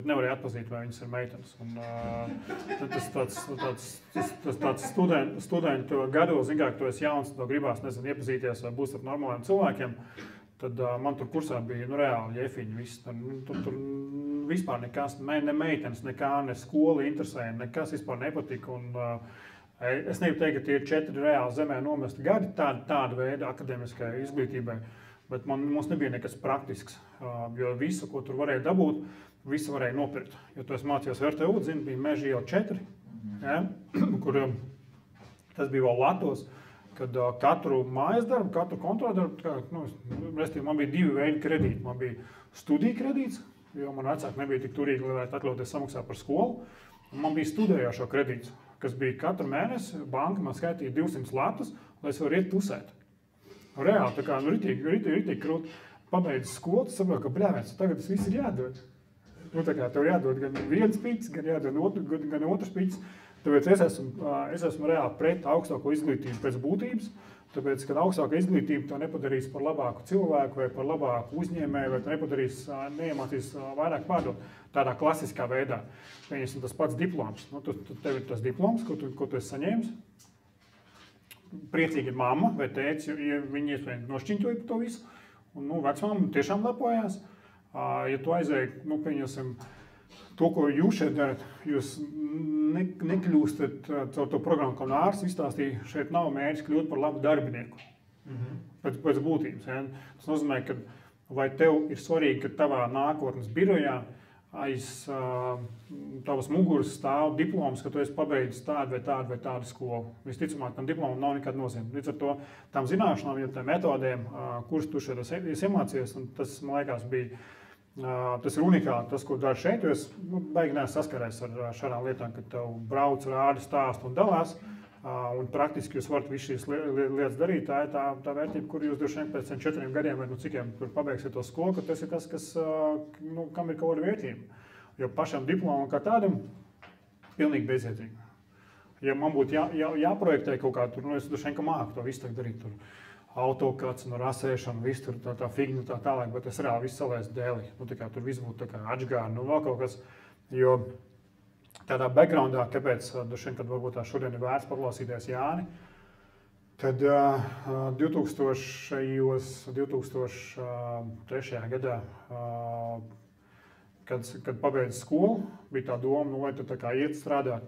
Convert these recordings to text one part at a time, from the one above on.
Nevarēja atpazīt, vai viņas ir meitenes. Un, tas tāds studentu gados, zin kā, ka tu esi jauns, to gribās, nezinu, iepazīties vai būs ar normāliem cilvēkiem, tad man tur kursā bija, reāli jefiņi viss. Tur vispār nekas, ne meitenes, nekā, ne skola interesēja, nekas vispār nepatika. Un, es negribu teikt, ka tie ir 4 reāli zemē nomesti gadi tāda veida akademiskai izglītībai, bet mums nebija nekas praktisks, jo visu, ko tur varēja dabūt, visu varēja nopirkt. Jo tu esi mācījos RTU, zini, bija Meža iela 4, ja, kur tas bija vēl Latos, kad katru mājas darbu, katru kontroldarbu, restīvi, man bija 2 veidi kredīti. Man bija studiju kredīts, jo man vecāki nebija tik turīgi, lai varētu atļauties samaksāt par skolu. Un man bija studējošo kredīts, kas bija katru mēnesi, banka man skaitīja 200 latus, lai es varu iet tusēt. Reāli, tā kā, ritīgi krūti, pabeidz skolu, tu saproti, ka bļāvēs, tagad tas viss ir jādod. Tā kā tev jādod gan viens pīcis, gan jādod gan otrs pīcis. Tāpēc es esmu reāli pret augstāko izglītību pēc būtības, tāpēc, kad augstāka izglītība to nepadarīs par labāku cilvēku vai par labāku uzņēmēju, vai to nepadarīs, neiemācīs vairāk pārdot tādā klasiskā veidā. Pieņemsim tas pats diploms. Tev ir tas diploms, ko tu esi saņēmis. Priecīgi ir mamma vai tētis, ja viņi iespējami nošķiņķoja par to visu. Un, vecmāma tiešām lepojās. Ja tu aizēji, pieņemsim, to, ko jūs šeit darat, jūs nekļūstat caur to programmu, kā ārsts izstāstīja, šeit nav mērķis kļūt par labu darbinieku. Pēc būtības. Ja? Tas nozīmē, ka vai tev ir svarīgi, ka tavā nākotnes birojā aiz tavas muguras stāv diploms, ka tu esi pabeidzis tādu vai tādu skolu. Visticamāk, tam diplomam nav nekāda nozīme. Līdz ar to tām zināšanām, ja tām metodēm, kuras tu šeit esi iemācījies, un tas, man liekas, bija tas ir unikāli, tas, ko dara šeit, jo es baigi neesmu saskarēs ar šādām lietām, kad tev brauc, rāda, stāst un dalās, un praktiski jūs varat visu šīs lietas darīt. Tā ir tā vērtība, kur jūs droši vien pēc 4 gadiem vai cikiem tur pabeigsiet to skolu, ka tas ir tas, kas, kam ir kaut kāda vērtība. Jo pašam diplomam kā tādam pilnīgi bezjēdzīgi. Ja man būtu jāprojektē kaut kā tur, es droši vien, ka māku to visu darīt tur. Autokats, rasēšana, viss tur tā figņa tā tālāk, bet es reāli visu salēs dēli. Tur viss būtu tā kā atžgāri, vēl kaut kas. Jo tādā backgroundā, kāpēc, kad varbūt tā šodien ir vērts paklausīties Jāni, tad 2003. gadā, kad pabeidzu skolu, bija tā doma, vai tu tā kā iet strādāt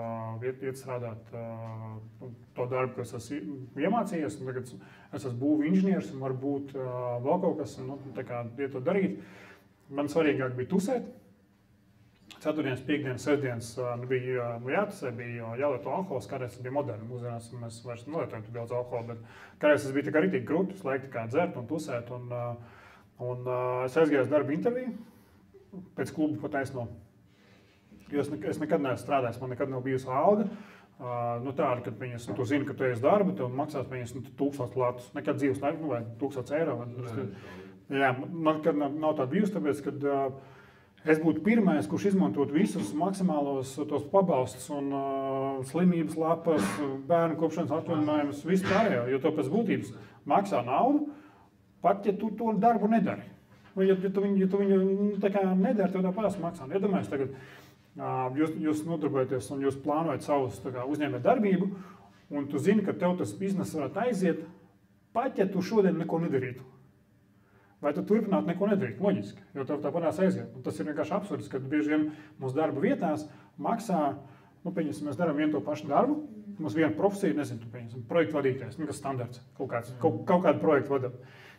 to darbu, ko es esmu iemācījies, un tagad es esmu būvu inženieris, un varbūt vēl kaut kas, tā kā iet to darīt. Man svarīgāk bija tusēt. Ceturtdienas, piekdienas, sestdienas bija jātusē, bija jālieto alkohols, kādreiz tas bija moderni. Mūsdienās mēs vairs nelietojam tik daudz alkohola, bet kādreiz tas bija tā kā ritīgi grūti, visu laiku tā kā dzert un tusēt, un es aizgāju darba interviju pēc klubu pa taisno. Jo es nekad neesmu strādājis, man nekad nav bijusi alga. Tāda, kad tu zini, ka tu esi darba, tev maksās 1000 latus, nekad dzīves laiku, vai 1000 eiro. Jā, man nekad nav tāda bijusi, tāpēc, kad es būtu pirmais, kurš izmantot visus maksimālos tos pabalstus un slimības lapas, bērnu kopšanas atvaļinājumus, visu pārējo, jo to pēc būtības maksā naudu, pat ja tu to darbu nedari. Ja tu viņu tā kā nedari, tev tāpēc maksā. Iedomājies tagad, jūs nodarbojaties un jūs plānojat savus uzņēmēt darbību, un tu zini, ka tev tas bizness varētu aiziet, pat ja tu šodien neko nedarītu. Vai tu turpinātu neko nedarīt? Loģiski, jo tev tāpēc aiziet. Un tas ir vienkārši absurds, kad bieži vien mūsu darba vietās maksā, pieņemsim, mēs darām vienu to pašu darbu, mums viena profesija, nezinu, pieņemsim, projektu vadītājs, kas standarts, kaut kādu projektu vadam.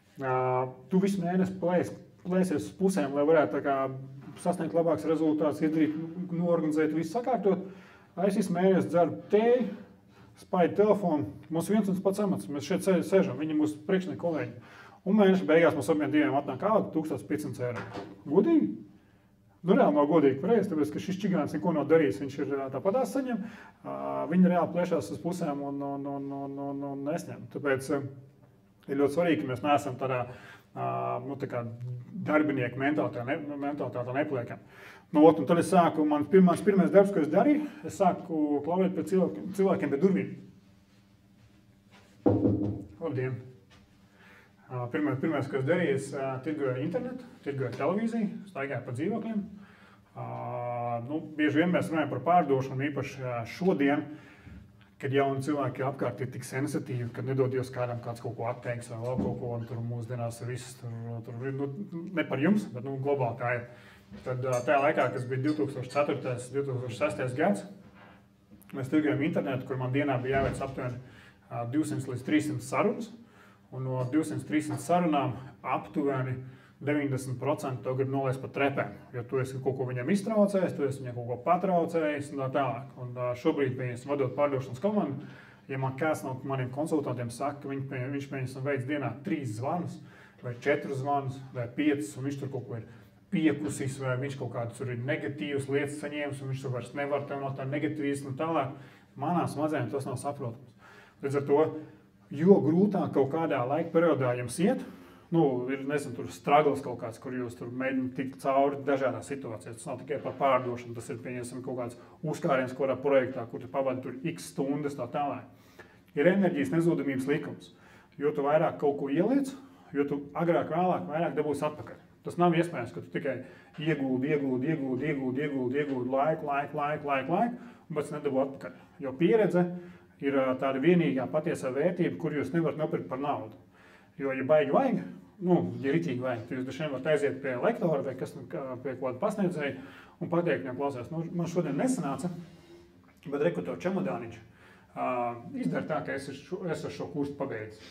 Tu visu mēnesi plēsies uz pusēm, lai varētu tā kā sasniegt labāks rezultāts, izdarīt, noorganizēt, visu sakārtot. Es visu mēnesi dzeru tēju, spaidu telefonu, mums viens un tas pats amats, mēs šeit sēžam, viņi mūsu priekšnieki kolēģi. Un mēneša beigās mums abiem diviem atnāk alga 1500 eiro. Godīgi? Reāli nav godīgi pareizi, tāpēc, ka šis čigāns neko nav darījis, viņš ir tāpatās saņem, viņi reāli plēšās uz pusēm un nesņem. Tāpēc ir ļoti svarīgi, ka mēs neesam tādā tā kā darbinieku mentalitātā nepliekam. Un tad es sāku, mans pirmais darbs, ko es darīju, es sāku klauvēt pie cilvēkiem pie durvīm. Labdien! Pirmais, ko es darīju, es tirgoju internetu, tirgoju televīziju, staigāju pa dzīvokļiem. bieži vien mēs runājam par pārdošanu, īpaši šodien, kad jauni cilvēki apkārt ir tik sensitīvi, ka nedod Dievs kādam kāds kaut ko atteiks vai vēl kaut ko, un tur mūsdienās ir viss, tur ne par jums, bet globāli tā ir. Tad tajā laikā, kas bija 2004. 2006. gads, mēs tirgojam internetu, kur man dienā bija jāveic aptuveni 200 līdz 300 sarunas, un no 200-300 sarunām aptuveni 90% to grib nolaist pa trepēm, jo tu esi kaut ko viņam iztraucējis, tu esi viņam kaut ko patraucējis un tā tālāk. Un šobrīd, pieņemsim, vadot pārdošanas komandu, ja man kāds no maniem konsultantiem saka, ka viņš pieņemsim veids dienā 3 zvanus, vai 4 zvanus, vai 5, un viņš tur kaut ko ir piekusis, vai viņš kaut kādas tur ir negatīvas lietas saņēmis, un viņš tur vairs nevar tev no tā negatīvas un tālāk. Manā smadzenē tas nav saprotams. Līdz ar to, jo grūtāk kaut kādā laika periodā jums iet, ir, nezinu, tur struggles kaut kāds, kur jūs tur mēģināt tikt cauri dažādās situācijās. Tas nav tikai par pārdošanu, tas ir, pieņemsim, kaut kāds uzkāriens kādā projektā, kur tu pavadi tur x stundas tā tālāk. Ir enerģijas nezudamības likums. Jo tu vairāk kaut ko ieliec, jo tu agrāk vēlāk vairāk dabūsi atpakaļ. Tas nav iespējams, ka tu tikai ieguldi laiku, un pēc nedabū atpakaļ. Jo pieredze ir tāda vienīgā patiesā vērtība, kur jūs nevarat nopirkt par naudu. Jo, ja baigi vajag, ja ritīgi vajag, tad jūs dažiem varat aiziet pie lektora vai pie kāda pasniedzēja un pateikt viņam, klausies, man šodien nesanāca, bet reku tev čemodāniņš. Izdara tā, ka es ar šo kursu pabeidzis.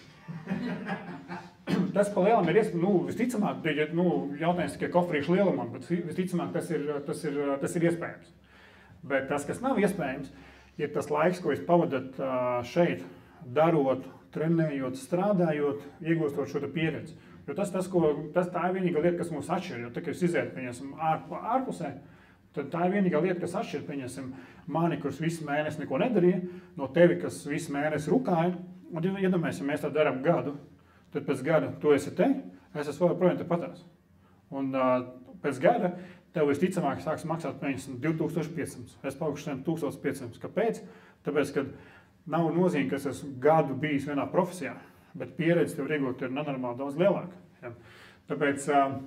Tas pa lielam ir visticamāk, jautājums tikai kofrīšu lielumam, bet visticamāk tas ir iespējams. Bet tas, kas nav iespējams, ir tas laiks, ko jūs pavadat šeit, darot, trenējot, strādājot, iegūstot šo pieredzi. Jo tā ir vienīgā lieta, kas mūs atšķir. Jo tā, ka jūs iziet, pieņemsim, ārpusē, tad tā ir vienīgā lieta, kas atšķir, pieņemsim, mani, kurš visu mēnesi neko nedarīja, no tevi, kas visu mēnesi rukāja. Un iedomājies, ja mēs tā darām gadu, tad pēc gada tu esi te, es esmu vēl projām te patās. Un pēc gada tev visticamāk sāks maksāt, pieņemsim, 2500. Es paukšu 1500. Kāpēc? Tāpēc, kad nav nozīme, ka es esmu gadu bijis vienā profesijā, bet pieredze tev iegūt ir nenormāli daudz lielāka. Ja? Tāpēc,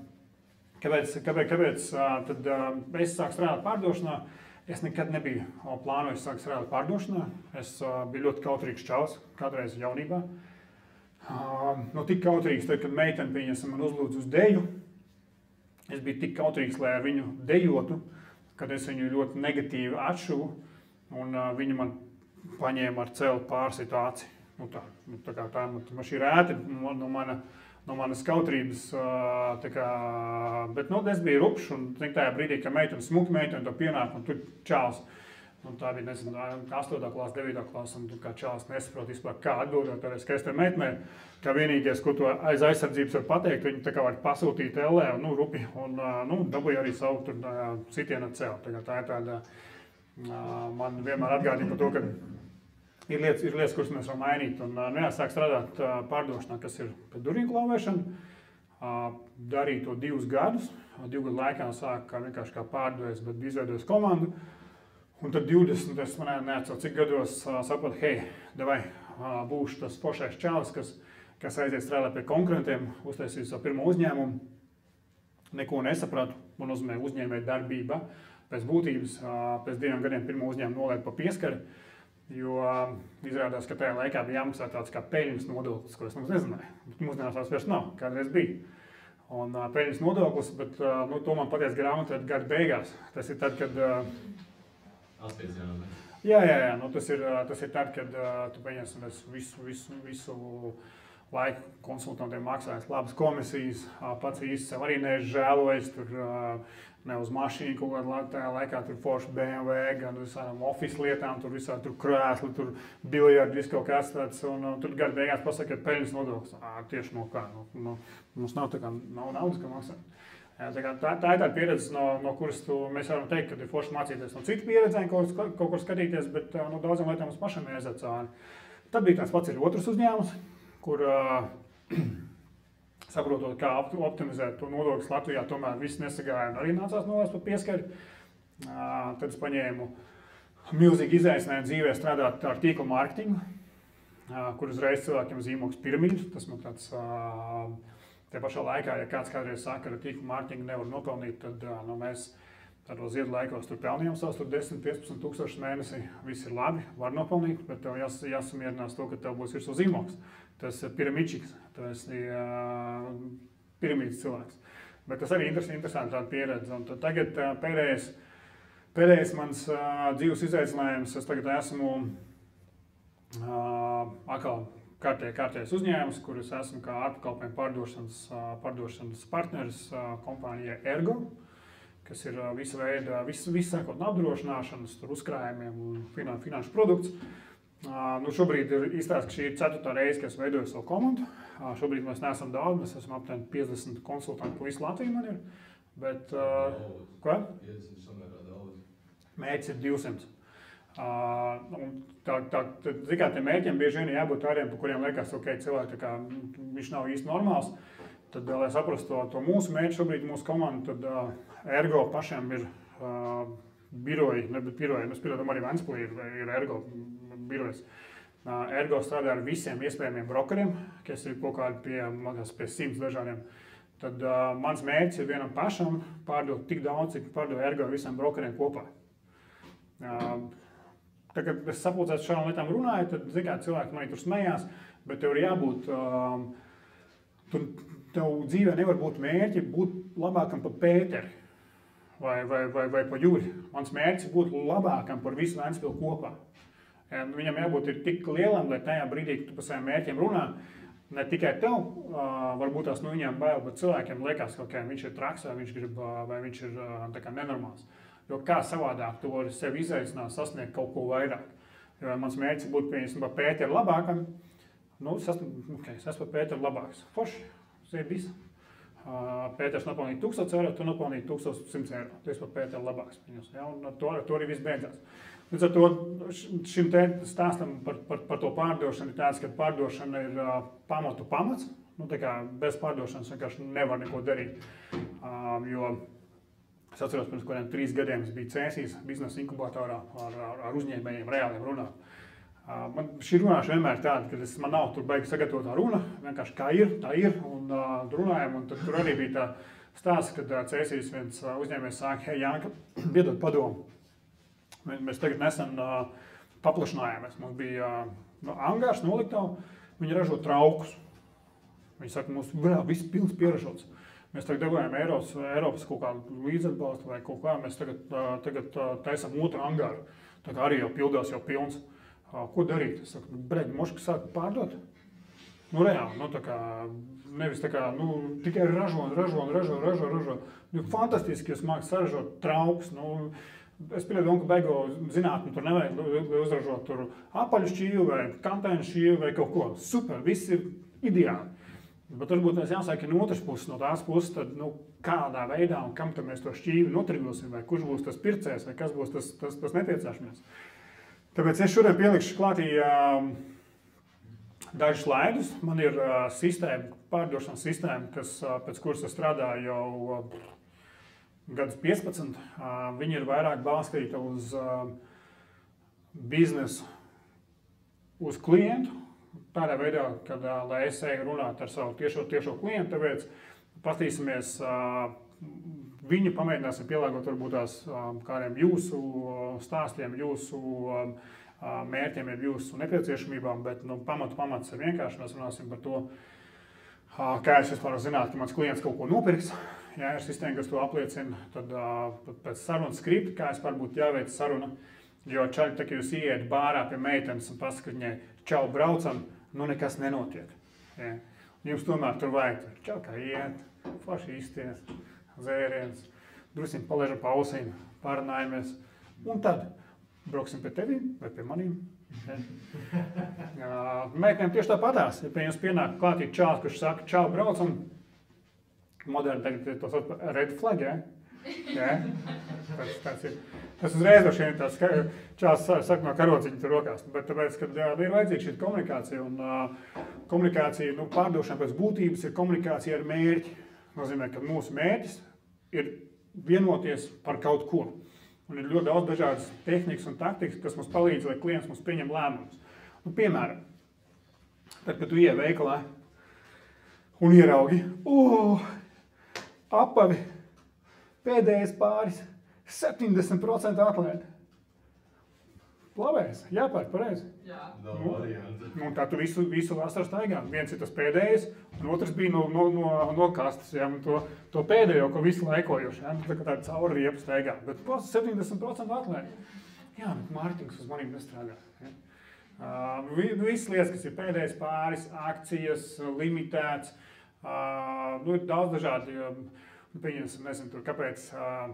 kāpēc tad es sāku strādāt pārdošanā? Es nekad nebiju plānojis sākt strādāt pārdošanā. Es biju ļoti kautrīgs čalis, kādreiz jaunībā. Tik kautrīgs, tad, kad meitene, pieņemsim, man uzlūdz uz deju, es biju tik kautrīgs, lai ar viņu dejotu, kad es viņu ļoti negatīvi atšuvu, un viņa man paņēma ar celu pār situāciju. Tā man šī rēti no manas kautrības, bet es biju rupšs, un tajā brīdī, ka meitene, smuka meitene to pienāk, un tur čāls. Tā bija, 8. klasa, 9. klasa, un kā čāls nesaprot vispār, kā atbildēt tādā skaistā meitenē, ka vienīgais, ko to aiz aizsardzības var pateikt, viņi tā kā var pasūtīt LE, rupi, un dabūja arī savu tur sitienu ar celu. Tā ir tāda, man vienmēr atgādina par to, ka ir lietas, kuras mēs varam mainīt, un jāsāk strādāt pārdošanā, kas ir pēc durvīm klauvēšana, darīt to 2 gadus, 2 gadu laikā sāk vienkārši kā pārdevējs, bet izveidojis komandu, un tad 20, es neatceru, cik gados sapratu, hei, davai, būšu tas foršais čalis, kas aiziet strādāt pie konkurentiem, uztaisīju savu pirmo uzņēmumu, neko nesapratu, man nozīmē uzņēmēja darbība, pēc būtības, pēc 2 gadiem pirmo uzņēmumu nolaidu pa pieskari, jo izrādās, ka tajā laikā bija jāmaksā tāds kā peļņas nodoklis, ko es mums nezināju. Mūsdienās tās vairs nav, kādreiz bija. Un peļņas nodoklis, bet to man pateica grāmatā gada beigās. Tas ir tad, kad... Jā, tas ir tad, kad tu pieņemsim visu laiku konsultantiem maksājas labas komisijas, pats īsti sev arī nežēlojas, tur ne uz mašīnu kaut kādā tajā laikā, tur forši BMW, gan visādām office lietām, tur visādi tur krēsli, tur biljardi, viss kaut kas tāds, un tur gada beigās pasaka, ka peļņas nodoklis. Tieši no kā, mums nav naudas, kā maksāt. Tā ir tāda pieredze, no kuras mēs varam teikt, ka ir forši mācīties no citu pieredzēm, kaut kur skatīties, bet daudzām lietām mums pašam jāiziet cauri. Tad bija tāds pats ir otrs uzņēmums, kur saprotot, kā optimizēt to nodokļus Latvijā, tomēr viss nesagāja un arī nācās nolaist pa pieskari. Tad es paņēmu milzīgi izaicinājumu dzīvē strādāt ar tīkla mārketingu, kur uzreiz cilvēkiem zīmogs piramīdu. Tas man tāds... Te pašā laikā, ja kāds kādreiz saka, ka tīkla mārketingu nevar nopelnīt, tad mēs tādos ziedu laikos tur pelnījām savus 10-15 tūkstošus mēnesī. Viss ir labi, var nopelnīt, bet tev jāsamierinās to, ka tev būs virsū zīmoks. Tas ir piramīčiks, tas ir piramīdas cilvēks. Bet tas arī interesanti tāda pieredze. Un tagad pēdējais mans dzīves izaicinājums, es tagad esmu atkal kārtējais uzņēmums, kur es esmu kā ārpakalpojumu pārdošanas partneris kompānijai Ergo, kas ir visu veidu, visu sākot no apdrošināšanas, uzkrājumiem un finanšu produkts. Šobrīd ir izstāsts, ka šī ir 4. reize, kad es veidoju savu komandu. Šobrīd mēs neesam daudz, mēs esam aptuveni 50 konsultanti, pa visu Latviju man ir. Bet, ko? 50 samērā daudz. Mērķis ir 200. Tie mērķiem bieži vien jābūt tādiem, par kuriem liekas, ok, cilvēki, viņš nav īsti normāls. Tad, lai saprastu to mūsu mērķi šobrīd, mūsu komandu, tad Ergo pašiem ir biroji, mēs piedodam arī Ventspilī ir Ergo birojas. Ergo strādā ar visiem iespējamiem brokeriem, kas ir kaut kādi pie 100 dažādiem. Tad mans mērķis ir vienam pašam pārdot tik daudz, cik pārdot Ergo visiem brokeriem kopā. Tā, kad es sapulcēs šādām lietām runāju, tad cilvēki manī tur smējās, bet tev ir jābūt, tev dzīvē nevar būt mērķi būt labākam par Pēteri vai par Juri. Mans mērķis ir būt labākam par visu Ventspilu kopā. Viņam jābūt ir tik lielam, lai tajā brīdī, kad tu par saviem mērķiem runā, ne tikai tev, varbūt tās no viņiem bail, bet cilvēkiem liekas, ka viņš ir traks vai viņš ir tā kā nenormāls. Jo kā savādāk tu vari sevi izaicināt, sasniegt kaut ko vairāk. Jo mans mērķis būtu, piemēram, par Pēteru labākam. Es esmu par Pēteru labāks. Forši, tas ir viss. Pēters nopelnīja 1000 eiro, tu nopelnīji 1100 eiro. Tu esi par Pēteru labāks. Un ar to arī viss beidzās. Līdz ar to šim stāstam par to pārdošanu ir tāds, ka pārdošana ir pamats. Bez pārdošanas vienkārši nevar neko darīt. Jo es atceros, pirms kādiem 3 gadiem es biju Cēsīs biznesa inkubatorā ar uzņēmējiem, reāliem runāt. Šī runāšana vienmēr tāda, ka man nav tur baigi sagatavotā runa, vienkārši kā ir, tā ir, un runājam, un tur arī bija tā stāsts, kad Cēsīs viens uzņēmējs sāka, hei Janka, piedod padomu. Mēs tagad nesen paplašinājāmies, mums bija angārs noliktava, viņi ražo traukus. Viņi saka, mums viss pilns pieražots. Mēs tagad dabūjām Eiropas kaut kādu līdzatbalstu vai kaut kā, mēs tagad taisam otru angāru. Tā kā arī jau pildās, jau pilns. Ko darīt? Es saku, moška sāk pārdot? Reāli, tā kā, nevis tā kā, tikai ražo. Fantastiski, jūs mākat saražot trauks. Es pieļauju, ka beigo zinātni tur nevajag uzražot tur apaļu šķīvi vai kantainu šķīvi vai kaut ko. Super, viss ir ideāli. Bet varbūt mēs jāsaka no otras puses, no tās puses, tad kādā veidā un kam tad mēs to šķīvi notirgosim, vai kurš būs tas pircējs, vai kas būs tas nepieciešamais. Tāpēc es šodien pielikšu klātī dažus slaidus. Man ir pārdošanas sistēma, pēc kuras es strādāju jau gadus 15. Viņi ir vairāk balstīta uz biznesu, uz klientu. Tādā veidā, kad, lai es eju runāt ar savu tiešo klientu, tāpēc paskatīsimies viņu, pamēģināsim pielāgot varbūt tās kādiem jūsu stāstiem, jūsu mērķiem, jūsu nepieciešamībām, bet pamats ir vienkārši. Mēs runāsim par to, kā es vispār zināt, ka mans klients kaut ko nopirks. Ja ir sistēma, kas to apliecina, tad pēc sarunas skripta, kā es varbūt jāveic saruna. Jo čaļi, tā kā jūs ieiet bārā pie meitenes un pasaka viņai, čau, braucam, nekas nenotiek. Ja. Jums tomēr tur vajag, čau, kā iet, forši izties, zēriens, drusiņ paležam pa ausīm, pārunājamies, un tad brauksim pie tevīm vai pie manīm. Ja. Meitenēm tieši tāpatās, ja pie jums pienāk klātīt čāls, kurš saka, čau, braucam, moderni tagad ir tos red flag, ja? Ja? Tas ir. Tas uzreiz no šiem tāds čās saka no karociņa tur rokās, bet tāpēc, kad ir vajadzīga šī komunikācija, un komunikācija, pārdošana pēc būtības ir komunikācija ar mērķi. Nozīmē, ka mūsu mērķis ir vienoties par kaut ko. Un ir ļoti daudz dažādas tehnikas un taktikas, kas mums palīdz, lai klients mums pieņem lēmumus. Piemēram, tad, kad tu ieej veikalā un ieraugi, apavi, pēdējais pāris, 70% atlaidi. Labais, jāpērk pareizi. Jā. Un tā tu visu vasaru staigā. Viens ir tas pēdējais, un otrs bija no kastes, ja, un to pēdējo, ko visu laikojuši, ja, tā kā tāda cauri riepu staigā. Bet 70% atlaidi. Jā, bet mārketings uz manīm nestrādā. Ja. Visas lietas, kas ir pēdējais pāris, akcijas, limitēts, ir daudz dažādi, pieņemsim, nezinu, tur kāpēc,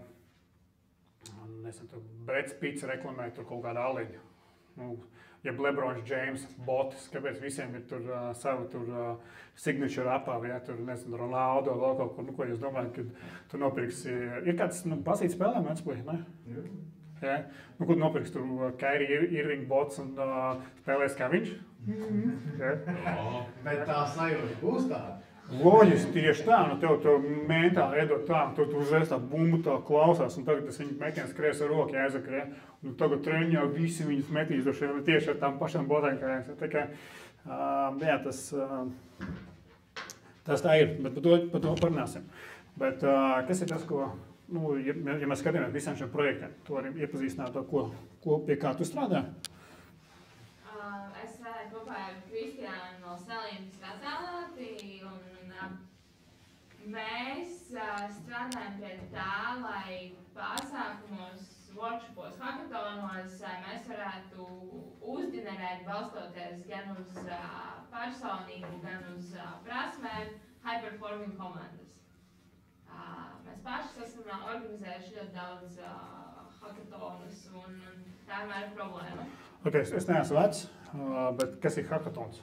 tur Breds Pits reklamē tur kaut kādu aliņu. Ja Lebrons James botis, kāpēc visiem ir tur savu tur signature apavi, ja tur, nezinu, Ronaldo vēl kaut kur, ko jūs domājat, ka tu nopirksi, ir kāds, basīt spēlē Mansplī, ne? Ja? Kur nopirks tur Kyrie Irving bots un spēlēs kā viņš? Ja? Bet tā sajūta būs tāda. Loģiski, tieši tā, tev mentāli iedot tā, tu uzreiz tā bumbu tā klausās, un tagad tas viņa metiens skries ar roku jāizaka, ja? Un tagad treniņā visi viņus metīs tieši ar tām pašām botēm kā jāizaka. Tā kā, jā, tas tā ir, bet par to parunāsim. Bet kas ir tas, ko, ja mēs skatāmies visiem šiem projektiem, tu vari iepazīstināt to, pie kā tu strādā? Es strādāju kopā ar Kristiānu no Selīnas Razālāti, un mēs strādājam pie tā, lai pasākumos, workshopos, hackatonos mēs varētu uzģenerēt, balstoties gan uz personību, gan uz prasmēm, high-performing komandas. Mēs paši esam organizējuši ļoti daudz hackatonus, un tā vienmēr ir problēma. Okay, es neesmu vecs, bet kas ir hackatons?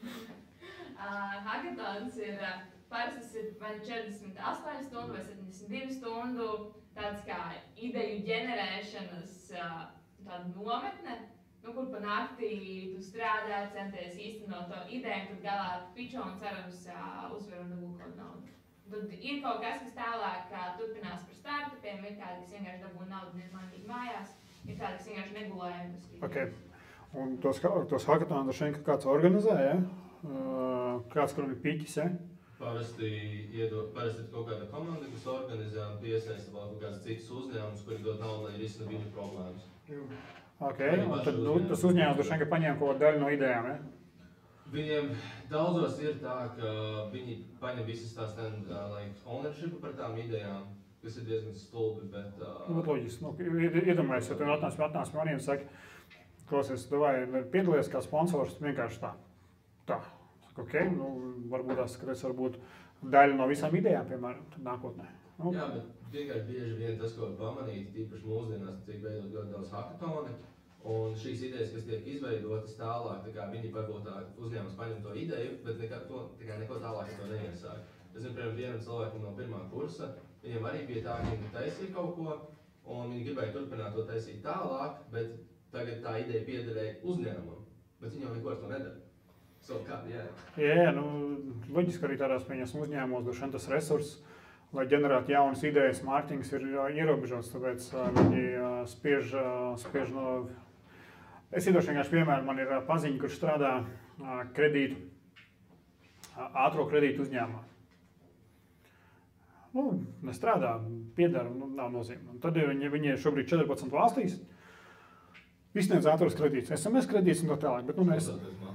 Hackatons ir, parasti ir vai 48 stundu vai 72 stundu tāds kā ideju ģenerēšanas tāda nometne, kur pa naktī tu strādā, centies īstenot to ideju, tad galā pičo un cerams uzvar un dabū kaut naudu. Tad ir kaut kas tālāk turpinās par startupiem, ir kādi, kas vienkārši dabū naudu neizmainīgi mājās, ir kādi, kas vienkārši negulējumi. Okay. Un tos hackatonus šeit kāds organizē, ja? Kāds, kuram ir piķis, ja? Parasti ir kaut kāda komanda, kas organizē un piesaista vēl kaut kāds cits uzņēmums, kuri dod naudu, lai risina viņu problēmas. Okay. Un tad tas uzņēmums droši vien paņem kaut daļu no idejām, ja? Viņiem daudzos ir tā, ka viņi paņem visas tās ownership par tām idejām, kas ir diezgan stulbi, bet... Loģiski, iedomājies, ja tu atnāc maniem un saki, klausies, piedalies kā sponsors vienkārši tā. Saka, ok, varbūt tas, ka tas varbūt daļa no visām idejām, piemēram, nākotnē. Jā, bet vienkārši bieži vien tas, ko pamanīt, tīpaši mūsdienās, tiek veidot ļoti daudz hackatoni, un šīs idejas, kas tiek izveidotas tālāk, tā kā viņi varbūt uzņēmums paņem to ideju, bet neko tālāk to neiesāk. Es zinu, piemēram, vienam cilvēkam no pirmā kursa, viņiem arī bija tā, ka viņi taisīja kaut ko, un viņi gribēja turpināt to taisīt tālāk, bet tagad tā ideja piederēja uzņēmumam, bet viņi jau neko ar to nedara. Jā, loģiski arī tādās uzņēmumos droši vien tas resurss, lai ģenerētu jaunas idejas, mārketings ir ierobežots, tāpēc viņi spiež no... Es iedošu vienkārši piemēru, man ir paziņa, kurš strādā ātro kredītu uzņēmumā. Nestrādā, piedara, nav nozīme. Tad viņi ir šobrīd 14 valstīs, izsniedz ātros kredītus, SMS kredītus un tā tālāk, bet mēs...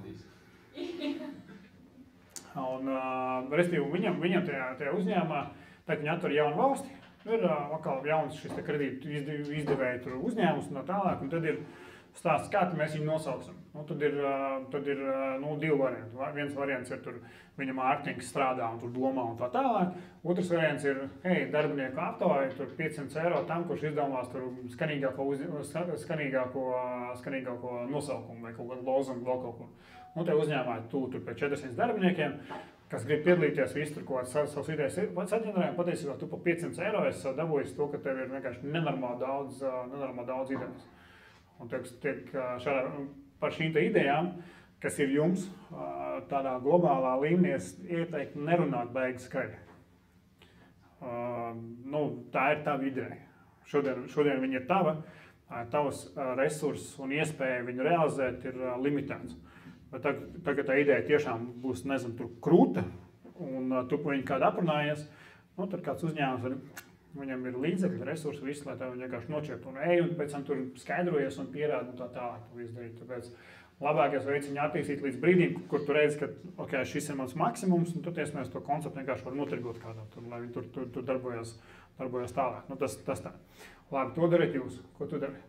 Un, respektīvi, viņam tajā uzņēmumā, tā viņi atver jaunu valsti, ir atkal jauns šis kredītu izdevēja uzņēmums un tā tālāk, un tad ir stāsts, kā mēs viņu nosauksim. Tad ir divi varianti. Viens variants ir tur viņa mārketings strādā un tur domā un tā tālāk. Otrs variants ir, darbinieku aptauja, tur 500 eiro tam, kurš izdomās tur skanīgāko nosaukumu vai kaut kādu lozungu vēl kaut ko. Te uzņēmā tu tur pēc 400 darbiniekiem, kas grib piedalīties visi tur kaut kāds savas idejas saģenerējumi, patiesībā tu pa 500 eiro esi dabūjis to, ka tev ir vienkārši nenormāli daudz idejas. Un tiek par šīm te idejām, kas ir jums, tādā globālā līmenī, es ieteiktu nerunāt baigi skaļi. Tā ir tava ideja. Šodien viņa ir tava, tavs resurss un iespēja viņu realizēt ir limitēts. Bet tagad tā ideja tiešām būs, nezinu, tur krūta, un tu pa viņu kādu aprunājies, tad kāds uzņēmums var, viņam ir līdzekļi, resursi, viss, lai tā viņi vienkārši noķert un ej, un pēc tam tur skaidrojies un pierāda un tā tālāk to izdarīt. Tāpēc labākais veids viņu attīstīt līdz brīdim, kur tu redzi, ka okay, šis ir mans maksimums, un tad mēs to konceptu vienkārši varam notirgot kādam, lai viņi tur darbojas tālāk. Nu, tas tā. Labi, to dariet jūs. Ko tu dari?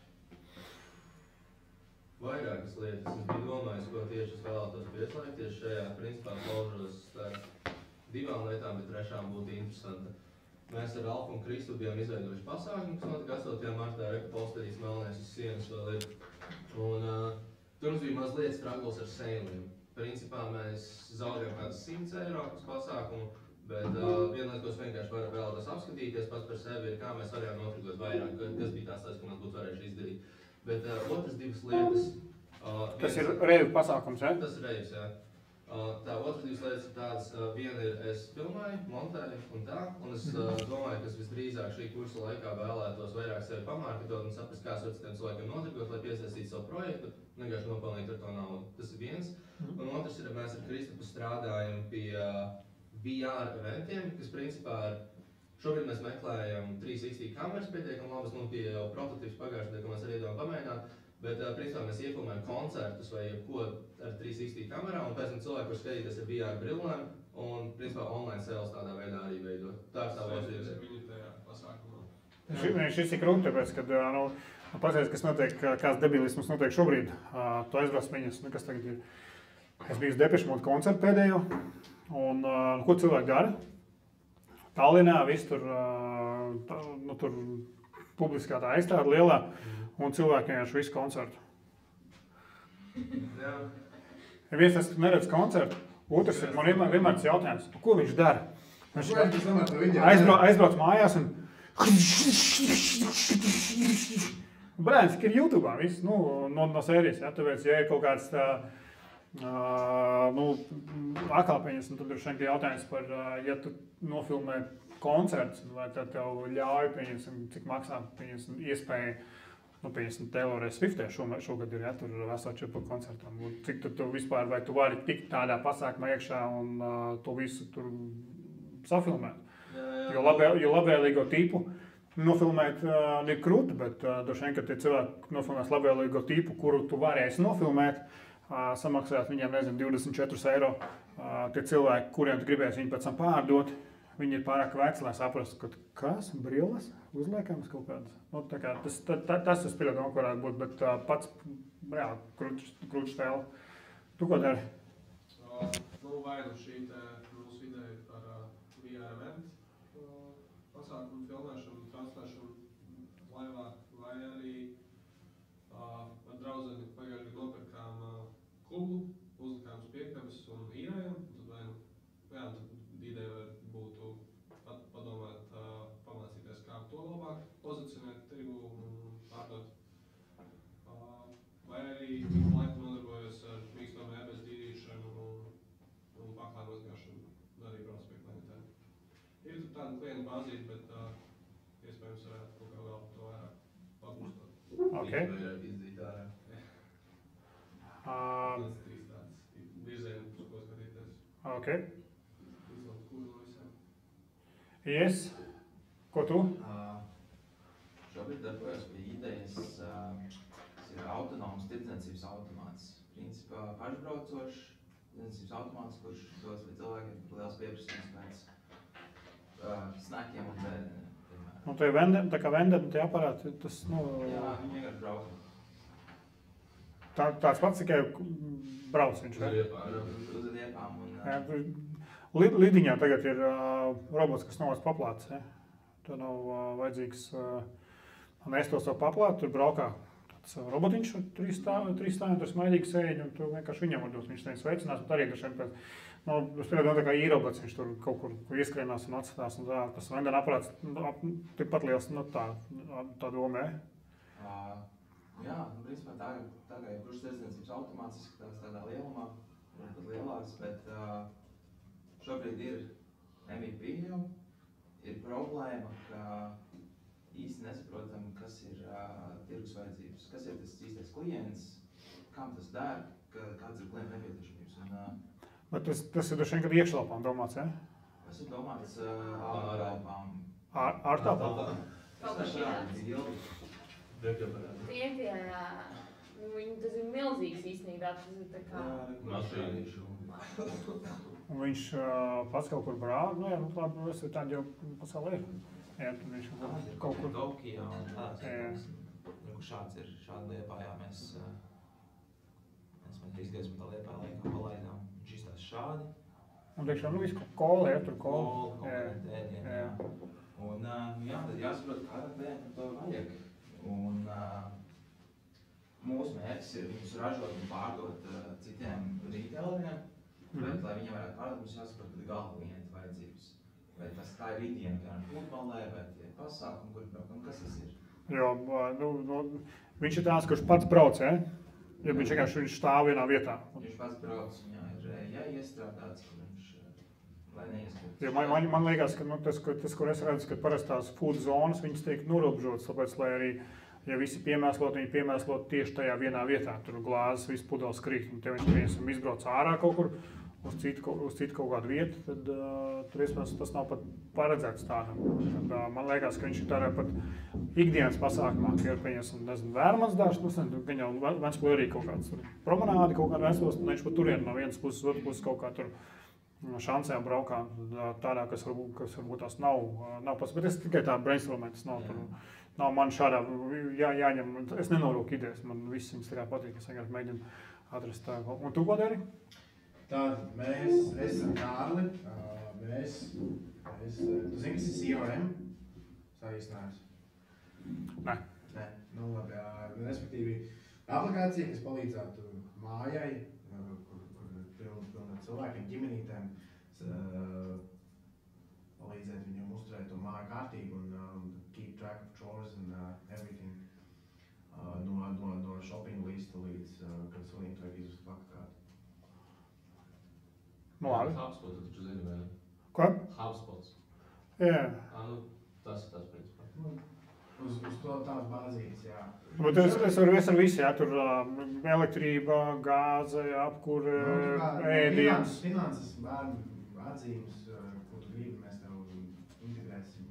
Vairākas lietas. Es biju domājis, ko tieši es vēlētos pieslēgties šajā. Principā paužos starp 2 lietām, bet 3 būtu interesanta. Mēs ar Alfu un Kristu bijām izveidojuši pasākumu, kas notika 8. martā, reka posterīs melnēs uz sienas vēl ir. Un tur mums bija mazliet struggles ar sēliem. Principā mēs zaudējām kādus 100 eiro uz pasākumu, bet vienlaikus, ko es vienkārši varu vēlētos apskatīties pats par sevi, ir kā mēs varējām notrigot vairāk, kas bija tās, ko mēs būtu varējuši izdarīt. Bet otras 2 lietas... Tas ir reivu pasākums, ja? Tas ir reivs, jā. Tā otras 2 lietas ir tādas, viena ir es filmēju, montēju un tā, un es domāju, ka es visdrīzāk šī kursa laikā vēlētos vairāk sevi pamārketot un saprast, kā es varu citiem cilvēkiem notirgot, lai piesaistītu savu projektu, vienkārši nopelnīt ar to naudu. Tas ir viens. Un otrs ir, mēs ar Kristapu strādājam pie VR eventiem, kas principā ir šobrīd mēs meklējam 360 kameras pietiekami labas, bija jau prototyps pagājušajā, ko mēs arī iedomājam pamēģināt, bet principā mēs iefilmējam koncertus vai ko ar 360 kamerām, un pēc tam cilvēki var skatīties ar VR brillēm, un principā online sales tādā veidā arī veidot. Tā ir tā vajadzības. Viņi tajā pasākumā. Šis ir krūti, tāpēc, kad pazies, kas notiek, kāds debilisms notiek šobrīd, tu aizbrauc viņas, kas tagad ir. Es biju uz Depeche Mode koncertu pēdējo, un ko cilvēki dara? Tallinā viss tur publiskā tā aizstāda lielā, un cilvēki vienkārši visu koncertu. Jā. Ja viens es neredzu koncertu, otrs ir, man vienmēr tas jautājums, ko viņš dara? Viņš aizbrauc mājās un... Brēns, ka ir YouTube'ā viss, no sērijas, ja, tāpēc, ja ir kaut kāds tā, atkal pieņems, tad ir šeit jautājums par, ja tu nofilmē koncerts, vai tad tev ļauj, cik maksā, iespēja, Taylorē Swiftē šogad ir, ja, tur vesāči par koncertam. Cik tu vispār, vai tu vari tikt tādā pasākumā iekšā un to visu tur safilmēt? Jo labvēlīgo tipu nofilmēt ir krūti, bet droši vien, ka tie cilvēki nofilmēs labvēlīgo tipu, kuru tu varēsi nofilmēt, samaksāt viņiem, 24 eiro. Tie cilvēki, kuriem tu gribēsi viņu pēc tam pārdot, viņi ir pārāk veci, lai saprastu, ka kas, brilles, uzliekams kaut kādas. Tas es pieļauju, varētu būt, bet pats, jā, krūts tēla. Tu ko dari? Vai nu šī mūsu ideja par VR eventu pasākumu filmēšanu, translēšanu laivā, vai arī ar draudzeni pagājušajā gadā nopirkām klubu, uzlikām uz piekabes un īrējām. Tad ideja būtu padomāt, pamācīties, kā to labāk pozicionēt tirgu un pārdot. Vai arī laiku nodarbojos ar mīksto mēbeles tīrīšanu un paklāju mazgāšanu arī brauc pie klientiem. Ir tur tāda klienta bāzīte, bet iespējams varētu kaut kā vēl to vairāk pabūstot. Okay. Izdīt ārā. Tas trīs tāds virzieni, uz ko skatīties. Okay. Izlaukt kūri no visiem. Yes. Ko tu? Šobrīd darbojos pie idejas, kas ir autonoms tirdzniecības automāts. Principā pašbraucošs tirdzniecības automāts, kurš dos līdz cilvēkiem liels pieprasījums pēc snakiem un tērieniem. Tie tā kā vendeni, tie aparāti, tas, Jā, viņi vienkārši brauc. Tāds pats tikai brauc viņš, vai? Uz riepām un... Lidiņā tagad ir robots, kas novāc paplātes, ja? Tur nav vajadzīgs nēst to savu paplātu, tur braukā tāds robotiņš, trīs stāviem, tur smaidīgi sēņi, un tu vienkārši viņam var dot, viņš tevi sveicinās, un arī dažiem pēc, es piedodu, tā kā īrobots, viņš tur kaut kur ieskrienās un atstās, un tā, tas vendena aparāts tikpat liels, tā domē. Jā, principā tā kā kurš tirdzniecības automāts izskatās tādā lielumā, varbūt lielāks, bet šobrīd ir MVP jau, ir problēma, ka īsti nesaprotam, kas ir tirgus vajadzības, kas ir tas īstais klients, kam tas der, kāds ir klienta nepieciešamības. Bet tas ir droši vien, kad iekšlapām domāts, ja? Tas ir domāts autotelpām, Ārtelpā? Kaut kas tāds. Tas ir milzīgs īstenībā, tas ir tā kā... Mašīnīšu. Un viņš pats kaut kur brāl, nu jā, nu labi, es ir tādi jau pasaulē ir. Jā, tad viņš kaut kur... Tokijā un tāds. Šāds ir, šāda Liepājā mēs izgājusim tā Liepājā laikā palaidām. Viņš izstās šādi. Un teikšām, nu visu kolu, jā, tur kolu. Jā. Un, jā, tad jāsaprot, kādam klientam to vajag. Un mūsu mērķis ir viņus ražot un pārdot citiem retaileriem, bet, lai viņi varētu pārdot, mums jāsaprot, kad gala klienta vajadzības. Vai tas tā ir ikdiena, kā futbolē, vai tie pasākumi, kur brauc, un kas tas ir? Jo, viņš ir tāds, kurš pats brauc, ja? Ja viņš vienkārši stāv vienā vietā. Viņš pats brauc, viņā ir jāiestrādāts, kur viņš, lai neiestrādāts. Jo man liekas, ka tas, kur es redzu, ka parasti tās food zonas, viņas tiek norobežotas, tāpēc, lai arī, ja visi piemēslot, viņi piemēslot tieši tajā vienā vietā. Tur glāzes, viss pudeles krīt, un te viņš, piemēram, izbrauc ārā kaut kur, uz citu kaut kādu vietu, tad tur iespējams tas nav pat paredzēts tādam. Tad, man liekas, ka viņš ir tādā pat ikdienas pasākumā, ka ir, nezinu, Vērmans dārs, gan jau Ventspilī arī kaut kāds promenādi, kaut kāda Ventspilis, un viņš pat turien no vienas puses, otras puses kaut kā tur šancēm braukā, tādā, kas varbūt tās nav pats, bet es tikai tā brainstormēju, tas nav man šādā, jāņem, es nenorūku idejas, man viss viņas tā kā patīk, es vienkārši mēģinu atrast tā. Un tu ko dari? Tātad es esam Kārli, tu zini, kas ir CRM? Saīsinājums? Nē. Nē, nu labi, respektīvi aplikācija, kas palīdzētu mājai, kur pilna cilvēkiem, ģimenītēm, palīdzēt viņam uzturēt to māju kārtību un keep track of chores and everything. No shopping lista līdz, kad sūnīt vajag izvest plakātu. Nu, labi. HubSpot, tu taču zini, vai ne? Ko? HubSpots. Jā. Nu, tas ir tas principā. Uz to tās bāzītes, jā. Bet es varu visi, jā, tur elektrība, gāze, apkure, ēdienas. Finanses, bērnu atzīmes, ko tu gribi, mēs tev integrēsim.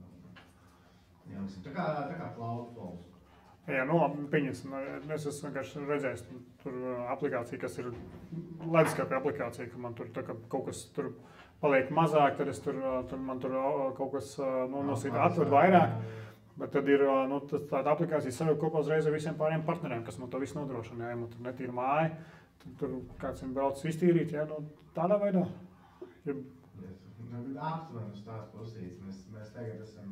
Tā kā cloud flows. Jā, nu labi, pieņemsim. Es esmu vienkārši redzējis tur aplikāciju, kas ir leduskapja aplikācija, ka man tur tā kā kaut kas tur paliek mazāk, tad man tur kaut kas nosīt atved vairāk. Bet tad ir tāda aplikācija savu kopā uzreiz ar visiem pāriem partneriem, kas man to visu nodrošina. Ja man tur netīra māja, tad tur kāds ir braucis iztīrīt, ja, tādā veidā. Ja. Aptuveni uz tās pusītes. Mēs tagad esam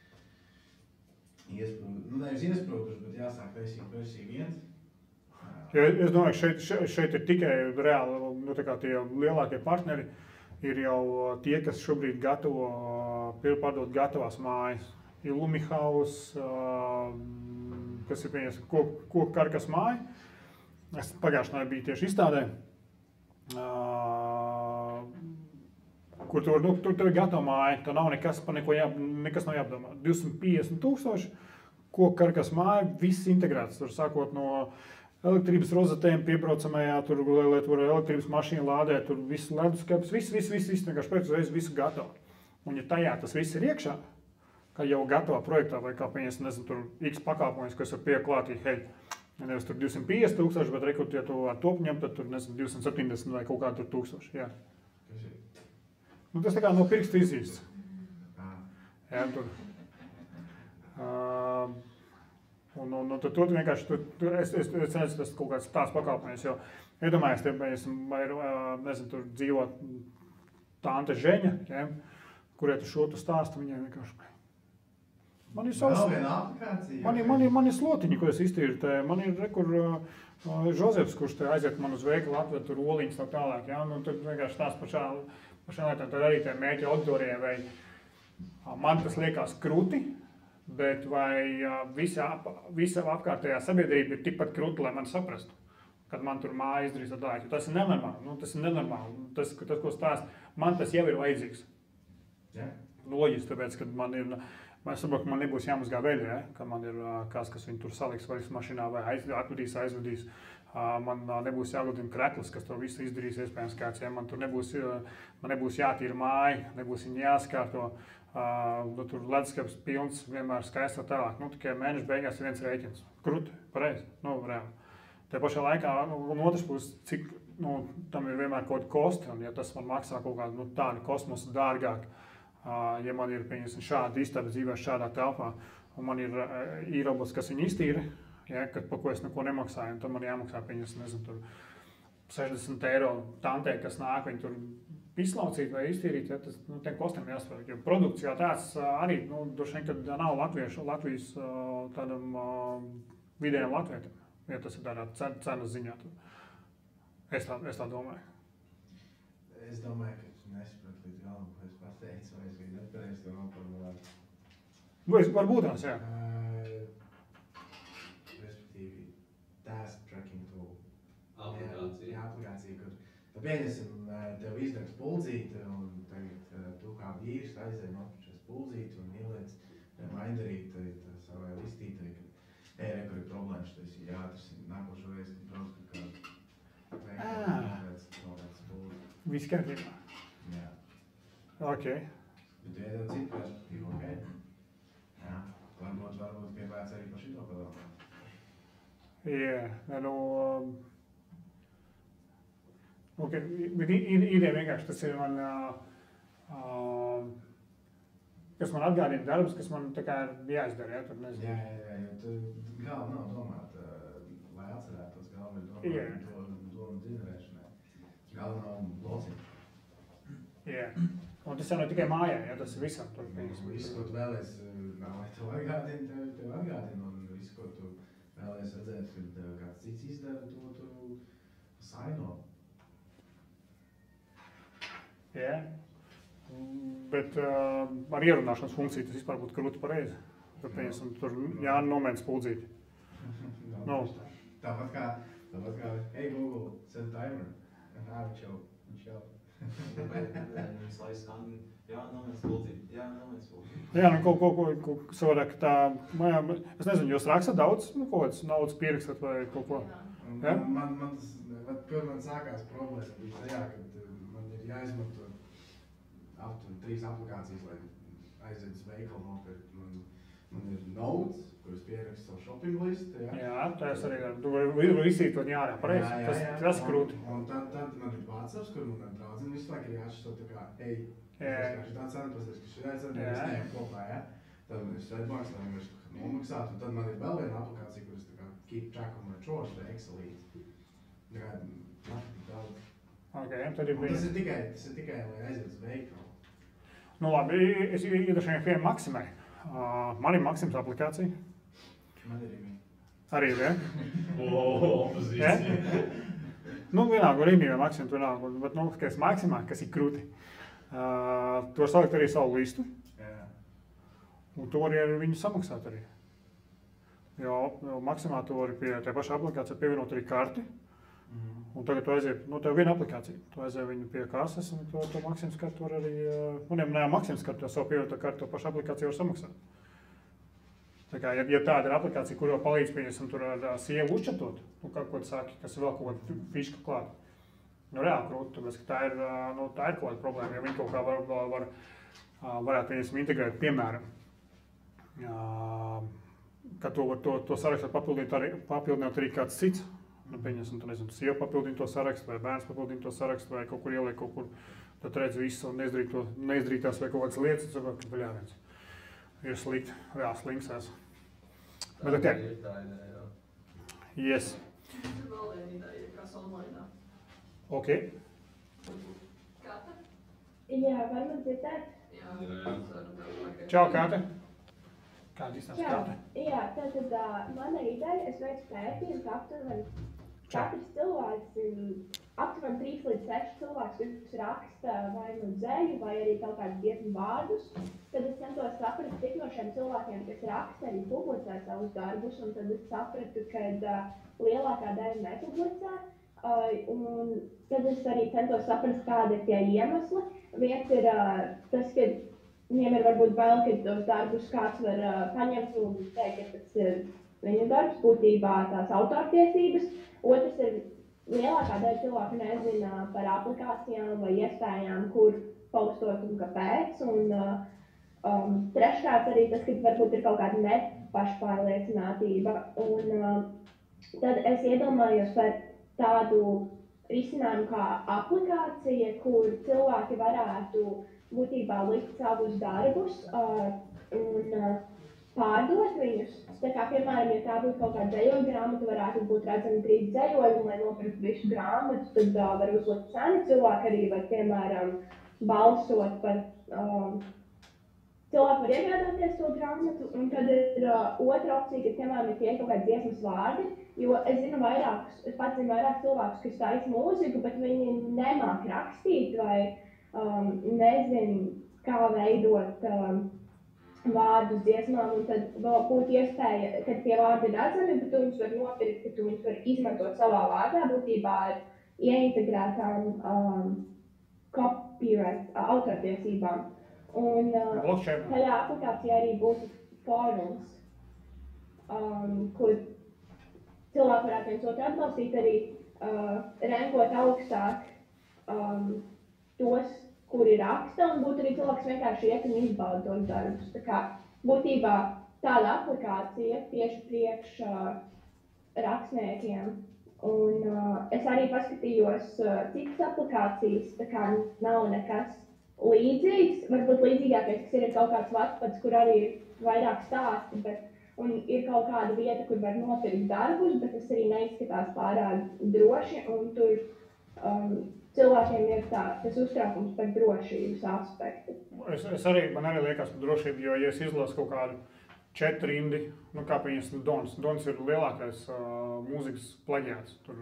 nevis iesprūduši, bet jāsāk versija 1. Ja, es domāju, ka šeit ir tikai reāli, tā kā tie lielākie partneri ir jau tie, kas šobrīd gatavo, pārdot gatavās mājas. Ir Lumihaus, kas ir pieņems koku karkas māja. Es pagājušajā nedēļā biju tieši izstādē, kur tur ir gatava māja, tā nav nekas nav jāapdomā. 250,000 koku karkas māja, viss integrēts, tur sākot no elektrības rozetēm piebraucamajā, tur, lai tur elektrības mašīnu lādēt, tur viss leduskaps, viss, vienkārši pēc uzreiz visu gatavu. Un ja tajā tas viss ir iekšā, kā jau gatavā projektā, vai kā pieņems, nezinu, tur X pakāpojas, kas ir pieklātī, hei, nevis tur 250,000, bet rekur, ja tu ar topu ņem, tad tur, nezinu, 270 vai kaut kādu tur 1000, jā. Kas ir? Nu, tas tā kā no pirksta izīsts. Jā, tur. Un tad tu vienkārši, es redzu, tas kaut kāds tās pakāpojas, jo, iedomājies, te, nezinu, tur dzīvo tante Žeņa, ja, kurai tu šo tu stāstu, viņai vienkārši. Man ir savs, man ir slotiņi, ko es iztīru. Man ir rekur Žozefs, kurš te aiziet man uz veikalu, atved tur oliņas tā tālāk. Ja? Nu, tad vienkārši tās pašā lietā, tad arī tie mēķi auditorijai, vai man tas liekas krūti, bet vai visa apkārtējā sabiedrība ir tikpat krūti, lai man saprastu, kad man tur māja izdarīs tā tālāk. Tas ir nenormāli, tas ir nenormāli. Tas, ko stāst, man tas jau ir vajadzīgs. Yeah. Loģiski, tāpēc, kad man ir... Es saprotu, ka man nebūs jāmazgā veļa, ja? Ka man ir kāds, kas viņu tur saliks vaļas mašīnā vai aizvedīs. Man nebūs jāgludina kreklis, kas to visu izdarīs, iespējams kāds. Ja? Man nebūs jātīra māja, nebūs viņa jāskārto. Tur leduskapis pilns, vienmēr skaists un tālāk. Tikai mēneša beigās ir viens rēķins. Krūti, pareizi, reāli. Te pašā laikā, un otrs puses, cik tam ir vienmēr kaut kādi kosti, un ja tas man maksā kaut kādu tādu kosmosu dārgāk, ja man ir, pieņemsim, šāda istaba dzīvē šādā telpā, un man ir robots, kas viņu iztīra, ja, par ko es neko nemaksāju, un tad man jāmaksā, pieņemsim, nezinu, tur 60 eiro tantē, kas nāk, viņi tur izlaucīt vai iztīrīt, ja, tas tiem kostiem jāspēr. Jo produkts jau tāds arī, droši vien, kad nav Latvijas tādam vidējam latvietim, ja tas ir tādā cenas ziņā. Es tā domāju. Es domāju, ka tu nesaprati līdz galam, ko es pateicu, vai es biju nepareizi to noformulēt. Varbūt tās, jā. Respektīvi, task tracking tool. Aplikācija. Jā, aplikācija, kur pieņemsim, tev izdegs puldzīti, un tagad tu kā vīrs aizēj nopušies puldzīti un ieliec reminderīt savai listītei, ka kur ir problēmas, tas ir jāatrisina nākošo reizi, kad brauc, ka novēc puldzīti. Viss kārtībā. Jā. Ok. Bet tu iedod citu perspektīvu, ok? Jā. Varbūt piepēc arī par šito padomāt. Jā, ok, bet ideja vienkārši tas ir man, kas man atgādina darbus, kas man tā kā ir jāizdara, ja, tur nezinu. Jā, jo tu galva nav domāt, lai atcerētos, galva ir domāt domu ģenerēšanai. Galva nav blociņš. Jā, un tas jau nav tikai mājā, ja, tas ir visam. Visu, ko tu vēlies, nav, lai tev atgādina, tev atgādina, un visu, ko tu vēlies redzēt, kad kāds cits izdara, to tu saino. Jā, bet ar ierunāšanas funkciju tas vispār būtu krūti pareizi. Tur jānomēdz puldzīti. Tāpat kā, hey Google, set timer. Viņš jau. Viņš lai skan, nomēdz puldzīti. Jā, ko savādāk tā, es nezinu, jūs rakstat daudz, kaut kāds naudas pierakstat vai kaut ko? Ja? Kur man sākās problēma bija tajā, kad man ir jāizmanto 3 aplikācijas, lai aiziet uz veikalu nopirkt. Man ir notes, kuras pierakstu savu shopping listu. Jā, tas arī ir. Tu vari izsītot ārā, pareizi. Tas ir krūti. Un tad man ir WhatsApps, kur man draudzene visu laiku ir jāšķisto tā kā, šitā cena, pasties, ka šitā cena, mēs neejam kopā, ja? Tad man ir Svetbanks, lai vienkārši nomaksāt, un tad man ir vēl viena aplikācija, kuras tā kā keep track of my chores vai Excelīt. Tā kā, daudz. Ok, tad ir tas ir tikai, lai aiziet uz veikalu. Labi, es iedošu vienam Maksimai. Man ir Maksims aplikācija. Man ir Rīmī. Arī ir, ja? Opozīcija. Vienalga, Rīmī vai Maksims, vienalga, bet, kas Maksimā, kas ir krūti. Tu var salikt arī savu listu. Jā. Un tu vari ar viņu samaksāt arī. Jo Maksimā tu vari pie tā paša aplikācija pievienot arī karti. Un tagad tu aiziet, tev viena aplikācija. Tu aiziet viņu pie kases un to Maksims kartu var arī, Maksims kartu, savu pievienotā kartu, to pašu aplikāciju var samaksāt. Tā kā, ja tāda ir aplikācija, kur jau palīdz, pieņemsim, tur ar sievu uzčatot, kaut ko saki, kas vēl kaut kāda fiška klāt. Reāli krūti, tāpēc, ka tā ir kaut kāda problēma, ja viņi kaut kā varētu, pieņemsim, integrēt, piemēram, ka to sarakstu papildināt arī kāds cits. Pieņemsim, sieva papildina to sarakstu, vai bērns papildina to sarakstu, vai kaut kur ieliek kaut kur, tad redz visu un neizdarītās vai kaut kādas lietas, tad var, ka vaļāviens. Ir slikti, reāli slinksās. Bet Tā ir tā ideja, jā. Yes. Ir vēl viena ideja, kas online. Ok. Kata? Jā, var man dzirdēt? Jā. Čau, Kata. Kāda izstāsta Kata? Jā, tātad mana ideja, es veicu pētījumu, ka katrs cilvēks ir aptuveni 3 līdz 6 cilvēks, kas raksta vai dzēju, vai arī kaut kādus dziesmu vārdus. Tad es centos saprast, cik no šiem cilvēkiem, kas raksta, arī publicē savus darbus, un tad es sapratu, ka lielākā daļa nepublicē. Un tad es arī centos saprast, kādi ir tie iemesli. Viens ir tas, ka viņiem ir varbūt bail, ka tos darbus kāds var paņemt un teikt, ka tas ir viņa darbs, būtībā tās autortiesības. Otrs ir lielākā daļa cilvēku nezina par aplikācijām vai iespējām, kur postot un kāpēc. Un Treškārt arī tas, ka varbūt ir kaut kāda nepašpārliecinātība. Un tad es iedomājos par tādu risinājumu kā aplikācija, kur cilvēki varētu būtībā likt savus darbus un pārdot viņus. Tā kā, piemēram, ja tā būtu kaut kāda dzējoļu grāmata, varētu būt redzami 3 dzējoļi, un lai nopirktu visu grāmatu, tad var uzlikt cenu. Cilvēki arī var, piemēram, balsot par cilvēku var iegādāties to grāmatu, un tad ir otra opcija, ka, piemēram, ir tie kaut kādi dziesmas vārdi, jo es pats zinu vairāk cilvēkus, kas taisa mūziku, bet viņi nemāk rakstīt vai nezin, kā veidot vārdus dziesmām, un tad vēl būtu iespēja, kad tie vārdi ir redzami, bet tu viņus var nopirkt, ka tu viņus var izmantot savā vārdā, būtībā ar ieintegrētām copyright, autortiesībām. Un tajā aplikācijā arī būtu fórums, kur cilvēki varētu viens otru atbalstīt, arī renkot augstāk tos, kuri raksta, un būtu arī cilvēks vienkārši iet un izbauda tos darbus. Tā kā būtībā tāda aplikācija tieši priekš rakstniekiem. Un es arī paskatījos citas aplikācijas, tā kā nav nekas līdzīgs. Varbūt līdzīgākais, kas ir kaut kāds Wattpads, kur arī ir vairāk stāsti, un ir kaut kāda vieta, kur var nopirkt darbus, bet tas arī neizskatās pārāk droši, un tur cilvēkiem ir tas uztraukums par drošības aspektu. Man arī liekas par drošību, jo, ja es izlasu kaut kādu četrindi, kā pieņemsim Dons. Dons ir lielākais mūzikas plaģiāts. Tur,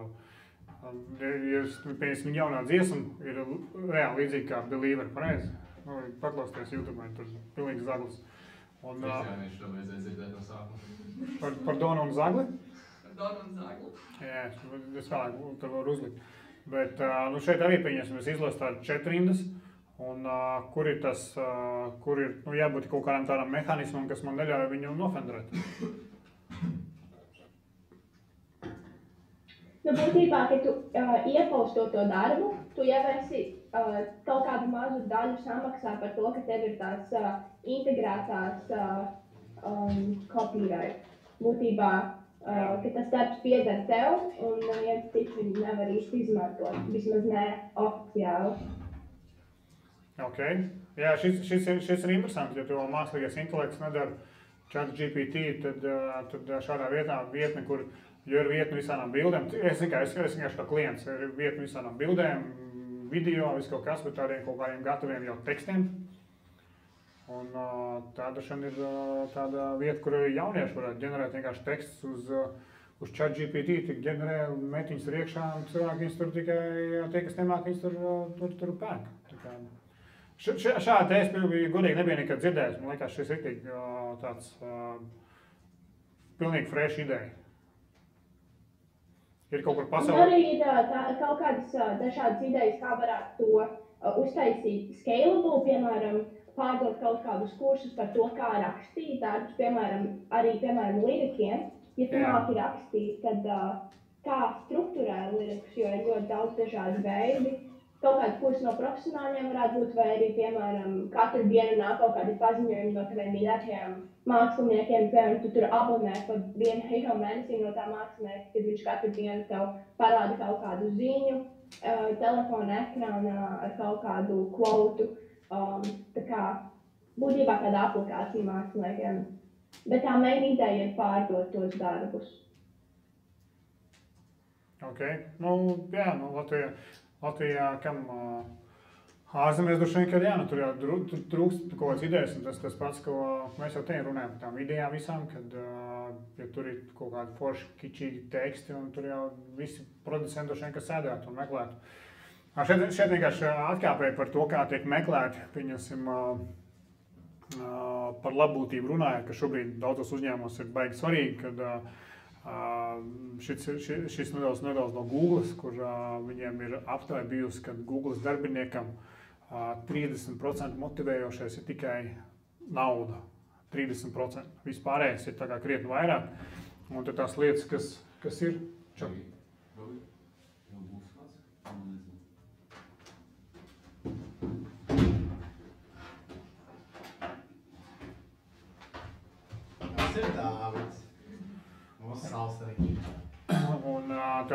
ja pieņemsim jaunā dziesma, ir reāli līdzīgi kā Believer, pareizi. Paklausties YouTube, tur pilnīgi zaglis. Kristiāniši to vajadzēja dzirdēt no sākuma. Par Donu un Zagli? Par Donu un Zagli. Jā, es vēlāk tur varu uzlikt. Bet šeit arī pieņemsim, es izlasu tādu četrindas, un kur ir tas, kur ir jābūt kaut kādam tādam mehānismam, kas man neļauj viņu nofendrēt. Būtībā, ka tu iepaustot to darbu, tu jau esi kaut kādu mazu daļu samaksā par to, ka tev ir tās integrētās copyright. Būtībā, ka tas darbs pieder tev, un neviens cits viņu nevar īsti izmantot, vismaz ne oficiāli. Ok. Jā, šis ir interesants, ja to mākslīgais intelekts nedara ChatGPT, tad šādā vietne, kur ir vietne visādām bildēm, es vienkārši kā klients, ir vietne visādām bildēm, video, viss kaut kas, bet tādiem kaut kādiem gataviem jau tekstiem. Un tāda šeit ir tāda vieta, kur arī jaunieši varētu ģenerēt vienkārši tekstus uz ChatGPT, tik ģenerē metiņas ir iekšā, un cilvēki viņus tur tikai tie, kas nemāk, viņus tur pērk. Šādi te es godīgi nebija nekad dzirdējis, man liekas, šis ir tāds pilnīgi fresh ideja. Ir kaut kur pasaulē. Arī ir kaut kādas dažādas idejas, kā varētu to uztaisīt scalable, piemēram, pārdot kaut kādus kursus par to, kā rakstīt darbus, piemēram, lirikiem. Ja tu māki rakstīt, tad kā strukturē lirikus, jo ir ļoti daudz dažādu veidi. Kaut kādi kursi no profesionāļiem varētu būt, vai arī, piemēram, katru dienu nāk kaut kādi paziņojumi no taviem mīļākajiem māksliniekiem, piemēram, tu tur abonē par €1 mēnesī no tā mākslinieka, kad viņš katru dienu tev parāda kaut kādu ziņu, telefona ekrānā ar kaut kādu kvotu. Tā kā būtībā tāda aplikācija māksliniekiem. Bet tā main ideja ir pārdot tos darbus. Ok. Latvijā, kam ārzemēs droši vien, ka tur jau trūkst kaut kādas idejas, un tas pats, ko mēs jau te runājam par tām idejām visām, kad ja tur ir kaut kādi forši, kičīgi teksti, un tur jau visi producenti droši vien, kas sēdētu un meklētu. Šeit vienkārši atkāpēja par to, kā tiek meklēti, pieņemsim, par labbūtību runājot, ka šobrīd daudzos uzņēmumos ir baigi svarīgi, kad šis nedaudz no Google, kur viņiem ir aptāja bijusi, ka Google darbiniekam 30% motivējošais ir tikai nauda. 30%. Vispārējais ir tā kā krietni vairāk. Un tad tās lietas, kas ir čak. Dāvids. Mūsu salstarīgi. Un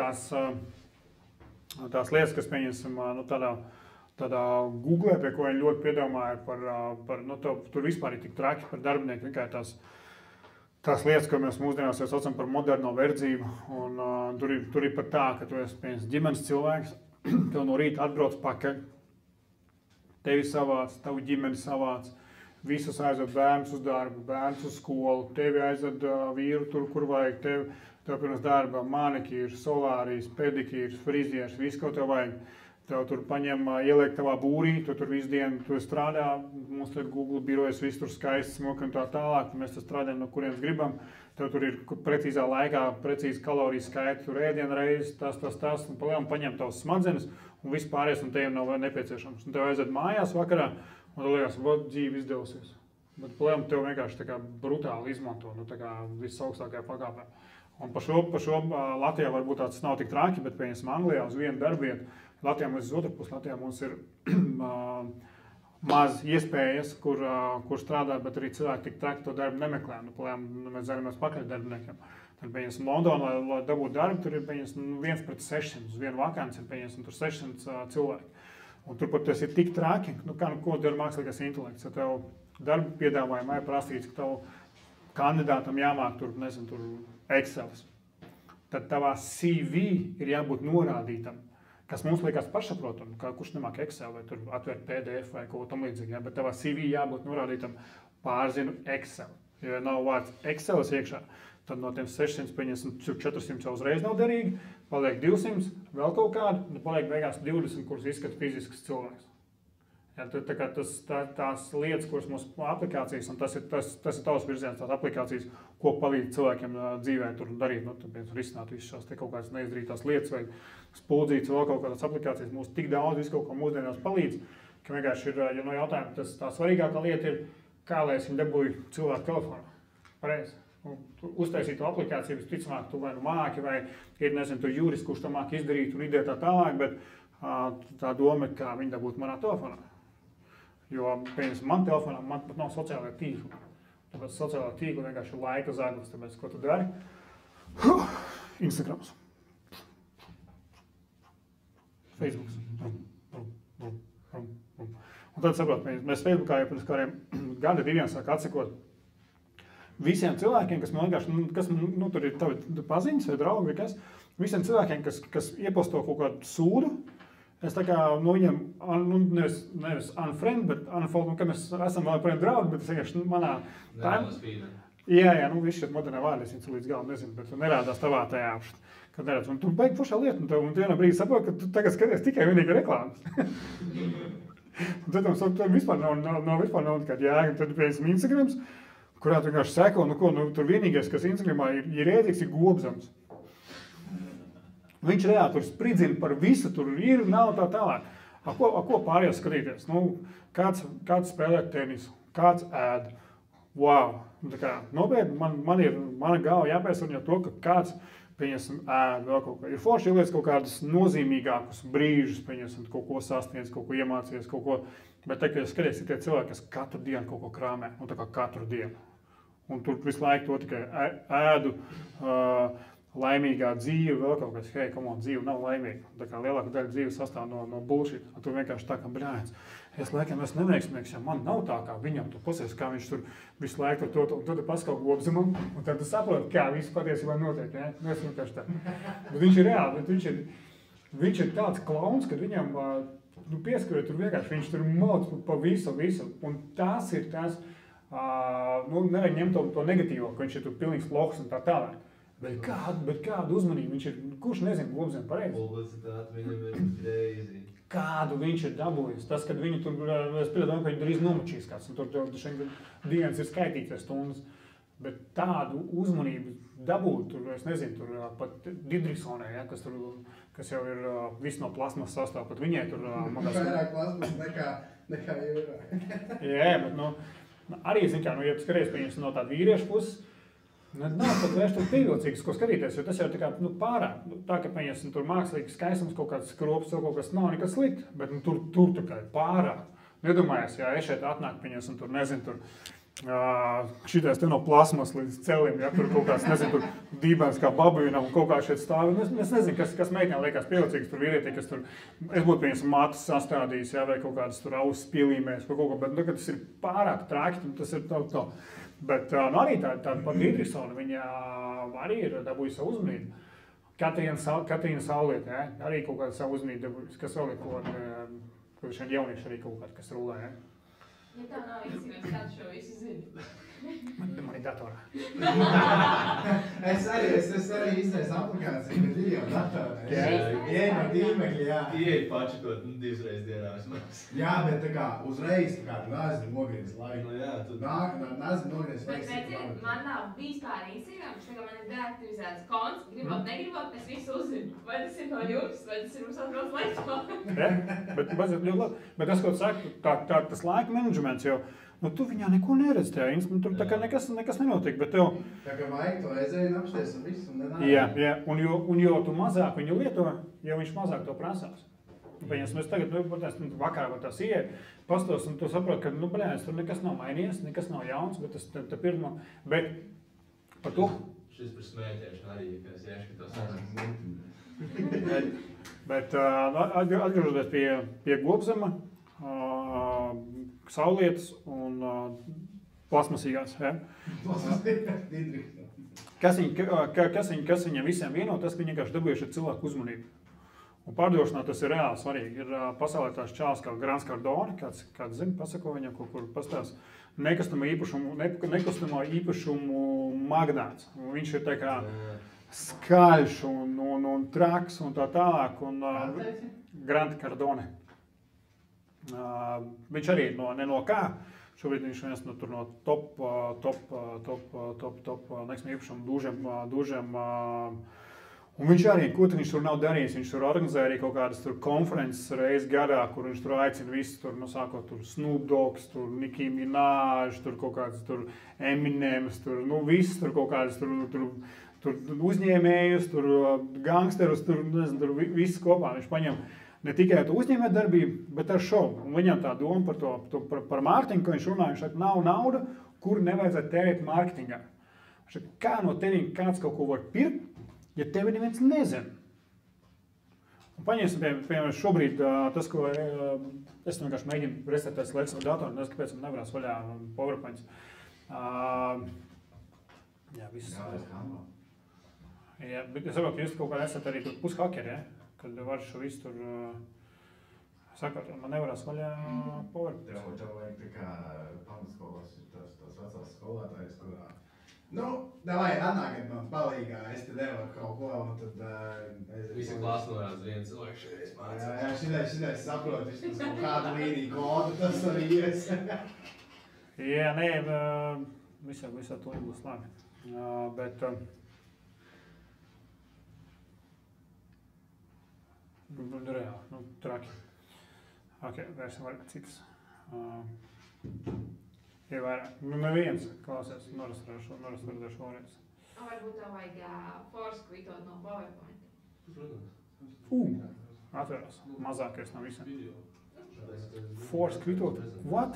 tās lietas, kas pieņemsim, nu, tādā Google, pie ko viņi ļoti piedomāja par nu, tur vispār ir tik traki par darbinieku, vienkārši tās lietas, ko mēs mūsdienās jau saucam par moderno verdzību, un tur ir pat tā, ka tu esi, piemēram, ģimenes cilvēks, tev no rīta atbrauc pakaļ, tevi savāc, tavu ģimeni savāc, visus aizved bērnus uz darbu, bērnus uz skolu, tevi aizved vīru tur, kur vajag, tev pirms darba manikīrs, solārijas, pedikīrs, frizieris, viss, ko tev vajag. Tev tur paņem, ieliek tavā būrī, tu tur visu dienu tu strādā, mums tur Google birojas, viss tur skaisti smuki un tā tālāk, mēs tur strādājam, no kurienes gribam. Tev tur ir precīzā laikā, precīzi kaloriju skaiti, tur ēdienu reizes, tas, un palielam paņem tavas smadzenes, un viss pāries, un tev nav nepieciešams. Un tev aiziet mājās vakarā, un tu liekas, vot dzīve izdevusies. Bet palielam tev vienkārši tā kā brutāli izmanto, nu tā kā visaugstākajā pakāpē. Un par šo Latvijā varbūt tāds nav tik traki, bet pieņemsim Anglijā uz vienu darbvietu. Latvijā mums uz otru pusi, Latvijā mums ir maz iespējas, kur strādāt, bet arī cilvēki tik traki to darbu nemeklē. Nu, mēs zināmies pakaļ darbiniekiem. Tad, pieņemsim, Londonā, lai dabūtu darbu, tur ir 1 pret 600. Uz vienu vakanci ir, pieņemsim, tur 600 cilvēki. Un tur pat tas ir tik traki, nu, ko dara mākslīgais intelekts. Ja tev darba piedāvājumā ir prasīts, ka tev kandidātam jāmāk tur, nezinu, tur Excelis. Tad tavā CV ir jābūt norādītam, kas mums liekas pašsaprotami, kā kurš nemāk Excel vai tur atvērt PDF vai kaut ko tam līdzīgi, ja? Bet tavā CV jābūt norādītam pārzinu Excel. Ja nav vārds Excelis iekšā, tad no tiem 600, 400 jau uzreiz nav derīgi, paliek 200, vēl kaut kādu, paliek beigās 20, kuras izskata fizisks cilvēks. Ja, tās lietas, kuras mūsu aplikācijas, un tas ir tavs virziens, tās aplikācijas, ko palīdz cilvēkiem dzīvē tur darīt, nu, risināt visu šās te kaut kādas neizdarītās lietas vai spuldzītas vēl kaut kādas aplikācijas. Mums tik daudz visu kaut ko mūsdienās palīdz, ka vienkārši ir, ja no jautājuma, tā svarīgākā lieta ir, kā lai es viņu dabūju cilvēku telefonā. Pareizi. Uztaisīt to aplikāciju, visticamāk, tu vai nu māki, vai ir, nezinu, tu jurists, kurš to māk izdarīt un ideja tā tālāk, bet tā doma ir, kā viņi dabūtu manā telefonā. Jo, pieņemsim, man telefonā, man pat nav sociālajā tīkla. Tāpēc sociālajā tīkla vienkārši ir laika zaglis, tāpēc, ko tu dari? Instagrams. Facebooks. Un tad saprot, mēs Facebookā jau pirms kādiem gada diviem sāk atsekot visiem cilvēkiem, kas man vienkārši, nu, tur ir tavi paziņas vai draugi vai kas, visiem cilvēkiem, kas ieposto kaut kādu sūdu, es tā kā no viņiem, nevis unfriend, bet unfollow, ka mēs esam vēl projām draugi, bet es vienkārši manā Jā, nu viss šeit modernā vārdā, es viņu līdz galam nezinu, bet nerādās tavā tajā apšķi. Kad nerādās, un tu beigi foršā lieta, un tu vienā brīdī saproti, ka tu tagad skaties tikai vienīgi reklāmas. Un tad tam vispār nav nekāda jēga, tad pēc Instagrams, kurā tu vienkārši seko, tur vienīgais, kas Instagramā ir ēdīgs, ir gobzams. Viņš reāli tur spridzina par visu, tur ir, nav tā tālāk. Ko pārējās skatīties? Nu, kāds spēlē tenisu, kāds ēd. Wow! Tā kā nopietni, mana galva jāpēsarņo to, ka kāds, pieņemsim, ēd vēl kaut ko. Ir forši ieliec kaut kādus nozīmīgākus brīžus, pieņemsim, kaut ko sasniedz, kaut ko iemācies, kaut ko. Bet te, kad skaties, ir tie cilvēki, kas katru dienu kaut ko krāmē, un tā kā katru dienu. Un tur visu laiku to tikai ēdu, laimīgā dzīve, vēl kaut kas, hei, come on, dzīve nav laimīga. Tā kā lielāka daļa dzīve sastāv no bullshit. Un tu vienkārši tā kā, bļāc, es neveiksmīgs, ja man nav tā kā viņam, tu pasies, kā viņš tur visu laiku to, un tad tu paskaut gobzumam, un tad tu saproti, kā viss patiesībā notiek, ja? Nu, es vienkārši tā. Bet viņš ir reāli, bet viņš ir tāds klauns, kad viņam, pieskarot tur vienkārši, viņš tur mauc pa visu, un tas ir tas, nevajag ņemt to negatīvo, ka viņš ir tur pilnīgs loks un tā tālāk. Bet kādu uzmanību viņš ir, kurš nezina gobziem pareizi? Publicitāte viņam ir crazy. Kādu viņš ir dabūjis? Tas, kad viņi tur, es piedomāju, ka viņi drīz nomačīs kāds, un tur dienas ir skaitīties stundas. Bet tādu uzmanību dabūt, tur, es nezinu, tur pat Didriksonē, ja, kas jau ir viss no plasmas sastāv, pat viņai tur... Vairāk plasmas nekā jūrā. Jā, bet arī, zin kā, ja tu skaties, pieņems no tāda vīriešu puses, nav pat vairs tur pievilcīgs, ko skatīties, jo tas jau tā kā pārāk. Tā, ka pieņemsim tur mākslīgi skaistums, kaut kāds skrops, kaut kas nav nekas slikti, bet tur tā kā pārāk. Nedomājies, ja es šeit atnāk, pieņemsim tur, nezinu, tur šitais te no plasmas līdz celim, ja, tur kaut kāds, nezinu, tur dībēns kā babuīnam un kaut kā šeit stāvi. Es nezinu, kas meitenē liekas pievilcīgs, tur vīrietī, kas tur, es būtu pieņemsim matus sastādījis, ja, vai kaut kādas tur ausis pielīmēs, vai kaut ko, bet, tas ir pārāk traki, tas ir tā. Bet, arī tāda pat Dīdriksona, viņa arī ir dabūjusi savu uzmanību. Katrīna Sauliete, ja, arī kaut kāda savu uzmanību dabūjusi, kas vēl ir kaut kāda, šeit jaunieši arī kaut kāda, kas rulē, ja. Ja tā nav izcīnās, kāds šo visu zina. Man ir datorā. Es arī iztaisu aplikāciju, bet ir jau datorā. Ieej no tīmekļa, jā. Ieej pačakot 2 reizes dienā vismaz. Jā, bet tā kā uzreiz, tā kā tu neesmu nogriezis laiku. Nu jā, tu neesmu nogriezis Bet, laiku. redziet, man nav vispār Instagrams, tā kā man ir deaktivizēts konts, gribot, negribot, es visu uzzinu. Vai tas ir no jums, vai tas ir mums atbrauc laikā? Ja? Bet ļoti labi. Bet tas, ko tu saki, tas laika menedžments jau, nu tu viņā neko neredz tajā instrumentā, tur tā kā nekas nenotiek, bet tev... Tā kā vajag to aizēju apšties un visu, un nenāk. Jā, un jo tu mazāk viņu lieto, jo viņš mazāk to prasās. Pēc mēs tagad, vakarā var tās ieeja, pastos, un tu saproti, ka, blēņas, tur nekas nav mainījies, nekas nav jauns, bet tas tā pirmā, bet par to... Šis par smēķēšanu arī, ka es ieskatos. Bet atgriežoties pie Gobzema, Saulietes un plasmasīgās, ja? Kas viņam visiem vieno, tas, ka viņi vienkārši dabūjuši cilvēku uzmanību. Un pārdošanā tas ir reāli svarīgi. Ir pasaulē tās čāls kā Grants Cardone, kāds zina, pasako viņam kaut kur pastāst, nekustamo īpašumu magnāts. Un viņš ir tā kā skaļš un traks un tā tālāk. Grant Cardone. Viņš arī ne no kā. Šobrīd viņš viens no top īpašumu dūžiem. Un viņš arī, ko viņš tur nav darījis, viņš tur organizē arī kaut kādas tur konferences reizes gadā, kur viņš tur aicina visus tur, sākot tur Snoop Dogs, tur Nicki Minaj, tur kaut kādas tur Eminems, tur, viss tur kaut kādas tur uzņēmējus, tur gangsterus, tur, nezinu, tur viss kopā. Viņš paņem ne tikai to uzņēmē darbību, bet ar šovu. Un viņam tā doma par mārketingu, ko viņš runā, viņš saka, nav nauda, kur nevajadzētu tērēt mārketingā. Viņš saka, kā no tevīm kāds kaut ko var pirkt, ja tevi neviens nezina. Un paņemsim, piemēram, šobrīd tas, ko es vienkārši mēģinu restartēt slēdz savu datoru, nezinu, kāpēc man nevarās vaļā PowerPoints. Jā, viss. Jā, bet es saprotu, ka jūs kaut kā esat arī tur pushakeri, ja? Kad var šo visu tur sakot, man nevarās vaļā PowerPoints. Tev vajag tā kā pamatskolas, tās vecās skolētājas, kurā davai, atnākat man palīgā, es te nevaru kaut ko, un tad... Visi klāsts norāds viens cilvēks šeit mācās. Jā, šitais saprot, viņš kaut kādu līniju kodu, tas arī ies. Jā, nē, visā to būs labi. Bet... reāli, traki. Ok, vērsim vairāk citas. Ir vairāk. Neviens klausās, norastarēšu vēlreiz. Varbūt tā vajag force kvitot no PowerPoint. Atvērās. Mazākais no visiem. Force kvitot? What?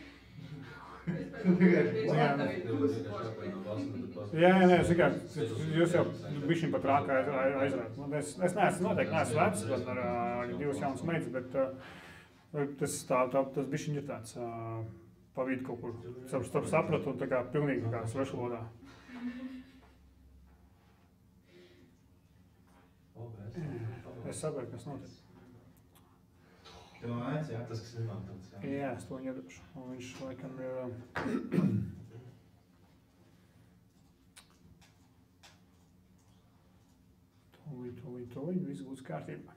Jā, es tikai, jūs jau bišķiņ pat rākā aizrāt. Es noteikti neesmu vecs, bet ar 2 jaunas meitas, bet tas bišķiņ ir tāds pa vidu kaut kur starp sapratu un tā kā pilnīgi tā kā svešvalodā. Es saprotu, kas notiek. Tev nāc, jā? Tas, kas nemāk tāds, jā. Jā, es to iedošu. Un viņš laikam ir... Tūlīt, viss būs kārtībā.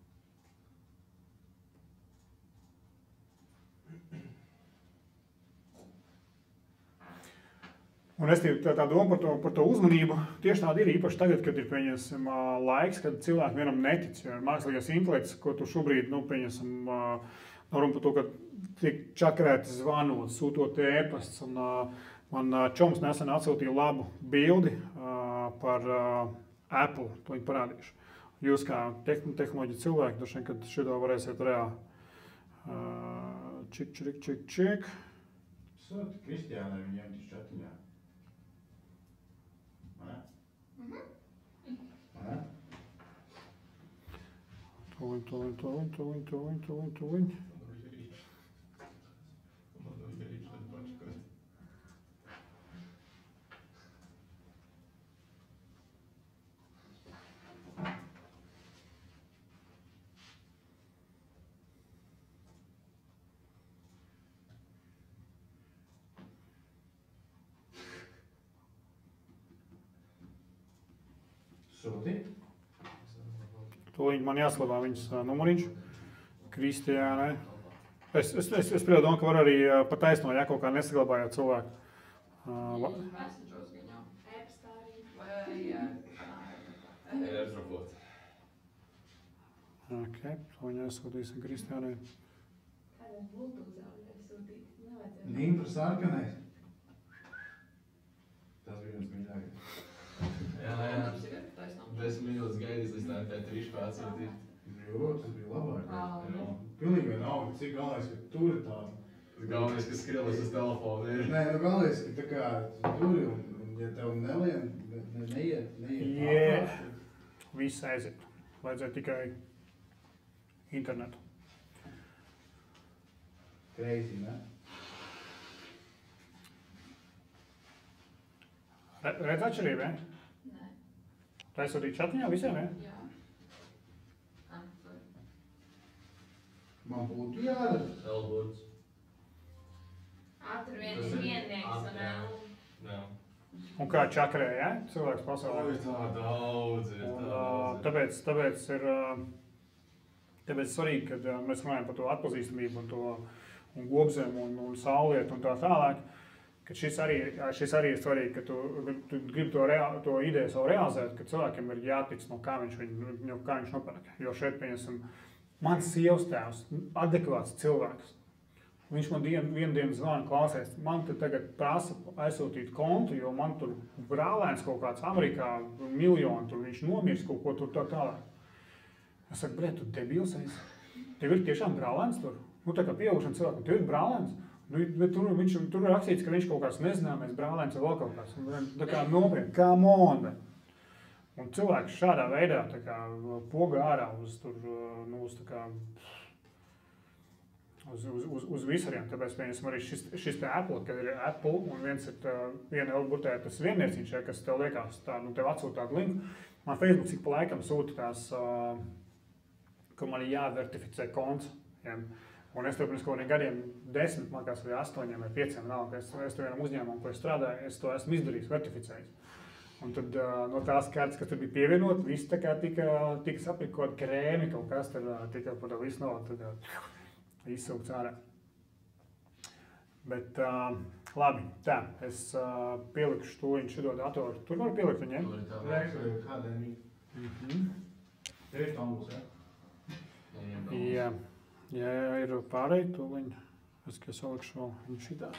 Un es tā doma par to uzmanību tieši tāda ir īpaši tagad, kad ir, pieņemsim, laiks, kad cilvēki vienam netic. Jo ir mākslīgais intelekts, ko tu šobrīd, pieņemsim, runa par to, ka tiek čakarēti zvanot, sūtot ēpasts. Un man čoms nesen atsūtīja labu bildi par Apple, to viņi parādījuši. Jūs kā tehnoloģija cilvēki, droši vien, kad šito varēsiet reāli. Čik. Sūti Kristiānai viņiem taču čatiņā. Vai ne? Vai ne? Tuliņ. Sūti? Tuliņ man jāslabā viņas numuriņš. Kristiānai. Es piedomāju, ka var arī pa taisno, ja kaut kā nesaglabājot cilvēku. Mēsečos viņam. E-pastā arī. Vai Airdropot. Ok, tuliņ aizsūtīsim Kristiānai. Kādā Bluetoothā varēja sūtīt? Nevajadzēja. Nīmpra sarkanais. Tas bija viens mīļākais. Jā. 10 minūtes gaidīs, līdz tā trīši pārsūtīt. Jo, tas bija labāk. Jā. Pilnīgi vienalga, cik galvenais, ka tur ir tāda. Galvenais, ka skrielas uz telefonu ir. Nē, nu galvenais, ka tā kā tur ir, un ja tev neiet Yeah. Viss aiziet. Vajadzēja tikai internetu. Crazy, ne? Redz atšķirību, ja? Nē. Tā aizsūtīt čatiņā visiem, ja? Jā. Man būtu jādara. Elburds. Tur viens Tas ir ir viennieks un jā. Jā. Un kā čakrē, ja? Cilvēks pasaulē. Ir tā daudz, ir Un, tā daudz. tāpēc svarīgi, kad mēs runājam par to atpazīstamību un to un gobzēm un saulietu un tā tālāk, ka šis arī ir svarīgi, ka tu gribi to ideju savu realizēt, ka cilvēkiem ir jātic, no kā viņš nopērk. Jo šeit, pieņemsim, mans sievas tēvs, adekvāts cilvēks. Viņš man vienu dienu zvana, klausies, man te tagad prasa aizsūtīt kontu, jo man tur brālēns kaut kāds Amerikā miljonu, tur viņš nomirs kaut ko tur tā tālāk. Es saku, bret, tu debils esi? Tev ir tiešām brālēns tur? Nu, tā kā pieaugušana cilvēkam, tev ir brālēns? Nu, bet tur ir rakstīts, ka viņš kaut kāds nezināmies brālēns vai vēl kaut kāds. Tā kā nopietni, come on! Un cilvēks šādā veidā tā kā poga ārā uz tur, nu, uz tā kā uz visariem. Tāpēc, pieņemsim, arī šis te Apple, kad ir Apple, un viena burtē tas viennieciņš, kas tev liekas, tā, nu, tev atsūta tādu linku. Man Facebook cik pa laikam sūta tās, ka man ir jāvertificē konts. Ja? Un es tur pirms kaut kādiem gadiem 10, man kāds vai 8 vai 5 nav, ka es tur vienam uzņēmumam, ko es strādāju, es to esmu izdarījis, vertificējis. Un tad no tās kartes, kas tur bija pievienot, viss tā kā tika sapirkot krēmi, kaut kas tur tika par to visu naudu izsūkts ārā. Bet labi, tā, es pielikšu tūliņ šito datoru. Tur var pielikt viņiem? Tur ir tā Rektori, HDMI. Ir stambuls, ja? Jā, ir pārēj tūliņ. Es salikšu viņu šitā.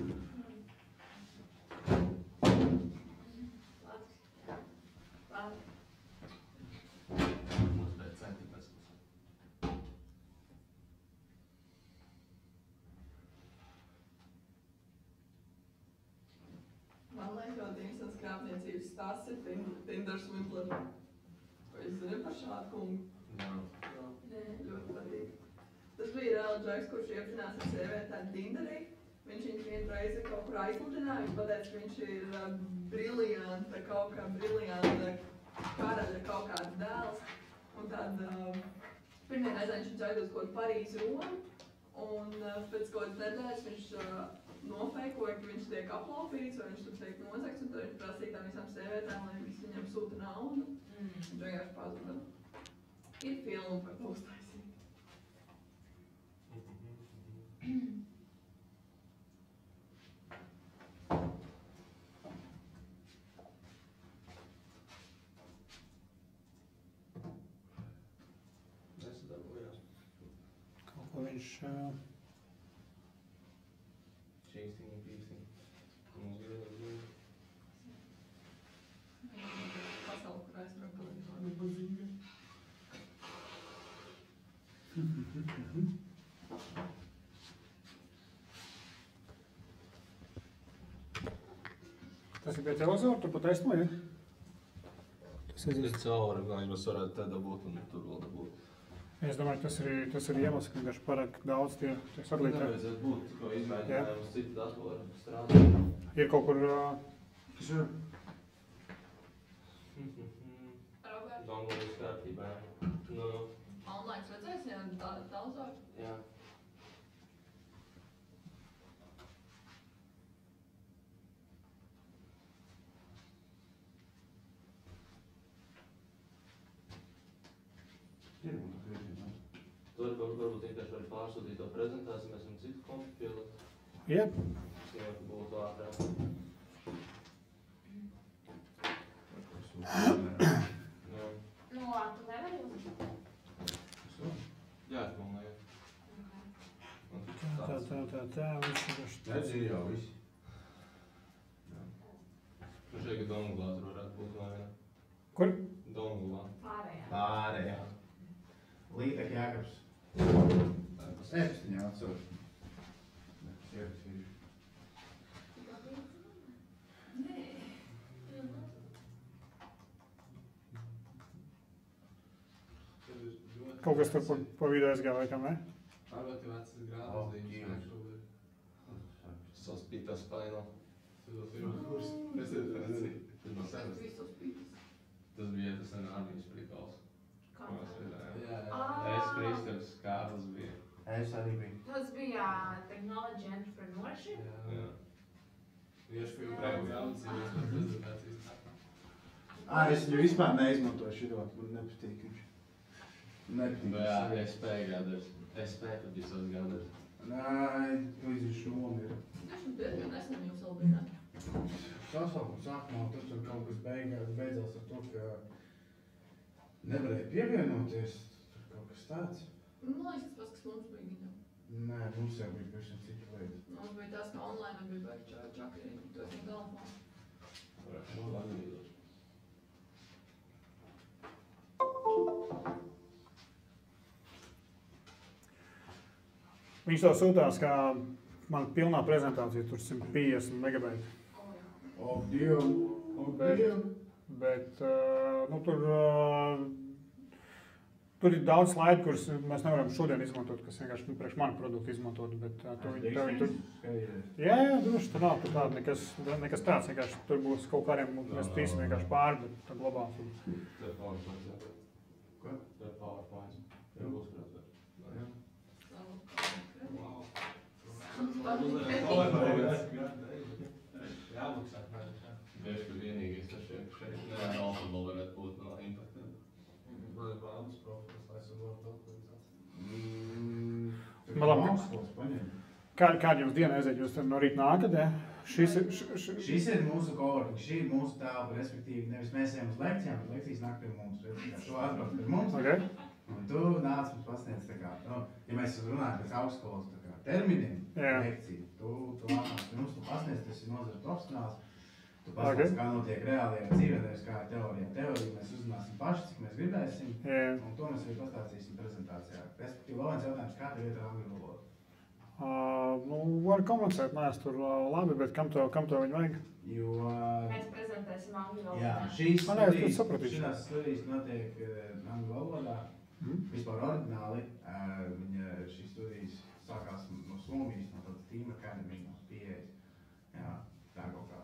Man liekas, Dīmsons krāpniecības stāsts ir Tinders Winkler. Vai es zinu par šādu kungu? Jā. Nē, ļoti patīk. Tas bija reāli džeks, kurš iepazinās ar sievietēm Tinderī. Viņš viņu vienu reizi kaut kur aizludināja, viņš pateica, ka viņš ir briljanta, kaut kā briljanta karaļa kaut kāds dēls. Un tad pirmie reizē viņš aizved uz kaut kādu Parīzi Romu, un pēc kaut kādas nedēļas viņš nofeikoja, ka viņš tiek aplaupīts, vai viņš tur tiek nozagts, un tad viņš prasīja tām visām sievietēm, lai viņš viņam sūta naudu. Viņš vienkārši pazuda. Ir filma par to uztaisīt. Kaut ko viņš... Čīkstiņi, pīkstiņi. Mums gribētu. Pasauli, kur aizbraukt, tad ir tāda bazīga. Pie televizoru tur pat taisno, ja? Tas Ir cauri, lai mēs varētu te dabūt un tur vēl dabūt. Es domāju, tas ir iemesls, ka vienkārši pārāk daudz tie satelīti. Nevajadzētu būt ko izmēģinājumu uz citu datoru strādāt. Ir kaut kur... Donglīs kārtībā. Online redzēs, ja telzāk? Jā. Tur varbūt vienkārši var pārsūtīt to prezentāciju, mēs varam citu kontu pielikt. Jā. Es jau būtu ātrāk. Nu, tu nevari uzsākt? Jā, es domāju. Tā, Redz, ir jau viss. Nu, šeit Donglā tur varētu būt vai ne? Kur? Donglā. Pārējā. Lītek Jākaps. Es viņu atceros. Kaut kas tur pa vidu aizgāja, laikam, ne? Ļoti vecs grāmatzīmes. Saspītās paino. Tas bija tas armijas prikals. Ko mēs redzējām. Es, Kristaps, Kārlis bija. Es arī biju. Tas bija Technology Entrepreneurship. Jā. Tieši pie grāmatzīmes prezentācijas. Es viņu vispār neizmantoju šito, man nepatīk viņš. Nepatīk. Jā, es spēju gādāt. Es spēju pat visos gādāt. Nē, līdz viņš nomira. Es diezgan nesen jūs vēl bijāt. Sasaukums sākumā, tad tur kaut kas beidzās ar to, ka nevarēja pievienoties. Tur kaut kas tāds. Man liekas, tas pats, kas mums bija viņam. Nē, mums jau bija pavisam cita lieta. Mums bija tas, ka online bija baigi čakari, to es no telefonu. Varētu būt Viņš to sūtās, kā man pilnā prezentācija, tur 150 megabaiti. Ak, Dievu! Bet nu, tur ir daudz slaidu, kurus mēs nevaram šodien izmantot, kas vienkārši priekš mani produktu izmantot, bet viņi tur... Jā, droši, tur nav tur tāda nekas tāds, vienkārši tur būs kaut kādiem, mēs tīsim vienkārši pāri, bet tā globāls. Ko? Tā PowerPoint. Jā, būs prātā. Jāmaksā, vai ne? Tieši, ka vienīgais, kas šeit alfabolu varētu būt no impactiem. Man ir bābas profils, lai esmu no Kāda jums diena aiziet? Jūs no rīta nākat, ja? Šis ir mūsu koordiņš, šī ir mūsu telpa, respektīvi, nevis mēs ejam uz lekcijām, bet lekcijas nāk pie mums. Tu atbrauc pie mums, un tu nāc mums pasniedz tā kā, ja mēs runājam pēc augstskolas terminiem, lekciju, tu nāc pie mums, tu pasniedz, tas ir nozara profesionāls, tu pasniedz, kā notiek reālajā dzīvē, nevis kā ir teorijā. Teoriju mēs uzrunāsim paši, cik mēs gribēsim, un to mēs arī pastāstīsim prezentācijā. Respektīvi, Lovens jautājums, kā tev iet ar angļu valodu? Var komunicēt, neesmu tur labi, bet kam to viņi vajag? Mēs prezentēsim angļu valodā. Jā, šīs studijas notiek angļu valodā. Vispār oriģināli šīs studijas sākās no Somijas, no tādas Team Academy, no pieejas. Jā, tā kaut kā.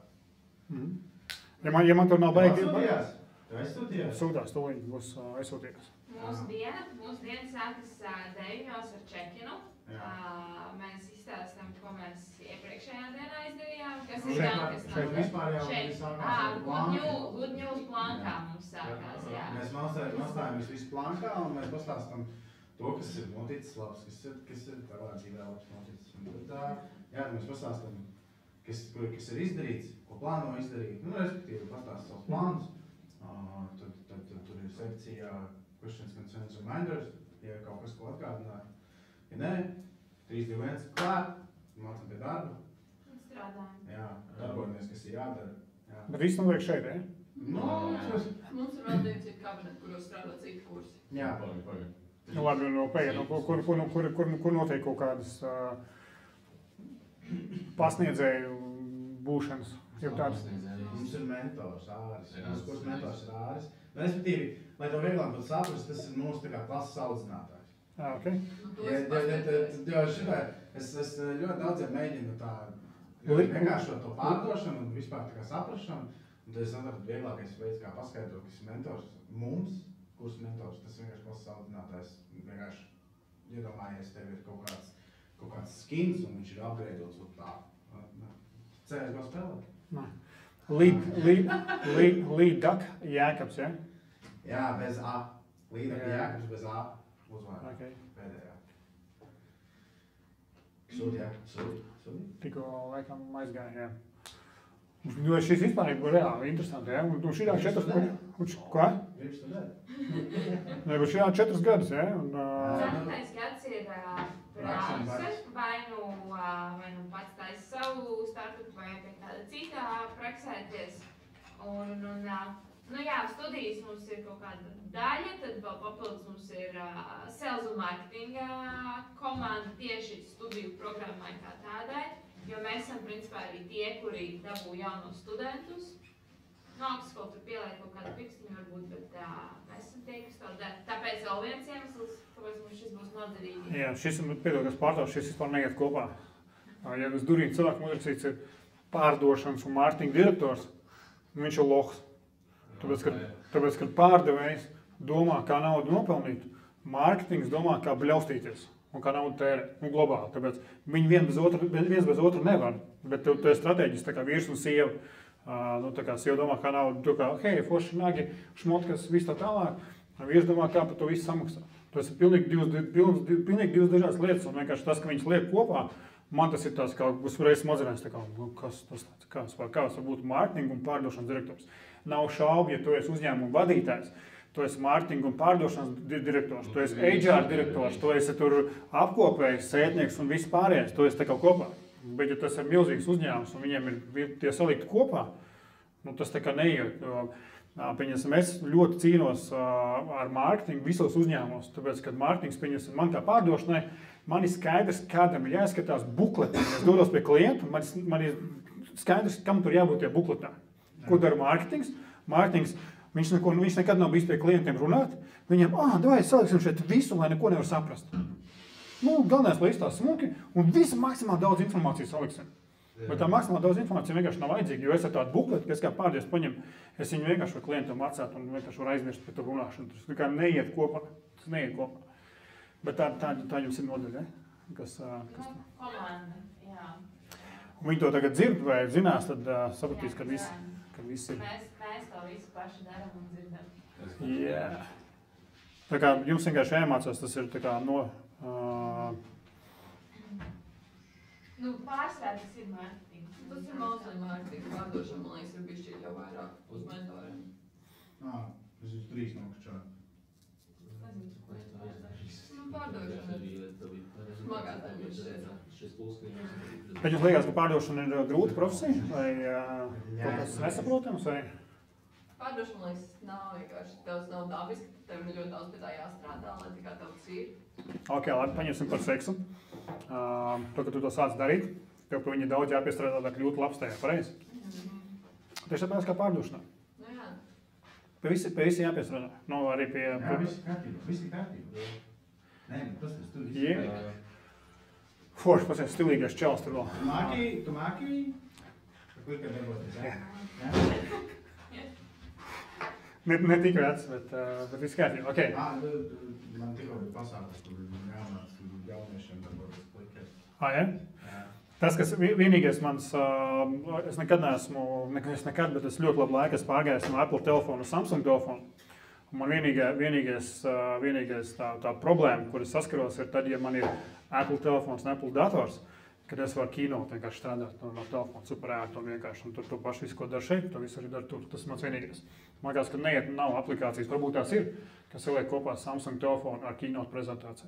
Ja man tur nav baigi... Tu esi studijās? Sūtās, tūlīt būs aizsūtītas. Mūsu diena sākas 9 ar check-inu. Mēs izstāstam, ko mēs iepriekšējā dienā izdarījām, kas ir jaunas. Šeit vispār jau sākās ar Good News plankā mums sākās, jā. Mēs nostājamies visu plankā un mēs pastāstam to, kas ir noticis labs, kas ir tavā dzīvē labs noticis. Mēs pastāstam, kas ir izdarīts, ko plāno izdarīt, respektīvi pastāst savus plānus. Tad tur ir sekcija Questions, Concerns, Reminders, ja kaut kas, ko atgādināt. Ja nē, 3, 2, 1, klāt, mācam pie darba. Strādājam. Jā, darbojamies, kas ir jādara. Bet viss notiek šeit, ja? Mums ir vēl divi citi kabineti, kuros strādā citi kursi. Jā. Labi, kur notiek kaut kādas pasniedzēju būšanas Mums ir mentors Āris. Mums kurs mentors ir Āris. Respektīvi, lai to vieglāk būtu saprast, tas ir mūsu tā kā klases audzinātājs. Okay. Jo šitai, es ļoti daudziem mēģinu tā vienkāršot to pārdošanu un vispār tā kā saprašanu. Un tad es atradu vieglākais veids, kā paskaidrot, kas ir mentors mums, kursu mentors, tas vienkārši klases audzinātājs. Vienkārši iedomājies, tev ir kaut kāds skins un viņš ir upgradeots un tā. CSGO spēlēt? Lead Duck Jēkabs, ja? Jā, bez A. Lead Duck Jēkabs bez A. Uzvārdā. Okay. Pēdējā. Sūdi. Tikko laikam aizgāja, jā. Jo šis vispār ir reāli interesanti, ja? Un šī 4 gadus. Ko? Viņš studēt? Nē, bet šī 4 gadus, ja? Un, 4. gads ir prakses, vai nu pats taisa savu startupu, vai pie kāda citā praksēties. Nu jā, studijas mums ir kaut kāda daļa, tad vēl papildus mums ir sales un marketinga komanda tieši studiju programmai kā tādai, jo mēs esam principā arī tie, kuri dabū jaunos studentus. No augstskola tur pieliek kaut kādu pikstiņu varbūt, bet mēs esam tie, kas to dara. Tāpēc vēl viens iemesls, kāpēc mums šis būs noderīgi. Jā, šis, piedod, šis vispār neiet kopā. Ja uz durvīm cilvēku uzrakstīts ir pārdošanas un mārketinga direktors, viņš ir lohs. Tāpēc, kad pārdevējs domā, kā naudu nopelnīt, mārketings domā, kā bļaustīties un kā naudu tērēt, globāli. Tāpēc viņi viens bez otru nevar, bet tu esi strateģiski, tā kā vīrs un sieva. Tā kā sieva domā, kā naudu, tu kā, hei, forši nagi, šmotkas, viss tā tālāk, vīrs domā, kā par to visu samaksā. Tas ir pilnīgi divas dažādas lietas, un vienkārši tas, ka viņas liek kopā, man tas ir tās kā uzreiz smadzenēs, tā kā, kas var būt mārketinga un pārdošanas direktors. Nav šaubu, ja tu esi uzņēmuma vadītājs, tu esi mārketinga un pārdošanas direktors, tu esi HR direktors, tu esi tur apkopējs, sētnieks un viss pārējais, tu esi tā kā kopā. Bet, ja tas ir milzīgs uzņēmums un viņiem ir tie salikti kopā, nu tas tā kā neiet. Es ļoti cīnos ar mārketingu visos uzņēmumos, tāpēc, kad mārketings, man kā pārdošanai, man ir skaidrs, kādam ir jāskatās bukletā. Es dodos pie klientu, man ir skaidrs, kam tur jābūt tie bukletā. Ko dara mārketings? Mārketings, viņš nekad nav bijis pie klientiem runāt. Viņiem, davai saliksim šeit visu, lai neko nevar saprast. Nu, galvenais, lai izstās smuki, un visu maksimāli daudz informācijas saliksim. Bet tā maksimāli daudz informācija vienkārši nav vajadzīga, jo es ar tādu bukletu, kas kā pārdies paņem, es viņu vienkārši var klientam atcēt un vienkārši var aizmirst par to runāšanu. Tas tikai neiet kopā. Tas neiet kopā. Bet tā jums ir nodaļa, komanda, jā. Un viņi to tagad dzird vai zinās, tad sapratīs, ka viss ir. Mēs to visu paši darām un dzirdam. Jā. Tā kā jums vienkārši jāmācās, tas ir tā kā no... Pārsvarā tas ir mārketings. Tas ir mākslīgi mārketinga pārdošana, man liekas, ir bišķi jau vairāk uz mentoriem. Es uz 3 nokačāju. Pārdošana ir smagā tēma šeit. Bet jums liekas, ka pārdošana ir grūta profesija? Vai kaut kas nesaprotams? Vai? Pārdošana, man liekas, nav vienkārši. Tevs nav dabiski, tev ir ļoti daudz pie tā jāstrādā, lai tikai tev tas ir. Ok, labi, paņemsim par seksu. To, ka tu to sāc darīt, tev par viņu daudz jāpiestrādā, lai kļūtu labs tajā, pareizi? Tieši tāpēc kā pārdošanā. Nu jā. Pie visi jāpiestrādā. No, arī pie... Jā, visi kārtībā. Nē, tas tur viss. Forši, pasies, stilīgais čels tur vēl. Tu māki viņu? Kur kā darboties, jā? Ne tik vecs, bet viss kārtībā. Okay. Man tikko bija pasākums, kur jāmāc jauniešiem darboties klikēt. Ja? Jā. Tas, kas vienīgais mans, es nekad, bet es ļoti labu laiku esmu pārgājis no Apple telefonu uz Samsung telefonu. Man vienīgais tā problēma, kur es saskaros, ir tad, ja man ir Apple telefons un Apple dators, kad es varu Keynote vienkārši strādāt no telefona super ērti un vienkārši, un tur to pašu visu, ko dar šeit, to visu arī dar tur. Tas ir mans vienīgais. Man liekas, ka nav aplikācijas, varbūt tās ir, kas ieliek kopā Samsung telefonu ar Keynote prezentāciju.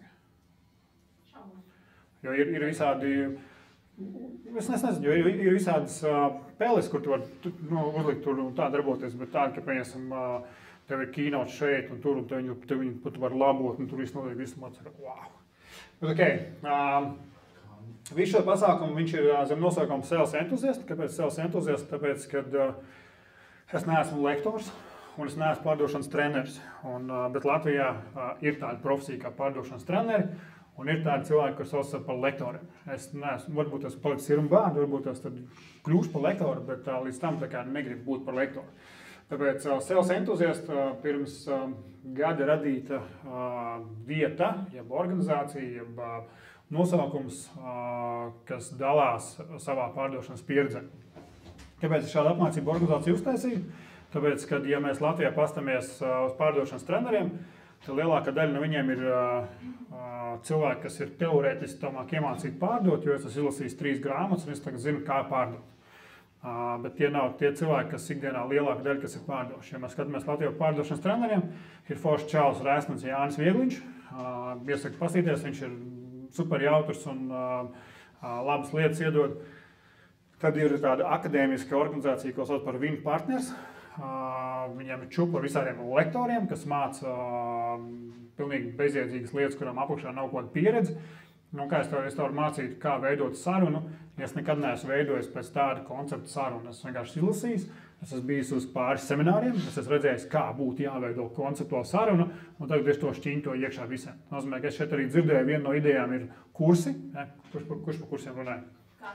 Jo ir visādi, es nezinu, jo ir visādas peles, kur tu vari uzlikt tur un tā darboties, bet tāda, ka, piemēram, tev ir Keynote šeit un tur, un tu vari labot, un tur viss notiek, visu mācīt. Wow! Bet ok. Visu šo pasākumu viņš ir zem nosaukuma Sales Enthusiast. Kāpēc Sales Enthusiast? Tāpēc, kad es neesmu lektors un es neesmu pārdošanas treneris. Bet Latvijā ir tāda profesija kā pārdošanas treneri un ir tādi cilvēki, kur sauc par lektoriem. Es neesmu, varbūt es paliks ir un bērni, varbūt es tad kļūšu par lektoru, bet līdz tam tā kā negribu būt par lektoru. Tāpēc Sales Enthusiast pirms gada radīta vieta, jeb organizācija, jeb nosaukums, kas dalās savā pārdošanas pieredzē. Kāpēc es šādu apmācību organizāciju uztaisīju? Tāpēc, kad ja mēs Latvijā pastamies uz pārdošanas treneriem, tad lielākā daļa no viņiem ir cilvēki, kas ir teorētiski tomāk iemācīti pārdot, jo es esmu izlasījis 3 grāmatas un es tagad zinu, kā pārdot. Bet tie nav tie cilvēki, kas ikdienā lielāka daļa, kas ir pārdoši. Ja mēs skatāmies Latvijā pārdošanas treneriem, ir foršs čalis Rēsmans Jānis Viegliņš. Iesaku pasīties, viņš ir super jautrs un labas lietas iedod. Tad ir tāda akadēmiska organizācija, ko sauc par Win Partners. Viņiem ir čupa ar visādiem lektoriem, kas māca pilnīgi bezjēdzīgas lietas, kurām apakšā nav kāda pieredze. Kā es tev varu mācīt, kā veidot sarunu, ja es nekad neesmu veidojis pēc tāda koncepta sarunu. Es vienkārši izlasījis, es esmu bijis uz pāris semināriem, es esmu redzējis, kā būtu jāveido konceptuāla saruna, un tagad es to šķiņto iekšā visiem. Tas nozīmē, ka es šeit arī dzirdēju, viena no idejām ir kursi. Kurš par kursiem runāja?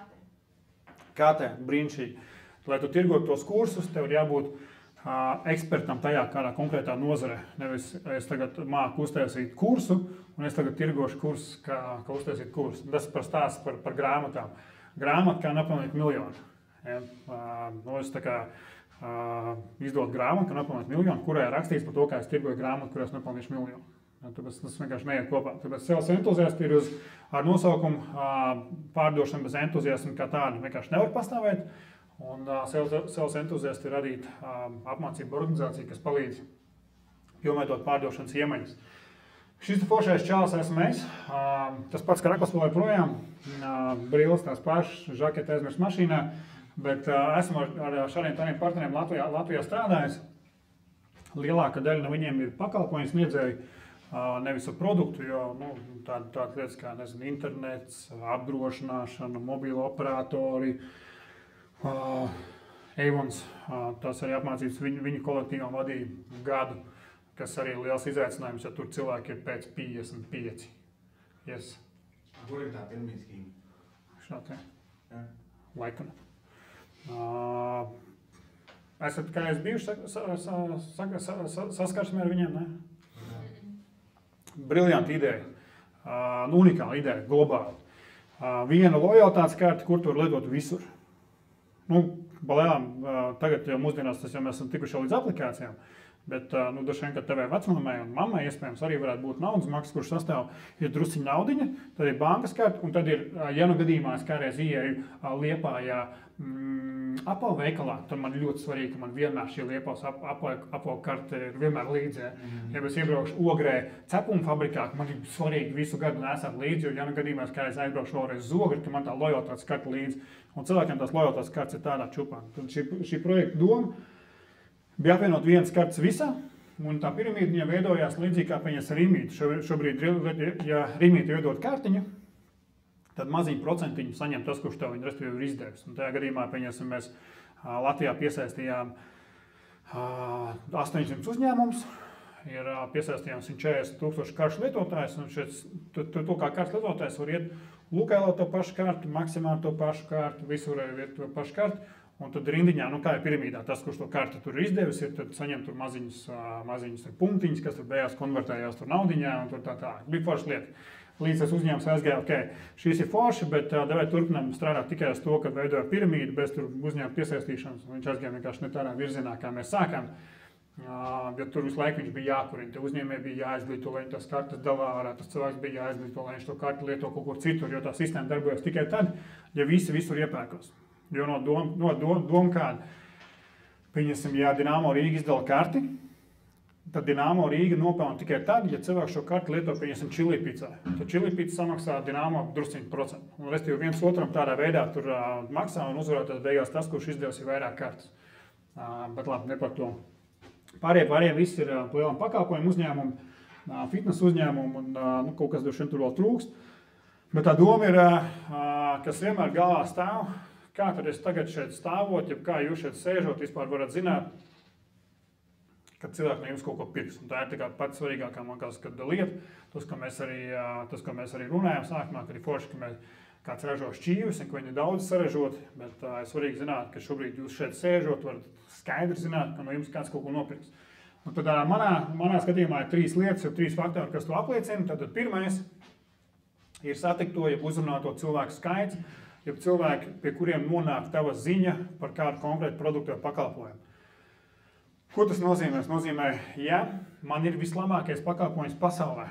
KT, brīnišķīgi. Lai tu tirgotu tos kursus, tev ir jābūt ekspertam tajā kādā konkrētā nozarē. Nevis es tagad māku uztaisīt kursu, un es tagad tirgošu kursus, kā uztaisīt kursu. Tas par stāsts par grāmatām. Grāmata kā nopelnīt miljonu. Ja? Es tā kā izdot grāmatu, kā nopelnīt miljonu, kurā ir rakstīts par to, kā es tirgoju grāmatu, kurā es nopelnīšu miljonu. Tāpēc tas vienkārši neiet kopā. Tāpēc Sales Enthusiast ir ar nosaukumu pārdošana bez entuziasma kā tāda vienkārši nevar pastāvēt. Un Sales Enthusiast ir radīta apmācību organizācija, kas palīdz pilnveidot pārdošanas iemaņas. Šis foršais čalis esmu es. Tas pats Krakls vēl joprojām. Brilles tās pašas, žakete aizmirst mašīnā. Bet esmu ar šādiem tādiem partneriem Latvijā strādājis. Lielākā daļa no viņiem ir pakalpojumu sniedzēji, nevis ar produktu, jo tāda lietas kā internets, apdrošināšana, mobilo operatori, Eivons, tas arī apmācības viņu kolektīvam vadīja gadu, kas arī ir liels izaicinājums, ja tur cilvēki ir pēc 55. Yes. Kur ir tā pirmīskība? Šādi. Laikam. Esat kādreiz bijuši saskarsmē ar viņiem, ne? Briljanti ideja. Unikāla ideja, globāli. Viena lojalitātes karte, kur tur lietot visur. Balēlām, tagad jau mūsdienās tas jau mēs esam tikuši līdz aplikācijām, bet dažiem, kad tevai vecmamai un mammai iespējams arī varētu būt naudas maksas, kurš sastāv ir drusciņa naudiņa, tad ir bankas karte, un tad ir, ja nu gadījumā es kādreiz ieeju Liepājā Apple veikalā, tad man ļoti svarīgi, ka man vienmēr šī Liepājas Apple karte ir vienmēr līdzi. Ja es iebraukšu Ogrē cepuma fabrikā, man ir svarīgi visu gadu nesāt līdzi, jo ja nu gadījumā es kādreiz aizbraukšu vēlreiz uz Ogri, tad man tā lojalitātes karte līdzi. Un cilvēkiem tās lojalitātes kartes ir tādā čupā. Tad šī projekta doma bija apvienot vienas kartes visā, un tā piramīda viņam veidojās līdzīgi kā pieņas Rimīti. Šobrīd, ja Rimīti iedod kartiņu, tad maziņu procentiņu saņem tas, kurš tev viņu respektīvi ir izdevis. Un tajā gadījumā, pieņemsim, mēs Latvijā piesaistījām 800 uzņēmumus, ir piesaistījām 140,000 karšu lietotājus, un to kā karšu lietotājs var iet Lukēlā to pašu kartu, Maksimā to pašu kartu, visur ir to pašu kartu, un tad rindiņā, kā ir piramīdā, tas, kurš to kartu tur ir izdevis, ir tad saņem tur maziņus punktiņus, kas tur beigās konvertējās tur naudiņā, un tur tā. Bija forša lieta. Līdz tas uzņēmums aizgāja, šīs ir forši, bet davai turpinām strādāt tikai uz to, kad veidoja piramīdu bez tur uzņēmuma piesaistīšanas. Viņš aizgāja vienkārši ne tādā virzienā, kā mēs sākām. Jo tur visu laiku viņš bija jākurina. Te uzņēmēji bija jāizglīto, lai tas kartes dalā ārā, tas cilvēks bija jāizglīto, lai viņš to karti lieto kaut kur citur, jo tā sistēma darbojas tikai tad, ja visi visur iepērkos. Jo no doma kāda, pieņemsim, ja Dinamo Rīga izdala karti, tad Dinamo Rīga nopelna tikai tad, ja cilvēks šo karti lieto, pieņemsim, Chili Pizzā. Tad Chili Pizza samaksā Dinamo drusciņu procentu. Un restīvi viens otram tādā veidā tur maksā un uzvarētājs beigās tas, kurš izdevis ir vairāk kartes. Bet labi, ne par to. Pārējie visi ir lielam pakalpojumu uzņēmumu, fitnes uzņēmumu un kaut kas droši vien tur vēl trūkst. Bet tā doma ir, kas vienmēr galvā stāv, kā tad es tagad šeit stāvot, ja kā jūs šeit sēžot, vispār varat zināt, kad cilvēki no jums kaut ko pirks. Un tā ir tā kā pats svarīgākā, man kāds, kad lieta, tas, ko mēs arī runājam sākumā, kad ir forši, ka kāds ražo šķīvis, un ka viņi daudz saražot, bet ir svarīgi zināt, ka šobrīd jūs šeit sēžot, varat skaidri zināt, ka no jums kāds kaut ko nopirks. Un tad manā skatījumā ir 3 lietas, 3 faktori, kas to apliecina. Tad pirmais ir satikto, ja uzrunāto cilvēku skaits, ja cilvēki, pie kuriem nonāk tava ziņa par kādu konkrētu produktu vai pakalpojumu. Ko tas nozīmē? Tas nozīmē, ja man ir vislabākais pakalpojums pasaulē,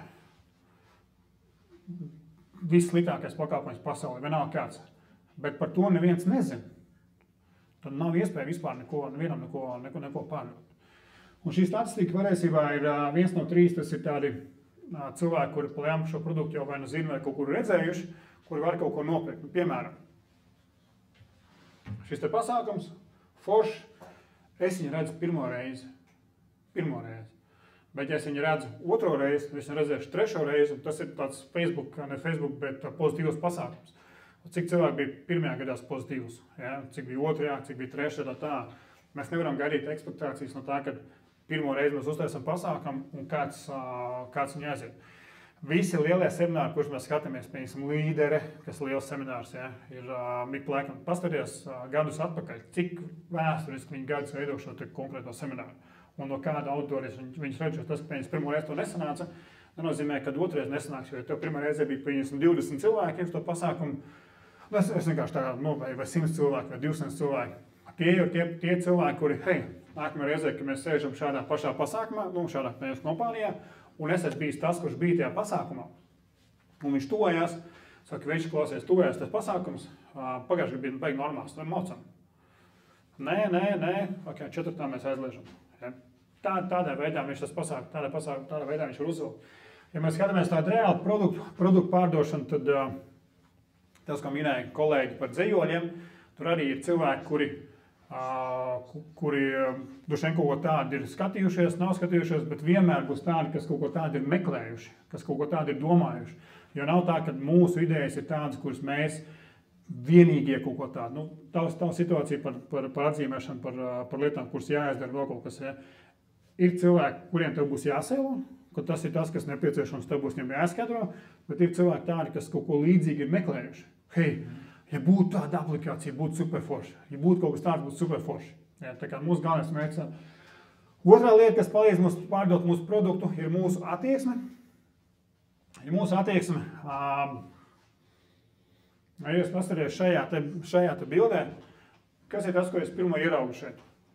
vissliktākais pakalpojums pasaulē, vienalga kāds, bet par to neviens nezina, tad nav iespēja vispār nevienam neko pārdot. Un šī statistika patiesībā ir 1 no 3, tas ir tādi cilvēki, kuri plējām šo produktu jau vai nu zina, vai kaut kur redzējuši, kuri var kaut ko nopirkt. Piemēram, šis te pasākums, foršs, es viņu redzu pirmo reizi. Bet ja es viņu redzu 2. reizi, es viņu redzēšu 3. reizi, un tas ir tāds bet pozitīvs pasākums. Cik cilvēki bija 1. gadās pozitīvs, ja? Cik bija 2., cik bija 3. tā. Mēs nevaram gaidīt ekspektācijas no tā, ka 1. reizi mēs uztaisam pasākumu un kāds viņu aiziet. Visi lielie semināri, kurus mēs skatāmies, piemēram, Līdere, kas ir liels seminārs, ja, ir Miklēkam. Paskaties gadus atpakaļ, cik vēsturiski viņi gadus veido šo konkrēto semināru. Un no kāda auditorijas viņus redz, tas, ka 1. reizi to nesanāca, nenozīmē, ka 2. reizi nesanāks, jo tev 1. reize bija 20 cilvēki uz to pasākumu. Es vienkārši tā, vai 100 cilvēki, vai 200 cilvēki. Tie ir tie cilvēki, kuri, nākamajā reizē, kad mēs sēžam šādā pašā pasākumā, šādā kompānijā, un es esmu bijis tas, kurš bija tajā pasākumā, un viņš tuvojās, saka, viņš klausies, tuvojās tas pasākums, pagājušajā bija baigi normāls, tad maucam. Nē, ok, 4. mēs aizliežam. Ja? Tādā veidā viņš tas pasākums, tādā veidā viņš var uzvilkt. Ja mēs skatāmies tādu reālu produktu pārdošanu, tad tas, ko minēja kolēģi par dzejoļiem, tur arī ir cilvēki, kuri droši vien kaut ko tādu ir skatījušies, nav skatījušies, bet vienmēr būs tādi, kas kaut ko tādu ir meklējuši, kas kaut ko tādu ir domājuši. Jo nav tā, ka mūsu idejas ir tādas, kuras mēs vienīgie kaut ko tādu. Tava situācija par atzīmēšanu, par lietām, kuras jāizdara vēl kaut kas. Ja. Ir cilvēki, kuriem tev būs jāsēlo, ka tas ir tas, kas nepieciešams, tev būs viņam jāskatro, bet ir cilvēki tādi, kas kaut ko līdzīgi ir meklējuši. Ja būtu tāda aplikācija, būtu superforši. Ja būtu kaut kas tāds, būtu superforši. Ja, tā kā mūsu galvenais mērķis. Otrā lieta, kas palīdz mums pārdot mūsu produktu, ir mūsu attieksme. Ja jūs paskaties šajā te bildē, kas ir tas, ko es pirmo ieraugu šeit?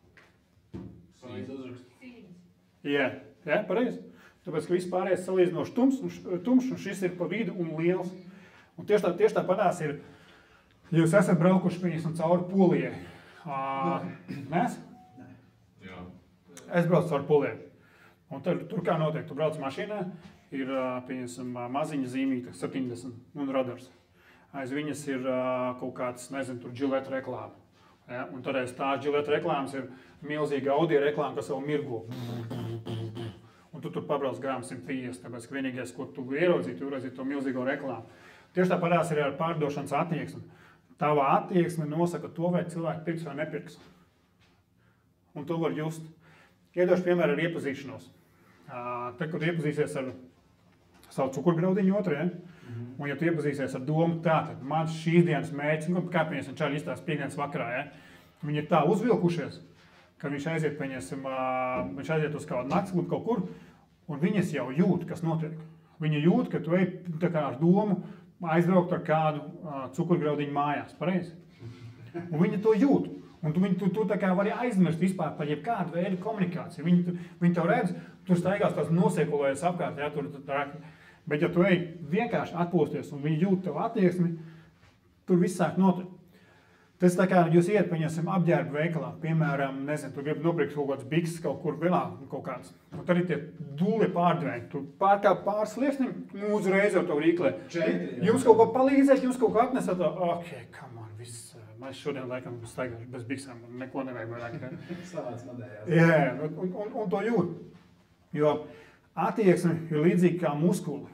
Jā, pareizi. Tāpēc, ka viss pārējais salīdzinoši tumšs, un šis ir pa vidu un liels. Un tieši tāpatās ir, jūs esat braukuši cauri Polijai. Mēs? Jā. Es braucu cauri Polijai. Un tur kā notiek, tu brauc mašīnā, ir maziņa zīmīta, 70 un radars. Aiz viņas ir kaut kāds, nezinu, tur Gillette reklāma. Ja? Un tad aiz tās Gillette reklāmas ir milzīga audio reklāma, kas vēl mirgo. Un tu tur pabrauc garām 150, tāpēc, ka vienīgais, ko tu ieraudzīji, to milzīgo reklāmu. Tieši tāpatās ir ar pārdošanas attieksmi. Tavā attieksme nosaka to, vai cilvēki pirks vai nepirks. Un to var just. Iedošu piemēru ar iepazīšanos. Tad, kad iepazīsies ar savu cukurgraudiņu otru, un ja tu iepazīsies ar domu, tātad man šīs dienas mērķis, kā piemēram čaļi izstās piekdienas vakarā, viņi ir tā uzvilkušies, ka viņš aiziet uz kādu naktsklub kaut kur, un viņas jau jūt, kas notiek. Viņi jūt, ka tu ej tā kā ar domu aizbraukt ar kādu cukurgraudiņu mājās, pareizi? Un viņi to jūt. Un tu tā kā vari aizmirst vispār par jebkādu veidu komunikāciju. Viņi tev redz, tur staigās tās nosiekulējas apkārt, ja, bet ja tu ej vienkārši atpūsties un viņi jūt tev attieksmi, tur viss sāk notikt. Tas tā kā jūs iet, paņemsim, apģērbu veikalā, piemēram, nezinu, tu gribi nopirkt kaut kāds bikses kaut kur vienā, kaut kāds. Un tad ir tie dūlie pārdevēji. Tu pārkāp pāris sliekšņiem, uzreiz jau to rīklē. Jums kaut ko palīdzēt, jums kaut ko atnesat, ok, come on, viss. Mēs šodien laikam staigāšu bez biksēm, neko nevajag vairāk. Savāds madējās. Jā, un to jūt. Jo attieksme ir līdzīga kā muskuli.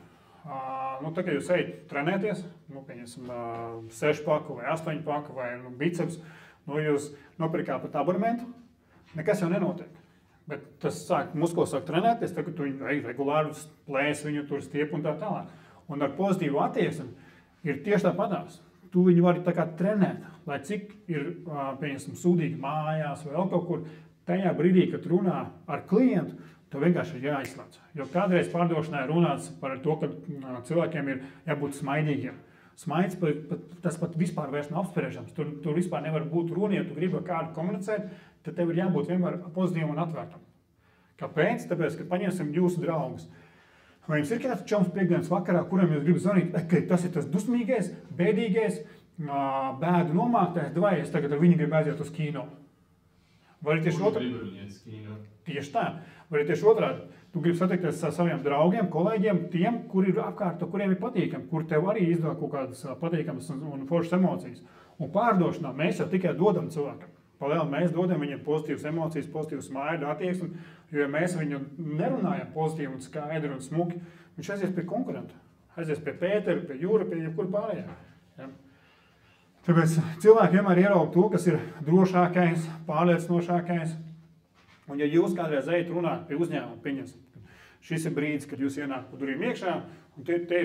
Tā kā jūs ejat trenēties, pieņemsim 6 paku vai 8 paku vai biceps, jūs nopirkāt pat abonementu, nekas jau nenotiek. Bet tas muskulis sāk trenēties, tad, kad tu viņu regulāri plēs, viņu tur stiep un tā tālāk. Un ar pozitīvu attieksmi ir tieši tāpatās. Tu viņu vari tā kā trenēt, lai cik ir, pieņemsim, sūdīgi mājās vai vēl kaut kur, tajā brīdī, kad runā ar klientu, tev vienkārši ir jāizslēdz. Jo kādreiz pārdošanā ir runāts par to, ka cilvēkiem ir jābūt smaidīgiem. Smaids, tas pat vispār vairs nav apspriežams. Tur vispār nevar būt runa, ja tu gribi ar kādu komunicēt, tad tev ir jābūt vienmēr pozitīvam un atvērtam. Kāpēc? Tāpēc, ka paņemsim jūsu draugus. Vai jums ir kāds čoms piekdienas vakarā, kuram jūs gribat zvanīt, ka tas ir tas dusmīgais, bēdīgais, bēdu nomāktais, vai es tagad ar viņu gribu aiziet uz kino? Vai tieši otrādi? Tieši tā. Vai tieši otrādi? Tu gribi satikties ar saviem draugiem, kolēģiem, tiem, kuri ir apkārt, kuriem ir patīkami, kur tev arī izdod kaut kādas patīkamas un foršas emocijas. Un pārdošanā mēs jau tikai dodam cilvēkam. Palēl mēs dodam viņam pozitīvas emocijas, pozitīvas smaidu, attieksmi, jo ja mēs viņu nerunājam pozitīvi un skaidri un smuki, viņš aizies pie konkurenta. Aizies pie Pētera, pie Jūra, pie jebkura pārējā. Ja? Tāpēc cilvēki vienmēr ierauga to, kas ir drošākais, pārliecinošākais. Un ja jūs kādreiz ejat runāt pie uzņēmuma, pieņemsim, šis ir brīdis, kad jūs ienāk pa durvīm iekšā, un te ir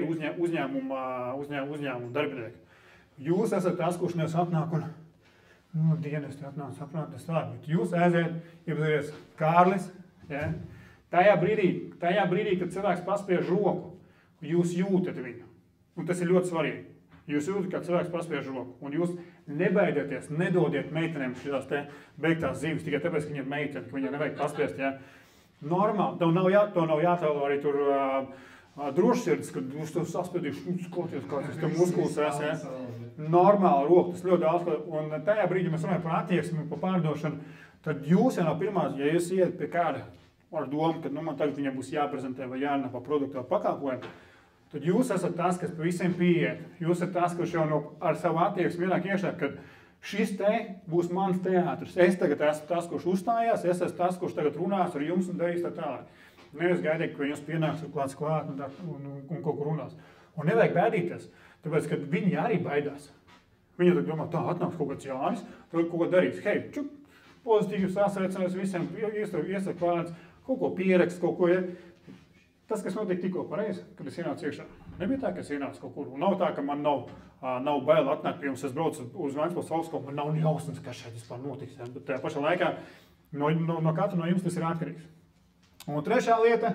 uzņēmuma darbinieki. Jūs esat tas, kurš nevis atnāk un dienas te atnāk saprāt, bet jūs aiziet, iepazīties Kārlis, ja? Tajā brīdī, kad cilvēks paspiež roku, jūs jūtat viņu. Un tas ir ļoti svarīgi. Jūs jūtat, kad cilvēks paspiež roku. Un jūs nebaidieties, nedodiet meitenēm šitās te beigtās dzīves, tikai tāpēc, ka viņa ir meitene, ka viņa nevajag paspiest. Ja? Normāli, tev nav jātēlo arī tur drošsirds, kad jūs to saspiedīšu, skoties, kāds es tev muskulis esi. Ja? Normāli roku, tas ļoti daudz. Un tajā brīdī mēs runājam par attieksmi, par pārdošanu, tad jūs jau no pirmās, ja jūs iet pie kāda ar domu, ka man tagad viņam būs jāprezentē vai jārunā par produktu vai pakalpojumu, tad jūs esat tas, kas visiem pieiet. Jūs esat tas, kurš jau ar savu attieksmi ienāk iekšā, kad šis te būs mans teātris. Es tagad esmu tas, kurš uzstājās, es esmu tas, kurš tagad runās ar jums un darīs tā tālāk. Nevis gaidīt, ka jums pienāks klāt un kaut kur runās. Un nevajag bēdīties, tāpēc, ka viņi arī baidās. Viņi tad domā, tā atnāks kaut kāds Jānis, tad kaut ko darīs. Hei, čuk, pozitīvi sasveicinājuсь visiem, iesaka vārds, kaut ko pierakst, kaut ko. Ja. Tas, kas notiek tikko pareizi, kad es ienācu iekšā. Nebija tā, ka es ienācu kaut kur. Un nav tā, ka man nav bail atnākt pie jums, es braucu uz Vēncpils augstskolu, man nav jausmas, kas šeit vispār notiks. Ja. Bet tajā pašā laikā no katra no jums tas ir atkarīgs. Un trešā lieta.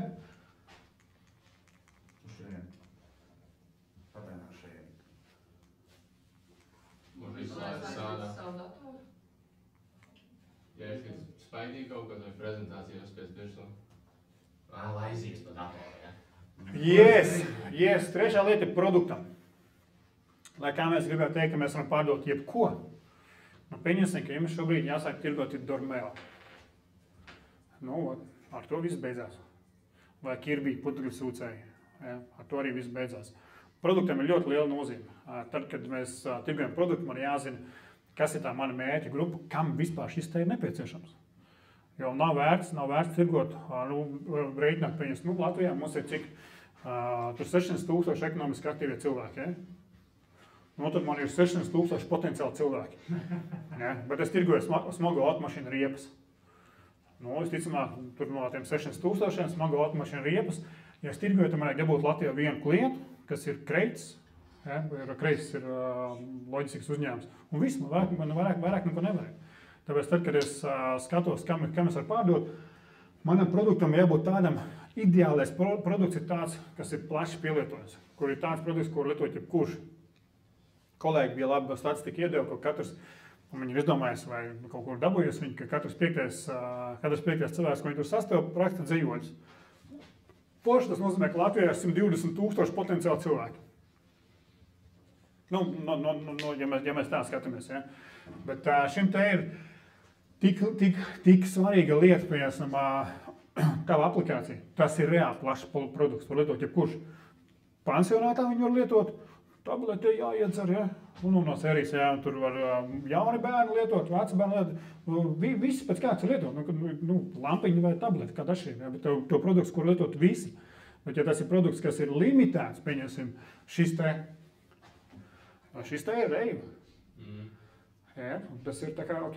Šeit. Patēnā šeit. Man izslēdz sādā. Ja es gribu spaidīgi kaut kādā prezentācijās pēc pirkstu. Laizies pa datoru, ja? Yes. Trešā lieta ir produktam. Lai kā mēs gribētu teikt, ka mēs varam pārdot jebko. Pieņemsim, ka jums šobrīd jāsāk tirgot ir Dormeo. Ar to viss beidzās. Vai Kirby putekļu sūcēji. Ja? Ar to arī viss beidzās. Produktam ir ļoti liela nozīme. Tad, kad mēs tirgojam produktu, man jāzina, kas ir tā mana mērķa grupa, kam vispār šis te ir nepieciešams. Jo nav vērts tirgot, reiķināt pieņas. Latvijā mums ir cik? Tur 600,000 ekonomiski aktīvie cilvēki. Ja? Tad man ir 600,000 potenciāli cilvēki. Ja? Bet es tirgoju smago automašīnu riepas. Visticamāk, tur no tiem 600,000 smago automašīnu riepas. Ja es tirgoju, tad man vajag dabūt Latvijā vienu klientu, kas ir Kreits. Ja? Kreits ir loģistikas uzņēmums. Un viss, man vairāk neko nevajag. Tāpēc tad, kad es skatos, kam es varu pārdot, manam produktam jābūt tādam, ideālais produkts ir tāds, kas ir plaši pielietojams, kur ir tāds produkts, kur lietot jebkurš. Kolēģi bija labi statistika iedeva, ka katrs, un viņi ir izdomājis vai kaut kur dabūjies, ka katrs piektais cilvēks, ko viņi tur sastāv, raksta dzīvoļus. Forši tas nozīmē, ka Latvijā ir 120,000 potenciāli cilvēki. Ja mēs tā skatāmies, ja. Bet šim te ir tik svarīga lieta, piemēram, tava aplikācija. Tas ir reāli plašs produkts, var lietot jebkurš. Pansionātā viņu var lietot, tabletē jāiedzer, ja? Un no sērijas, ja, tur var jauni bērni lietot, veci bērni lietot, visi pēc kāds lietot, lampiņi vai tableti, kā dažiem, ja? Bet to produkts, kur lietot visi. Bet, ja tas ir produkts, kas ir limitēts, pieņemsim, šis te ir reiva. Jā, tas ir tā kā, ok.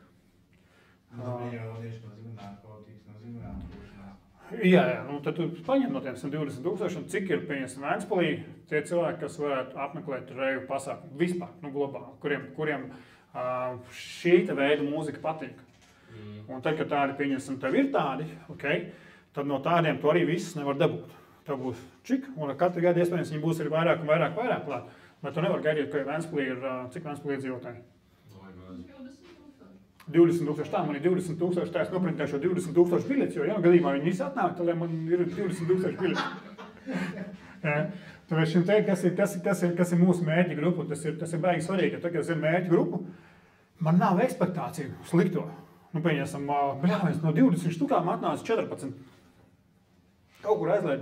Jā, tieši nozīmē narkotikas, nozīmē atpūšanās. Jā, nu tad tu paņem no tiem 120 000, un cik ir, pieņemsim, Ventspilī tie cilvēki, kas varētu apmeklēt reivu pasākumu vispār, nu globāli, kuriem šī veida mūzika patīk. Un tad, kad tādi, pieņemsim, tev ir tādi, okay, tad no tādiem tu arī visus nevar dabūt. Tev būs čik, un katru gadu iespējams viņi būs arī vairāk un vairāk klāt. Bet tu nevar gaidīt, ka Ventspilī ir, cik Ventspilī iedzīvotāji? 20 000, tā man ir 20 000, tā es noprintēšu 20 000 biļetes, jo, ja gadījumā viņi visi atnāk, tad man ir 20 000 biļetes. Tāpēc šim teikt, kas ir mūsu mērķa grupa, tas ir baigi svarīgi, jo tagad, kad es zinu mērķa grupu, man nav ekspektāciju slikto. Nu, pieņemsim, bļāviens, no 20 štukām atnāca 14. Kaut kur aizliet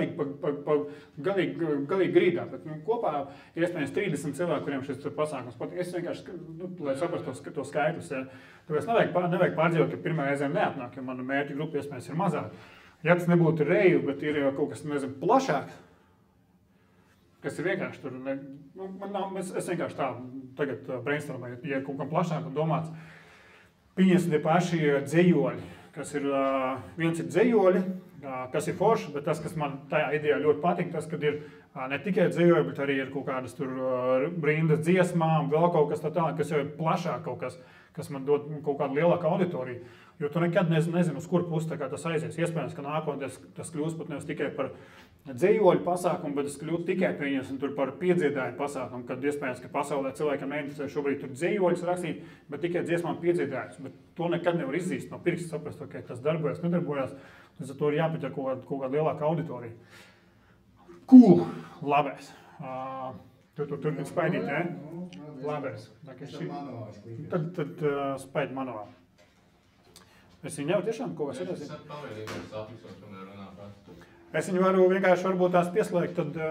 galīgi grīdā, bet kopā ir iespējams 30 cilvēki, kuriem šis pasākums patīk. Es vienkārši, lai saprastu to skaitļus, tāpēc nevajag pārdzīvot, ka pirmā reizēm neatnāk, jo mana mērķa grupa iespējams ir mazāk. Ja tas nebūtu reivu, bet ir kaut kas, nezinu, plašāk, kas ir vienkārši tur, es vienkārši tā tagad brainstormēju, ja kaut kam plašāk un domāts, pieņemsim tie paši dzējoļi, kas ir, viens ir dzējoļi, kas ir forši, bet tas, kas man tajā idejā ļoti patīk, tas, kad ir ne tikai dzējoļi, bet arī ir kaut kādas tur rindas dziesmām, vēl kaut kas tā, kas jau ir plašāk kaut kas man dod kaut kādu lielāku auditoriju. Jo tu nekad nezini, uz kur pusi tas aizies. Iespējams, ka nākotnē tas kļūst pat nevis tikai par dzējoļu pasākumu, bet tas kļūst tikai tur par piedziedājumu pasākumu, kad iespējams, ka pasaulē cilvēkam neinteresē šobrīd tur dzējoļus rakstīt, bet tikai dziesmām piedziedājums. Bet to nekad nevar izzīst no pirksta, saprast, ka tas darbojas, nedarbojās. Līdz ar to ir jāpieķer kaut kāda lielāka auditorija. Cool! Labais! Tu tur spaidīt, ne? Labais. Tad spaidi manuāli. Es viņu jau tiešām kaut kas redzēsim. Es viņu varu vienkārši varbūt tās pieslēgt, tad...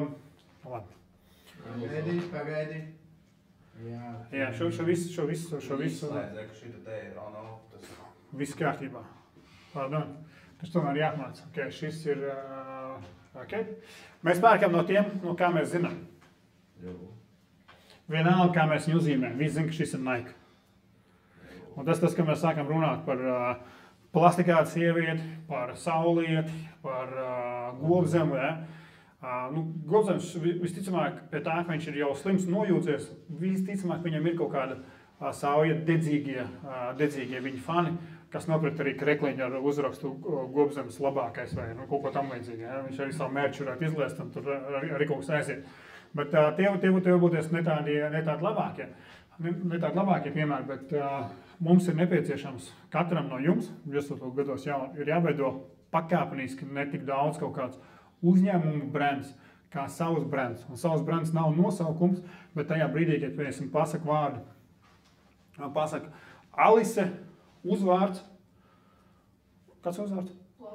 Pagaidi. Jā, šo visu. Viss kārtībā. Pardon. Tas tomēr jāapmāc. Okay, šis ir... Okay. Mēs pērkam no tiem, no kā mēs zinām. Vienalga, kā mēs viņu uzzīmējam. Visi zina, ka šis ir Nike. Un tas, ka mēs sākam runāt par plastikātu sievieti, par saulieti, par gobzemu. Ja? Gobzems visticamāk, pie tā, ka viņš ir jau slims nojūcies, visticamāk viņam ir kaut kāda sauja dedzīgie viņa fani, kas nopret arī krekliņu ar uzrakstu Gobzems labākais vai kaut ko tam līdzīgi. Ja? Viņš arī savu mērķu varētu izlēst un tur arī kaut kas aiziet. Bet tie būties ne tādi labākie. Ne tādi labākie piemēri, bet mums ir nepieciešams katram no jums, 20 gados jau ir jāveido pakāpeniski ne tik daudz kaut kāds uzņēmumu brands, kā savs brands. Un savs brands nav nosaukums, bet tajā brīdī, kad piesim pasaku vārdu, pasaku Alise, uzvārds. Kāds uzvārds?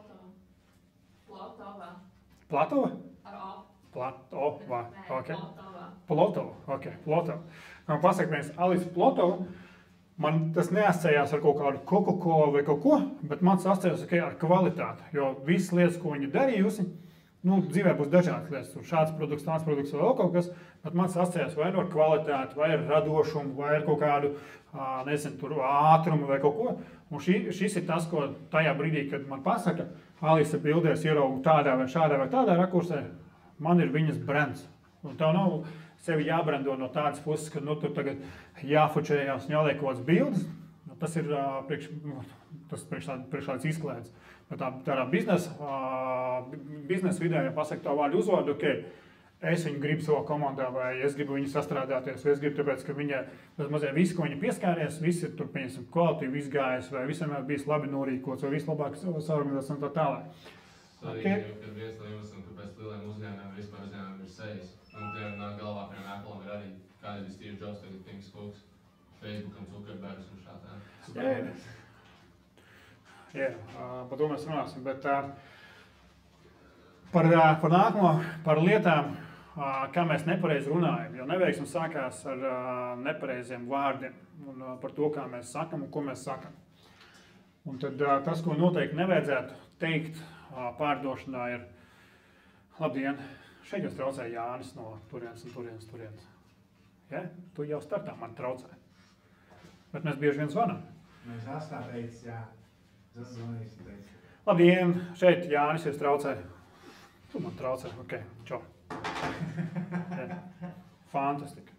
Plotova. Platova? Ar O. Platova, ok. Plotova. Ok, Plotova. Pasaka mēs Alise Plotova, man tas neasociējās ar kaut kādu Coca-Cola vai kaut ko, bet man tas asociējās ar kvalitāti, jo visas lietas, ko viņa darījusi, dzīvē būs dažādas lietas, tur šāds produkts, tāds produkts vai vēl kaut kas, bet man tas asociējās vai ar kvalitāti, vai ar radošumu, vai ar kaut kādu, tur ātrumu vai kaut ko. Un šis ir tas, ko tajā brīdī, kad man pasaka, Alise bildēs ieraugu tādā vai tādā rakursē, man ir viņas brands. Un tev nav sevi jābrando no tādas puses, ka tur tagad jāfočējās un jāliek kaut kāds bildes. Tas ir priekš tāds izklēdes. Bet tādā biznesa vidē, ja pasaka tā vārdu uzvārdu, ok, es viņu gribu savā komandā, vai es gribu viņu sastrādāties, vai es gribu tāpēc, ka viņa, mazliet visi, ko viņa pieskāries, visi ir tur, pieņemsim, kvalitīvi izgājis, vai visam bijis labi norīkots, vai vislabāk saorganizēts un tā tālāk. Svarīgi, kad viens no jums, un kāpēc lieliem uzņēmumiem vispār uzņēmumiem ir sejas. Un tie nāk galvā, piemēram, Apple'am ir arī kādēļ Steve Jobs, tagad Tim Cooks, Facebookam, Zuckerbergs un šādā. Jā, par to mēs runāsim, bet par nākamo, par lietām, kā mēs nepareizi runājam, jo neveiksme sākās ar nepareiziem vārdiem un par to, kā mēs sakam un ko mēs sakam. Un tad tas, ko noteikti nevajadzētu teikt pārdošanā, ir Labdien! Šeit jūs traucē Jānis no turienes un turienes. Ja? Tu jau startā man traucē. Bet mēs bieži vien zvanām. Mēs astā teicis, jā. Tas zvanīs un teicis. Labdien! Šeit Jānis jūs traucē. Tu man traucē. Ok, čau. Ja. Fantastika.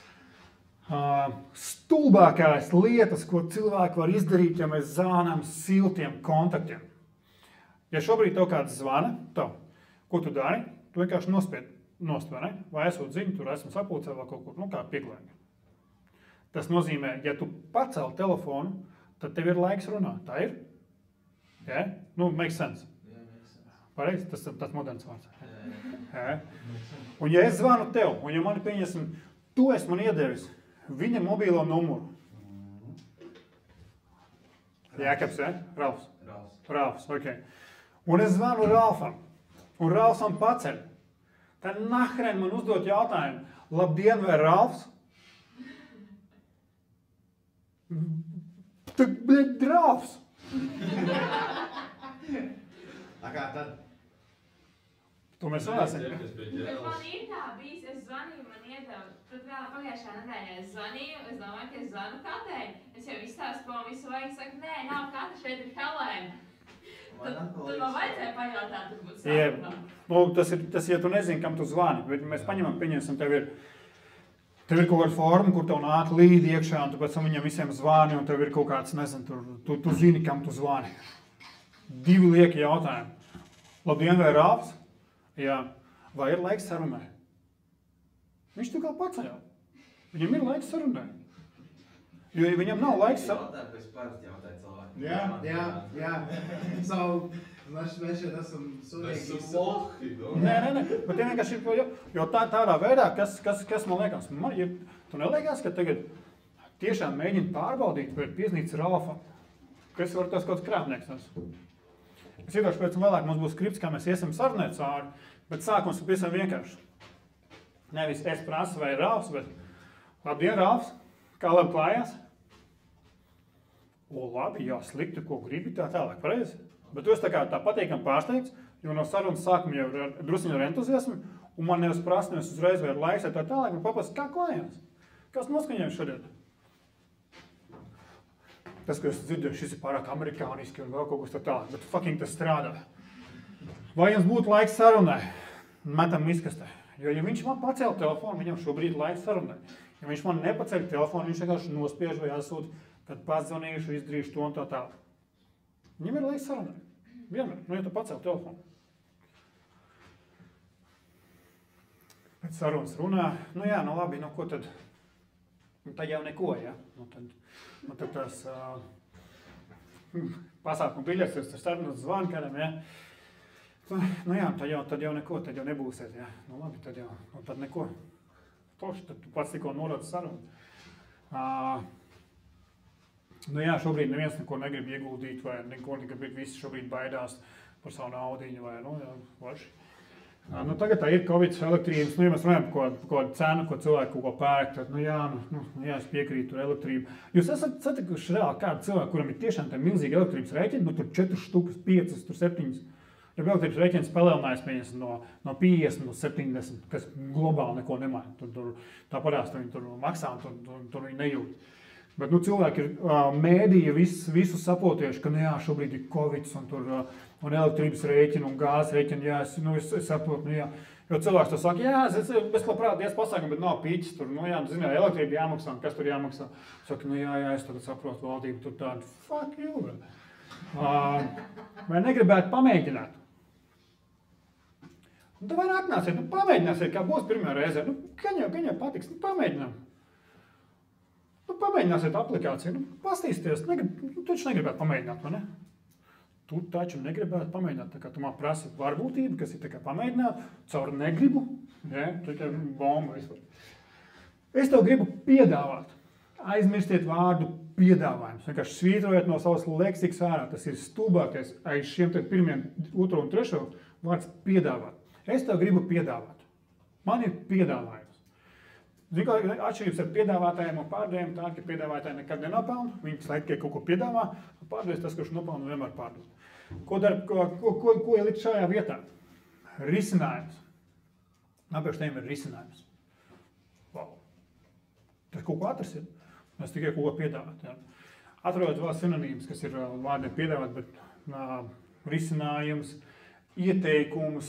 Stulbākās lietas, ko cilvēki var izdarīt, ja mēs zvanām siltiem kontaktiem. Ja šobrīd tev kāds zvana, ko tu dari? Tu vienkārši nospied nost, vai ne? Vai esot ziņu, tur esmu sapulcē vai kaut kur, kā pieklājumi. Tas nozīmē, ja tu pacēl telefonu, tad tev ir laiks runāt. Tā ir? Ja? Makes sense. Pareizi? Tas moderns vārds. Ja? Un ja es zvanu tev, un ja mani pieņesim, tu esi man iedevis viņa mobīlo numuru. Jēkabs, ja? Ralfs, ok. Un es zvanu Ralfam, un Ralfam paceļ. Tad nahrēn man uzdot jautājumu, labdien, vai Ralfs? Tak, bļet, Ralfs! Tā kā tad? To mēs runāsim. Bet man ir tā bijis, es zvanīju, man iedeva, tad vēl pagājušā nedēļā es zvanīju, es domāju, ka es zvanu Katei. Es jau izstāstu prom visu laiku, saku, nē, nav Kata, šeit ir Helēna. Tad man vajadzēja pajautāt, tur būtu sākumā. Tas, ja tu nezini, kam tu zvani, bet mēs pieņemsim, tev ir kaut kāda forma, kur tev nāk līdzi iekšā, un tu pēc tam viņiem visiem zvani, un tev ir kaut kāds, nezinu, tu zini, kam tu zvani. 2 lieki jautājumi. Labdien, vai Rāvs? Jā. Vai ir laiks sarunai? Viņš tu kā paceļ. Viņam ir laiks sarunai. Jo, ja viņam nav laiks sarunai... Jā. Mēs šeit esam sūdīgi. Nē, bet vienkārši ir, jo tādā veidā, kas man liekas, tu neliekas, ka tagad tiešām mēģina pārbaudīt, vai ir pieznīts Ralfa, kas var tas kaut kāds krāpnieks. Es iedošu pēc un vēlāk mums būs skripts, kā mēs iesim sarunēt cauri, bet sākums ir visam vienkārši. Nevis es prasu vai Ralfs, bet labdien, Ralfs, kā labi klājās? Labi, jā, slikti, ko gribi, tā tālāk, pareizi. Bet tu esi tā patīkam pārsteigts, jo no sarunas sākuma jau ir drusiņu ar entuziasmu, un man nevis prasa, nevis uzreiz vai ir laiks, tā tālāk, un paprast, kā klājās? Kas noskaņojas šodien? Tas, ko es dzirdēju, šis ir pārāk amerikāniski un vēl kaut kas tā tālāk, bet fucking tas strādā. Vai jums būtu laiks sarunai? Metam miskastē. Jo, ja viņš man pacēl telefonu, viņam šobrīd laiks sarunai. Ja viņš man nepaceļ telefonu, viņš vienkārši nospiež vai jāsūt, kad pazvanīšu, izdarīšu to un tā tālāk. Viņam ir laiks sarunai. Vienmēr, ja tu pacēl telefonu. Pēc sarunas runā, labi, ko tad? Tad jau neko, ja? Tad tās pasākumu biļetes, tas sarunas zvanu kādam, ja? Tad jau neko, tad jau nebūsiet, ja? Labi, tad neko. Toši, tad tu pats tikko norādi sarunu. Šobrīd neviens neko negrib ieguldīt, vai neko negrib, visi šobrīd baidās par savu naudiņu, vai, vaši. Tagad tā ir Covid elektrības, ja mēs runājam par kādu cenu, ko cilvēku kaut ko pērk, tad, es piekrītu tur elektrību. Jūs esat satikuši reāli kādu cilvēku, kuram ir tiešām tā milzīgi elektrības rēķini, tur 4 štukas, 5, tur 7. Ja elektrības rēķins palielinājās no 50 līdz 70, kas globāli neko nemaina. Tā parās, viņi tur maksā un tur viņi nejūt. Bet cilvēki ir mēdīja visu saprotieši, ka šobrīd ir Covid un elektrības rēķina un gāzes rēķina, es saprotu, Jo cilvēks to saka, es labprāt ies pasākam, bet nav pīķis tur, elektrība jāmaksā, un kas tur jāmaksā. Saka, es tagad saprotu valdību, tur tādu, fuck you. Vai negribētu pamēģināt? Tu vai atnāsiet, pamēģināsiet, kā būs pirmā reize. Gan jau patiks, pamēģinām. Pamēģināsiet aplikāciju, pastīsties, tu taču negribētu pamēģināt, vai ne? Tu taču negribētu pamēģināt, tā kā tu man prasi varbūtību, kas ir tā kā pamēģināt, caur negribu, tikai bomba vispār. Es tev gribu piedāvāt, aizmirstiet vārdu piedāvājums, vienkārši svītrojiet no savas leksikas ārā, tas ir stulbākais aiz šiem te pirmiem, 2. un 3. vārds piedāvāt. Es tev gribu piedāvāt, man ir piedāvājums. Atšķirības ar piedāvātājiem un pārdevējiem tā, ka piedāvātāji nekad nenopelna, viņi slēdz kaut ko piedāvā, pārdevējs tas, kurš nopelna vienmēr pārdod. Ko ielikt šajā vietā? risinājums. Apiešu tiem ir risinājums. Wow. Tas kaut ko atrasit. Mēs tikai kaut ko piedāvāt. Ja. Atrodot vēl sinonīmus, kas ir vārdiem piedāvāt, bet risinājums, ieteikums,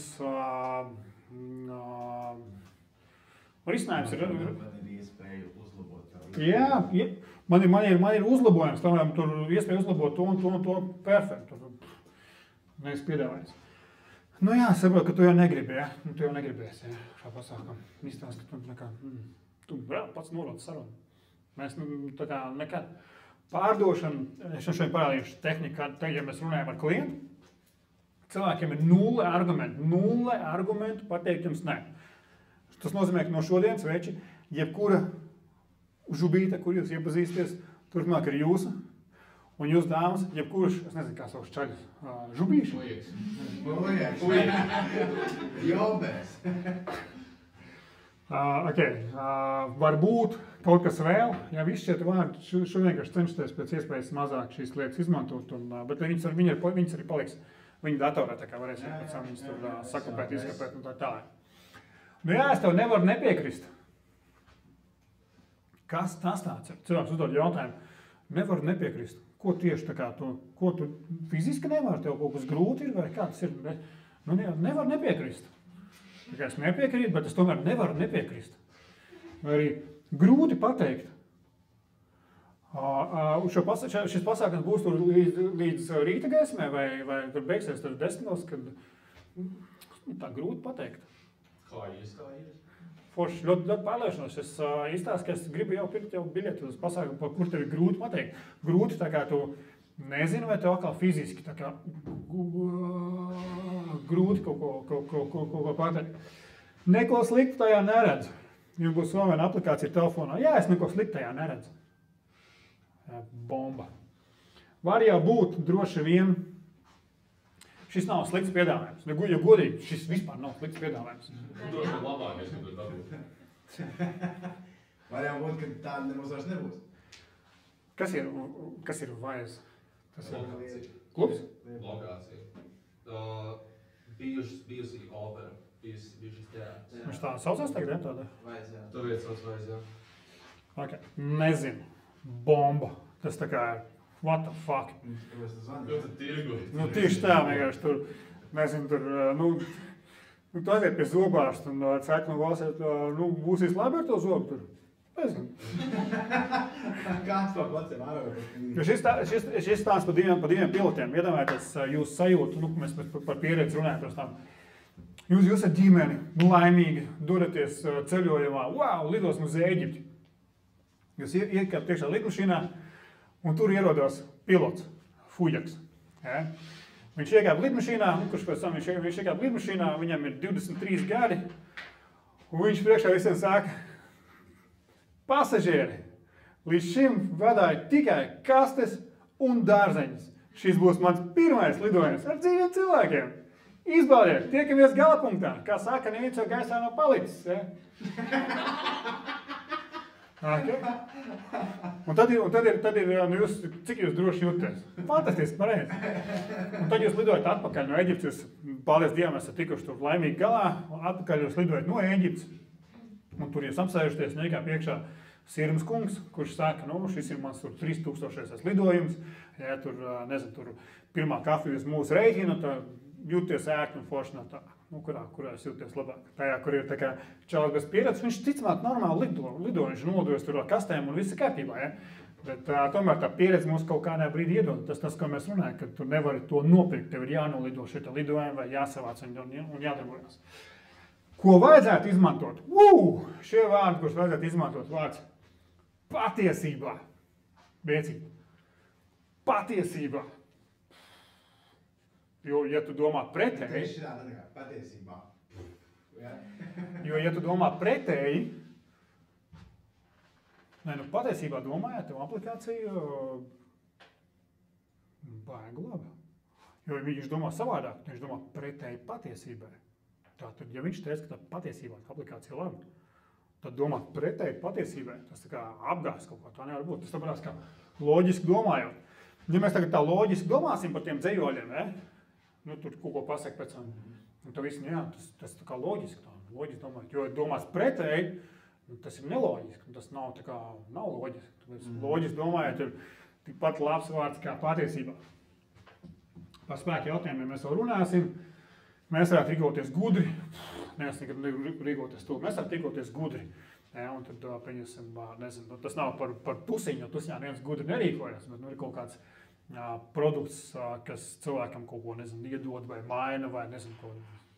risinājums ir... Man ir iespēja uzlabot. Jā, man ir uzlabojums, tomēr tur iespēja uzlabot to un to perfektu. Nevis piedāvājums. Nu jā, saprot, ka tu jau negribi, ja? Nu, tu jau negribēsi, ja? Šā pasākam. Izstāst, ka tu nekā, tu vēl pats norādi sarunu. Mēs tā kā nekad pārdošana, es šodien parādīšu tehniku, ka ja mēs runājam ar klientu, cilvēkiem ir nulle argumentu pateikt jums ne. Tas nozīmē, ka no šodienas veči, jebkura žubīte, kur jūs iepazīsties, turpmāk ir jūsu. Un jūs dāmas, jebkurš, es nezinu, kā savus čaļus, žubīši. Jobēs. Varbūt kaut kas vēl, ja viss šķiet vārdi, šodien cenšaties pēc iespējas mazāk šīs lietas izmantot, bet viņas arī paliks viņa datorā, tā kā varēsim pēc tam viņas tur sakopēt, izskapēt un tā tālāk. Nu jā, es tev nevaru nepiekrist. Kas tas tāds ir? Cilvēks uzdod jautājumu, nevaru nepiekrist. Ko tieši tā kā ko tu fiziski nevar, tev kaut kas grūti ir vai kā tas ir? Nu, nevar nepiekrist. Tā kā es nepiekrītu, bet es tomēr nevaru nepiekrist. Vai arī grūti pateikt. Šis pasākums būs tur līdz rīta gaismē vai tur beigsies tur 10, kad tā grūti pateikt. Kā jūs? Forši, ļoti pārliešanos. Es izstāstu, ka es gribu jau pirkt biļeti uz pasākumu, par kur tev ir grūti pateikt. Grūti tā kā tu nezini, vai tev atkal fiziski tā kā grūti kaut ko pateikt. Neko sliktu tajā neredzu. Jums būs vēl viena aplikācija telefonā. Jā, es neko sliktu tajā neredzu. Bomba. Var jau būt droši vien. Šis nav slikts piedāvājums. Ja godīgi, šis vispār nav slikts piedāvājums. Droši vien labākais, ka tur dabūt. Var jau būt, ka tāda nemaz vairs nebūs. Kas ir vairs? Tas ir Lokācija. klubs? Lokācija. Bijusi opera. Bijušas teātris. Viņš tā saucās tagad, tāda? Vairs, jā. Tu vietas sauc vairs, jā. Okay. Nezinu. Bomba. Tas tā kā ir. What the fuck? Tu tirgoji. Nu, tieši tā, vienkārši tur, nezinu, tur, tu aiziet pie zobārsta un cēk no valsēt, būsīs labi ar to zobu tur. Nezinu. Kāds to placiem ārā? Šis stāsts par diviem pilotiem. Iedomājieties jūsu sajūtu, mēs par pieredzi runājam pēc tam. Jūs esat ģimeni, laimīgi, dodaties ceļojumā, wow, lidosmu uz Ēģipti. Jūs iekāpt tiešā lidmašīnā, un tur ierodās pilots, Fujaks. Ja? Viņš iekāp lidmašīnā, kurš pēc tam viņš iekāp lidmašīnā, viņam ir 23 gadi, un viņš priekšā visiem saka, pasažieri, līdz šim vadāju tikai kastes un dārzeņus. Šis būs mans pirmais lidojums ar dzīviem cilvēkiem. Izbaudiet, tiekamies galapunktā, kā saka, neviens jau gaisā nav palicis. Ja? Okay. Un tad ir jūs, cik jūs droši jūties? Fantastiski, pareizi. Un tad jūs lidojat atpakaļ no Eģiptes, paldies Dievam, esat tikuši tur laimīgi galā, un atpakaļ jūs lidojat no Eģiptes. Un tur jūs apsēžaties, nekā priekšā Sirmas kungs, kurš saka, šis ir mans tur 3000 lidojums, ja tur, nezinu, tur pirmā kafija uz mūsu rēķina, tā jūties ērti un forši no tā. Kurā es jūties labāk. Tajā, kur ir tā kā čalis bez pieredzes, viņš ticamāk normāli lido, viņš nodojas tur ar kastēm un viss ir kārtībā, ja? Bet tomēr tā pieredze mums kaut kādā brīdī iedod. Tas, ko mēs runājam, ka tu nevari to nopirkt, tev ir jānolido šita lidojuma vai jāsavāc un jādarbojas. Ko vajadzētu izmantot? Šie vārdi, kurus vajadzētu izmantot, vārds patiesībā. Bēcīgi. Patiesībā. Jo, ja tu domā pretēji, patiesībā. Jo, ja tu domā pretēji, patiesībā domājāt, tev aplikācija baigi labi. Jo viņš domā savādāk, viņš domā pretēji patiesībai. Tātad, ja viņš teica, ka tā patiesībā aplikācija labi, tad domāt pretēji patiesībai, tas tā kā apgājas kaut ko, tā nevar būt. Tas tāpēc kā loģiski domājot. Ja mēs tagad tā loģiski domāsim par tiem dzejoļiem, tur kaut ko pasaka pēc tam. Un to visu, jā, tas tā kā loģiski domāt, jo domās pretēji, tas ir neloģiski, tas nav tā kā, nav loģiski. Loģiski domājot, ir tikpat labs vārds kā patiesībā. Par spēku jautājumiem mēs vēl runāsim. Mēs varētu rīkoties gudri, nevis nekad rīkoties to, mēs varētu rīkoties gudri. Ja, un tad, pieņemsim, nezinu, tas nav par tusiņu, jo tusiņā neviens gudri nerīkojas, bet ir kaut kāds produkts, kas cilvēkam kaut ko, nezinu, iedod vai maina vai nezinu ko.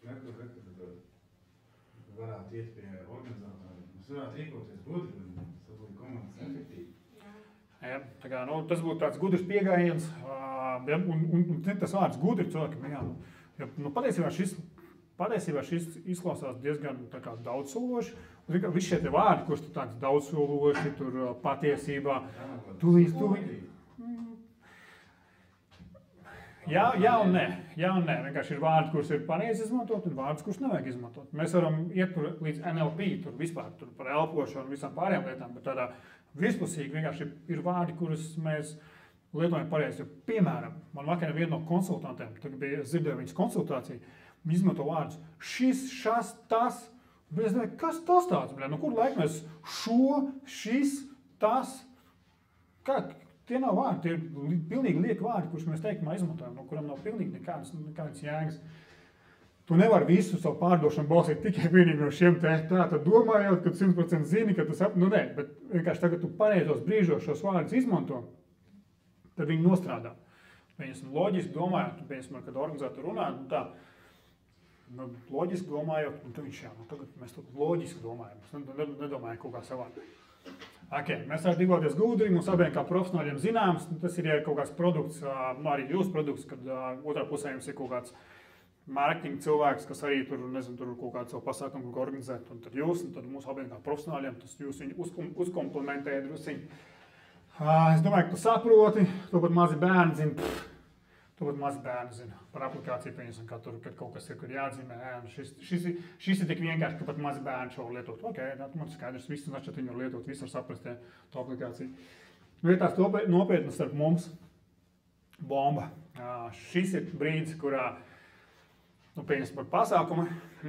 Varētu iet pie organizatoriem. Mēs varētu rīkoties gudri un tas būtu komandas efektīvi. Ja, tā kā, tas būtu tāds gudrs piegājiens, un tas vārds gudri cilvēkam, jā, patiesībā šis izklausās diezgan tā kā daudzsološi. Visi šie te vārdi, kurš tu tāds daudzsološi, tur patiesībā, Jā un nē. Vienkārši ir vārdi, kurus ir pareizi izmantot, un vārds, kurus nevajag izmantot. Mēs varam iet līdz NLP, tur vispār tur par elpošanu un visām pārējām lietām, bet tādā vispusīgi vienkārši ir vārdi, kurus mēs lietojam pareizi. Piemēram, man vakar viena no konsultantiem, tagad bija dzirdēju viņas konsultāciju, viņi izmanto vārdus šis, šas, tas, bet es domāju, kas tas tāds, nu kur laik mēs šis, tas, kā? Tie nav vārdi, tie ir pilnīgi lieki vārdi, kurus mēs teikumā izmantojam, no kuram nav pilnīgi nekādas jēgas. Tu nevari visu savu pārdošanu balstīt tikai vienīgi no šiem tā tad domājot, ka tu 100% zini, ka tas nē, bet vienkārši tagad tu pareizos brīžos šos vārdus izmanto, tad viņi nostrādā. Piemēram, loģiski domājot, kad organizatori runā, loģiski domājot, un tad viņš tagad mēs loģiski domājam, mēs nedomājam kaut kā savādāk. Okay, mēs varam rīkoties gudri, mums abiem kā profesionāļiem zināms, tas ir kaut kāds produkts, arī jūsu produkts, kad otrā pusē jums ir kaut kāds mārketinga cilvēks, kas arī tur, nezinu, tur kaut kādu savu pasākumu organizēt, un tad jūs, un tad mūsu abiem kā profesionāļiem, tas jūs viņu uzkomplementē drusiņi. Es domāju, ka tu saproti, to pat mazi bērni zina, par aplikāciju, pieņemsim, kā tur, kad kaut kas ir, kur jāatzīmē, šis ir tik vienkārši, ka pat mazi bērni šo lietot. Ok, man skaidrs, visi načat viņu lietot, visi var saprast to aplikāciju. Ir tās nopietnas starp mums bomba. Šis ir brīdis, kurā, pieņemsim par pasākumu,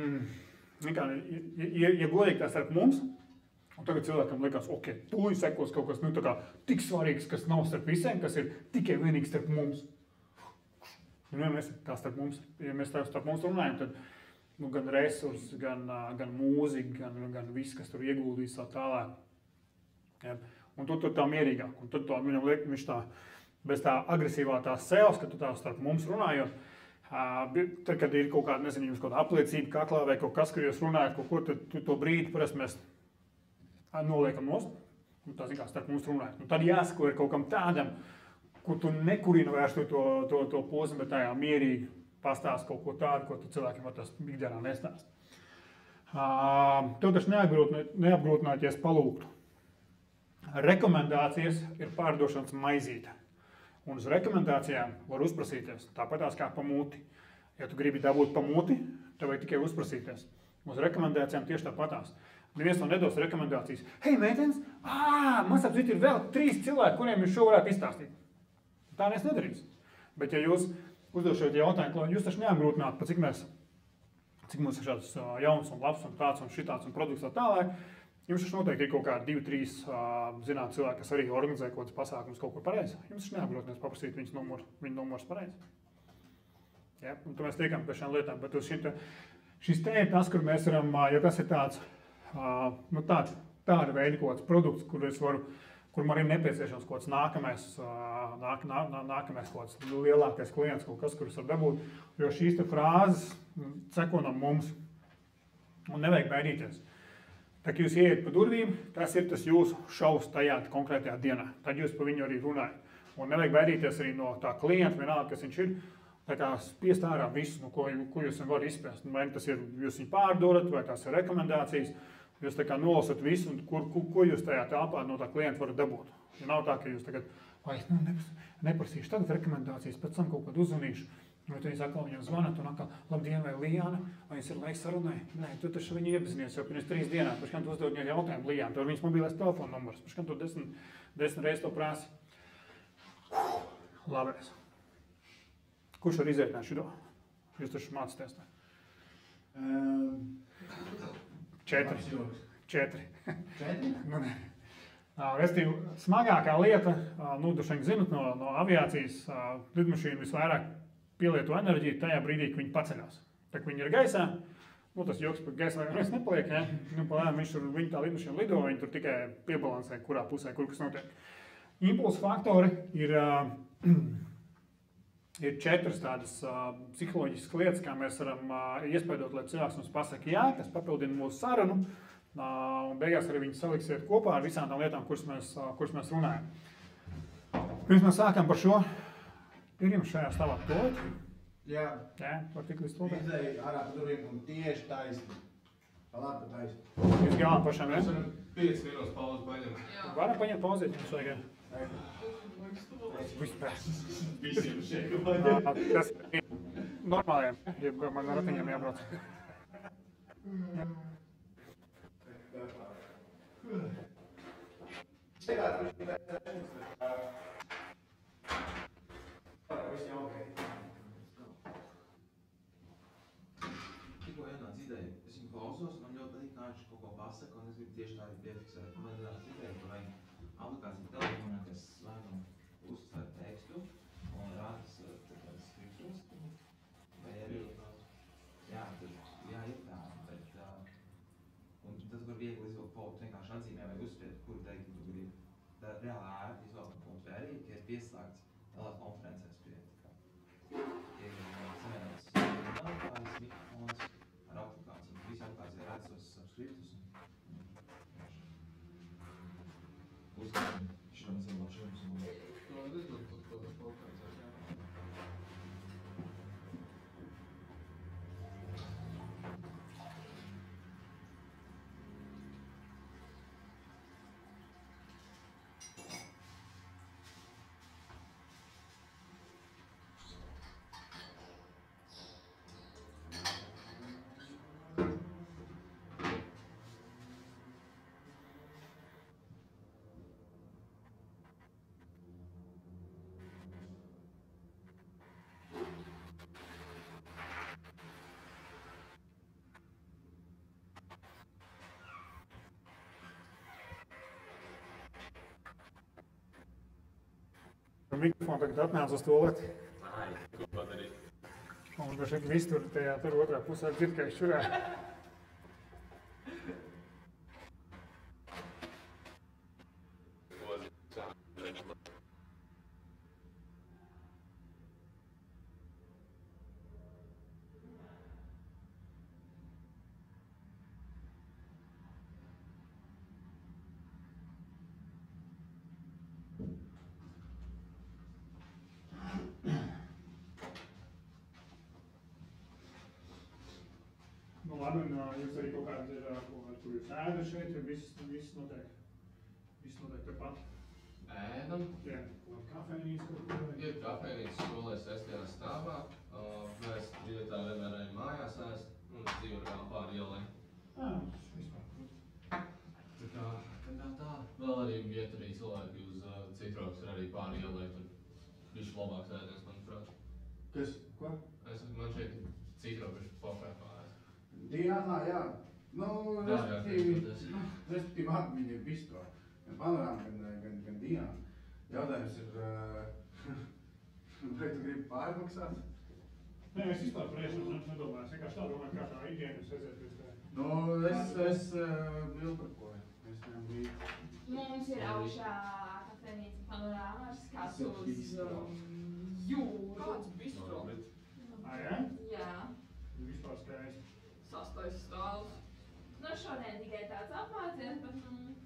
ja godīgi tā starp mums, un tagad cilvēkam liekas, ok, tu sekos kaut kas, tā kā tik svarīgs, kas nav starp visiem, kas ir tikai vienīgi starp mums. Ja mēs starp mums runājam, tad gan resursi, gan mūzika, gan viss, kas tur ieguldīs tālāk. Ja? Un tu tur tā mierīgāk. Un tad viņam liek, viņš tā, bez tā agresīvā tās sejas, kad tu tā starp mums runājot, tad, kad ir kaut kāda, nezinu, jums kaut kāda apliecība kaklā vai kaut kas, kur jūs runājat kaut ko, tad tu to brīdi, parasti mēs noliekam nost, un tā zin kā starp mums runājat. Un tad jāsako ir kaut kam tādam, kur tu nekurina vairs to posmu, bet tajā mierīgi pastāst kaut ko tādu, ko tu cilvēkiem var tas ikdienā nestāst. Tev taču neapgrūtināties palūgtu. Rekomendācijas ir pārdošanas maizīte. Un uz rekomendācijām var uzprasīties, tāpatās kā pa muti. Ja tu gribi dabūt pa muti, tev vajag tikai uzprasīties. Uz rekomendācijām tieši tāpatās. Neviens no nedos rekomendācijas. Hei, meitenes, man sapcīt ir vēl 3 cilvēki, kuriem jūs šo varētu izstāstīt. Tā mēs nedarīs. Bet ja jūs uzdošot jautājumu, jūs taču neapgrūtinātu, cik mums ir šāds jauns un labs un tāds un šitāds un produkts tā tālāk, jums taču noteikti ir kaut kādi 2-3 zināt cilvēki, kas arī organizē kaut kāds pasākums kaut kur pareizi. Jums taču neapgrūtinās paprasīt viņu numurs pareizi. Ja? Un tad mēs tiekam pie šām lietām, bet šis te ir tas, kur mēs varam, ja tas ir tāds, tāda veida kaut kāds produkts, kur man ir nepieciešams kaut kāds nākamais kaut kāds lielākais klients, kaut kas, kurus var dabūt, jo šīs te frāzes seko no mums un nevajag baidīties. Tā, ka jūs ieiet pa durvīm, tas ir tas jūsu šovs tajā konkrētajā dienā, tad jūs pa viņu arī runājat. Un nevajag baidīties arī no tā klienta, vienalga, kas viņš ir, tā kā spiest ārā visu, ko jūs varat izspiest. Vai tas ir, jūs viņu pārdodat, vai tās ir rekomendācijas, jūs tā kā nolasat visu, un ko jūs tajā telpā no tā klienta varat dabūt. Ja nav tā, ka jūs tagad, neprasīšu tagad rekomendācijas, pēc tam kaut kādu uzzvanīšu, vai tu atkal viņam zvanat, un atkal, labdien, vai Lijāna, vai jums ir laiks sarunai? Nē, tu taču viņu iepazinies jau pirms 3 dienām, paškam tu uzdod viņu jautājumu, Lijāna, tev ir viņas mobilais telefona numurs, paškam tu 10 reizes to prasi. Labais. Kurš var izētināt šito? Jūs taču mācāties tā. Četri. Četri? Nu, nē. Restīvi, smagākā lieta, nu, droši vien zinat no aviācijas, lidmašīna visvairāk pielieto enerģiju tajā brīdī, kad viņi paceļās. Tā, kad viņi ir gaisā, nu, tas joks par gaisā vairs nepaliek, ja? Nu, palēm, viņi tā lidmašīna lido, viņi tur tikai piebalansē, kurā pusē, kur kas notiek. Impulsu faktori ir četras tādas psiholoģiskas lietas, kā mēs varam iespēdot, lai cilvēks mums pasaka jā, kas papildina mūsu sarunu, un beigās arī viņi saliksiet kopā ar visām tām lietām, kuras mēs runājam. Pirms mēs sākam par šo, ir jums šajā stāvā tolēt? Jā. Jā, var tik līdz tolēt? Izēju ārā pa durvīm un tieši taisni. Palāk pa taisni. Jūs galām pašām, Mēs ja? varam 5 minūtes pauzi paņemt. Varam paņemt pauzīt, jums vajag. Vispār. Visiem šeit. Tas ir normāliem, ja man ar ratiņiem jābrauc. Tikko ienāca ideja, es viņu klausos, man ļoti patīk, kā viņš kaut ko pasaka, un es gribu tieši tā arī piefiksēt. Man ienāca ideja, ka vajag aplikāciju telefonā, kas slēgam uzsver tekstu un rādas tādas skriptus, vai arī, jā, ir tā, bet, un tas var viegli izvilkt punktu, vienkārši atzīmē vai uzspiet, kuru teikt, tu gribi. Tā reāli ērti izvilkt punktu, vai arī, ka ir pieslēgts lielās konferencēs pie ir samērāts mikrofons ar aplikāciju. Visi aplikācija redz tos skriptus un uzskatām šim un Mikrofonu tagad atnāca uz toleti. Ko padarīt? Un droši vien viss tur otrā pusē dzird, ka viņš šurē. Nu labi, un jūs arī kaut kāds ir, kur jūs ēdat šeit, jo viss notiek tepat. Ēdam. Jā, kafejnīca kaut kur. Ir kafejnīca skolē 6. stāvā. Mēs vietā vienmēr arī mājās ēst, un dzīvo kā pāri ielai. Vispār. Tā. Vēl arī vieturī cilvēki uz Citroks ir arī pāri ielai, tur bišķi labāks ēdiens, manuprāt. Kas? Ko? Man šeit Citroks bišķi pofēt pāri. Diānā, jā. Nu, respektīvi atmiņa ir visu to. Gan panorāma, gan Diāna. Jautājums ir, vai tu gribi pārmaksāt? Nē, es vispār priešām nedomāju. Es vienkārši tā domāju, kā tā ikdienas aiziet pēc tā. Nu, es ilgparkoju. Es viņam biju. Mums ir augšā kafejnīca panorāma ar skatu uz jūru. Kāds bistro? Jā? Jā. Vispār skaisti. 6. stāvs. Nu, šodien tikai tāds apmācies, bet,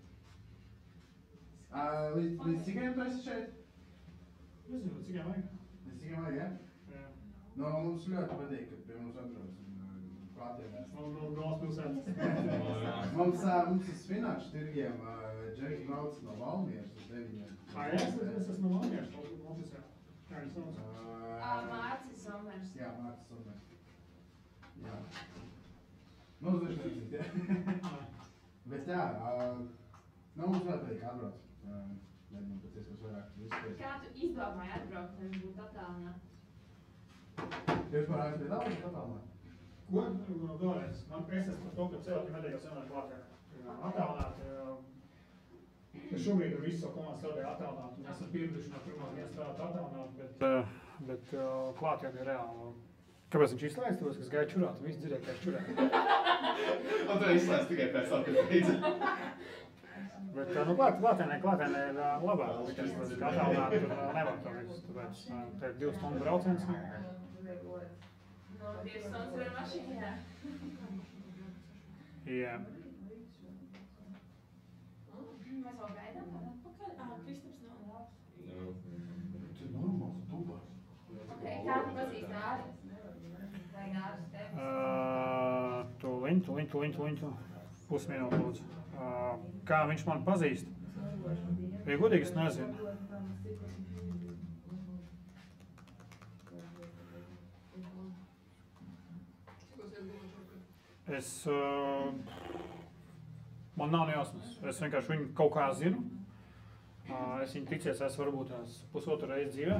Līdz cikiem tu esi šeit? Nezinu, cik vajag. Līdz cikiem vajag, jā? Jā. Nu, mums ļoti patīk, kad pie mums atbrauc klātienēs. No galvaspilsētas. Mums ir Svināču tirgiem, Džeks brauc no Valmieras uz 9. Es esmu no Valmieras, oficiāli. Kā viņš sauc? Mārcis Somers. Jā, Mārcis Somers. Jā. Nu, uz Višķiņcīt, jā. Bet jā, mums ļoti patīk atbrauc. Mēģinām pēc iespējas vairāk vispēc. Kā tu izdomāji atbraukt, nevis būt attālināt? Jūs par ASV daudz attālināt? Vēlreiz, es esmu par to, ka cilvēki nedēļas vienmēr klāt attālināt. Es šobrīd ar visu savu komandu strādāju attālināt, un esmu pieraduši no pirmās dienas strādāt attālināt, bet klāt jau bija reāli. Kāpēc viņš izslēdz tos, kas gāja čurāt, un viss dzirdēja, kā es čurēju? Un tu izslēdz tikai pēc tam, kad beidzi. Bet, klātienē ir labāk, likās, ka attālināt tur nevar to visu, tāpēc te ir 2 stundu brauciens. No 2 stundas ir mašīnā. Jā. Mēs vēl gaidām kādā atpakaļ? Kristaps nav. Tas ir normāls Dubais. Kā tu pazīst Āris? Vai Āris tevis? Tūliņ. Pusminūte, lūdzu. Kā viņš man pazīst? Ja godīgi, es nezinu. Man nav nejausmas. Es vienkārši viņu kaut kā zinu. Es viņu ticies, varbūt pusotru reizi dzīvē.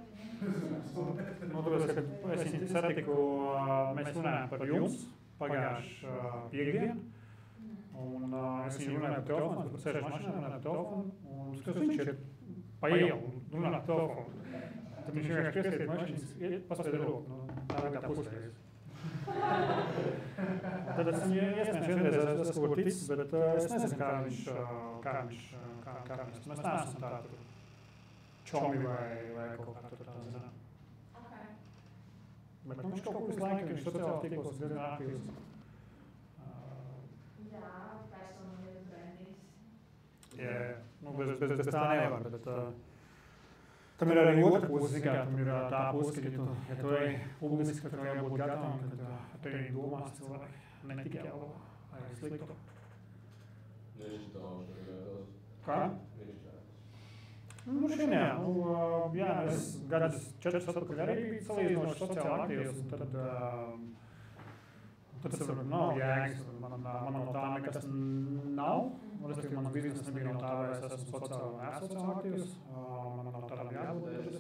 Tāpēc, kad es viņu satiku, mēs runājām par jums pagājuši piekdienu. Un es viņu runāju par telefonu, par sēžu mašīnā, runāju par telefonu. Un skats, viņš ir pa ielu, runā par telefonu. Tad viņš vienkārši pieskait mašīnas, paspēd roku. Tā ir kā pusreiz. Tad es viņu iespējams vienreiz esmu kur ticis, bet es nezinu, kā viņš, mēs neesam tā tur čomi vai kaut kā tur tā zinām. Bet viņš kaut kur visu laiku, viņš sociāli tīklos diezgan aktīvs. Jā, personīgi brandīs. Jā, bez tā nevar, bet tam ir arī otra puse, tam ir tā puse, ka tu ej publiski, ka tev jābūt gatavam, ka tev domās cilvēki, ne tikai labu vai sliktu. Kā? Šim jā, es gadus 4 atpakaļ arī biju salīdzinoši sociāli aktīvs, un tad tas nav jēgas, man no tā nekas nav. Respektīvi, mans bizness nebija no tā, vai es esmu sociāli un asociāli aktīvs. Man no tā nav jābūt.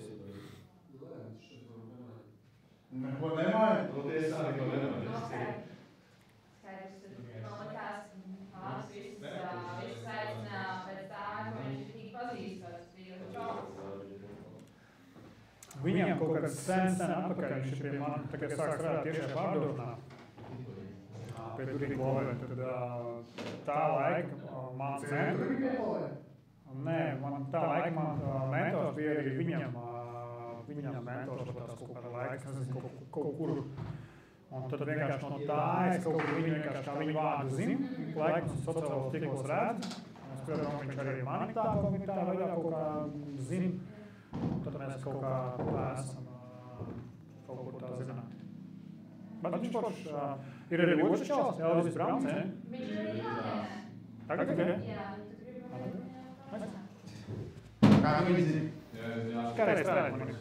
Neko nemāja? Nu, tiesā neko nemāja. Skaidrs, man likās, viss aicināja pēc tā, ka viņš tik pazīstas, bija čoks. Viņam kaut kāds sen atpakaļ, viņš pie man, tā kā sāk strādāt tiešā pārdošanā. Pie Durīgi Lovē, tad tā laika man tā laika man mentors bija arī viņam mentors tās kaut kāda laika, es nezinu, kaut kur. Un tad vienkārši no tā es kaut kur viņu vienkārši kā viņu vārdu zinu, laikam sociālos tīklos redzu. Es piedomāju, viņš arī mani tā veidā kaut kā zina. Tad mēs kaut kā tā esam kaut kur tā zinām. Bet viņš foršs. Ir arī otrs čals, Elvis Brauns, ne? Viņš arī jānē. Tagad tikai? Jā, tu gribi Kā tu viņi zini? Kā reiz strādāt mani?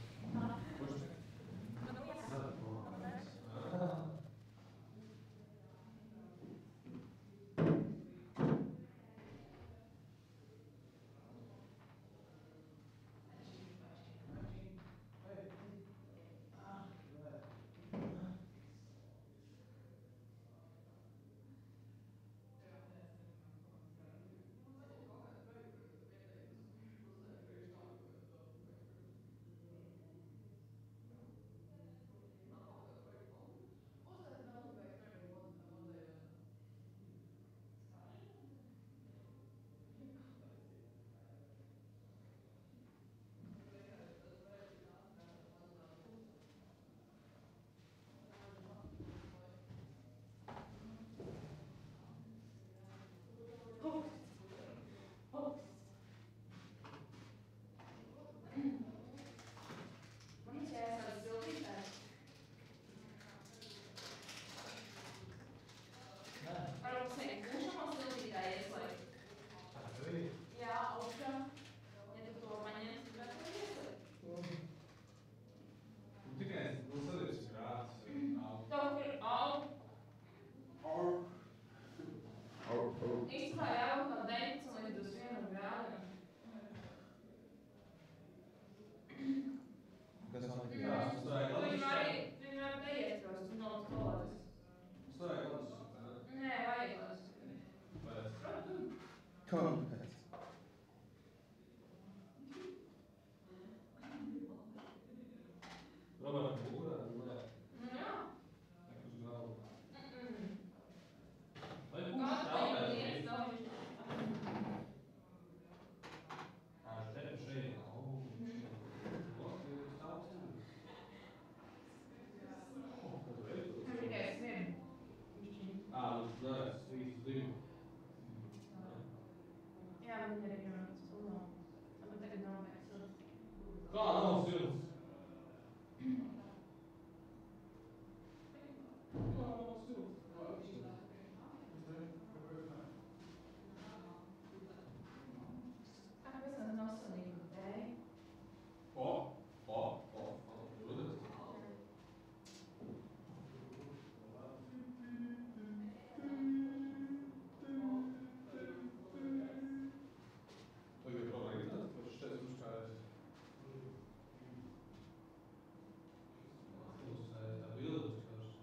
Īstenībā jābūt no 19 līdz 21 grādiem. Viņi var neiesprost no skolas. Kāpēc? Romanā būrā, nē. Jā. Uz galvu. Vai Kā būs tu tāpēc? viņam dienas nav? Šeit. Tikai es vienu. Nē, es divi. Jā, man arī ir jānāc solo. Man tagad nav vajag. Kā nav silts? Kāpēc man nav salīga tēja? Tagad problēma ir tāda, ka šeit uzkājās. Tā bilde uzkājās.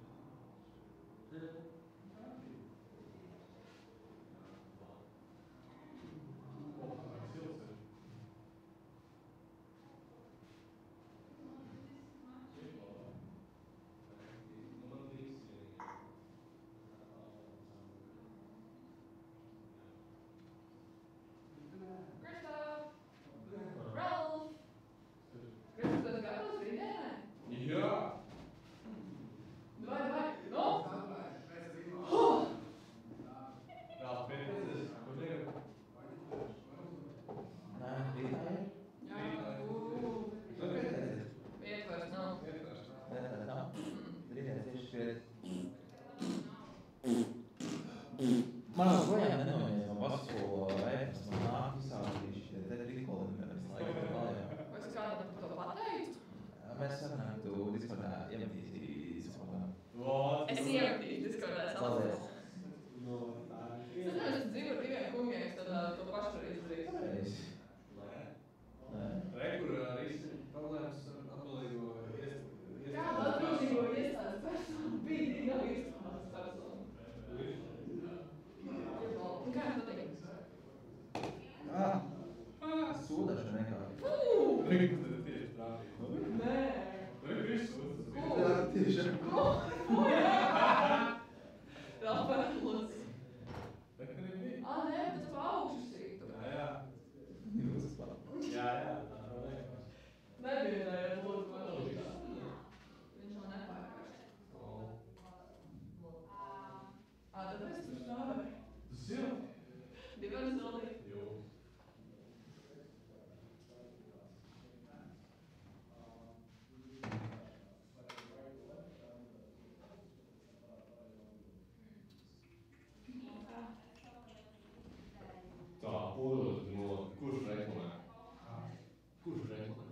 Kristof! Ralf! Kristof, tu esi gatavs rītdienai? Jā! Davai! No! Jā, pēdējais. Kur tev? Nē, rītā ir? Jā, Pēdējais. Pietvers nav. Nē, nav. Rītā tieši skriet. Man projām nenomies no pasaulu ēpas, man nāk visādi šie te trikoli, mēs laikam valējām. Vai es kādam par to pateicu? Mēs sarunājam, tu Discordā iemetīsi Discordā. Es iemetīšu Discordā Paldies. Es dzīvoju ar diviem kungiem, tad to pašu arī izdarīšu. Es. Nē. Kur arī problēmas ar atbildīgo iestādi? Kāda atbildīgo iestādes persona? Bīdīgā iestādes persona. Kā tu teici? Sūdašana vienkārši. Tieši prātīgi. Nē. Jā, Tieši. Ralf, lūdzu. Tā kā nebija. Nē, tas pa augšu sīktu. Jā. Jūs pār. Jā, tā problēma. Nevienējiet, lūdzu, man lūdzu. Viņš man nepārkārš. Tad es tur stāvēju. Tas jau? Divas zildi. Jū. Tā, podos no kurš reklamē? Kurš reklamē?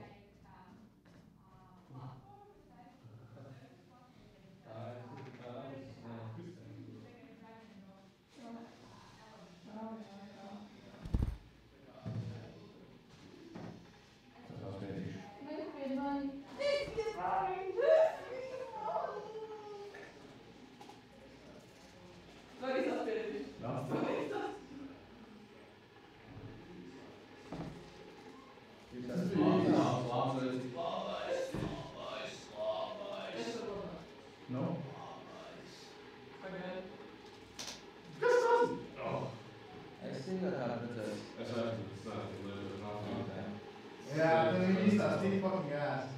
Vai izspiedīt? Nu? Es tikai tā redzēju. Jā, tev ir īstās tik fucking gas.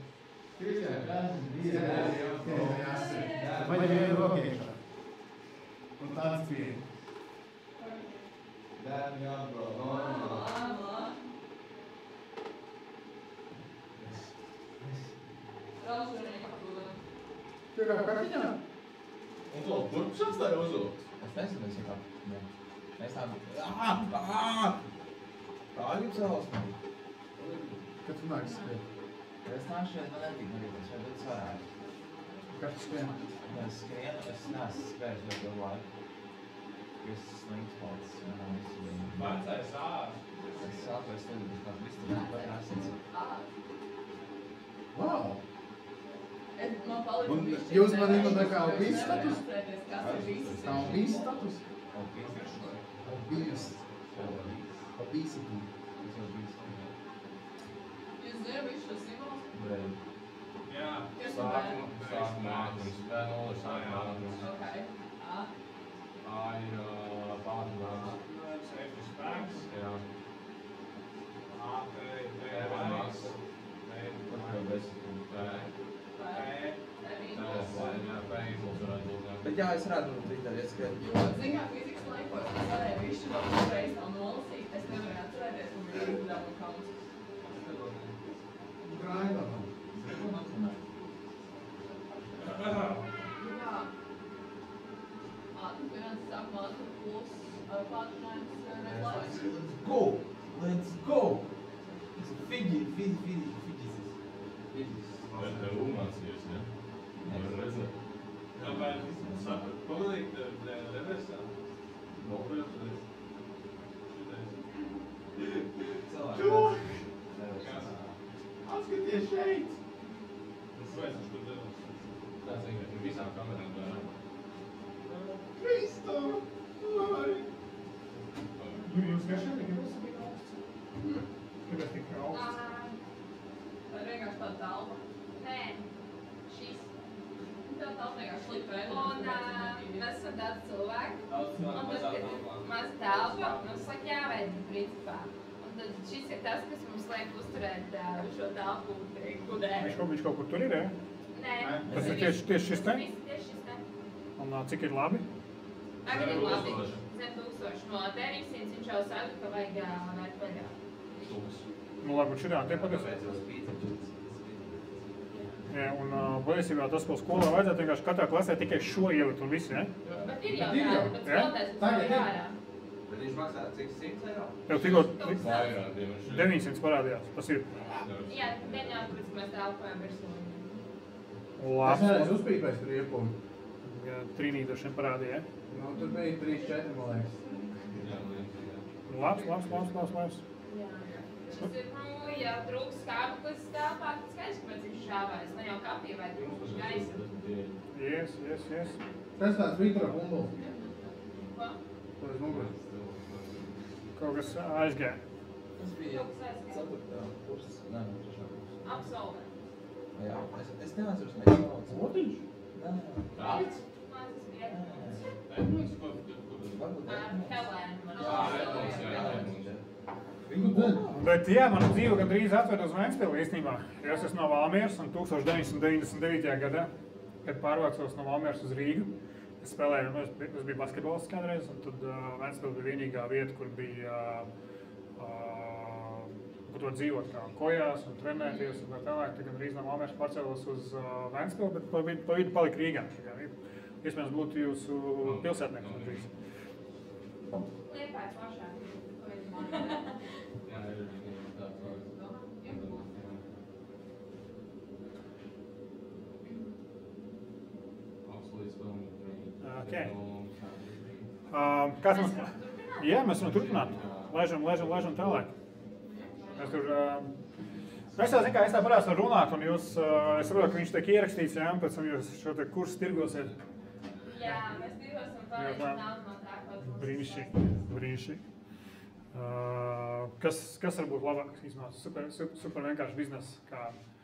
Vai tev ir rokiekšā? Un tāds tvien. Ralf, vienīgi pakļūdam. Tev kā kakiņā? Un to burpus atstāja uzlūkt? Es nezinu, es kā. Mēs tā... Tā jums ausmē. Kad tu nāks skriet? Es nāku šeit, man netīk, man ļoti šeit ļoti svarīgi. Kad tu skrien? Es skrienu, es neesmu spējis ļoti ilgu laiku. Es slinks palicis, man nav visu dienu. Vecais ārsts. Es sāku, es tagad uz kādu visu dienu pat esmu. Wow! Man palīdz Un bišķi, jūs man nevar iedod kā izturēt, bijis status? nevar atcerēties, kas ir bijis. Nav bijis status? Ok. Bijis. Obesity. Jūs zināt visu šos simbolus? Jā. Kas Sākumā ātrums. V0 ir sākumā ātrums. Ok. A. A ir pātrinājums. F ir spēks. Jā. A, T, T, F ir mazs. P, P, impulsu varētu būt. Bet jā, es redzu no Twitter, ieskriet. Jo, zin kā, fizikas laikos es varēju visu šo reizi vēl nolasīt, es nevarēju atcerēties, un bija izdevumu kauns. Graidām. Jā. Ātrum pienāca sākumā ātrum plus pātrinājums redlaiks. Let's go! Let's go! It's a physicist. Bet tev mācījies, ne? Var redzēt. Kāpēc? Pamanīt reversā? Atskaties šeit! Tas vajadzas, kur devās. Tas vienkārši ir visām kamerām vērā. Kristo! Vai! Jūs tiešām tik augsts? Kāpēc tik augsts? Tā ir vienkārši tāda telpa. Nē, šis. Tā telpa vienkārši slikta veidā. Un mēs esam daudz cilvēku. Un tas, ka ir maza telpa, mums liek jāveidina principā. Un tad šis ir tas, kas mums liek uzturēt šo telpu gudē. Viņš kaut kur tur ir, ja? Nē. Tas ir tieši šis te? Tieši šis te. Un cik ir labi? Tagad ir labi. Zem 1000. No 900 viņš jau saka, ka vajag vērt vaļā. Nu labi, un šitā tie patiesībā. Jā, un patiesībā tas, ko skolā vajadzētu vienkārši katrā klasē tikai šo ielikt un visi, ne? Bet ir jau tāda, bet skolotājs mums vēl ir ārā. Bet viņš maksā cik 100 eiro? Tev tikko Vairāk, diemžēl. 900 parādījās. Tas ir Jā, neņām, tāpēc, ka mēs telpojam virsū. Es labs. nereiz uzpīpēs tur iepūmi. Trīnīdošiem parādīja, ja? Nu, tur bija 3-4, man liekas. Labs. Jā. Šis ir, ja trūks skābeklis telpā, tad skaidrs, kāpēc viņš šāvājas. Ne jau kapī vai trūks gaisa. Yes. Tas tāds Viktora Humboldt. Ko? Tas muguras. Kaut kas aizgāja. Tas bija 4. kurss. Nē, 3. kurss. Absolvent. Jā, es neatceros, ne sauc. Otiņš? Nē. Kāds? Mazas vietas. Edmunds, ko? Varbūt Helēna man. Viņu dzen. Bet jā, mana dzīve gandrīz atved uz Ventspili īstenībā. Es esmu no Valmieras un 1999. gadā, kad pārvācos no Valmieras uz Rīgu, es spēlēju, es biju basketbolists kādreiz, un tad Ventspili bija vienīgā vieta, kur bija kur var dzīvot kā kojās un trenēties un tā tālāk. Tad gandrīz no Valmieras pārcēlos uz Ventspili, bet pa vidu palika Rīgā. Iespējams būtu jūsu pilsētnieks gandrīz. Liepājas pašā. Jā, ir tāds vārds. Absolūti spēlēt. Okay. Kāds mums... Jā, mēs varam turpināt. Laižam tālāk. Mēs tur... Es tā parās var runāt, un jūs... Es saprotu, ka viņš tiek ierakstīts, jā, un pēc tam jūs šo te kursu tirgosiet. Jā, mēs tirgosim palīdzi naudu no tā, ko mums... Brīnišķīgi. Kas var būt labāks, īstenībā? Super vienkārši biznesa, kā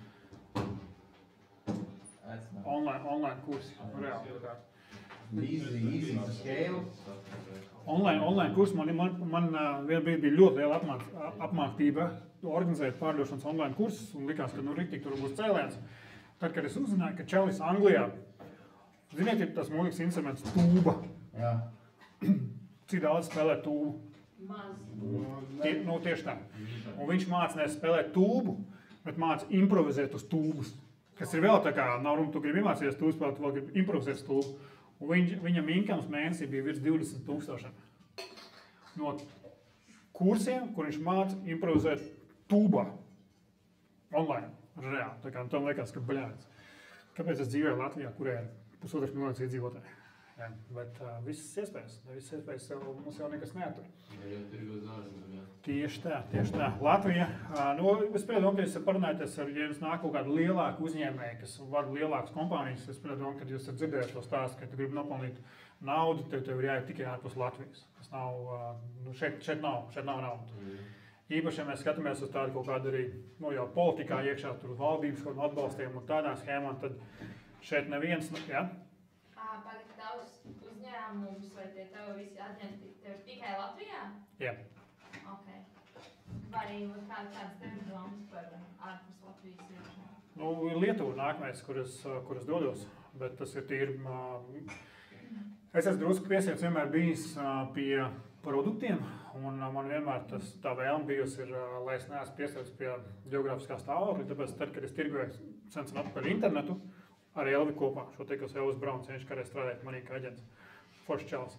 online kursi. Reāli. Easy to scale. Online kursi man vien brīdi bija ļoti liela apmācība organizēt pārdošanas online kursus, un likās, ka riktīgi tur būs cēlēns. Tad, kad es uzzināju, ka čalis Anglijā, ziniet, ir tas mūlīgs instruments tūba. Jā. Cik daudz spēlē tūbu? Maz. Tieši tā. Un viņš māca ne spēlēt tūbu, bet māca improvizēt uz tūbas. Kas ir vēl tā kā, nav runa, tu gribi iemācīties tūbu spēlēt, tu vēl gribi improvizēt uz tūbu. Un viņam inkams mēnesī bija virs 20,000 no kursiem, kur viņš māca improvizēt tūbā. Online. Reāli. Tā kā tam liekas, ka bļāns. Kāpēc es dzīvoju Latvijā, kurē ir 1,5 miljonus iedzīvotāji? Jā, bet visas iespējas mums jau nekas neatur. Tieši tā. Latvija, es piedomāju, ka jūs parunājaties ar, ja jums nāk kaut kādu lielāku uzņēmēju, kas vada lielākas kompānijas, es piedomāju, ka jūs esat dzirdējuši to stāstu, ka tu gribi nopelnīt naudu, tev ir jāiet tikai ārpus Latvijas. Tas nav, nu, šeit nav naudu. Īpaši, ja mēs skatāmies uz tādu kaut kādu arī, nu, jau politikā iekšā, tur valdības kaut kādu atbalstiem un tādā schēmā, tad šeit neviens, jā? Pagad tavs uzņēmums vai tie tavi visi aģenti, tev tikai Latvijā? Jā. Ok. Vai kādas tev ir domas par ārpus Latvijas iekšā? Nu, ir Lietuva nākamais, kuras dodos, bet tas ir tīri. Es esmu drusku piesiets vienmēr bijis pie produktiem, un man vienmēr tā vēlme bijusi ir, lai es neesmu piesaists pie geogrāfiskā stāvokļa, tāpēc tad, kad es tirgoju sen atpakaļ internetu ar Elvi kopā, šo teikos Elvis Brauns, viņš kādreiz strādāja manī kā aģents, foršs čals.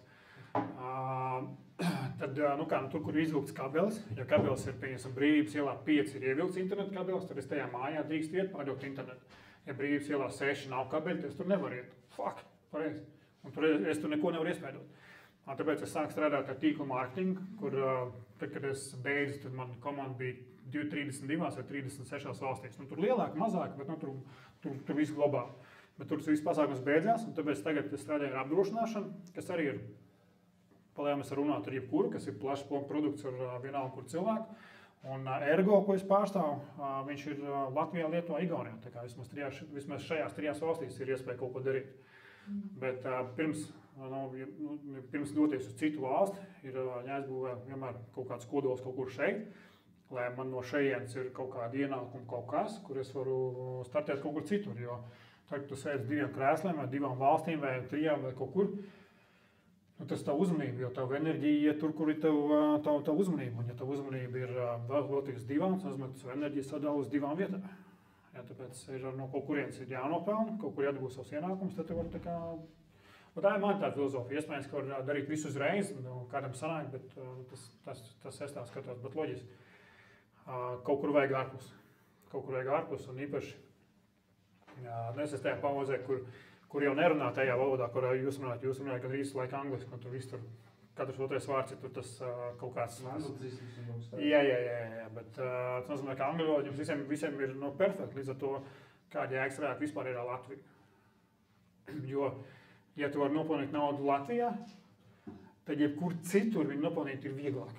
Tad, tur, kur ir izvilkts kabelis, ja kabelis ir, pieņemsim, Brīvības ielā 5 ir ievilkts internetu kabelis, tad es tajā mājā drīkst iet pārdot internetu. Ja Brīvības ielā 6 nav kabeļi, tad es tur nevaru iet. Fuck, pareizi. Un es tur neko nevaru iespēdot. Tāpēc es sāku strādāt ar tīklu mārketingu, kur, tad, kad es beidzu, tad man komanda bija 32 vai 36 valstīs. Nu, tur lielāk, mazāk, bet tur viss globāli. Bet tur viss pasākums beidzās, un tāpēc tagad es strādāju ar apdrošināšanu, kas arī ir, palējām es runāt ar jebkuru, kas ir plašs produkts ar vienalga kur cilvēku. Un Ergo, ko es pārstāvu, viņš ir Latvijā, Lietuvā, Igaunijā. Tā kā vismaz šajās 3 valstīs ir iespēja kaut ko darīt. Bet pirms doties uz citu valsti, ir jāizbūvē vienmēr kaut kāds kodols kaut kur šeit, lai man no šejienes ir kaut kāda ienākuma kaut kas, kur es varu startēt kaut kur citur. Jo tagad tu sēdz 2 krēsliem vai 2 valstīm vai 3 vai kaut kur, tas tā uzmanība, jo tavu enerģija iet tur, kur ir tavu uzmanība. Un ja tavu uzmanība ir veltīta uz 2, tas nozīmē, ka tavu enerģiju sadala uz 2 vietām. Ja, tāpēc ir no kaut kurienes ir jānopelna, kaut kur jādabū savus ienākumus, tad tu var tā kā... Tā ir man tāda filozofija. Iespējams, ka var darīt visu uzreiz, kādam sanāk, bet tas es tā skatos, bet loģiski. Kaut kur vajag ārpus. Kaut kur vajag ārpus un īpaši. Es esmu tajā pauzē, kur jau nerunā tajā valodā, kur jūs runājat gan visu laiku angliski, un tur viss tur, katrs otrais vārds ir tur tas kaut kāds... Jā, bet tas nozīmē, ka angļu valoda jums visiem ir perfekti, līdz ar to, kāda jēgas varētu vispār ir Latvija. Jo, ja tu vari nopelnīt naudu Latvijā, tad jebkur citur viņu nopelnīt ir vieglāk.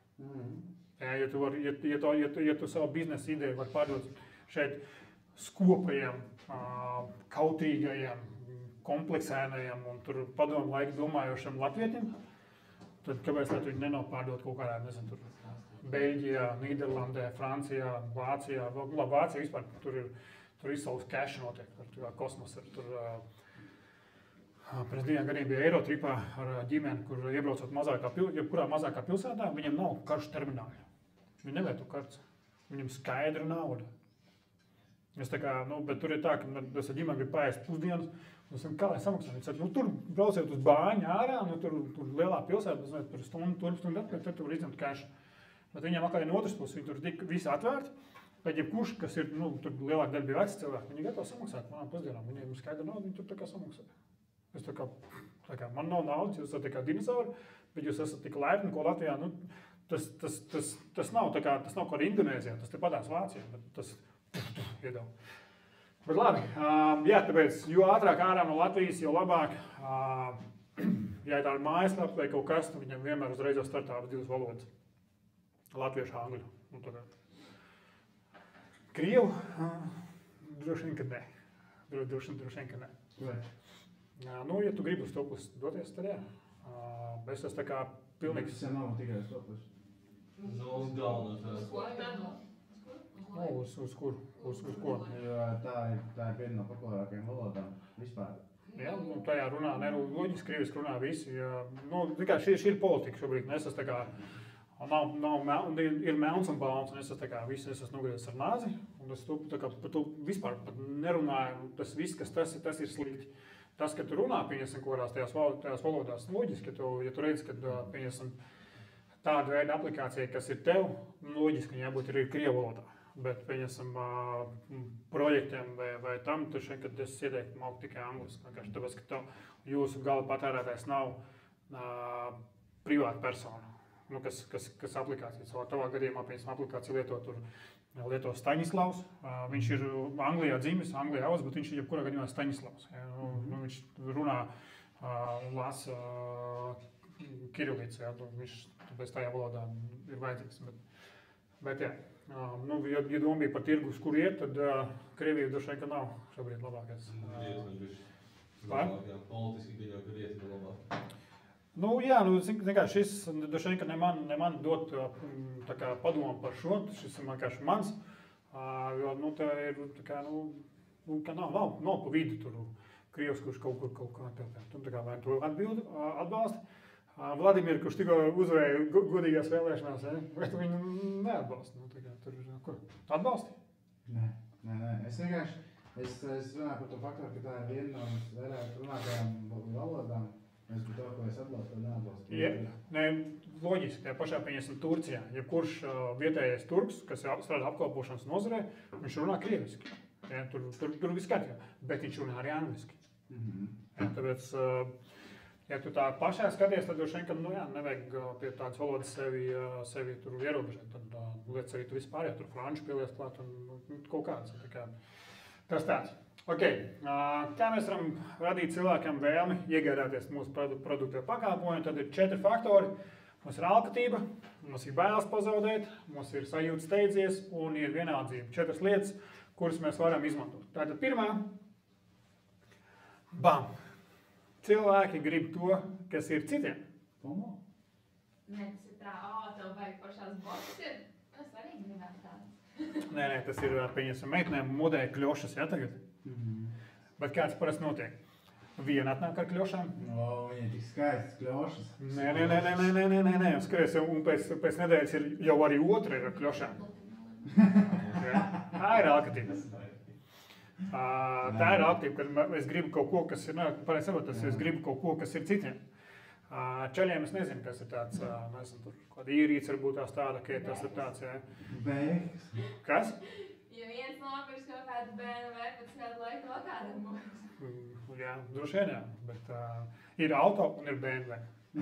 Ja tu savu biznesa ideju var pārdot šeit skopajiem, kautīgajiem, kompleksēnajiem un tur padomu laiku domājošiem latvietim, tad kāpēc lai tu viņu nenopārdot kaut kādā, nezinu, tur Beļģijā, Nīderlandē, Francijā, Vācijā, Vācija vispār tur izsauks cash notiek, tur kosmos ir tur. Pēc 2 gadiem bija Eirotripā ar ģimeni, kur iebraucot jebkurā mazākā pilsētā, viņam nav karšu termināļu. Viņi nevieto karts, viņam skaidra nauda. Es tā kā, bet tur ir tā, ka es ar ģimeni gribu paēst pusdienas, un kā lai samaksā? Viņi saka, tur brauciet uz Bāņu ārā, tur lielā pilsētā, tur stundu atpēc, tad tu var izņemt cash. Bet viņiem atkal ir no otras puses, viņi tur tik visi atvērti, bet jebkurš, kas ir, tur lielāka daļa bija veci cilvēki, viņi gatavi samaksāt manām pusdienām, viņiem ir skaidra nauda, viņi tur tā kā samaksā. Es tā kā, man nav naudas, jūs esat tā kā dinosauri, bet jūs esat tik laipni, ko Latvijā, tas nav kā Indonēzijā, tas te padās Vācijā, bet tas iedauj. Bet labi, jā, tāpēc, jo ātrāk ārā no Latvijas, jo labāk, ja tā ir mājaslapa vai kaut kas, tad viņam vienmēr uzreiz startā 2 valodas. Latviešu, angļu. Krievu, droši vien, ka nē. Droši vien, ka nē. Ja tu gribi uz to pusi doties, tad jā. Es esmu tā kā pilnīgs... Tas nav tikai uz to pusi. Uz galvenās. Uz ko? Tā ir viena no populārākajām valodām vispār. Jā, tajā runā, loģiski krieviski runā visi. Tikai šī ir politika šobrīd. Es esmu tā kā... Ir melns un balns, un es esmu tā kā visi, es esmu nogriezis ar nāzi, un es par to vispār pat nerunāju, tas viss, kas tas ir slikti. Tas, ka tu runā, pieņemsim, kodās tajās valodās, loģiski, ja tu redzi, ka, pieņemsim, tāda veida aplikācija, kas ir tev, loģiski, viņa jābūt ir krievu valodā. Bet, pieņemsim, projektiem vai tam, tur šeit, kad es ieteiktu māku tikai angliski, vienkārši tāpēc, ka jūsu gala patērētājs nav privāta persona. Kas aplikācijas. Tavā gadījumā, piemēram, aplikācija lieto Staņislavs. Viņš ir Anglijā dzimis, Anglijā audzis, bet viņš ir jebkurā gadījumā Staņislavs. Viņš runā lasa kirilicu, jā, viņš tāpēc tajā valodā ir vajadzīgs. Bet jā, ja doma bija par tirgu, uz kur iet, tad Krievija droši vien, ka nav šobrīd labākais. Politiski bija, ka rieti ir labāk. Jā, šis droši vien, ka ne man dot tā kā padomu par šo, šis ir vienkārši mans, jo, tā ir, tā kā, ka nav pa vidu tur Krievs, kurš kaut kā tā kā vai to atbalsta. Vladimir, kurš tikko uzvarēja godīgās vēlēšanās, bet viņu neatbalsta. Ko? Atbalsti? Nē. Es vienkārši, es runāju par to faktoru, ka tā ir viena no mums vairāk runātajām valodām. Es par to, ko es atbalstu, neatbalstu. Loģiski, tajā pašā pieņemsim Turcijā. Ja kurš vietējais turks, kas strādā apkalpošanas nozarē, viņš runā krieviski. Ja, tur viss kārtībā, bet viņš runā arī angliski. Ja, tāpēc, ja tu tā pašā skaties, tad droši vien, ka nevajag pie tādas valodas sevi tur ierobežot. Tad lietas arī tu vispār, ja tur franču pielies klāt un kaut kāds. Tas tāds. Kā mēs varam radīt cilvēkam vēlmi iegādāties mūsu produktu pakalpojumu, tad ir 4 faktori. Mums ir alkatība, mums ir bailes pazaudēt, mums ir sajūta steidzies un ir vienaldzība. 4 lietas, kuras mēs varam izmantot. Tātad pirmā. Bam! Cilvēki grib to, kas ir citiem. Nē, tas ir tā, tev vajag pašās botas ir. Es arī gribētu tādas. Nē, tas ir, pieņemsim, meitenēm modēja kļošas, ja, tagad? Bet kāds parasti notiek? Viena atnāk ar kļošām. Viņa ir tik skaistas kļošas. Nē. Skaties, un pēc nedēļas ir jau arī otra ir ar kļošām. Tā ir alkatība. Tā ir aktīva, kad es gribu kaut ko, kas ir, pareizi saprot, es gribu kaut ko, kas ir citiem. Čaļiem es nezinu, kas ir tāds, nezinu, tur kāda īrīts varbūt tās tāda, ka tas ir tāds, jā. Bēgas. Kas? Ja viens nopirks kaut kādu BMW, pēc kādu laiku vēl kādam būs. Jā, droši vien jā, bet ir auto un ir BMW.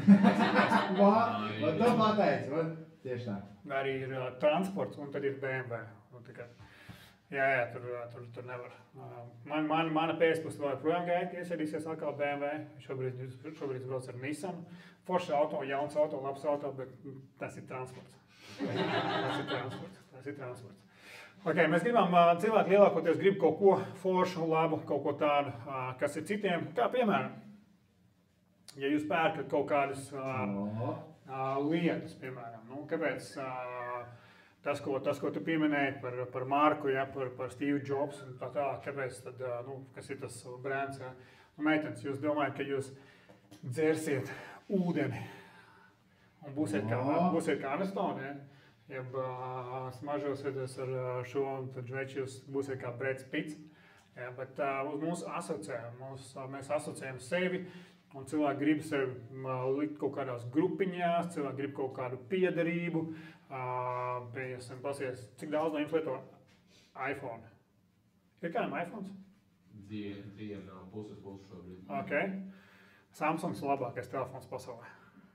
To pateici, tieši tā. Arī ir transports un tad ir BMW. Jā, tur nevar. Mana pēcpusē vēl projām gaida, ka iesēdīsies atkal BMW. Šobrīd brauc ar Nissan. Foršs auto, jauns auto, labs auto, bet tas ir transports. Tas ir transports. Mēs gribam, cilvēki lielākoties grib kaut ko foršu, labu, kaut ko tādu, kas ir citiem. Kā piemēram, ja jūs pērkat kaut kādas lietas, piemēram, kāpēc tas, ko tu pieminēji par Marku, ja, par Steve Jobs un tā tālāk, kāpēc tad, kas ir tas brands, ja. Meitenes, jūs domājat, ka jūs dzersiet ūdeni un būsiet kā Anastone, ja? Jeb smažosieties ar šo, un tad veči jūs būsiet kā Breds Pitts. Ja, bet mūs asociē, mēs asociējam sevi, un cilvēki grib sevi likt kaut kādās grupiņās, cilvēki grib kaut kādu piederību. Pasies, cik daudz no jums lieto iPhone? Ir kādam iPhones? Diviem nav puses šobrīd. Samsungs labākais telefons pasaulē.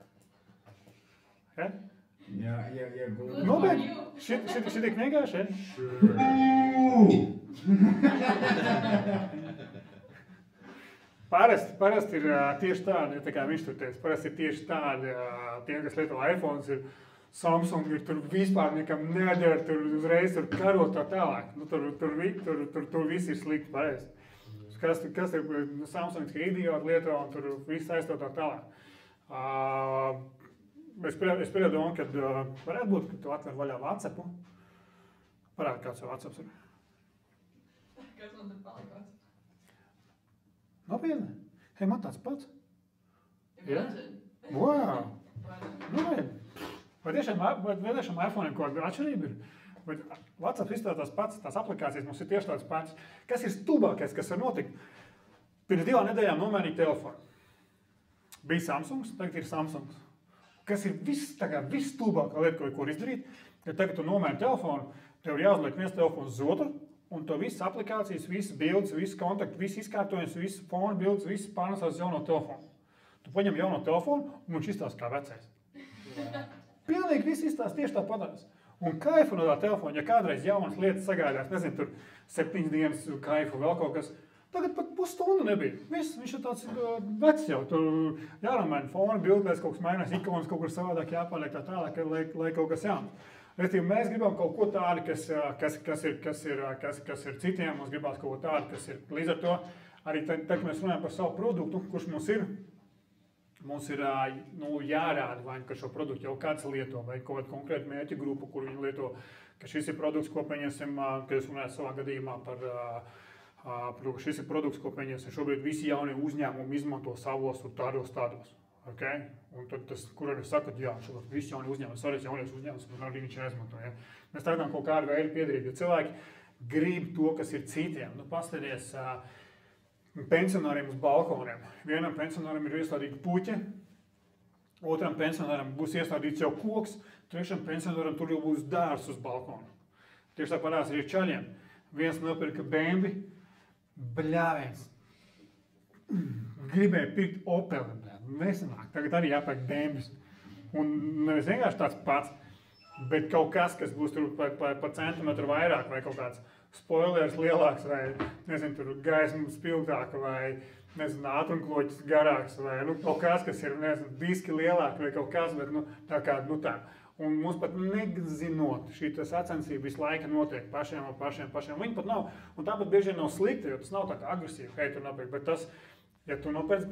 Ja? Ja Nobeidz, šit tik vienkārši, ja? Parasti ir tieši tādi, ja tā kā viņš tur teica, parasti ir tieši tādi, tie, kas lieto iPhones, ir Samsung, ir tur vispār nekam nedara, tur uzreiz tur karot tā tālāk. Tur viss ir slikti, pareizi. Kas ir Samsungs, ka idioti lieto, un tur viss aizstot tā tālāk. Es piedomu, kad varētu būt, ka tu atver vaļā WhatsAppu. Parādi, kāds jau WhatsApps ir. Kas man tur palikās? Nopietni? Hei, man tāds pats. Jā? Wow! Vai tiešām iPhone-iem kaut kāda atšķirība ir? Vai WhatsApp izstāstās pats, tās aplikācijas mums ir tieši tāds pats. Kas ir stulbākais, kas var notikt? Pirms 2 nedēļām nomainīja telefonu. Bija Samsungs, tagad ir Samsungs. Kas ir viss stulbākā lieta, ko izdarīt, ja tagad tu nomaini telefonu, tev ir jāuzliek viens telefons uz otru, un to visas aplikācijas, visas bildes, visas kontakti, visas izkārtojums, visas fona bildes, visas pārnesās jauno telefonu. Tu paņem jauno telefonu, un viņš izstāsta kā vecais. Pilnīgi viss izstāsta tieši tāpatās. Un kaifu no tā telefona, ja kādreiz jaunas lietas sagādās, nezinu, tur 7 dienas kaifu, vēl kaut kas, Tagad pat pusstundu nebija. Viss, viņš ir tāds vecs jau. Tur jānomaina fona, bildēs kaut kas mainās, ikonas kaut kur savādāk jāpaliek tā tālāk, lai kaut kas jauns. Respektīvi, mēs gribam kaut ko tādu, kas ir citiem, mums gribās kaut ko tādu, kas ir līdz ar to. Arī tad, kad mēs runājam par savu produktu, kurš mums ir jārāda, vai ka šo produktu jau kāds lieto, vai kaut kādu konkrētu mērķu grupu, kur viņi lieto, ka šis ir produkts, ko pieņemsim, kad es runāju savā gadījumā par šis ir produkts, ko pieņemsim, šobrīd visi jaunie uzņēmumi izmanto savos un tādos. Okay? Un tad tas, kur arī saka, jā, šobrīd visi jaunie uzņēmumi, svarīgs jaunies uzņēmums, un arī viņš izmanto. Ja? Mēs tādām kaut kādu veidu piederību, jo cilvēki grib to, kas ir citiem. Nu, paskaties, pensionāriem uz balkoniem. Vienam pensionāram ir iestādīta puķe, otram pensionāram būs iestādīts jau koks, trešam pensionāram tur jau būs dārs uz balkonu. Tieši tāpatās arī čaļiem. Viens nopirka BMW, bļāviens. Gribēja pirkt Opeli, nesanāk. Tagad arī jāpērk BMW. Un nevis vienkārši tāds pats, bet kaut kas, kas būs tur pa centimetru vairāk, vai kaut kāds spoilers lielāks, vai, nezinu, tur gaisma spilgtāka, vai, nezinu, ātrumkloķis garāks, vai, kaut kas, kas ir, nezinu, diski lielāki, vai kaut kas, bet, tā kā. Un mums pat nezinot, šī sacensība visu laiku notiek pašiem. Viņi pat nav, un tāpat bieži nav slikti, jo tas nav tā kā agresīvi, hei, tur nopērk, bet tas, ja tu nopērc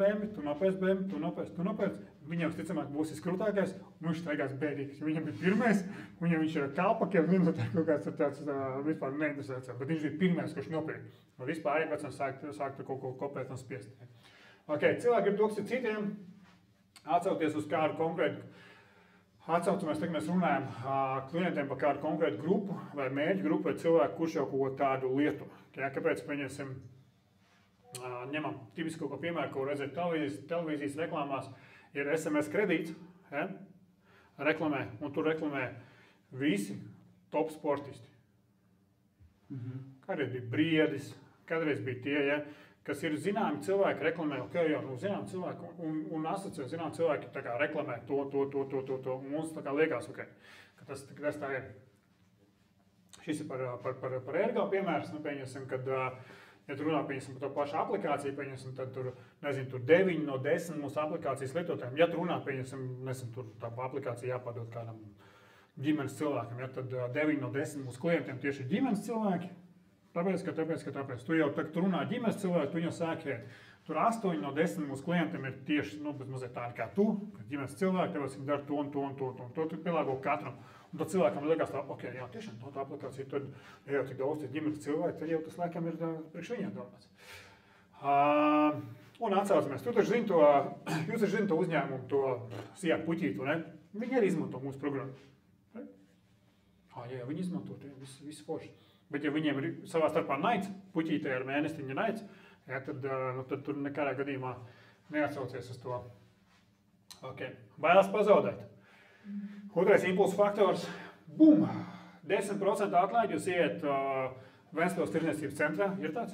BMW, viņam visticamāk būs viskrūtākais, un viņš staigās bēdīgs. Viņam bija pirmais, viņam viņš ir ar kalpakiem, kaut kāds tāds vispār neinteresēts, bet viņš bija pirmais, kurš nopērk. Un vispār arī pēc tam sāktu kaut ko kopēt un spiest. Okay, cilvēki grib to, kas ir citiem, atsaukties uz kādu konkrētu, atsaucamies, tagad mēs runājam klientiem par kādu konkrētu grupu vai mērķu grupu vai cilvēku, kurš jau kaut tādu lietu. Ja, kāpēc pieņemsim? Ņemam tipisku kaut ko piemēru, ko redzēt televīzijas reklāmās, ir SMS kredīts, ja? Reklamē, un tur reklamē visi top sportisti. Kādreiz bija Briedis, kādreiz bija tie, ja? Kas ir zināmi cilvēki reklamē, zinām cilvēki, un asociē zinām cilvēki tā kā reklamē to, un mums tā kā liekas, ka tas tā ir. Šis ir par ergo piemērs, pieņemsim, kad ja tu runā, pieņemsim, par to pašu aplikāciju, pieņemsim, tad tur 9 no 10 mūsu aplikācijas lietotājiem. Ja tu runā, pieņemsim, tur tā aplikācija jāpadod kādam ģimenes cilvēkam, ja, tad 9 no 10 mūsu klientiem tieši ir ģimenes cilvēki. Tāpēc. Tu jau tu runā ģimenes cilvēki, tu jau sāki. Tur 8 no 10 mūsu klientiem ir tieši, mazliet tādi kā tu, ģimenes cilvēki, tev viņi dara to, tu pielāgo katram. Un tad cilvēkam liekas tā, jā, tiešām tā aplikācija, tad, ja jau tik daudz ir ģimenes cilvēki, tad jau tas laikam ir priekš viņiem domāts. Un atsaucamies, jūs taču zini to uzņēmumu, to sijāt puķītu, ne? Viņi arī izmanto mūsu programmu. Ja viņi izmanto, viss forši. Bet ja viņiem ir savā starpā naids, puķītē ar mēnestiņa naids, ja, tad tur nekādā gadījumā neatsaucies uz to. Bailes pazaudēt. Otrais impulsu faktors, bum! 10% atlaidi, jūs iet Ventspils tirdzniecības centrā, ir tāds?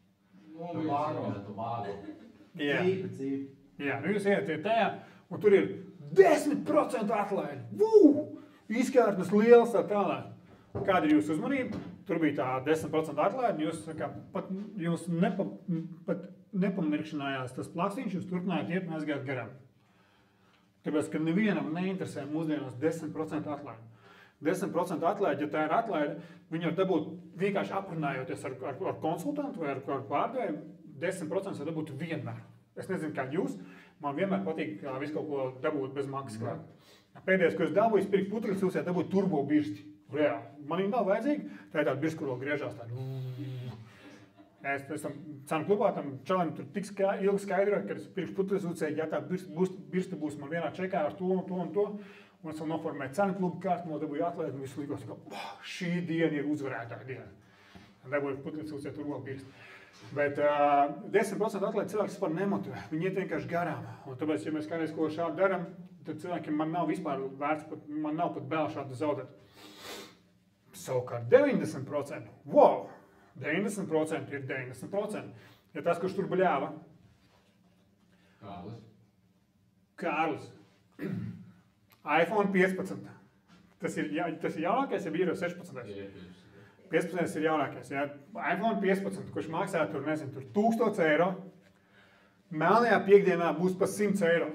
Jā, jūs iet tajā, un tur ir 10% atlaidi. Izkārtnes liels tā tālāk. Kāda ir jūsu uzmanība? Tur bija tā 10% atlaidi, jūs pat nepamirkšanājās tas plaksiņš, jūs turpinājāt iet un aizgājāt garām. Tāpēc, ka nevienam neinteresē mūsdienās 10% atlaidi. 10% atlaidi, ja tā ir atlaide, viņi var dabūt vienkārši aprunājoties ar konsultantu vai ar pārdevēju, 10% var dabūt vienmēr. Es nezinu, kā jūs, man vienmēr patīk visu kaut ko dabūt bez maksas klāt. Pēdējais, ko es dabūju, pirkt putekļus, jūs dabūt turbo birsti. Reāli. Man viņa nav vajadzīga, tā ir tāda birsti, kur vēl griežās tāda. Es tam cenu klubā, tam čalim tur tik ilgi skaidroju, ka es pirkšu putekļus uzcēju, ja tā birsta būs man vienā čekā ar to un to. Un es vēl noformēju cenu klubu kārtu, dabūju atlaidi un visu likos, ka šī diena ir uzvarētāja diena. Dabūju putekļus uzcēju tur vēl birsti. Bet 10% atlaidi cilvēks vispār nemotivē, viņi iet vienkārši garām. Un tāpēc, ja mēs kādreiz ko šādu daram, tad cilvēkiem man nav vispār vērts, man nav pat bail šādu zaudēt. Savukārt 90%, wow! 90% ir 90%. Ja tas, kurš tur bļāva? Kārlis. iPhone 15. Tas ir jaunākais, ja bija 16. 15 ir jaunākais. Ja? iPhone 15, kurš maksā tur, nezinu, tur 1000 eiro, melnajā piekdienā būs pa 100 eiro.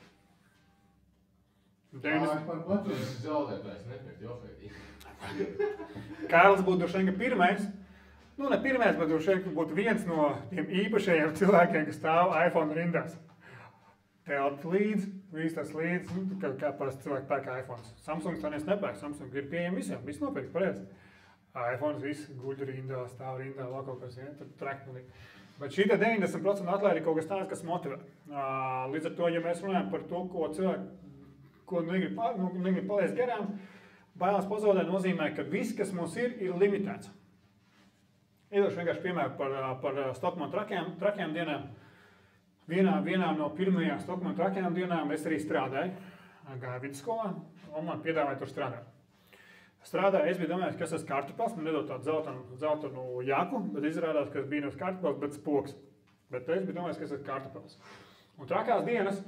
Par Platūnas zaudētājs nepirkt, jofēdī. Kārlis būtu droši vien pirmais. Nu, ne pirmais, bet droši vien būtu viens no tiem īpašajiem cilvēkiem, kas stāv iPhone rindās. Telpt līdz, viss tas līdz, nu, kā parasti cilvēki pērk iPhones. Samsung tā nepērk, Samsung ir pieejami visiem, viss nopirkt, pareizi. iPhones viss guļ rindā, stāv rindā, vēl kaut kas, ja, tad traknulī. Bet šī 90% atlaidi ir kaut kas tāds, kas motivē. Līdz ar to, ja mēs runājam par to, ko cilvēki, ko negrib palaist garām, bailās pazaudē nozīmē, ka viss, kas mums ir limitēts. Iedošu vienkārši piemēru par Stockmann trakajām dienām. Vienā no pirmajām Stockmann trakajām dienām es arī strādāju, gāju vidusskolā, un man piedāvāja tur strādāt. Strādāju, es biju domājis, ka es esmu kartupels, man nedod tādu zeltanu jaku, bet izrādās, ka es biju nevis kartupels, bet spoks. Bet es biju domājis, ka es esmu kartupels. Un trakās dienas,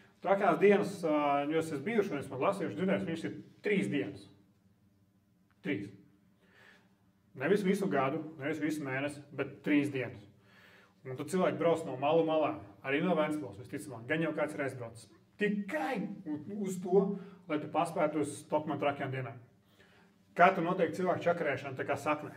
jo es esmu bijuši, un es man lasījuši, dzirdējuši, viņš ir 3 dienas. 3. Nevis visu gadu, nevis visu mēnesi, bet 3 dienas. Un tad cilvēki brauc no malu malā, arī no Ventspils, visticamāk, gan jau kāds ir aizbraucis. Tikai uz to, lai tu paspētu uz Stockmann trakajām dienām. Kā tu noteikti cilvēku čakarēšana, tā kā saknē.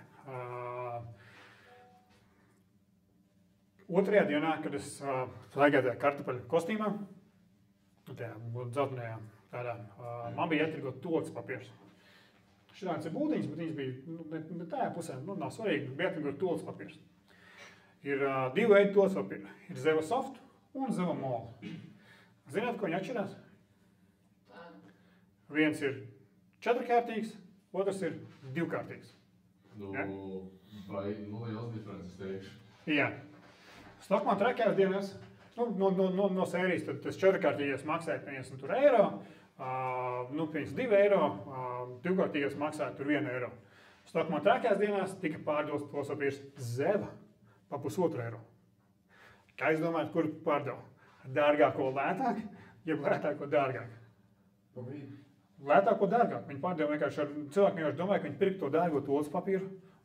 Otrajā dienā, kad es staigāju tajā kartupeļu kostīmā, tajā dzeltenajā tādā, man bija ietirgot toks papīrs. Šitāds ir būdiņas, bet viņas bija ne tajā pusē, nav svarīgi, bija ietirgot toks papīrs. Ir 2 veidi toks papīra. Ir Zeva Soft un Zeva Mol. Zināt, ko viņi atšķirās? Viens ir 4-kārtīgs, otrs ir 2-kārtīgs. Ja? Vai liels diferences teikšu? Jā. Stockmann trakajās dienās, no sērijas, tad tas 4-kārtīgais maksāja 50 eiro, 52 eiro, 2-kārtīgais maksāja tur 1 eiro. Stockmann trakajās dienās tika pārdots tos papīrs Zeva pa 1,5 eiro. Kā jūs domājat, kur pārdeva? Dārgāko lētāk, jeb lētāko dārgāk? Lētāko dārgāk. Viņi pārdeva vienkārši ar cilvēku, vienkārši domāja, ka viņi pirka to dārgo tolas papīru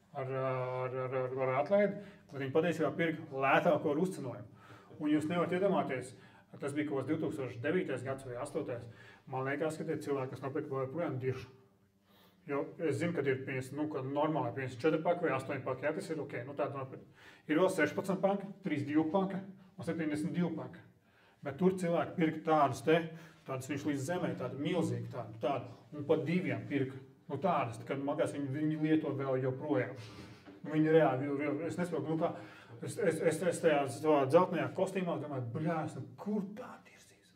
ar atlaidi, bet viņi patiesībā pirka lētāko ar uzcenojumu. Un jūs nevarat iedomāties, tas bija kaut kas 2009. gads vai 2008. Man liekas, ka tie cilvēki, kas nopirka vēl projām diršu. Jo es zinu, ka ir normāli 4 paka vai 8 paka, jā, tas ir ok, tāda nopirka. Ir vēl 16 paka, 32 paka un 72 paka. Bet tur cilvēki pirka tādas viņš līdz zemē, tādu milzīgi tādu, un pat 2 pirka. Tādas, kad magās viņi lieto vēl joprojām. Viņi reāli, es nesaprotu, kā, es tajā dzeltenajā kostīmā domāju, bļās, kur tā tirsīs?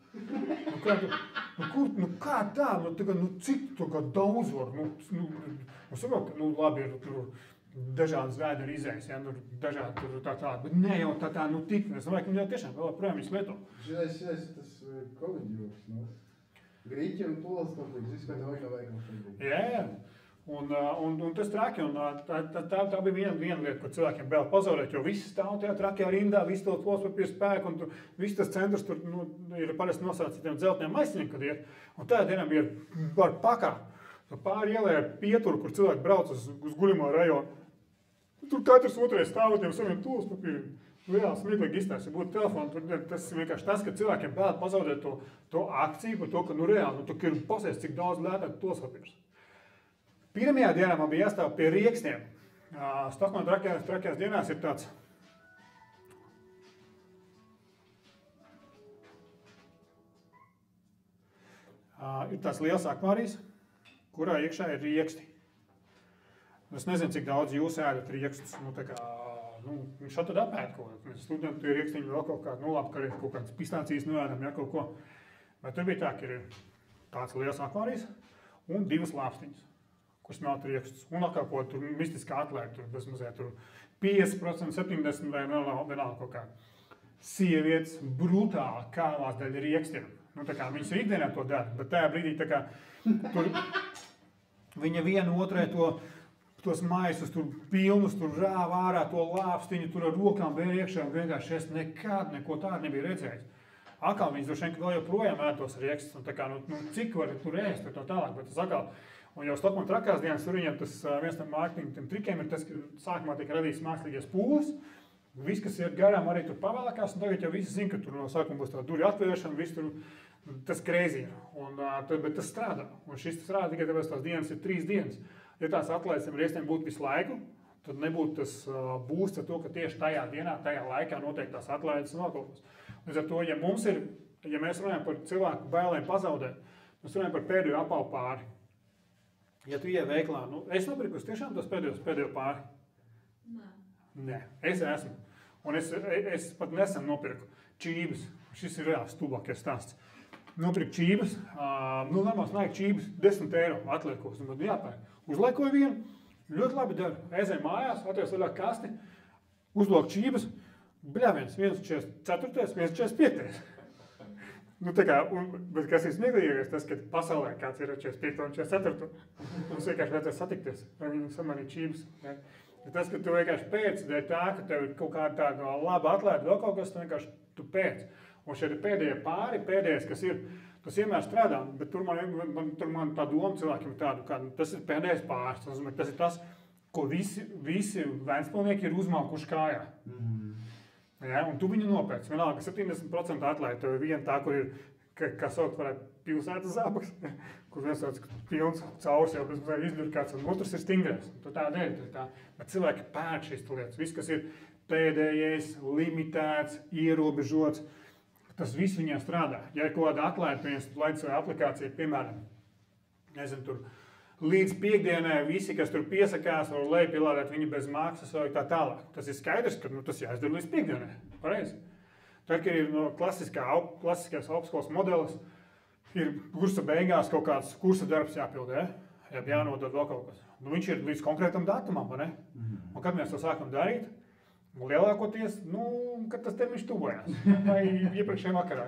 Kā tā? Cik tu kā daudz var? Saprot, ka, labi, ir tur dažādas vēdera izējas, ja, dažādi tur tā, bet ne jau tā, tik. Es domāju, ka viņi jau tiešām vēl projām viņus lieto. Šitais tas koviģjoks, Grīķi un polas konflikts, viss, kā tev vajag. Jā. Un tas traki, un tā bija viena lieta, ko cilvēkiem vēl pazaudēt, jo visi stāv tajā trakajā rindā, visi to plospapīru spēku, un viss tas centrs tur ir parasti nosaucts tiem dzelteniem maisiņiem, kad iet. Un tajā dienā bija par pakā. Pāri ielē ar pieturu, kur cilvēki brauc uz guļamo rajonu. Tur katrs otrais stāv ar tiem saviem plospapīriem. Reāli smieklīgi izstāsta, ja būtu telefoni, tas ir vienkārši tas, ka cilvēkiem vēl pazaudēt to akciju par to, ka reāli, tu ir pasēs, cik daudz lētāk plospapīrs. Pirmajā dienā man bija jāstāv pie riekstiem. Stockmann trakajās dienās ir tāds. Ir tāds liels akvārijas, kurā iekšā ir rieksti. Es nezinu, cik daudz jūs ēdat riekstus. Viņš šā tad apēd kaut ko. Mēs studenti ir riekstiņi vēl kaut kādu, labi, ka ir kaut kādas pistācijas noēdam, ja kaut ko. Bet tur bija tā, ka ir tāds liels akvārijas un 2 lāpstiņas, kurš melt riekstus. Un atkal ko tur mistiskā atlaida, tur bezmazē tur 50%, 70% vai vienalga kaut kā. Sievietes brutāli kāvās daļa riekstiem. Viņas ikdienā to dara, bet tajā brīdī tur viņa viena otrai tos maisus tur pilnus, tur rāva ārā to lāpstiņu, tur ar rokām vēl iekšā, un vienkārši es nekad neko tādu nebiju redzējis. Akā viņas droši vien vēl joprojām ētos riekstus, un tā kā, cik var tur ēst, tur tālāk, bet tas atkal, un jau Stokman trakās dienas, tur viņam tas viens no mārketinga trikiem ir tas, ka sākumā tiek radīts mākslīgais pūles, viss, kas iet garām, arī tur pavēlākās, un tagad jau visi zina, ka tur no sākuma būs tā durvju atvēršana, viss tur, tas crazy ir, bet tas strādā, un šis strādā tikai tāpēc tās dienas ir 3 dienas. Ja tās atlaides tiem riekstiem būtu visu laiku, tad nebūtu tas būsts ar to, ka tieši tajā dienā, tajā laikā notiek tās atlaides un atkalpos. Līdz ar to, ja mēs runājam par cilvēku bailēm pazaudēt, mēs runājam par pēdējo apavu pāri. Ja tu ieej veiklā, es nopirku tiešām tos pēdējo pāri? Nē, es esmu. Un es pat nesen nopirku čības. Šis ir reāls stulbākais stāsts. Nopirku čības, normāls nāk čības, 10 eiro atliekos. Un tad jāpērk. Uzlaikoju vienu, ļoti labi daru. Aizēju mājās, atvērs vaļā kasti, uzlauku čības, bļāviens, 1,44, 1,45. Bet kas ir smieklīgākais, tas, ka pasaulē kāds ir 45 un 44. Mums vienkārši vajadzēs satikties, vai viņu samanīt čības. Ja? Tas, ka tu vienkārši pēc dēļ tā, ka tev ir kaut kāda tāda laba atlaida, vēl kaut kas, tu vienkārši pēc. Un šeit ir pēdējie pāri, pēdējais, kas ir, tas vienmēr strādā, bet tur man tā doma cilvēkiem ir tāda, ka tas ir pēdējais pāris. Tas ir tas, ko visi Vēnspilnieki ir uzmalkuši kājā. Ja, un tu viņu nopēc. Vienalga, 70% atlaida, tev ir viena tā, kur ir, kā saukt varētu, pilsētas zābaks, kur viens tāds pilns caurs jau, bet izdur kāds, un otrs ir stingrais. Tā dēļ, bet cilvēki pērk šīs lietas. Viss, kas ir pēdējais, limitēts, ierobežots, tas viss viņiem strādā. Ja ir kaut kāda atlaida, viens laid savu aplikāciju, piemēram, nezinu, tur līdz piekdienai visi, kas tur piesakās, var lejupielādēt viņu bez maksas vai tā tālāk. Tas ir skaidrs, ka tas jāizdara līdz piekdienai. Pareizi. Tad, kad ir klasiskais augstskolas modelis, ir kursa beigās kaut kāds kursa darbs jāpild, jānodod vēl kaut kas. Viņš ir līdz konkrētam datumam, vai ne? Un kad mēs to sākam darīt, lielākoties, kad tas termiņš tuvojās, vai iepriekšējā vakarā,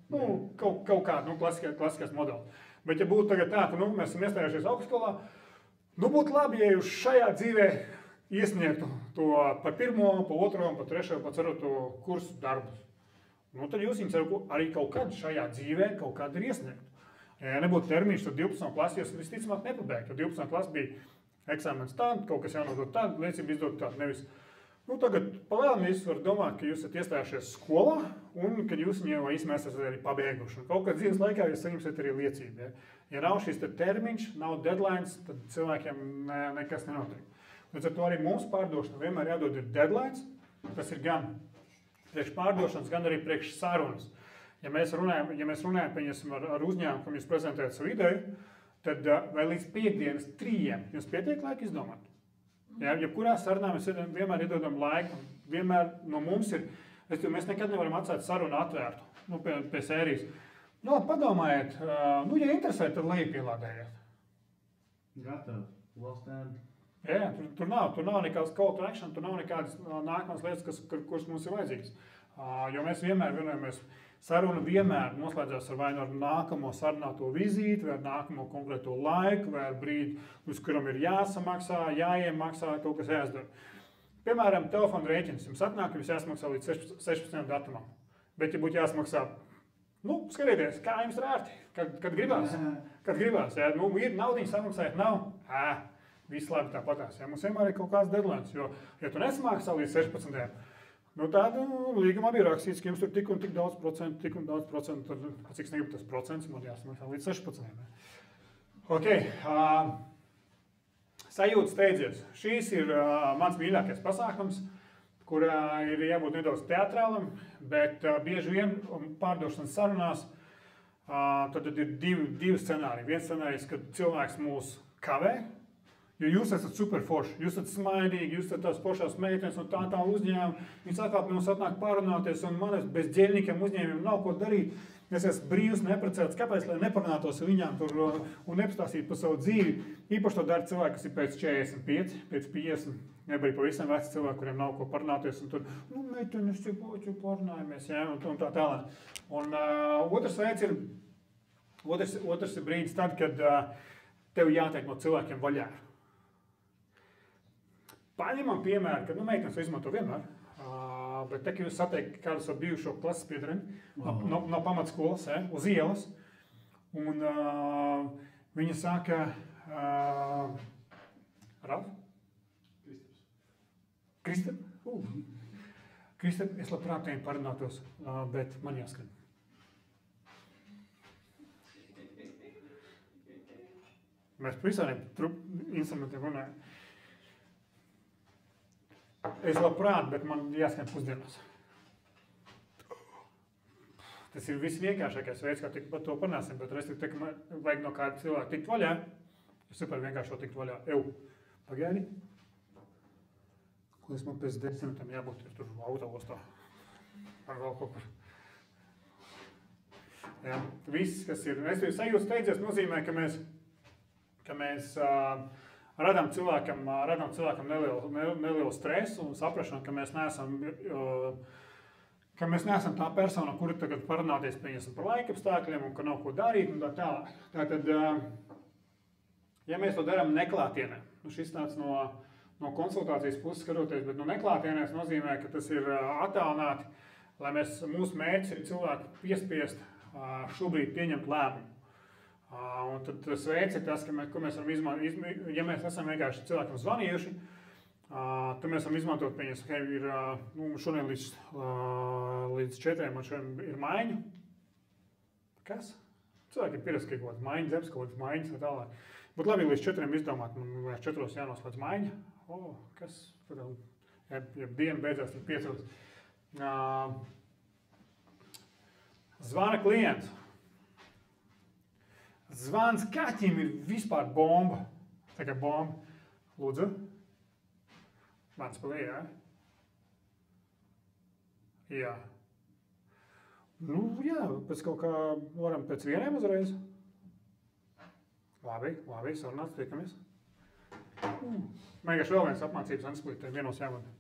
kaut kādu klasiskais modelis. Bet ja būtu tagad tā, ka mēs esam iestājājušies augstskolā, būtu labi, ja jūs šajā dzīvē iesniegtu to par 1., pa 2., pa 3., pa 4. kursu darbus. Tad jūs viņus arī kaut kad šajā dzīvē kaut kad ir iesniegt. Ja nebūtu termiņš, tad 12. klasi jūs visticamāk nepabeigt, jo 12. klasi bija eksāmens tādu, kaut kas jānodot tādu, liecību izdot tādu, nevis. Tagad palēnām jūs varat domāt, ka jūs esat iestājušies skolā un kad jūs viņu jau īstenībā esat arī pabeiguši. Un kaut kad dzīves laikā jūs saņemsiet arī liecību. Ja nav šis termiņš, nav deadlines, tad cilvēkiem nekas nenotiek. Līdz ar to arī mums pārdošana vienmēr jādod ir deadlines. Tas ir gan priekš pārdošanas, gan arī priekš sarunas. Ja mēs runājam pieņemsim ar uzņēmumu, kam jūs prezentējat savu ideju, tad vai līdz piekdienas 3 jums pietiek laika izdomāt. Ja kurā sarunā mēs vienmēr iedodam laiku, vienmēr no mums ir, mēs nekad nevaram atstāt sarunu atvērtu, pie sērijas. Padomājiet, ja interesē, tad lejupielādējiet. Gatavi, lost end. Jā, tur nav nekādas call to action, tur nav nekādas nākamās lietas, kuras mums ir vajadzīgas. Jo mēs vienmēr vienojamies, saruna vienmēr noslēdzās ar vai ar nākamo sarunāto vizīti, vai ar nākamo konkrēto laiku, vai ar brīdi, uz kuram ir jāsamaksā, jāiemaksā, kaut kas jāizdara. Piemēram, telefona rēķins jums atnāk, jums jāsamaksā līdz 16. datumam. Bet, ja būtu jāsmaksā, skatieties, kā jums ir ērti, kad gribās. Ja, ir naudiņu samaksājot, nav. Viss labi tāpatās. Ja, mums vienmēr ir kaut kāds deadlines, jo, ja tu nesamaksā līdz 16. Tāda līgumā bija rakstīts, ka jums tur tik un daudz procentu, tad cik negribu tas procents, man jāsamaksā līdz 16. Ok, sajūta steidzies. Šīs ir mans mīļākais pasākums, kurā ir jābūt nedaudz teatrālam, bet bieži vien pārdošanas sarunās tad ir divi scenāriji. Viens scenārijs, kad cilvēks mūs kavē, jo jūs esat super forši, jūs esat smaidīgi, jūs esat tās foršās meitenes un tā uzņēmumi. Viņi sākāt mums atnāk pārunāties un man bez ģēļniekiem uzņēmumiem nav ko darīt. Es esmu brīvs, neprecēts, kāpēc, lai neparunātos ar viņām tur un nepastāstītu par savu dzīvi. Īpaši to dara cilvēki, kas ir pēc 45, pēc 50, nebija pavisam veci cilvēki, kuriem nav ko parunāties. Un tur, meitenes, čupoču, parunājamies, ja, un tā tālāk. Un otrs ir brīdis tad, kad tev jātiek no cilvēkiem vaļā. Paņemam piemēru, ka meitenes izmanto vienmēr Bet te, ka jūs satiek kādu savu bijušo klases biedreni no pamatskolas, uz ielas, un viņa saka, Ralf? Kristap? Kristap, es labprāt tiem parunātos, bet man jāskrien. Mēs par visādiem instrumentiem runājam. Es labprāt, bet man jāskrien pusdienās. Tas ir visvienkāršākais veids, kā par to parunāsim, bet respektīvi, ka man vajag no kāda cilvēka tikt vaļā. Es super vienkārši tikt vaļā. Pagaidi. Ko es man pēc 10 minūtēm jābūt tur autoostā. Ar vēl kaut kur. Jā, viss, kas ir. Es sajūtu steidzies, nozīmē, ka mēs radām cilvēkam nelielu stresu un saprašanu, ka mēs neesam tā persona, kura tagad parunāties par laikapstākļiem un ka nav ko darīt un tā tālāk. Tātad, ja mēs to darām neklātienē, šis tāds no konsultācijas puses skatoties, bet neklātienēs nozīmē, ka tas ir attālināti, lai mūsu mērķis ir cilvēku piespiest šobrīd pieņemt lēmumu. Un tad tas veids ir tas, ko mēs varam izmantot, ja mēs esam vienkārši cilvēkam zvanījuši, tad mēs varam izmantot, šodien līdz 4 man šodien ir maiņa. Kas? Cilvēki ir pierasti kaut kāds maiņas, zemes kaut kāds maiņas un tālāk. Būtu labi līdz 4 izdomāt, man vairs 4 jānoslēdz maiņa. Kas? Ja diena beidzās, tad 5. Zvana klients. Zvans kaķim ir vispār bomba. Tā kā bomba. Lūdzu. Mans palīja, jā? Jā. Jā, pēc kaut kā varam pēc 1 uzreiz. Labi, sarunāts, tiekamies. Man vienkārši vēl viens apmācības ansplīt, vienos jāvada.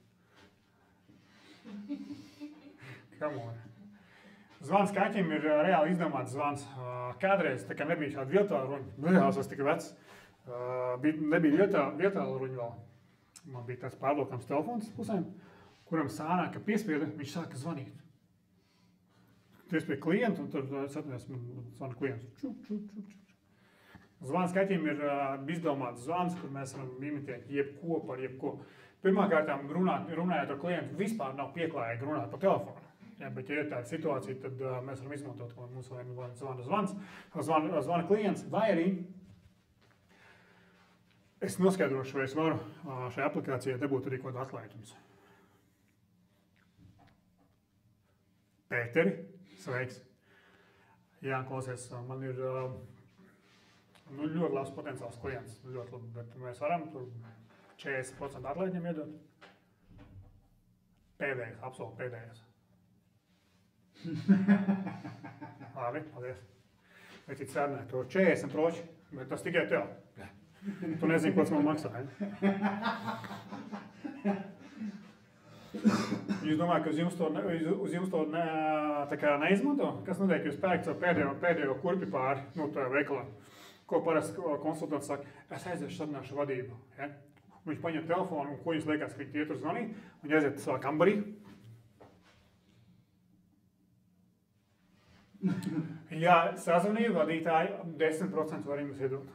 Come on. Zvans kaķim ir reāli izdomāts zvans. Kādreiz, tā kā nebija šāda virtuāla ruņa, es tik vecs, nebija virtuāla ruņa vēl. Man bija tāds pārlokams telefons pusēm, kuram sānāk, ka piespieda, viņš sāka zvanīt. Piespieda klientu, un tad satunies, man zvana klients. Zvans kaķim ir izdomāts zvans, kur mēs varam imitēt jebko par jebko. Pirmkārtām runājot ar klientu, vispār nav pieklājīgi runāt pa telefonu. Ja, bet, ja ir tāda situācija, tad mēs varam izmantot, ka mums zvana klients, vai arī es noskaidrošu, vai es varu šajā aplikācijā dabūt arī kaut kādu atlaidumus. Pēteri, sveiks! Jā, klausies, man ir ļoti labs potenciāls klients, ļoti labi, bet mēs varam tur 40% atlaidumu iedot. Pēdējais, absolūti pēdējais. Labi, paldies. Vai cits sērnē, to 40 proči, bet tas tikai tev. Tu nezini, ko tas man maksā, Jūs domājat, ka uz jums to neizmanto? Kas notiek, jūs pērkat savu pēdējo kurpi pāri, tajā veikalā? Ko parasti konsultants saka, es aiziešu sarunāšu vadību. Ja? Viņš paņem telefonu, un ko jūs liekas, ka viņi iet uz zvanīt, un aiziet savā kambarī. Jā, sazvanīju vadītāji 10% var jums iedot.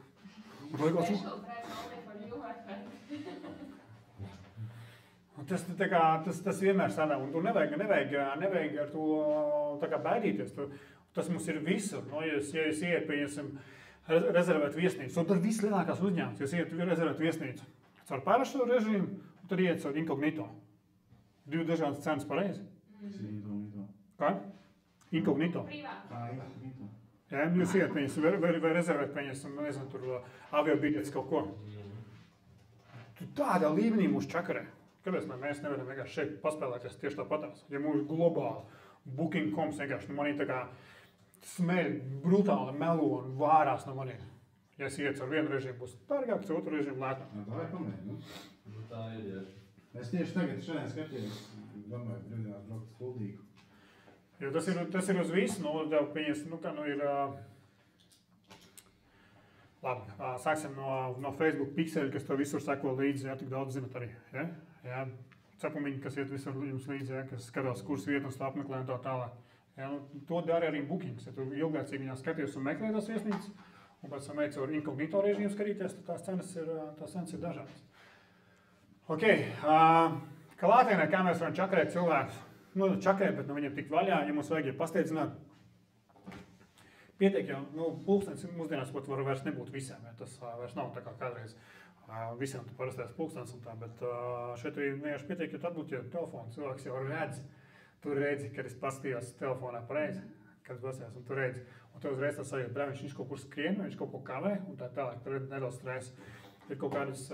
Tas vienmēr sanāk, un tu nevajag ar to baidīties. Tas mums ir visur. No, ja jūs iet, pieņemsim, rezervēt viesnīcu, un tad viss lielākās uzņēmums, jūs iet rezervēt viesnīcu caur parasto režīmu, un tad iet caur inkognito. 2 dažādas cenas pareizi. Kā? Inkognito. Jā, jūs iet, vai rezervēt, nezinu, tur avio biļetes kaut ko. Tu tādā līmenī mūs čakarē. Kāpēc mēs nevaram vienkārši šeit paspēlēties tieši tāpatās? Ja mūs globāli, Booking.com vienkārši no manī tā kā smeļ, brutāli melo un vārās no manī. Ja es iet ar vienu režīmu, būs dārgāks, otru režīmu lētāk. Tā ir pamēģi, Tā ir, jā. Es tieši tagad šodien skatījos, domāju, brīdināt braukt skuldīgu. Jo tas ir uz visu, ir... Labi, sāksim no Facebook pikseļa, kas to visur seko līdzi, jā, tik daudz zinat arī, ja? Jā. cepumiņi, kas iet visur jums līdzi, ja, kas skatās, kuras vietas tu apmeklē un tā tālāk. Ja, nu, to dara arī bookings. Ja tu ilgācīgi viņā skaties un meklē tās viesnīcas, un pēc tam ej caur inkognito režīmu skatīties, tad tās cenas ir dažādas. Ok, klātienē, kā mēs varam čakarēt cilvēkus? Nu, čakarēt, bet viņiem tikt vaļā, ja mums vajag pasteidzināt. Pietiek jau, pulkstenis mūsdienās pat var vairs nebūt visiem, ja tas vairs nav tā kā kādreiz visiem tu parastais pulkstenis un tā, bet šeit arī vienkārši pietiek, ja tu atbūti telefonu, cilvēks jau redz, tu redzi, kad es pastījos telefonā pareizi, kad es basījos un tu redzi, un tu uzreiz tas sajūt, viņš kaut kur skrien, viņš kaut ko kavē un tā tālāk, tu redzi nedaudz stresa. Ir kaut kādas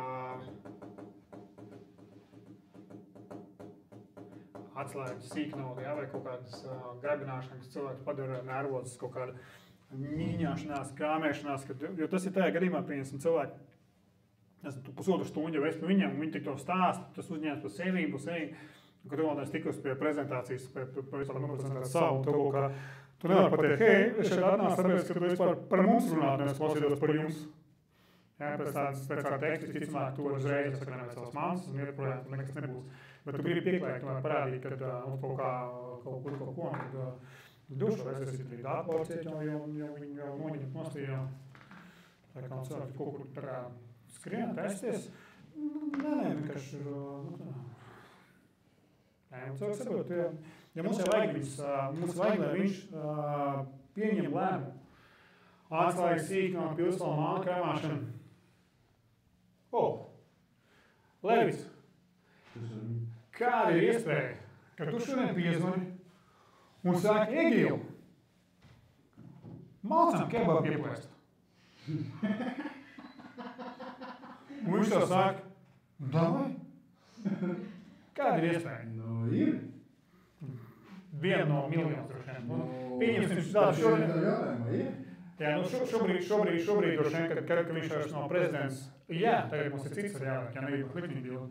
atslēgas sīknaudi, vai kaut kādas grabināšanas, kas cilvēks padara nervozes, kaut kāda mīņāšanās, krāmēšanās, jo tas ir tajā gadījumā, pieņemsim cilvēki, tu pusotru stundu jau esi pie viņiem, un viņi tik to stāst, tas uzņēmas par sevi, kad tu vēl neesi tikus pie prezentācijas, pie visām noprezentācijas savu, un tu kā, tu nevar pateikt, hei, es šeit atnācu, tāpēc, ka tu vispār par mums runāt, un es klausītos par jums. Jā, pēc tāda teksta, visticamāk, tu uzreiz sakanāt savas māsas, un ieprojām, tur nekas nebūs. Bet tu gribi pieklājīgi, tomēr parādīt, kad kaut ko, un tad dušu, es esmu arī dātboru ciet, jo viņi jau noņemt nostījā. Tā kā un cilvēki kaut kur tā kā skrien, testies. Nē, vienkārši, cilvēks saprot, ja mums jau vajag viņus, mums vajag, lai viņš pieņem lēmumu. Atslēgas sīknām, pilsēlām, māla krāmāšana. Levis, kāda ir iespēja, ka tu šodien piezvani un saki, Egil, mācām kebabu pieplēst. Un viņš tā saka, davai. Kāda ir iespēja? Nu, ir. Viena no miljoniem droši vien. Pieņemsim tādu šodien. Jā, šobrīd droši vien, kad viņš vairs nav prezidents, jā, tagad mums ir cits variants, ja negrib likņu bildu.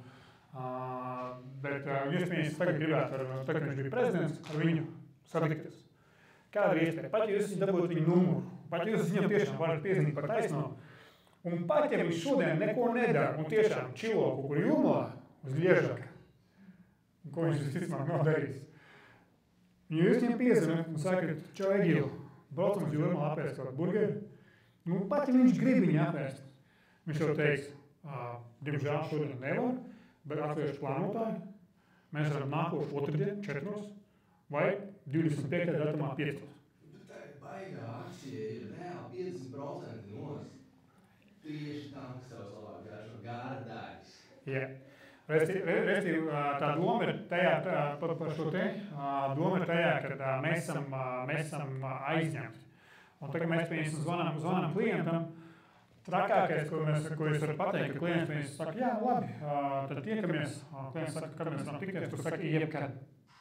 Bet iespējams tagad gribētu, tagad viņš bija prezidents, ar viņu satikties. Kāda ir iespēja? Pat ja jūs dabūtu viņu numuru, pat ja jūs viņam tiešām varat piezinīt par taisno, un pat ja viņš šodien neko nedara un tiešām čilo kaut kur jūmlā uz liežaka, ko viņš visticamāk nav darījis. Ja jūs viņam piezināt un sakat, čau Egil, braucam uz jūrmā apēst kādu burgeri, nu pat ja viņš grib viņu apēst, viņš jau teiks, diemžēl šodien nevar, bet atvēršu plānotāju, mēs varam nākot otrdien 4 vai 25. datumā 5. Tā ir baigā akcija, ir reāli 50% nos. Tieši tam, kas savs labāk garšo, gārdāks. Jā. Restīvi, tā doma ir tajā, par šo te, doma ir tajā, ka mēs esam aizņemti. Un tagad mēs, piemēram, zvanām klientam. Trakākais, ko es varu pateikt, ka klients saka, jā, labi, tad tiekamies. Klients saka, kad mēs varam tikties, tu saki, jebkad.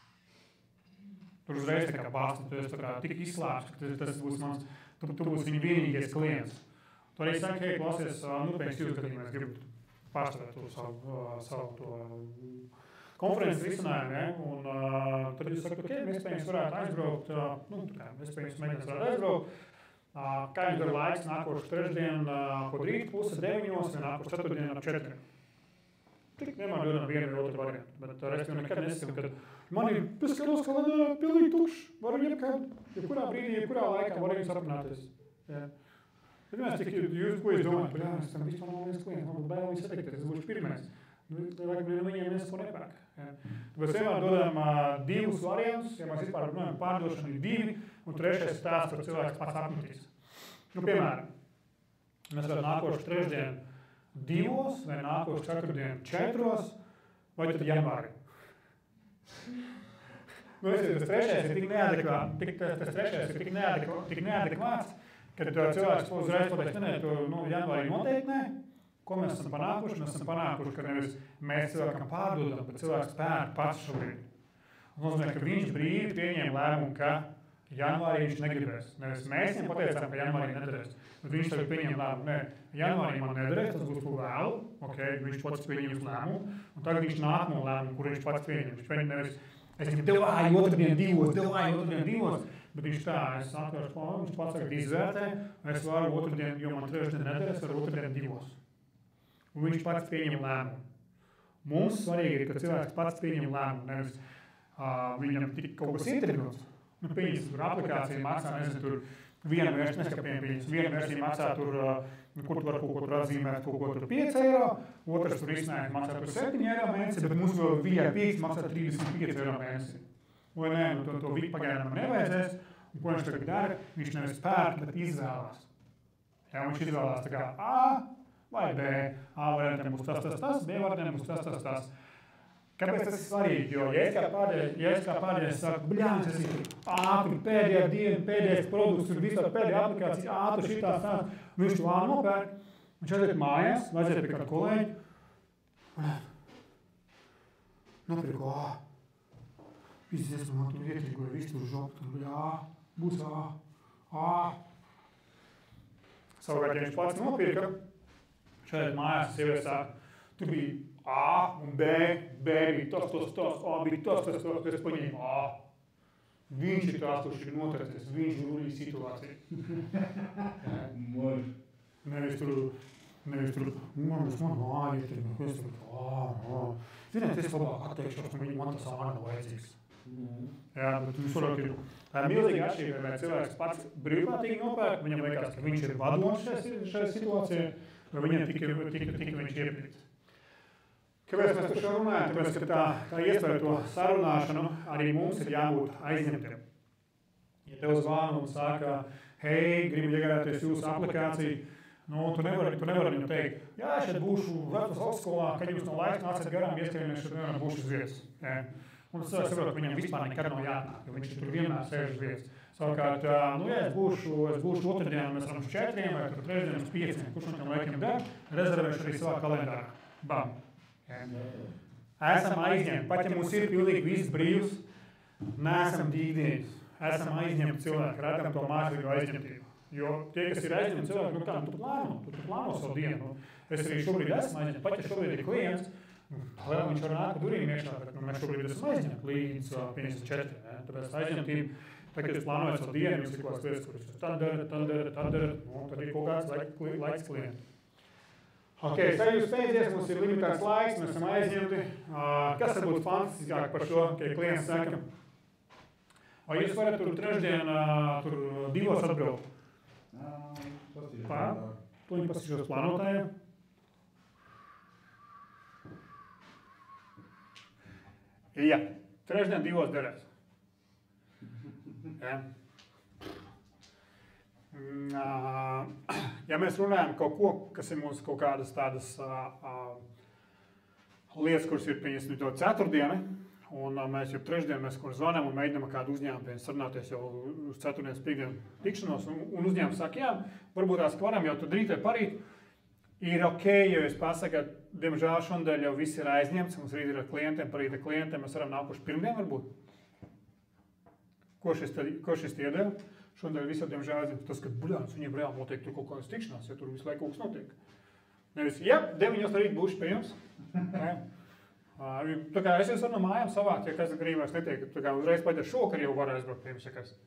Tur uzreiz tā kā bāsti, tu esi tik izslāpts, ka tas būs mans, tu būsi viņa vienīgais klients. Tu arī saki, hei, klausies, pēc jūs gadījumā es gribu pārstāvēt to savu to konferences risinājumu, ja? Un tad jūs sakat, ok, mēs pēc varētu aizbraukt, mēs pēc mēģinās varētu aizbraukt. Kā jums ir laiks nākošu trešdien, kod rīt 8:30 vai nākošu ceturtdien ap 4. Tik vienmēr dodam vienu vai otru variantu, bet restīvi nekad nesakam, ka man ir skatos kalendārā pilnīgi tukšs, varu jebkurā brīdī, jebkurā laikā varu jums aprunāties. Ja. Bet mēs tik, ko jūs domājat, jā, es tam vispār nav viens klients, man būtu bail viņu satikties, es būšu pirmais. Viņiem nesko nepērk. Ja. Tāpēc vienmēr dodam 2 variantus, ja mēs vispār runājam pārdošanu ir 2, un 3. stāsts par cilvēks pats apmetīs. Nu, piemēram, mēs varam nākošu trešdien 2 vai nākošu ceturtdien 4 vai tad janvāri. Nu, tas 3. ir tik neadekvāts, kad cilvēks uzreiz pateiks, nē, tu janvārī noteikti nē. Ko mēs esam panākuši? Mēs esam panākuši, ka nevis mēs cilvēkam pārdodam, bet cilvēks pērk pats šobrīd. Un nozīmē, ka viņš brīvi pieņēma lēmumu, ka janvārī viņš negribēs. Nevis mēs viņam pateicām, ka janvārī nedarēs. Bet viņš tagad pieņēma lēmumu, nē, janvārī man nedarēs, tas būs vēl, ok, viņš pats pieņems lēmumu. Un tagad viņš nākamo lēmumu, kur viņš pats pieņem. Viņš pieņem nevis, es viņam devāju otrdien 2, bet viņš tā, es atvēršu plānu, viņš pats tagad izvērtē, es varu otrdien, jo man trešdien nedarēs, varu otrdien 2. Un viņš pats pieņem lēmumu. Mums svarīgi ir, ka cilvēks pats pieņem lēmumu, nevis viņam tik kaut kas ietrinots. Pieņems, tur aplikācija maksā, nezinu, tur viena versija maksā tur, kur tu var kaut ko tur atzīmēt, kaut ko tur 5 eiro, otrs tur risinājums maksā tur 7 eiro mēnesi, bet mums vēl VIP maksā 35 eiro mēnesi. Vai nē, to pagaidām nevajadzēs, un ko viņš tagad dara? Viņš nevis pērk, bet izvēlās. Ja, viņš izvēlās tā kā A vai B. A variantiem būs tas, B variantiem būs tas. Kāpēc tas ir svarīgi? Jo, ja es kā pārējais saku, bļāņas, es ir ātri, pēdējā diena, pēdējais produkts, tur visā pēdējā aplikācija, ātri šitās tāds, viņš to nopērk, viņš aiziet mājās, vajadzēja pie kādu kolēģi. Nopirku A. Viss esmu man tur ietrīgoju, viss tur žokt, jā, būs A. Savukārt, ja viņš pats nopirka, šeit mājās sievietes sāk, tur bija A un B bija tas, A bija tas, es paņēmu A. Viņš ir tās, kurš ir notracies, viņš ir rulīja situāciju. Nevis tur, man A ietrīgo, es tur A. Ziniet, es labāk atteikšos, man tas A nav vajadzīgs. Jā, bet jūs varat ir, tā ir milzīga atšķirība, vai cilvēks pats brīvprātīgi nopērk, viņam liekas, ka viņš ir vadonis šajā situācijā, vai viņam tika viņš iepirkt. Kāpēc mēs par šo runājam? Tāpēc, ka tā iespēja to sarunāšanu arī mums ir jābūt aizņemtiem. Ja tev zvana un saka, hei, gribu iegādāties jūsu aplikāciju, tu nevari viņu teikt, jā, šeit būšu Latvijas augstskolā, kad jūs no laiks nācat garām, ieskrienies, šeit nevaram būšu uz vietas. Ja. Un es saprotu, ka viņam vispār nekad nav jānāk, jo viņš tur vienmēr sēž uz vietas. Savukārt, ja es būšu otrdien, mēs varam uz 4 vai tur trešdien uz 5, kurš no tiem laikiem der, rezervēšu arī savā kalendārā. Bam! Esam aizņemti, pat ja mums ir pilnīgi viss brīvs, neesam dīdieņus. Esam aizņemti cilvēki, redzam to mākslīgo aizņemtību. Jo tie, kas ir aizņemti cilvēki, kā tu plāno savu dienu. Es arī šobrīd esmu aizņemti, pat ja šobrīd ir klients, viņš var nākt durīm iekšā, bet mēs šobrīd esam aizņemti līdz 54. Tāpēc aizņemtība, kad jūs plānojat savu dienu, jums ir kaut kāds lietas, kuras jūs tad dara, tad ir kaut kāds laiks klientu. Ok, sajūs steidzies, mums ir limitēts laiks, mēs esam aizņemti. Kas var būt fantastiskāk par šo, ka klients saka? Vai jūs varat tur trešdien tur 2 atbraukt? Tuņi pasīšos plānotājiem. Jā, trešdien 2 derēs. Ja. Ja mēs runājam kaut ko, kas ir mums kaut kādas tādas lietas, kuras ir pieņemsim to ceturtdieni, un mēs jau trešdien mēs kur zvanām un mēģinām kādu uzņēmumu sarunāties jau uz ceturtdienas piekdienu tikšanos, un uzņēmums saka, jā, varbūt tās, ka varam jau tur rīt vai parīt, ir ok, jo es pasaku, diemžēl šodien jau viss ir aizņemts, mums rīt ir ar klientiem, parīt ar klientiem, mēs varam nākuši pirmdien varbūt. Ko šis iedēļ? Šodien visiem diemžēl aizņemts tas, ka buļāns viņiem reāli notiek tur kaut kādas tikšanās, ja tur visu laiku kaut kas notiek. Nevis, jā, 9 rīt būšu pie jums. Tā kā es jūs varu no mājām savākt, ja kas gribēs netiek, tā kā uzreiz paģer šokar jau var aizbraukt pie jums, ja kas.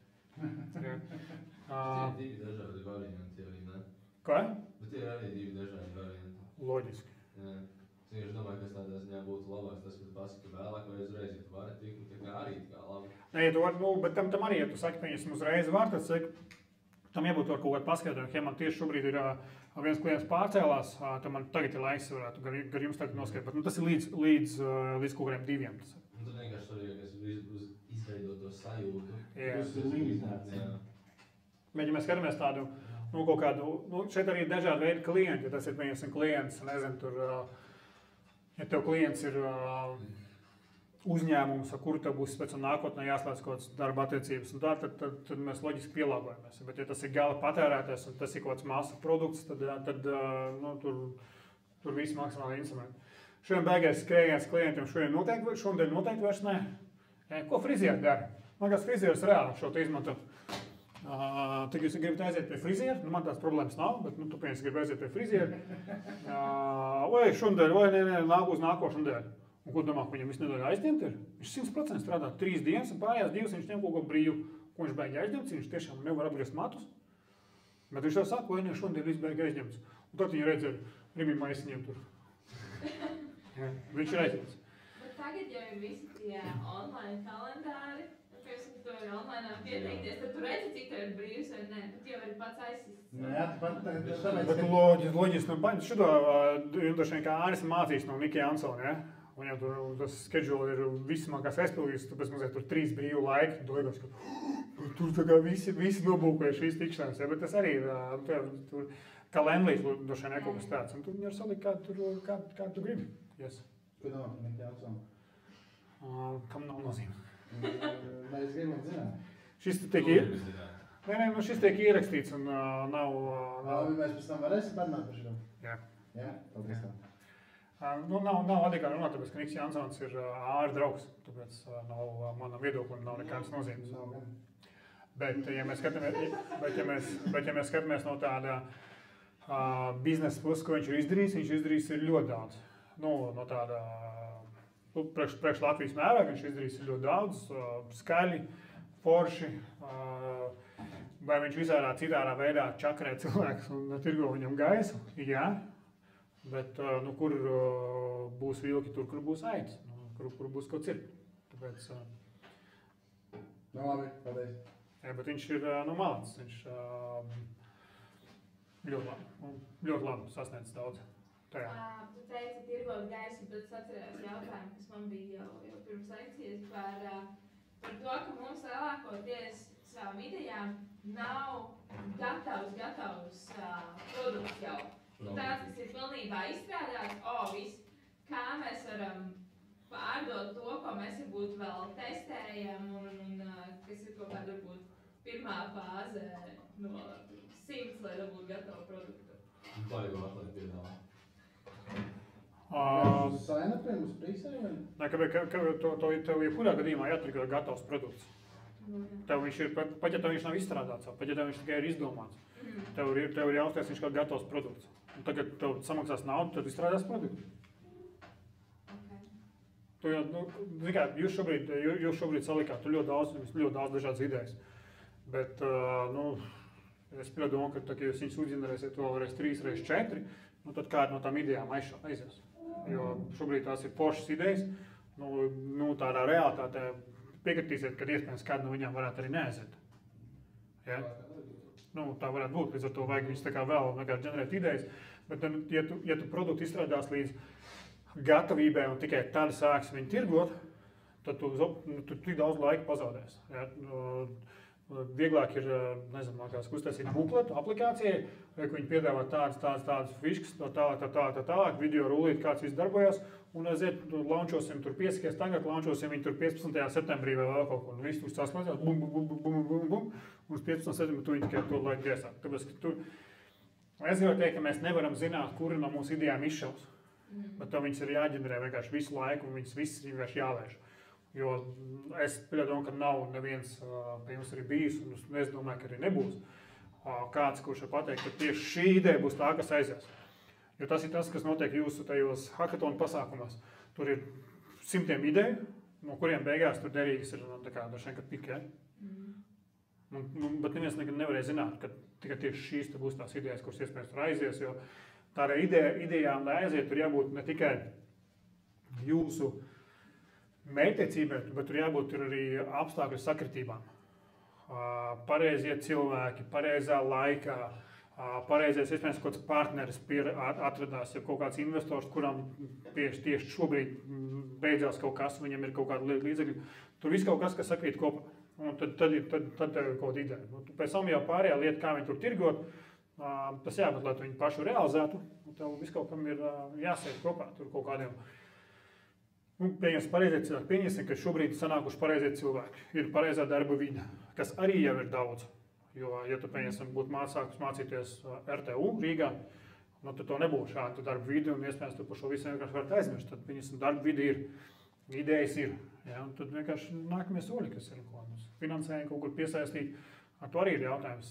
Tie ir 2 dažādi varianti arī, ne? Ko? Bet tie ir arī 2 dažādi varianti. Loģiski. Jā. Es domāju, kas tādā ziņā būtu labāks, tas, ka tu pasaki vēlāk vai uzreiz, ja tu vari tikt, tā kā arī tā kā labi. Nē, ja tu vari, bet tam arī, ja tu saki, ka viņas uzreiz var, tad saki, tam jābūt var kaut kādu paskaidrojumu. Ja man tieši šobrīd ir viens klients pārcēlās, tad man tagad ir laiks, varētu gar jums tagad noskaidrot, bet tas ir līdz kaut kādiem 2. Un tad vienkārši svarīgākais izveidot to sajūtu. Jā. Bet, ja mēs skatāmies tādu, kaut kādu, šeit arī ir dažādi veidi klienti, ja tas ir, piemēram, klients, nezinu, tur, ja tev klients ir uzņēmums, ar kuru tev būs pēc tam nākotnē jāslēdz kaut kādas darba attiecības, un tā, tad mēs loģiski pielāgojamies. Bet, ja tas ir gala patērētājs un tas ir kaut kāds masa produkts, tad tur viss maksimāli instrumenti. Šodien beigās skrējiens klientiem šodien noteikti vairs ne. Ko frizieri dara? Man kāds frizieris reāli šo te izmanto. Tad jūs gribat aiziet pie friziera, man tās problēmas nav, bet tu piemēram gribi aiziet pie friziera. Vai šodien, vai nāk uz nākošu nedēļu. Un ko domā, ka viņam visu nedēļu aizņemt ir? Viņš 100% strādā 3 dienas un pārējās 2 viņš ņem kaut ko brīvu. Ko viņš beiga aizņemts, viņš tiešām nevar atgriezt matus. Bet viņš jau saka, vai ne, šodien viss beiga aizņemts. Un tad viņi redzēja, ribī maisiņiem tur. Ja, viņš ir aizņemts. Bet tagad jau ir visi tie online kalendāri. Tāpēc, ka tu vari online pieteikties, tad tu redzi, cik tev ir brīvs vai nē. Bet jau ir pats aizsists. Jā, tāpēc, Bet loģiski, nu, paņem šito, droši vien kā Āris mācīs no Niki Jansona, ja? Viņam tur tas schedule ir vismākās aizpildījis, tāpēc mums tur 3 brīvu laiki, tu liekas, ka tur tā kā visi nobūkoja šīs tikšanās, ja? Bet tas arī ir, tur kā Lemlīs, droši vien kaut kas tāds, un tu viņu var salikt, kā tu gribi. Yes. Ko domā par Niki Jansonu? Kam nav nozīme? Mēs gribam zināt. Šis tiek ierakstīts un nav... Mēs pēc tam varēsim parunāt par šo? Jā. Jā? Paldies tā. Nav adekvāti runāt, tāpēc, ka Niks Jansons ir āri draugs, tāpēc nav manam viedoklim nav nekādas nozīmes. Bet, ja mēs skatāmies no tāda biznesa puses, ko viņš ir izdarījis ļoti daudz. No tāda priekš Latvijas mērā, viņš izdarījis ļoti daudz, skaļi, forši, vai viņš visādā citādā veidā čakarē cilvēkus un tirgo viņam gaisu, jā. Bet, kur būs vilki, tur, kur būs aitas, kur būs kaut cir. Tāpēc... Labi, paldies. Jā, bet viņš ir, malacis, viņš ļoti labi sasniedz daudz. Tajā. Tu teici, tirgot gaisu, bet es atcerējos jautājumu, kas man bija jau pirms lekcijas par to, ka mums lielākoties savām idejām nav gatavs produkts jau. Tāds, kas ir pilnībā izstrādāts, viss, kā mēs varam pārdot to, ko mēs varbūt vēl testējam un kas ir kaut kāda varbūt pirmā fāze no 100, lai dabūtu gatavu produktu. Baigo atliek piedāvā. Uz sainapiem, uz prīsējiem? Nē, tev jebkurā gadījumā jātur gatavs produkts. Tev viņš ir, pat ja tev viņš nav izstrādāts, pat ja tev viņš tikai ir izdomāts. Tev ir jāuztais viņš kā gatavs produkts. Un tagad tev samaksās naudu, tad izstrādās produktu. Okay. Jūs šobrīd salikāt ļoti daudz dažādas idejas. Bet, es domāju, ka tā, ja jūs viņus uzģenerēsiet to reiz 3, reiz 4, tad kāda no tām idejām aizies. Jo šobrīd tās ir foršas idejas, tādā realitātē piekritīsiet, ka iespējams kāda no viņām varētu arī neaiziet. Ja? Tā varētu būt, līdz ar to vajag viņus tā kā vēl vienkārši ģenerēt idejas, bet ja tu produktu izstrādās līdz gatavībai un tikai tad sāksi viņu tirgot, tad tu tik daudz laika pazaudēs. Ja? Vieglāk ir, uztaisīt bukletu aplikācijai, ka viņi piedāvā tādas fiškas, tālāk, video rulīt, kāds viss darbojas, un aiziet, launčosim tur piesakies tagad, launčosim viņu tur 15. septembrī vai vēl kaut kur, un viss tur saslēdzās, bum, un uz 15. septembrī tu viņi tikai to laiku iesāk. Tāpēc, ka es jau teiktu, ka mēs nevaram zināt, kuri no mūsu idejām izšaus, bet to viņas ir jāģenerē vienkārši visu laiku, un viņas viss ir vienkārši jāvērš. Jo es domāju, ka nav neviens pie jums arī bijis, un es domāju, ka arī nebūs kāds, kurš var pateikt, ka tieši šī ideja būs tā, kas aizies. Jo tas ir tas, kas notiek jūsu tajos hackathonu pasākumos. Tur ir 100 ideju, no kuriem beigās tur derīgas ir dažiem, kad pikē. Bet neviens nekad nevarēja zināt, ka tikai tieši šīs būs tās idejas, kuras iespējams tur aizies, jo tādā idejām, lai aiziet, tur jābūt ne tikai jūsu mērķtiecībai, bet tur jābūt arī apstākļu sakritībām. Pareizie cilvēki, pareizā laikā, pareizais, iespējams, kaut kāds partneris atradās, ja kaut kāds investors, kuram tieši šobrīd beidzās kaut kas, viņam ir kaut kāda līdzekļa. Tur viss kaut kas, kas sakrīt kopā. Un tad tev ir kaut kāda ideja. Pēc tam jau pārējā lieta, kā viņi tur tirgot, tas jābūt, lai tu viņu pašu realizētu, un tev viss kaut kam ir jāsēž kopā, tur kaut kādiem. Pieņemsim pareizie cilvēki. Pieņemsim, ka šobrīd sanākuši pareizie cilvēki. Ir pareizā darba vide, kas arī jau ir daudz. Jo, ja tu būtu mācīties RTU Rīgā, tad to nebūtu šādu darba vidi, un iespējams tu par šo visu vienkārši varat aizmirst. Tad pieņemsim, darba vidi ir, idejas ir. Ja? Un tad vienkārši nākamie soļi, kas ir finansējumi kaut kur piesaistīt. Ar to arī ir jautājums.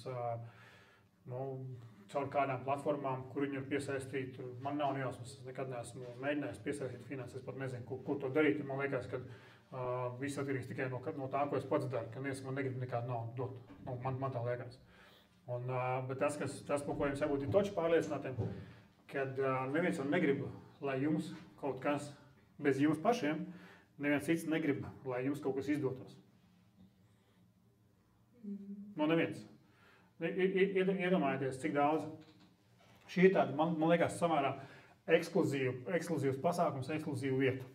Caur kādām platformām, kur viņi ir piesaistīti. Man nav nejausmas, es nekad neesmu mēģinājis piesaistīt finanses, es pat nezinu, kur to darīt. Man liekas, ka viss atkarīgs tikai no tā, ko es pats daru, ka man negrib nekādu naudu dot. Man tā liekas. Bet tas, par ko jums jābūt ir toči pārliecinātiem, kad neviens jau negrib lai jums kaut kas bez jums pašiem, neviens cits negrib, lai jums kaut kas izdotos. No neviens. Iedomājieties, cik daudz. Šī ir tāda, man liekas, samērā ekskluzīvs pasākums, ekskluzīvu vietu.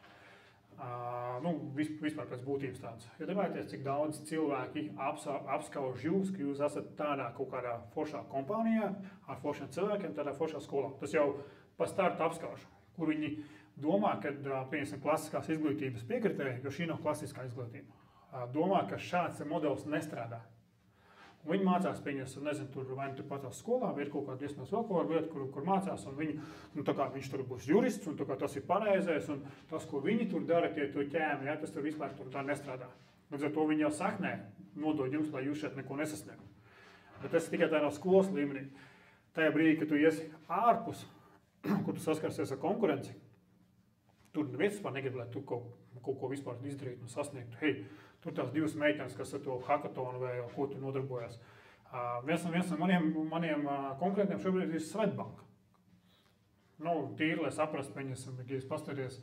Vispār pēc būtības tāds. Iedomājieties, cik daudz cilvēki apskauž jūs, ka jūs esat tādā kaut kādā foršā kompānijā ar foršiem cilvēkiem, tādā foršā skolā. Tas jau pa startu apskauž, kur viņi domā, ka, pieņemsim, klasiskās izglītības piekritēji, jo šī nav klasiskā izglītība, domā, ka šāds modelis nestrādā. Un viņi mācās, pieņemsim, nezinu, tur vai tur patās skolā, vai ir kaut kāda iespējams vēl kaut kāda vieta, kur mācās, un viņi, viņš tur būs jurists, un tas ir pareizais, un tas, ko viņi tur dara, tie tur ķēmi, ja, tas tur vispār tur tā nestrādā. Līdz ar to viņi jau saknē nodod jums, lai jūs šeit neko nesasniegtu. Bet tas ir tikai tādā skolas līmenī. Tajā brīdī, kad tu iesi ārpus, kur tu saskarsies ar konkurenci, tur neviens vispār negrib, lai tu kaut ko vispār izdarītu un sasniegtu. Hei, tur tās divas meitenes, kas ar to hackathonu vai ko tu nodarbojas. Viens no maniem konkurentiem šobrīd ir Swedbank. Tīri, lai saprastu, pieņemsim, ja jūs paskaties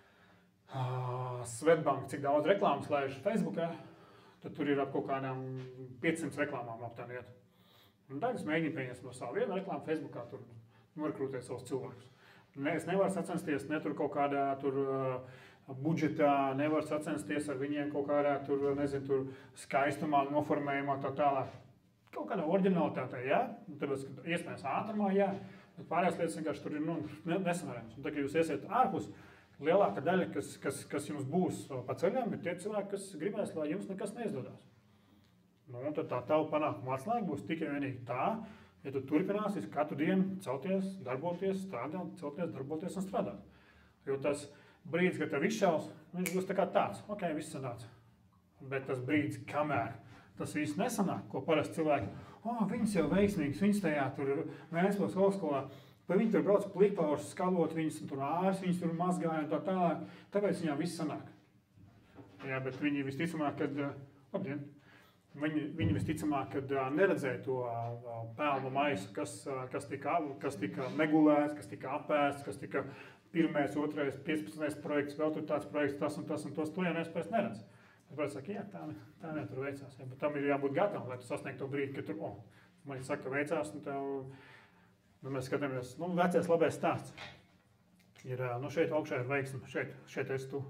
Swedbank, cik daudz reklāmas laiž Facebookā, tad tur ir ap kaut kādām 500 reklāmām aptēni iet. Un tagad es mēģinu pieņemt no savu vienu reklāmu Facebookā, tur norekrūtēt savus cilvēkus. Es nevaru sacensties, ne tur kaut kādā tur budžetā, nevar sacensties ar viņiem kaut kādā tur, nezinu, tur skaistumā, noformējumā, tā tālāk. Kaut kādā oriģinalitātē, jā, tāpēc, ka iespējams ātrumā, jā, bet pārējās lietas vienkārši tur ir, nesamērējums. Un tā, ka jūs iesiet ārpus, lielākā daļa, kas jums būs pa ceļām, ir tie cilvēki, kas gribēs, lai jums nekas neizdodas. Un tad tā tava panākuma atslēga būs tikai vienīgi tā, ja tu turpināsies katru dienu celties, darboties, strādāt, celties, darboties un strādāt. Jo tas brīdis, kad tev izšaus, viņš būs tā kā tāds, ok, viss sanāca. Bet tas brīdis, kamēr tas viss nesanāk, ko parasti cilvēki, viņas jau veiksmīgas, viņas tajā tur Vēnspils augstskolā, pa viņi tur brauc plikpaurus, skalot viņas, un tur ārs, viņas tur mazgāja un tā tālāk, tāpēc viņām viss sanāk. Jā, bet viņi visticamāk, kad, viņi visticamāk, kad neredzēja to pelnu maisu, kas tika negulēts, kas tika apēsts, kas tika 1., 2., 15. projekts, vēl tur tāds projekts, tas un tos, to jau nespēc neredz. Tāpēc saka, jā, tā tur veicās. Jā, bet tam ir jābūt gatavam, lai tu sasniegtu to brīdi, ka tur, man saka, ka veicās, un tev, mēs skatāmies, vecais labais stāsts. Ir, šeit augšā ir veiksme, šeit esi tu.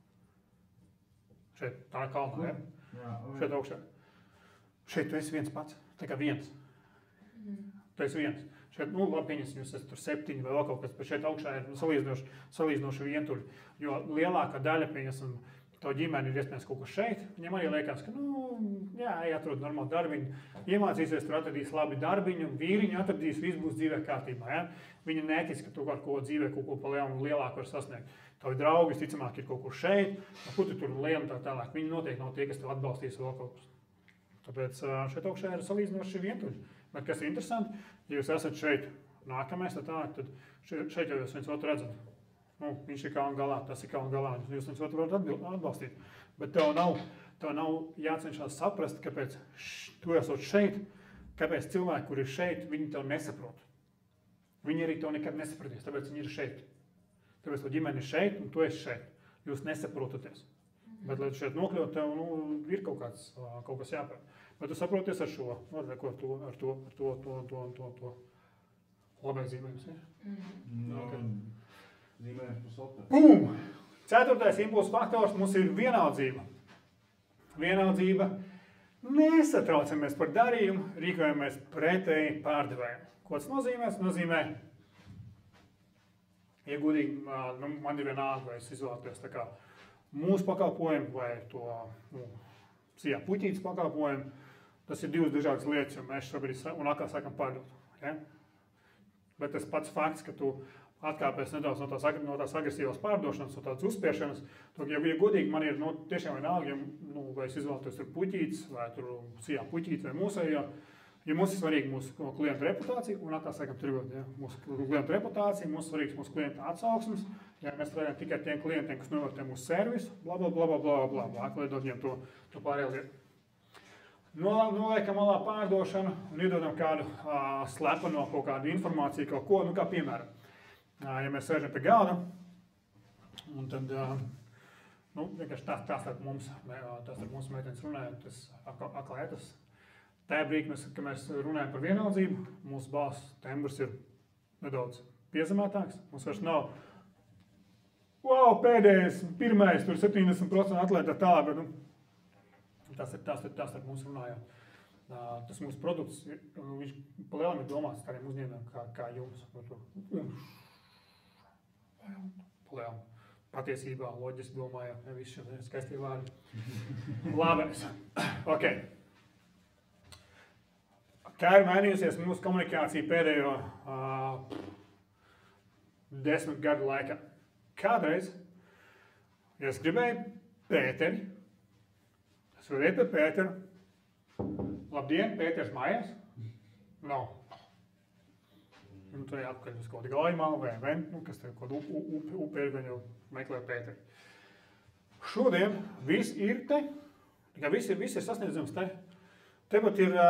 Šeit, tā kalnā, jā? Šeit augšā. Šeit tu esi viens pats, tā kā viens. Tu esi viens. Šeit, labi, pieņemsim, jūs esat tur 7 vai vēl kaut kas, bet šeit augšā ir salīdzinoši vientuļi. Jo lielākā daļa, pieņemsim, to ģimeni ir iespējams kaut kur šeit. Viņam arī liekas, ka, atrod normālu darbiņu, iemācīsies, tur atradīs labi darbiņu, vīriņu atradīs, viss būs dzīvē kārtībā. Ja? Viņi netic, ka tu ar ko dzīvē kaut ko pa lielāku var sasniegt. Tavi draugi, visticamāk, ir kaut kur šeit, kur tu tur lienu tā tālāk. Viņi noteikti nav tie, kas tev atbalstīs vēl kaut kas. Tāpēc šeit augšā ir salīdzinoši vientuļi. Bet kas ir interesanti, ja jūs esat šeit nākamais, tad šeit jau jūs viens otru redzat. Viņš ir kalna galā, tas ir kalna galā, jūs viens otru varat atbalstīt. Bet tev nav jācenšās saprast, kāpēc tu esot šeit, kāpēc cilvēki, kur ir šeit, viņi tev nesaprot. Viņi arī tev nekad nesapratīs, tāpēc viņi ir šeit. Tāpēc tu ģimeni ir šeit un tu esi šeit. Jūs nesaprotaties. Bet, lai tu šeit nokļūt, tev ir kaut kas jāpēr. Bet tu saproties ar šo, ar to labai zīmējums, ja? Zīmējums par software. Bum! 4. impulsu faktors mums ir vienaldzība. Vienaldzība. Nesatraucamies par darījumu, rīkojamies pretēji pārdevējiem. Ko tas nozīmē? Nozīmē, ja godīgi, man ir vienalga, vai es izvēlētos tā kā mūsu pakalpojumu vai to puķītes pakalpojumu. Tas ir divas dažādas lietas, jo mēs šobrīd un atkal sākam pārdot. Ja? Bet tas pats fakts, ka tu atkāpies nedaudz no tās agresīvās pārdošanas, no tādas uzspiešanas, ja godīgi man ir tiešām vienalga, vai es izvēlētos tur puķītes, vai tur puķītes vai mūsējā, ja mums ir svarīgi mūsu klientu reputācija, un atkal sākam trivot, ja? Mūsu klientu reputācija, mums svarīgs mūsu klientu atsauksmes, ja mēs strādājam tikai tiem klientiem, kas novērtē mūsu servisu, atliedot viņiem to pārējo lietu. Noliekam malā pārdošanu un iedodam kādu slepeno kaut kādu informāciju, kaut ko, kā piemēram. ja mēs sēžam pie galda, un tad, nu, vienkārši tā starp mums meitenes runājot, tas aklētas. Tajā brīdī, kad mēs runājam par vienaldzību, mūsu balss tembrs ir nedaudz piezemētāks. Mums vairs nav, wow, pēdējais, pirmais, tur 70% atlētā tālāk, bet, nu, tas ar mums runājot. Tas mūsu produkts, viņš pa lielam ir domāts tādiem uzņēmumiem kā jums. Pa lielam. Patiesībā, loģiski domājot, ne visi šie skaistie vārdi. Labais. Ok. Kā ir mainījusies mūsu komunikācija pēdējo 10 gadu laikā? Kādreiz, ja es gribēju Pēteri, es varēju pie Pētera. Labdien, Pēters mājās? Nav. Un tu ej atpakaļ uz kaut kādu Gaļmalu vai nu, kas tev kaut upe ir, gan jau meklē Pēteri. Šodien viss ir te, tikai viss ir sasniedzams te. Tepat ir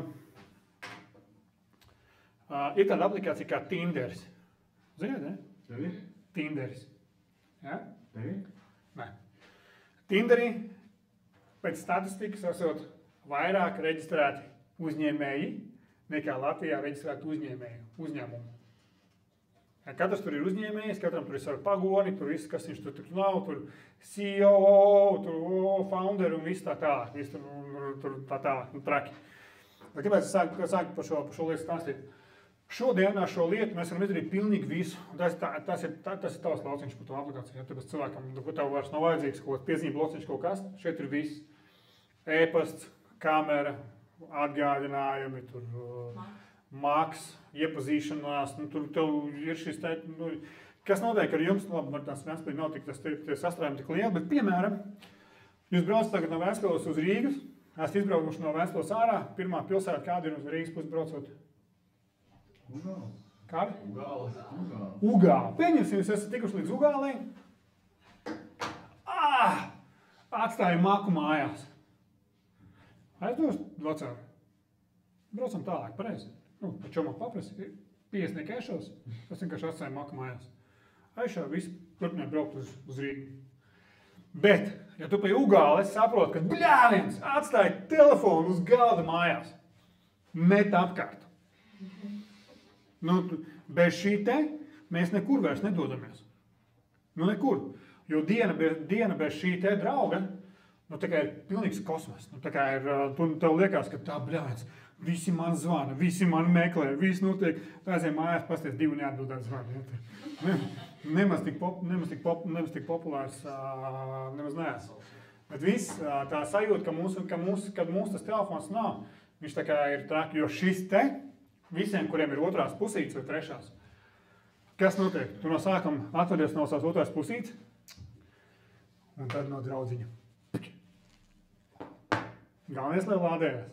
tāda aplikācija kā Tinderis. Ziniet, ne? Tevi? Tinderis. Ja? Tevi? Nē. Tinderī pēc statistikas esot vairāk reģistrēti uzņēmēji nekā Latvijā reģistrēti uzņēmumu. Ja, katrs tur ir uzņēmējs, katram tur ir savi pagoni, tur viss, kas viņš tur nav, tur CEO, tur founder un viss tā tālāk, viss tur tā tālāk, nu traki. Kāpēc es sāku par šo lietu stāstīt? Šodien ar šo lietu mēs varam izdarīt pilnīgi visu. Tas ir tavs lauciņš par to aplikāciju. Ja, tāpēc cilvēkam, tev vairs nav vajadzīgs kaut kāds piezīmju lauciņš kaut kas, šeit ir viss. E-pasts, kamera, atgādinājumi, tur maks, iepazīšanās, nu, tur tev ir šis tā, nu, kas notiek ar jums, labi, var tās Ventspili nav tik, tie sastrājumi tik lieli, bet, piemēram, jūs braucat tagad no Ventspiles uz Rīgas, esat izbraukuši no Ventspiles ārā, pirmā pilsēta, kāda ir uz Rīgas pusi braucot? Ugāls. Kāda? Ugāls. Ugāla. Pieņemsim, jūs esat tikuši līdz Ugālei. Atstāju maku mājās. Aizdos vecāku. Braucam tālāk, pareizi. Nu, par čo man paprasi, 50 kešos, es vienkārši atstāju maku mājās. Aizšā visu turpināju braukt uz Rīgu. Bet, ja tu pie Ugāla, es saprotu, ka bļāviens atstāja telefonu uz galda mājās. Met apkārt. Nu, bez šī te mēs nekur vairs nedodamies. Nu, nekur. Jo diena bez šī te drauga, nu, tā kā ir pilnīgs kosmos. Nu, tā kā ir, tev liekas, ka tā bļāviens, visi man zvana, visi man meklē, viss notiek. Tā aiziem mājās, pasties, 2 neatbildēt zvani. Nemaz tik populārs, nemaz neesmu. Bet viss tā sajūta, kad mūsu tas telefons nav, viņš tā kā ir traki, jo šis te, visiem, kuriem ir otrās pusītes vai trešās, kas notiek? Tu no sākuma atvedies no savas otrās pusītes, un tad no draudziņa. Galvenais, lai lādējās.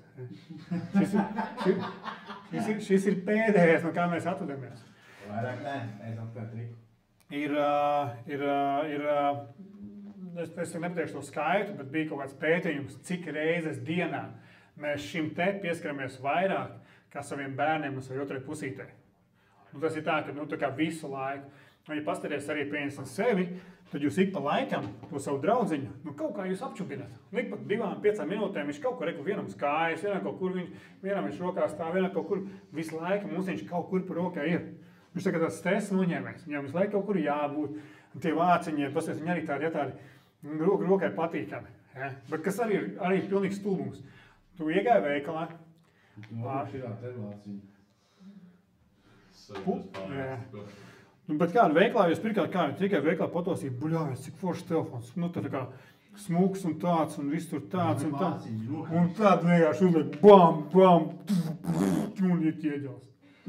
Šis ir pēdējais, no kā mēs atvedamies. Vairāk nē, es atvērt triku. Es nepateikšu to skaitu, bet bija kaut kāds pētījums, cik reizes dienā mēs šim te pieskaramies vairāk kā saviem bērniem un savai otrai pusītei. Nu, tas ir tā, ka tā kā visu laiku. Ja pastaties arī pieņemsim sevi, tad jūs ik pa laikam to savu draudziņu, kaut kā jūs apčubināt. Ik pa 2-5 minūtēm viņš kaut kur vienam uz kājas, vienam viņš rokās stāv, vienam kaut kur visu laiku mums viņš kaut kur par rokā ir. Viņš tagad tāds stresa noņēmējs, viņam visu laiku kaut kur jābūt. Un tie vāciņi, pasties, viņi arī tādi rokai patīkami. Ja? Bet kas arī ir pilnīgs stulbums. Tu iegāji veikalā. Šī termācija. Bet kāda veiklā jūs pirkāt, tikai veiklā patosīja, buļāvies, cik foršs telefons. Nu, tā kā smuks un tāds, un viss tur tāds, un tāds. Un tad vienkārši uzliek, bam, un iet ieģels.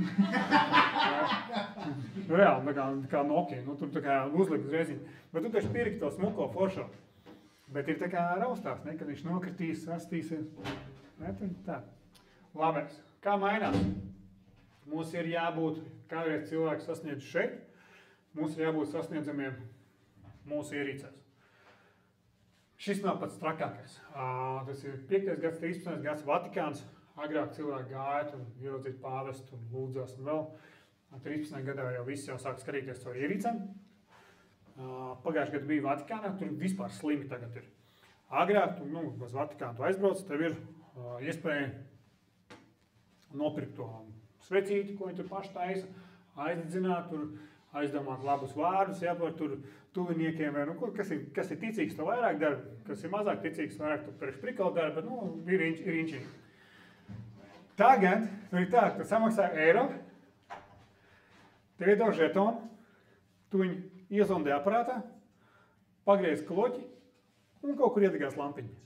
Reāli, tā kā Nokia, nu, tur tā kā uzliek uz reiziņu. Bet tu taču pirki to smuko foršo. Bet ir tā kā raustās, ne, kad viņš nokritīs, rastīsies. Ne, tā. Labais. Kā mainās? Mums ir jābūt, kādreiz cilvēks sasniedz šeit, mums ir jābūt sasniedzamiem mūsu ierīcēs. Šis nav pats trakākais. Tas ir 5. gads, 13. gads Vatikāns. Agrāk cilvēki gāja un ieraudzīt pāvestu un lūdzās un vēl. 13. gadā jau viss jau sāk skatīties caur ierīcēm. Pagājušajā gadā bija Vatikānā, tur vispār slimi tagad ir. Agrāk, uz Vatikānu tu aizbrauc, tev ir iespēja nopirkt to svecīti, ko viņi tur paši taisa, aizdedzināt, tur aizdomāt labus vārdus, par tur tuviniekiem, kas ir ticīgs, to vairāk dara, kas ir mazāk ticīgs, vairāk tu priekš prikali dara, bet ir inčīgi. Tagad tur ir tā, ka tu samaksā eiro, tev iedod žetonu, tu viņu iezondē aparātā, pagriez kloķi un kaut kur iedegās lampiņa.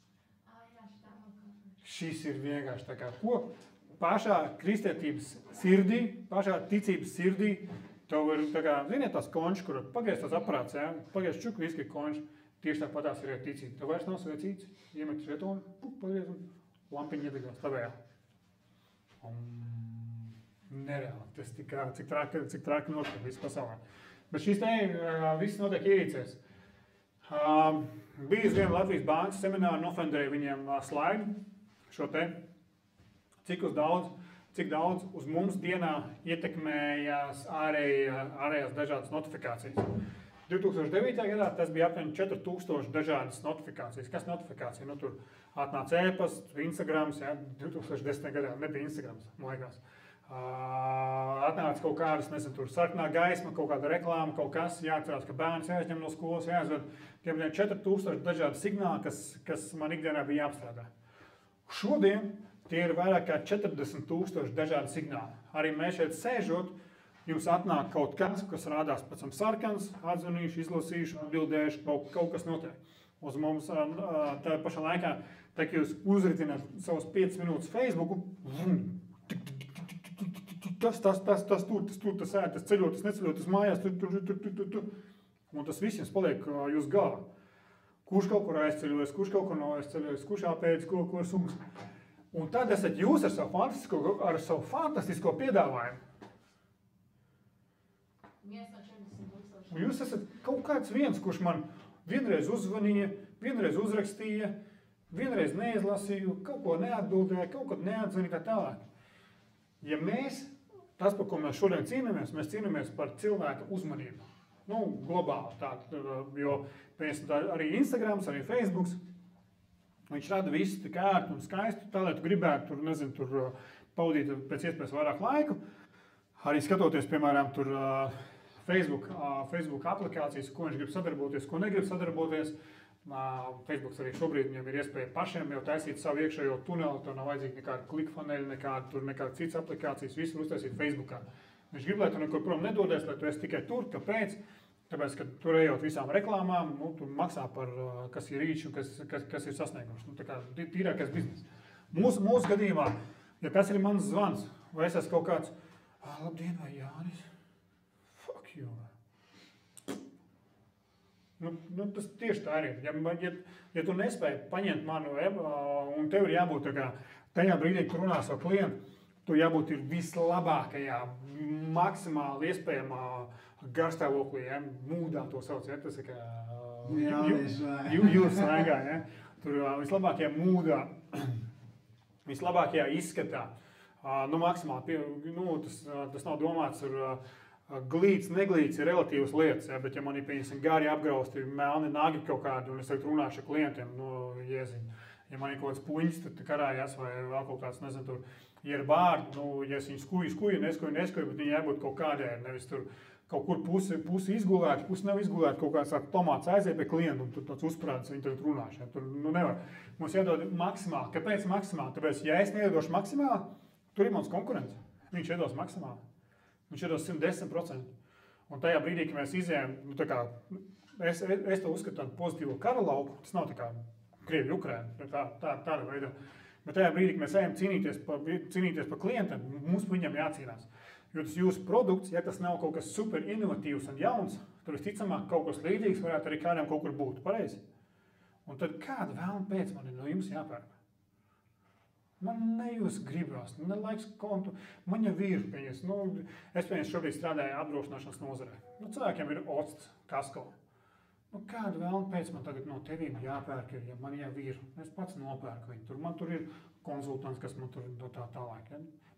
Šis ir vienkārši tā kā, ko pašā kristietības sirdī, pašā ticības sirdī, tev ir tā kā, ziniet tās konči, kur pagriez tās aparāts, pagriez čuk, viski ir konči, tieši tāpatās ir ticība. Tev vairs nav svecīts, iemet žetonu, pagriez un lampiņa iedegās tavējā. Nereāli, tas cik traki notiek visu pasaulē. Bet šīs te viss notiek ierīcēs. Bija viena Latvijas bankas semināra, nofenderēja viņiem slaidu, šo te, cik daudz uz mums dienā ietekmējās ārējās dažādas notifikācijas. 2009. gadā tas bija apmēram 4000 dažādas notifikācijas. Kas notifikācija? Tur atnāca e-pasts, Instagrams, 2010. gadā nebija Instagrams, man liekas. Atnāca kaut kādas, nezinu, tur sarkanā gaisma, kaut kāda reklāma, kaut kas, jāatcerās, ka bērns jāizņem no skolas, jāizved. Tiem 4000 dažādi signāli, kas man ikdienā bija jāapstrādā. Šodien tie ir vairāk kā 40,000 dažādi signāli. Arī mēs šeit sēžot, jums atnāk kaut kas rādās pēc tam sarkans, atzvanīšu, izlasīšu, atbildēšu, kaut kas notiek. Uz mums tā pašā laikā, tā kā jūs uzritināt savus 5 minūtes Facebooku, tas ceļot, tas neceļot, tas mājās, tur. Un tas viss jums paliek jūs galvā. Kurš kaut kur aizceļojas, kurš kaut kur nav aizceļojas, kurš āpēdis, ko sums. Un tad esat jūs ar savu fantastisko piedāvājumu. Un jūs esat kaut kāds viens, kurš man vienreiz uzzvanīja, vienreiz uzrakstīja, vienreiz neizlasīju, kaut ko neatbildēja, kaut ko neatzvanīja tā tālāk. Ja tas, par ko mēs šodien cīnāmies, mēs cīnāmies par cilvēku uzmanību. Globāli tā, jo arī Instagrams, arī Facebooks, viņš rada visu tik ērtu un skaistu, tā, lai tu gribētu tur pavadīt pēc iespējas vairāk laiku. Arī skatoties, piemēram, tur Facebook aplikācijas, ko viņš grib sadarboties, ko negrib sadarboties. Facebooks arī šobrīd viņam ir iespēja pašiem jau taisīt savu iekšējo tuneli, to nav vajadzīgi nekāda klikfaneļa, nekāda citas aplikācijas, visu uztaisīt Facebookā. Viņš grib, lai tu nekur prom nedodies, lai tu esi tikai tur, kāpēc? Tāpēc, ka tur ejot visām reklāmām, tu maksā par kas ir rīčs un kas ir sasniegums. Tā kā tīrākais biznes. Mūsu gadījumā, ja tas ir mans zvans, vai es esmu kaut kāds, labdien, vai Jānis? Fuck you. Tas tieši tā arī. Ja tu nespēji paņemt manu un tev ir jābūt tā kā tajā brīdī, kad runā savu klientu, tu jābūt ir vislabākajā, maksimāli iespējamā garstāvoklī, mūdā to sauc, tas ir kā jūras svaigā, tur vislabākajā mūdā, vislabākajā izskatā, maksimāli, tas nav domāts glīts, neglīts ir relatīvas lietas, bet ja man ir, pieņemsim, gari apgrausti, melni nagi kaut kādi, un es tagad runāšu ar klientiem, jēziņ, ja man ir kaut kāds puņas, tad karājās, vai vēl kaut kāds, nezinu, tur, ja ir bārdi, ja es viņu skuju, neskuju, bet viņi jābūt kaut kādai, nevis tur kaut kur pusi izgulēti, pusi nav izgulēti, kaut kāds tomāts aiziet pie klientu, un tur tāds uzprāts, viņi tagad runāšu, tur nevar. Mums jādod maksimāli. Kāpēc maksimāli? Tāpēc, ja es neiedošu maksimāli, tur ir mans konkurents. Viņš iedos maksimāli. Viņš iedos 110%. Un tajā brīdī, kad mēs izējām, es to uzskatu tādu pozitīvo kara lauku, tas nav tā kā Krievi, Ukraina, tāda veidā. Bet tajā brīdī, kad mēs ejam cīnīties par klientam, mums viņam jācīnās. Jo tas jūsu produkts, ja tas nav kaut kas super inovatīvs un jauns, tad visticamāk kaut kas līdzīgs varētu arī kādam kaut kur būt, pareizi? Un tad kāda vēlma pēc man ir no jums jāpērk? Man nejūs gribās, nelaiks kontu, man jau ir, es šobrīd strādāju apdrošināšanas nozarē. Cilvēkiem ir octs, kasko. Kāda vēlma pēc man tagad no tevīm jāpērk ir, ja man jau ir, es pats nopērku viņu. Man tur ir konsultants, kas man tur tā tālāk.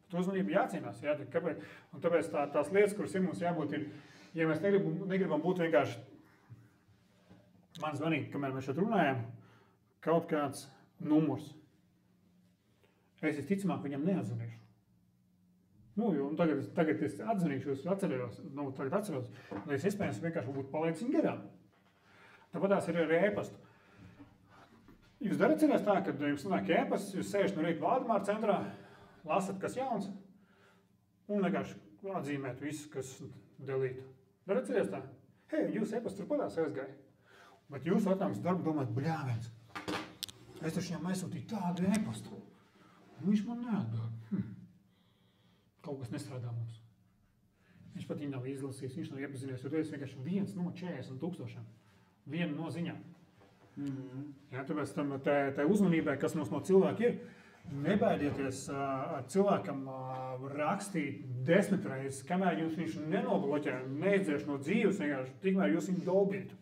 Tu uzmanību jācīnās, jā, kāpēc? Un tāpēc tās lietas, kuras ir mums jābūt, ir, ja mēs negribam būt vienkārši man zvanīt, kamēr mēs šeit runājam, kaut kāds numurs. Es visticamāk viņam neatzvanīšu. Nu, jo tagad es atzvanīšu, atceros, lai es iespējams vienkārši būtu palicis viņa garām. Tāpat tās ir arī e-pastu. Jūs darat cerēs tā, kad jums nāk e-pasts, jūs sēžat no rīta Valdemāra centrā, lasat, kas jauns, un vienkārši atzīmēt visu, kas delītu. Darat cerēs tā? Hei, jūs e-pasts turpatās aizgāja. Bet jūs atnāks darbu domājat, bļāviens, es taču viņam aizsūtīju tādu e-pastu. Viņš man neatbild. Kaut kas nestrādā mums. Viņš pat viņu nav izlasījis, viņš nav iepazinies, jo tu esi vienkārši 1 no 40,000. 1 no ziņām. Jā, tāpēc tā uzmanībai, kas mums no cilvēka ir, nebaidieties ar cilvēkam rakstīt 10 reizes, kamēr jūs viņš nenobloķē, neizdzēš no dzīves, vienkārši tikmēr jūs viņu dolbītu.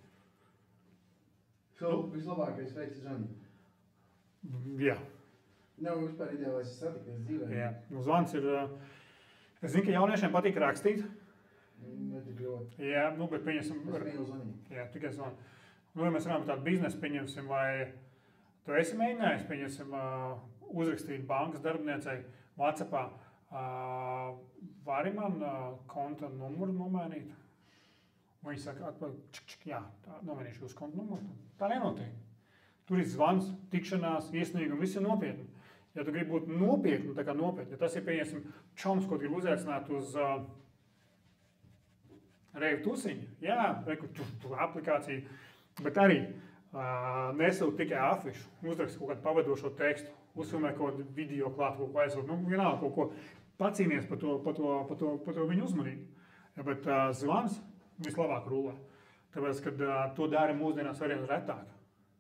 Vislabākais veids ir zvani. Jā. Nav vispār ideālais satikties dzīvē. Jā, zvans ir, es zinu, ka jauniešiem patīk rakstīt. Netik ļoti. Jā, nu, bet pieņemsim. Es mīlu zvanīt. Jā, tikai zvanu. Nu, ja mēs runājam par tādu biznesu, pieņemsim, vai tu esi mēģinājis, pieņemsim, uzrakstīt bankas darbiniecei WhatsAppā, vari man konta numuru nomainīt? Un viņi saka, jā, nomainīšu jūs konta numuru. Tā nenotiek. Tur ir zvans, tikšanās, iesniegumi, viss ir nopietni. Ja tu gribi būt nopietni, tā kā nopietni, ja tas ir, pieņemsim, čoms, ko gribi uzaicināt uz reivu tusiņu, jā, tu aplikāciju, bet arī nesūt tikai afišu, uzrakst kaut kādu pavadošo tekstu, uzfilmē kaut kādu video klāt, kaut ko aizsūt, nu, vienalga kaut ko pacīnies par to viņu uzmanību. Ja, bet zvans vislabāk rulē, tāpēc, kad to dara mūsdienās arī retāk.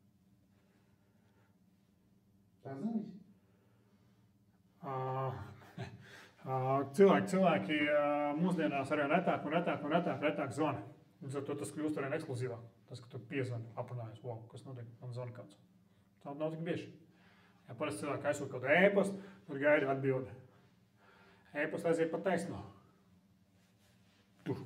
Tā zvanīs? Cilvēki mūsdienās arī retāk zvana. Līdz ar to tas kļūst arī ekskluzīvāk. Tas, ka tu piezvani, aprunājies, wow, kas notiek, man zvana kāds. Tā nav tik bieži. Ja parasti cilvēki aizsūt kaut e-pastu, tad gaida atbildi. E-pastu aiziet pat taisno. Tur.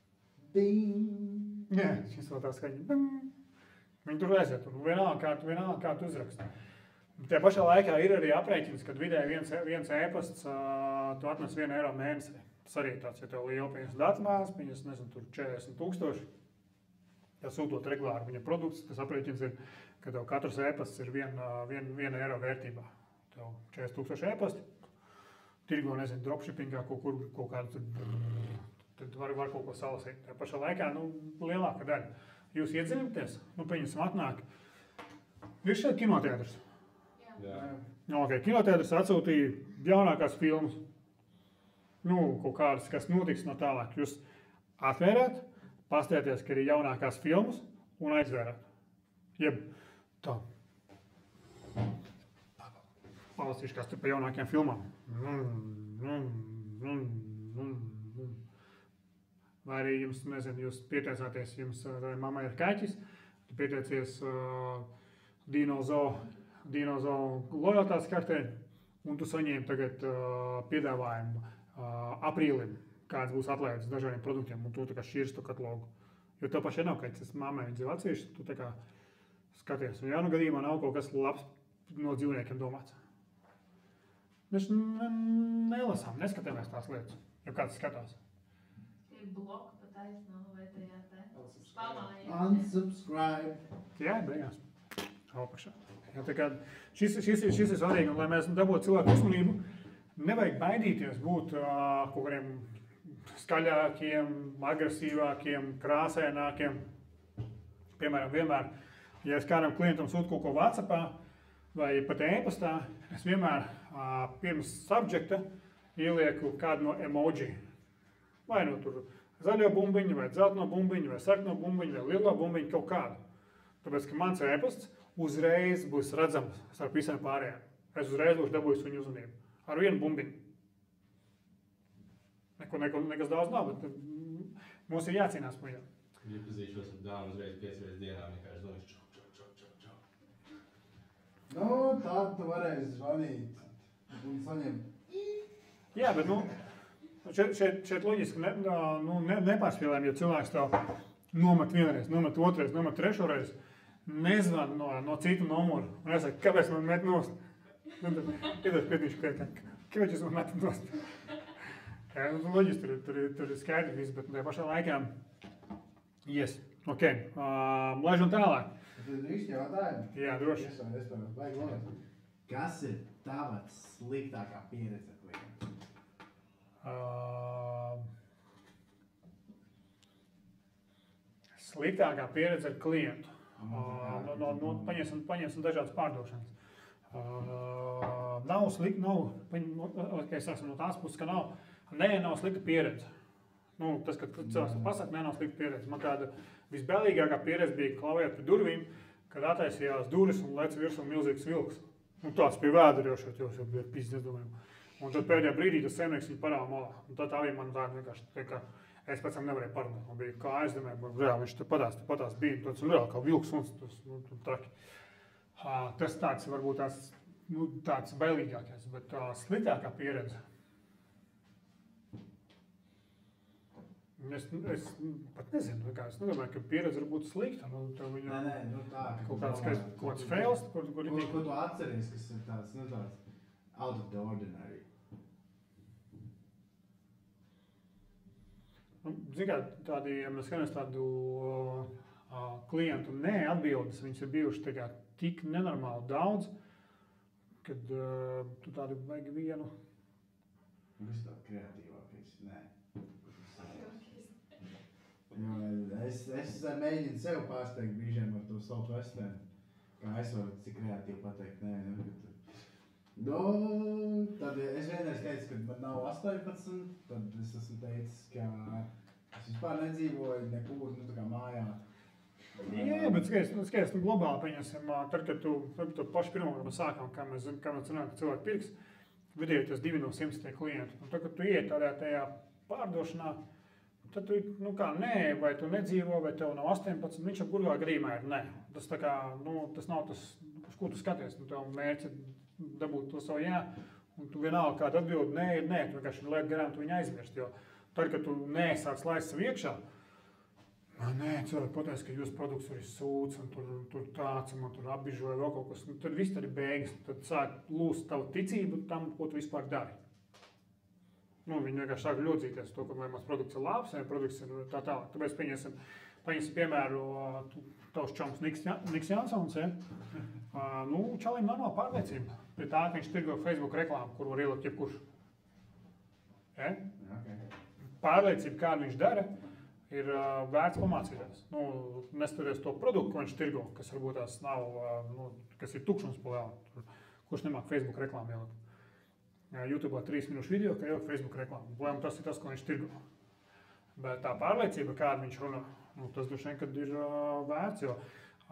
Ding! Jā, šis vēl tā skaņa. Viņi tur aiziet, un vienalga kā tu uzraksti. Tajā pašā laikā ir arī aprēķins, kad vidēji viens e-pasts tu atnes 1 eiro mēnesī. Tas arī tāds, ja tev liela pieņas datmās, pieņas, nezinu, tur 40,000, ja sūtot regulāri viņa produkts, tas aprēķins ir, ka tev katrs e-pasts ir 1 eiro vērtībā. Tev 40,000 e-pasti, tirgo, nezinu, dropshippingā kaut kādu, tad var kaut ko salasīt. Tajā pašā laikā, nu, lielāka daļa. Jūs iedziļināties, nu, pieņemsim atnāk. Ir šeit kinoteātrs. Jā. Ok, kinoteātris atsūtīja jaunākās filmas. Nu, kaut kādas, kas notiks no tālāk. Jūs atvērāt, pastieties, ka ir jaunākās filmas un aizvērāt. Jeb tā. Palasīšu, kas tur pa jaunākajām filmām. Vai arī jums, nezinu, jūs pieteicāties, jums mammai ir kaķis, tu pieteicies Dinozauru lojalitātes kartē, un tu saņēmi tagad piedāvājumu aprīlim, kāds būs atlaides dažādiem produktiem, un tu tā kā šķirs to katalogu. Jo tev pašai nav kaķis, tas mammai dzīv atsevišķi, tu tā kā skaties. Un nu gadījumā nav kaut kas labs no dzīvniekiem domāts. Mēs nelasām, neskatāmies tās lietas, ja kāds skatās. Ir bloku pat aizno vai tajā te spamā. Unsubscribe. Jā, beigās. Apakšā. Ja, tā kā šis ir svarīgi, un lai mēs dabūtu cilvēku uzmanību, nevajag baidīties būt kaut kādiem skaļākiem, agresīvākiem, krāsainākiem. Piemēram, vienmēr, ja es kādam klientam sūtu kaut ko WhatsAppā vai pat e-pastā, es vienmēr pirms subjekta ielieku kādu no emoji. Vai no tur zaļo bumbiņu, vai dzelteno bumbiņu, vai sarkano bumbiņu, vai lielo bumbiņu, kaut kādu. Tāpēc, ka mans e-pasts uzreiz būs redzams starp visiem pārējiem. Es uzreiz būšu dabūjis viņu uzmanību. Ar vienu bumbiņu. Nekas daudz nav, bet mums ir jācīnās par viņu. Iepazīšos ar dāmu uzreiz 5 reizes dienā, vienkārši domāju, čau. Nu, tad tu varēsi zvanīt un saņemt. Jā, bet, šeit loģiski nepārspēlējam, ja cilvēks tev nomet vienreiz, nomet otrais, nomet trešoreiz, nezvan no citu numuru. Un es saku, kāpēc man met nost? Iedod pietiņš, kāpēc jūs man metat nost? Jā, loģiski, tur ir skaidri viss, bet tajā pašā laikā, yes, ok, laižam tālāk. Tad īsti jautājumi? Jā, droši. Kas ir tava sliktākā pieredze klientu? Sliktākā pieredze ar klientu. Paņemsim dažādas pārdošanas. Nav slikta, es esmu no tās puses, ka nav slikta pieredze. Tas, ka cilvēks pasaka, nav slikta pieredze. Man kāda visbēlīgākā pieredze bija klavēt pie durvīm, kad attaisījās durvis un lec virsū milzīgs vilks. Tāds pie vēdurjošot, jūs jau bija pīzes nedomājumi. Un tad pēdējā brīdī tas saimnieks viņu parāda malā. Un tad tā arī man tāda vienkārši, es pēc tam nevarēju parunāt. Man bija kā aizdemē, viņš te patās bija, tāds reāli kā vilks un tas traki. Tas tāds varbūt tāds bailīgākais, bet sliktākā pieredze. Es pat nezinu, es nedomāju, ka pieredze var būt slikta. Kaut kāds fails, kur Ko tu atceries, kas ir tāds out of the ordinary? Zin kā, ja mēs skatāmies tādu klientu neatbildes, viņas ir bijuši tik nenormāli daudz, kad tu tādu vajag vienu. Viss tā kreatīvākais, nē. Es mēģinu sev pārsteigt brīžiem ar to Southwestern, kā es varu cik kreatīvi pateikt, nē. Tad es vienreiz teicu, ka man nav 18, tad es esmu teicis, ka es vispār nedzīvoju nekur, tā kā mājā. Jā, bet skaties, globāli paņemsim, tad, kad tu paši pirmā sākām, kā mēs zinām, ka cilvēki pirks, vidēji tas 2 no 100 tie klienti. Un tad, kad tu iet tajā pārdošanā, tad tu, vai tu nedzīvo, vai tev nav 18, viņš jau kurvā gadījumā ir nē. Tas tā kā, tas nav tas, uz ko tu skaties, tev mērķi dabūt to savu jā, un tu vienalga kādu atbildi, nē, tu vienkārši liek garām, tu viņu aizmirst, jo tad, kad tu sāc laist sev iekšā, nē, cilvēki pateiks, ka jūsu produkts ir sūds, un tur tāds, un tur apbižoja vēl kaut kas, tad viss tad ir beigas, tad sāk lūst tavu ticību tam, ko tu vispār dari. Viņi vienkārši sāk ļodzīties to, ka vai mans produkts ir labs, vai produkts ir tā tālāk. Tāpēc paņemsim piemēru tavs čoms Niks Jansons, ja? Čalim nav pārliecība. Pie tā, ka viņš tirgo Facebook reklāmu, kur var ielikt jebkurš. Ja? Pārliecība, kādu viņš dara, ir vērts pamācīties. Nestoties to produktu, ko viņš tirgo, kas varbūt tās nav, kas ir tukšums pa lielu. Kurš nemāk Facebook reklāmu ielikt. YouTube'ā 3 minūšu video, ka ielikt Facebook reklāmu. Tas ir tas, ko viņš tirgo. Bet tā pārliecība, kādu viņš runā, tas droši vien, kad ir vērts, jo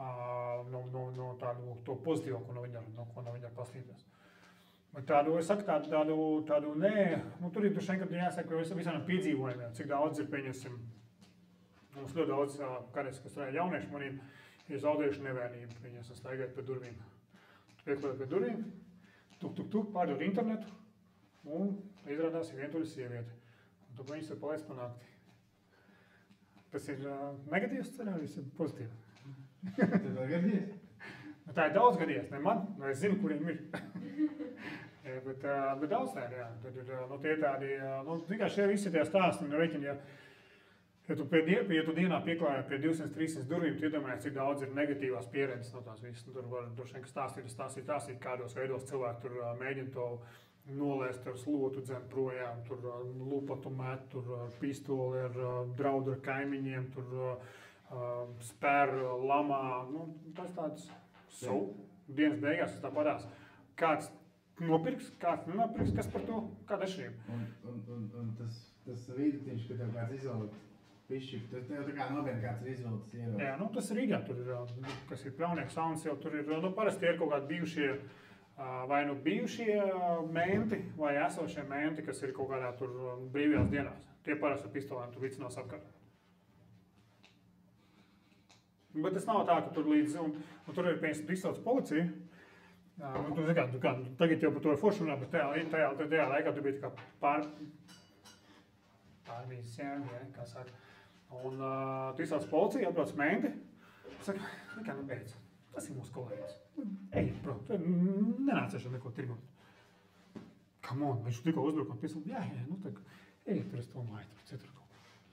no to pozitīvo, ko no viņa pastīties. Tādu, es saku, tādu nē, tur ir droši vien, kad jāsaka visām piedzīvojumiem, cik daudz ir, pieņemsim, mums ļoti daudz, kādreiz, kas strādā jaunieši manīm, ir zaudējuši nevēnību, pieņemsim, staigāt pie durvīm. Tu pieklājot pie durvīm, tuk, pārdod internetu, un izrādās ir vientuļa sieviete. Un tu viņus ir paliec panākti. Tas ir negatīvs scenārijs, ir pozitīvi. Tad vēl gadījies? Tā ir daudz gadījies, ne man, es zinu, kuriem ir. bet daudz tā ir, jā. Tad ir, tie tādi, tikai šie visi tie stāsti un reķini, ja tu dienā pieklājā pie 200-300 durvīm, tu iedomājies, cik daudz ir negatīvās pieredzes no tās visas. Tur var droši vien, ka stāstīt, kādos veidos cilvēki tur mēģina to nolēst ar slotu dzen projām, tur lupatu met, tur pistoli ar draudu ar kaimiņiem, tur spēr lamā, tas tāds dienas beigās tas tā padās. Kāds nopirks, kāds nenopirks, kas par to, kāda atšķirība? Un tas vidutiņš, ka tev kāds izvēlēt pišķi, tev tā kā nopietni kāds ir izvēlēts ierodas. Jā, tas ir Rīgā, tur ir, kas ir Praunieks sauns jau, tur ir, parasti ir kaut kādi bijušie, vai bijušie menti, vai esošie menti, kas ir kaut kādā tur brīvajās dienās. Tie parasti ar pistolēm tur vicinās apkārt. Bet tas nav tā, ka tur līdz, un tur ir piesauc policija, Tu tagad jau par to foršu runā, bet tajā laikā tu biji kā pārvīzes, kā saka. Un tu izsauc policiju, atbrauc menti, saka, nu beidz, tas ir mūsu kolēģis. Ej, prom, tu nenācies ar neko tirgot. Come on, viņš tikko uzbruka un piesauc, jā, nu tā, ej, tur es to māju, tur citur kaut ko.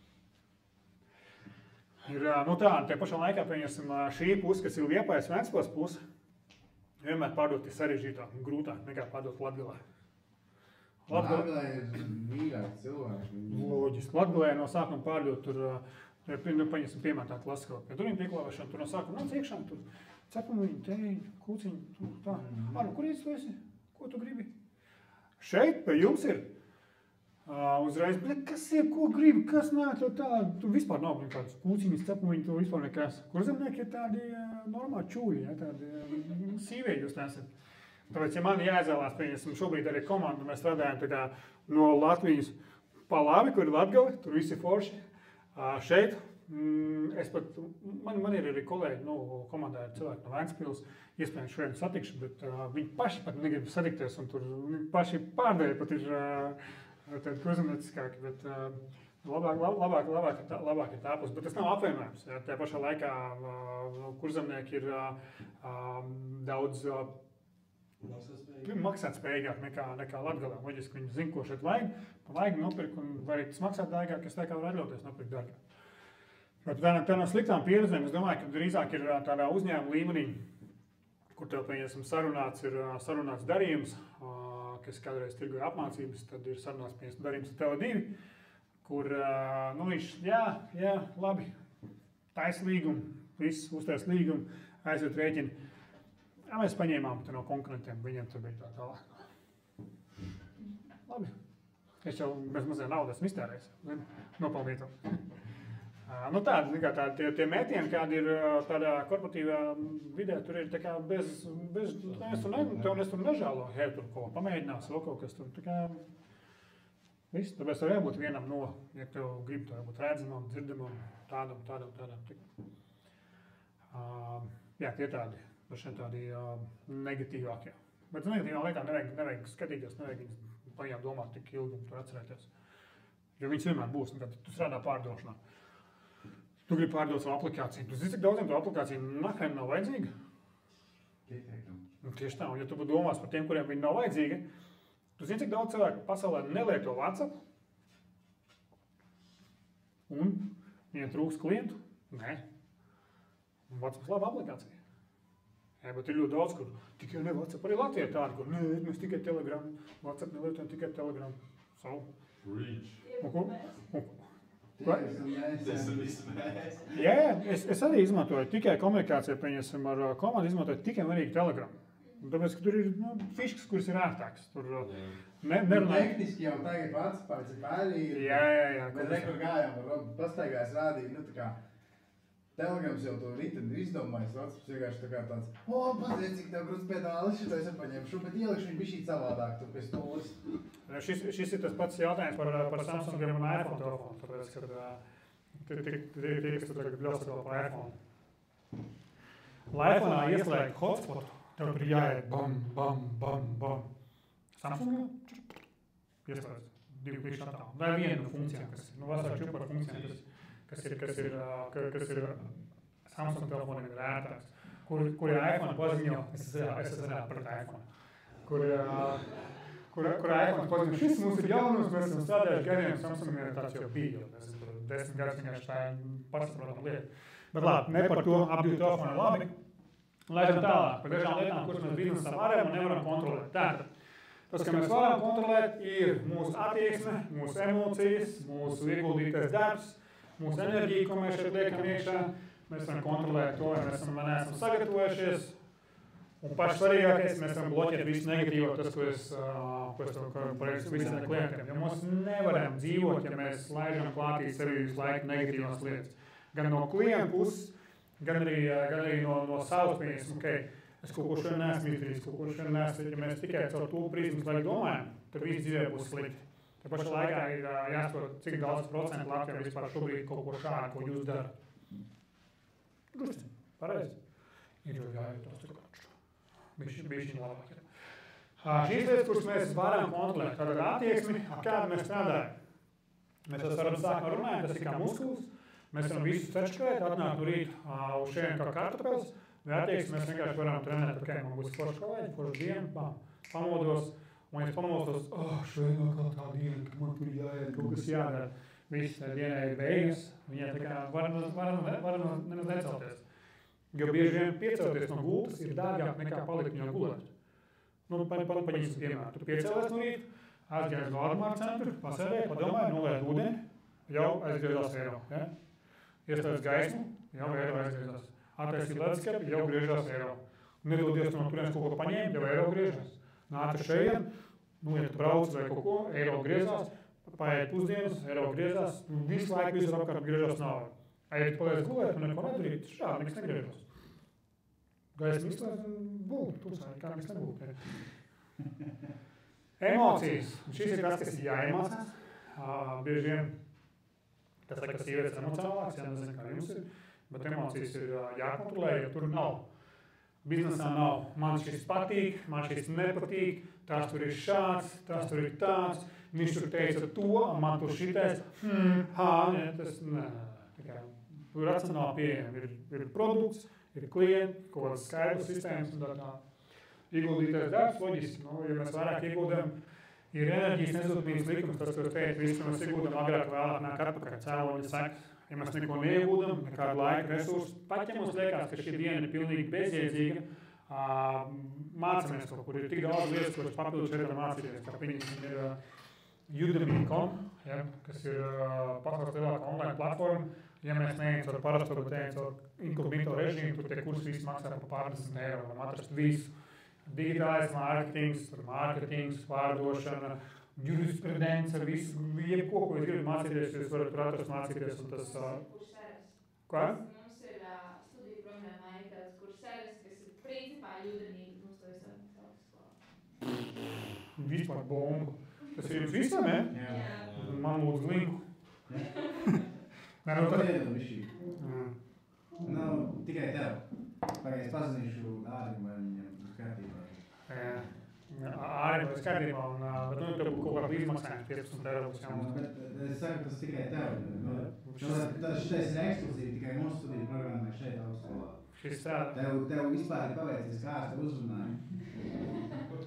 Ir, nu tā, tie pašā laikā, pieņemsim, šī puse, kas ir Liepājas Ventspils puse, vienmēr pārdot ir sarežģītāk un grūtāk nekā pārdot Latgalē. Latgalē ir mīļāk cilvēki. Loģiski. Latgalē no sākuma pārdot tur, paņemsim piemēr tā klasiskā, ja tur ir pieklāvēšana, tur no sākuma nāc iekšā, tur cepumiņi, teļi, kūciņi, tur tā. Kurīdz tu esi? Ko tu gribi? Šeit pie jums ir uzreiz, kas ir, ko gribi, kas nāk, tu vispār nav kāds kūciņas, cepumiņi, tu vispār nekas. Kurzemnieki ir tādi normāli čūļi, ja, tādi sīvēji jūs nesat. Tāpēc, ja man jāizvēlās, pieņemsim, šobrīd arī komandu, mēs strādājam tā kā no Latvijas pa labi, kur ir Latgali, tur visi forši. Šeit, man ir arī kolēģi, nu, komandā ir cilvēki no Ventspils, iespējams šodien satikšu, bet viņi paši pat negrib satikties, un tur paši pārdēļi pat ir tādi kurzemnieciskāki, bet labāk ir tāpus, bet tas nav apvienojums. Ja? Tajā pašā laikā kurzemnieki ir daudz maksāt spējīgāk nekā Latgalē. Loģiski viņi zina, ko šeit vajag nopirkt, un var arī tas maksāt dārgāk, kas tā kā var atļauties nopirkt dārgāk. Bet tā no sliktām pieredzēm, es domāju, ka drīzāk ir tādā uzņēmuma līmenī, kur tev, pieņemsim, sarunāts darījums, kas kādreiz tirgoja apmācības, tad ir sarunāts, pieņemsim, darījums ar Tele2, kur, nu, viņš, jā, labi, taisa līgumu, viss uztais līgumu, aiziet rēķini. Jā, mēs paņēmām no konkurentiem, viņiem tur bija tā tālāk. Labi. Es jau bez mazajā naudas esmu iztērējis, nopelnītu. Nu tādi, tie mētieni, kādi ir tādā korporatīvā vidē, tur ir tā kā tev es tur nežālo, hei, tur ko pamēģinās, vēl kaut kas tur, tā kā, viss, tāpēc tev jābūt vienam no, ja tev grib, tev jābūt redzamam, dzirdamam, tādam. Jā, tie tādi negatīvākie. Bet negatīvā lietā nevajag skatīties, nevajag viņus paņēm domāt tik ilgi un tur atcerēties. Jo viņas vienmēr būs, un kad tu strādā pārdošanā. Tu gribi pārdot savu aplikāciju. Tu zini, cik daudziem tu aplikāciju nahēm nav vajadzīga? Tieši tā, un ja tu domās par tiem, kuriem viņi nav vajadzīga, tu zini, cik daudz cilvēku pasaulē nelieto WhatsApp? Un viņiem trūks klientu? Nē. Un WhatsApp laba aplikācija. Jā, bet ir ļoti daudz, kur tikai ne WhatsApp, arī Latvijā tādi, kur nē, mēs tikai Telegram, WhatsApp nelietojam tikai Telegram. Reach. Jā, es arī izmantoju tikai komunikāciju, pieņemsim ar komandu, izmantoju tikai varīgi Telegram. Tāpēc, ka tur ir fiškas, kuras ir ērtākas. Tur nerunāju. Tehniski jau tagad atspārts ir pērīgi. Jā. Bet rekur gājām, pastaigājās rādīt, nu tā kā Telegrams jau to riteni ir izdomājis, WhatsApp vienkārši tā kā tāds, paziet, cik tev grūts pedālis, šito es paņemšu, bet ielikšu viņu bišķīt savādāk, tu pēc nulles. Šis ir tas pats jautājums par Samsungiem un iPhone telefonu, tāpēc, ka tie, kas tu tagad ļaus par iPhone. Lai iPhone'ā ieslēgt hotspotu, tev tur jāiet bam. Samsungā ieslēdz 2 klišķi attālu. Tā ir viena no funkcijām, kas ir, vasarā čupar funkcijām, kas ir Samsung telefoniem ir ērtāks, kur iPhone paziņo, es zinātu par iPhone, kur iPhone paziņo, šis mums ir jaunums, mēs esam strādājuši gadiem, Samsung ir tāds jau bija, mēs 10 gadus vienkārši tā ir pasaprotama lieta. Bet labi, ne par to, abi telefoni labi, laižam tālāk, par dažām lietām, kuras mēs biznesā varam un nevaram kontrolēt. Tātad, tas, ka mēs varam kontrolēt, ir mūsu attieksme, mūsu emocijas, mūsu ieguldītais darbs, mūsu enerģija, ko mēs šeit liekam iekšā, mēs varam kontrolēt to, ja mēs neesam sagatavojušies. Un paši svarīgākais, mēs varam bloķēt visu negatīvo, tas, ko es pareizi visiem klientiem. Jo mēs nevaram dzīvot, ja mēs laižam klātī sevi visu laiku negatīvās lietas. Gan no klienta puses, gan arī no savas pieņas. Okay, es kaut ko šodien neesmu izdarījis, kaut ko šodien neesmu, ja mēs tikai caur to prizmas laiku domājam, tad viss dzīvē būs slikti. Tā pašā laikā ir jāsaprot, cik daudz procentu Latvijā vispār šobrīd kaut ko šādu, ko jūs darat. Drusciņ, pareizi. Ir jau jājūtos tik atšu. bišķiņ labāk. Šīs lietas, kuras mēs varam kontrolēt, tātad attieksmi, kādu mēs strādājam. Mēs varam sākt runāt, tas ir kā muskulis. Mēs varam visu sečkavēt, atnākt no rīta uz šeit kā kartupeļus. Vai attieksmi mēs vienkārši varam trenēt, ok, man būs forši kolēģi, forši diena, pamodos. Un es pamostos, šodien vēl tā diena, ka man tur jāiet, kaut kas jādara. Viss tā dienai ir beigas, viņai tā kā var necelties. Jo bieži vien piecelties no gultas ir dārgāk nekā palikt viņā gulēt. Paņemsim piemēru. Tu piecēlies no rīta, aizgājies no Valdemāra centru, pasēdēji, padomāji, noliet ūdeni, jau aizgriezās eiro. Ja? Iestājas gaismu, jau eiro aizgriezās. Attaisīt leduskapi, jau griežās eiro. Nedodies no turienes kaut ko paņēmt, jau eiro griežās. Nāca šeit, ja tu brauc vai kaut ko, eiro griezās, paiet pusdienas, eiro griezās, visu laiku visur apkārt griežās nav. Ja tu paliec gulēt, tu neko nedarīt, šādi nekas negriežās. Gaismu izslēdz un būt, tusāji, kā nekas nebūt. Emocijas. Šis ir tas, kas ir jāiemācās. Bieži vien, kas saka, ka sievietes emocionālāks, nezinu, kā jums ir, bet emocijas ir jākontrolē, jo tur nav. Biznesā nav. Man šis patīk, man šis nepatīk, tās tur ir šāds, tās tur ir tāds, viņš tur teica to, man tur šitais, tas nē. Racionāli pieejami ir produkts, ir klienti, kaut kādas skaidras sistēmas un tā. Ieguldītais darbs, loģiski, ja mēs vairāk ieguldam, ir enerģijas nezudumības likums, tas var teikt, viss, ka mēs ieguldam agrāk vēlāk nāk atpakaļ, cēloņa sekas. Ja mēs neko neieguldam, nekādu laika resursu, pat ja mums liekas, ka šī diena ir pilnīgi bezjēdzīga, mācamies kaut kur. Ir tik daudz lietas, kuras papildus varam mācīties, kā piņķis ir Udemy.com, kas ir pasaules lielākā online platforma. Ja mēs neejam caur parasto, bet ejam caur inkognito režīmu, tur tie kursi visi maksā pa pārdesmit eiro, varam atrast visu. Digitālais mārketings, pārdošana, jurisprudence, visu, jebko, ko jūs gribat mācīties, jūs varat tur atrast mācīties. Un tas, Kā? Mums ir studiju programmā ir tāds kurseris, kas ir principā Udemy, mums to visam skolā. Vispār bombu. Tas ir jums visam, Jā. Man lūdzu linku. Tad iedod višķi. Nav tikai tev. Pagaid, es paziņīšu Ārim, vai viņam būs kārtībā. Ārim būs kārtībā, bet tev būtu kaut kāda izmaksājums 15 eiro būs jāmaksā. Bet es saku, tas tikai tev. Šitais ir ekskluzīvi tikai mūsu studiju programmai šeit augstskolā. Šis strādā. Tev vispār ir paveicies, kā es tev uzrunāju.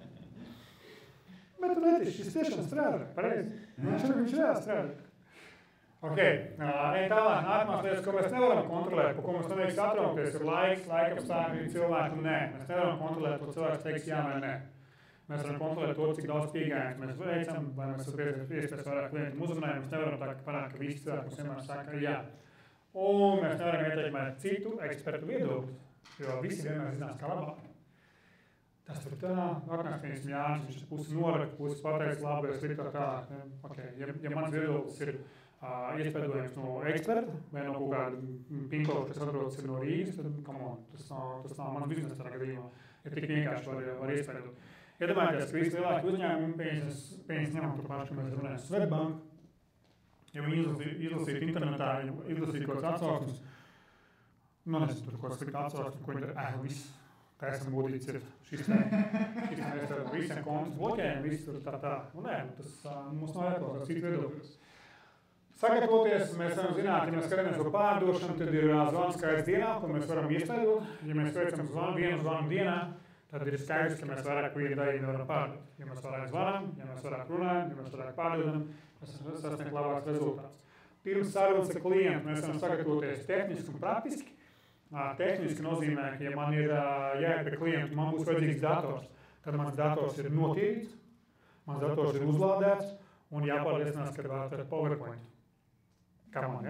Bet tu netiši, šis tiešām strādā, pareizi. Viņš reāli strādā. Ok, ejam tālāk, nākamās lietas, ko mēs nevaram kontrolēt, par ko mums nevajag satraukties, ir laiks, laikapstākļi, cilvēki, nē. Mēs nevaram kontrolēt, ko cilvēks teiks jā vai nē. Mēs varam kontrolēt to, cik daudz pieejams mēs veicam, vai mēs iespējas vairāk klientiem uzrunājam, mēs nevaram tā panākt, ka visi cilvēki mums vienmēr saka jā. Un mēs nevaram ietekmēt citu ekspertu viedokļus, jo visi vienmēr zinās, kā labāk. Tas tur tā, atnāks viens Jānis, viņš pusi noraka, pusi pateiks labi, sliktā tā. Okay. Ja mans viedoklis ir iespējams no eksperta vai no kaut kāda pinkola, kas atrodas no Rīgas, tad, come on, tas nav mans biznesa tādā gadījumā. Ja tik vienkārši var iespējot. Iedomājieties, ka visi lielāki uzņēmumi, pieņas ņemam tur paši, ka mēs runājam Svetbank, ja viņi izlasītu internetā, izlasītu kaut kāds atsauksmes, nezinu, tur kaut kāds slikta atsauksmes, ko viņi dara, viss, tā esam būdīts ir, šis mēs ar visiem kontus bloķējam, viss tur tā. Un nē, tas mums nav jāklausās cits viedokļus. Sagatavoties, mēs varam zināt, ja mēs skatāmies par pārdošanu, tad ir zvanu skaits dienā, ko mēs varam iespējot. Ja mēs veicam vienu zvanu dienā, tad ir skaidrs, ka mēs vairāk vienu daļu varam pārdot. Ja mēs vairāk zvanām, ja mēs vairāk runājam, ja mēs vairāk pārdodam, mēs sasniegt labāks rezultāts. Pirms sarunas ar klientu mēs varam sagatavoties tehniski un praktiski. Tehniski nozīmē, ka ja man ir jāiet pie klientu, man būs vajadzīgs dators, tad mans dators ir notīrīts, mans dators ir uzlādēts un jāpārliecinās, ka var ar PowerPoint. Kā man,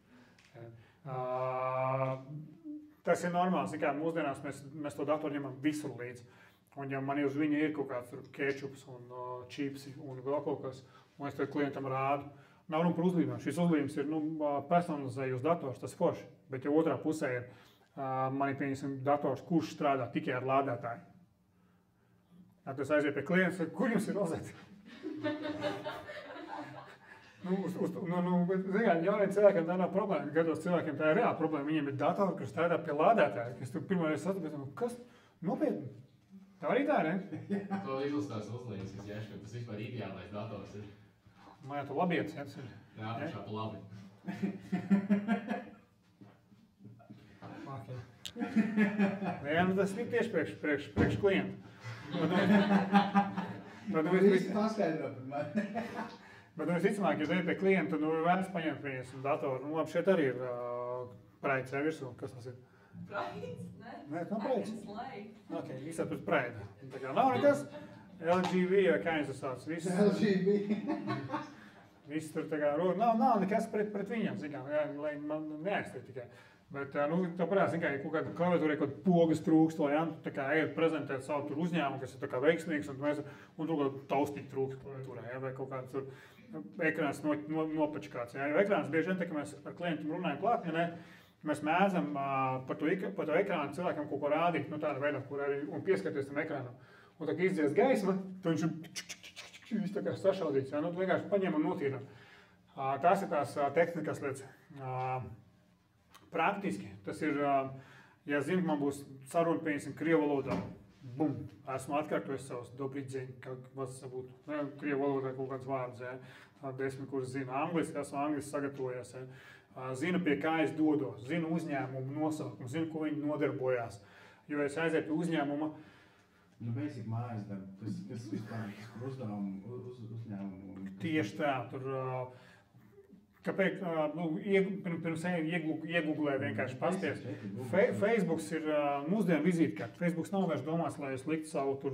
tas ir normāls, kā mūsdienās mēs to datoru ņemam visur līdzi. Un ja man uz viņa ir kaut kāds ketčups un čipsi un vēl kaut kas, un es tad klientam rādu, nav runa par uzlīmēm. Šis uzlīmes ir personalizējus dators, tas forši. Bet ja otrā pusē ir, man ir pieņemsim dators, kurš strādā tikai ar lādētāju. Tas aiziet pie klienta, kur jums ir rozeti? Bet, jauniem cilvēkiem tā nav problēma. Gados cilvēkiem tā ir reāla problēma. Viņiem ir datori, kas strādā pie lādētāja. Es tur pirmā reize sastapies, kas? Nopietni. Tā arī tā, ne? To izlastās uzlīdz, kas jāšķi, tas vispār ideālais dators ir. Man jau tu labietis, ja? Jā, priekšā pa labi. Okay. Jā, nu tas ir tieši priekš klientu. Visi paskaidro par mani. Bet visticamāk, ja tevi pie klienta, vērts paņemt viņas datoru. Labi, šeit arī ir praids, ja virsū, kas tas ir? Praids? Nē, Nē, nav praids. Ok, izsāt pēc praida. Tā kā nav nekas, LGV vai kā viņas sāc. LGV. Viss tur tā kā, nav nekas pret viņam, zinām, lai man neaizstāj tikai. Bet, tā parās, ja kaut kāda klaviatūra, kaut pogas trūkst, vai tā kā ejat prezentēt savu tur uzņēmumu, kas ir tā kā veiksmīgs, un tur kaut taustīt trūkst klaviatūrā, vai kaut kāds tur ekrāns nopačkāts. Jo ekrāns bieži vien, tā kā mēs ar klientiem runājam klātnē, mēs mēdzam par to ekrānu cilvēkam kaut ko rādīt, tādā veidā, kur arī un pieskarties tam ekrānam. Un tā kā izdzies gaisma, tad viņš tā kā sašaudīts, tu vienkārši paņem un notīram. Tās ir tās tehnikas lietas. Praktiski, tas ir, ja zinu, man būs saruna, piemēram, krievu valodā, bum, esmu atkārtojis savus dobrīdzeņi, kā vas būtu, krievu valodā kaut kāds vārds, 10, kurus zinu, angliski, esmu angliski sagatavojies, zinu, pie kā es dodos, zinu uzņēmumu nosaukumu, zinu, ko viņi nodarbojās, jo es aizēju pie uzņēmuma. Basic mājas darbu, kas vispār uzņēmumu. Tieši tā, tur... Kāpēc, pirms iegooglē vienkārši pasties. Facebooks ir mūsdienu vizītkarte. Facebooks nav vairs domās, lai es liktu savu tur,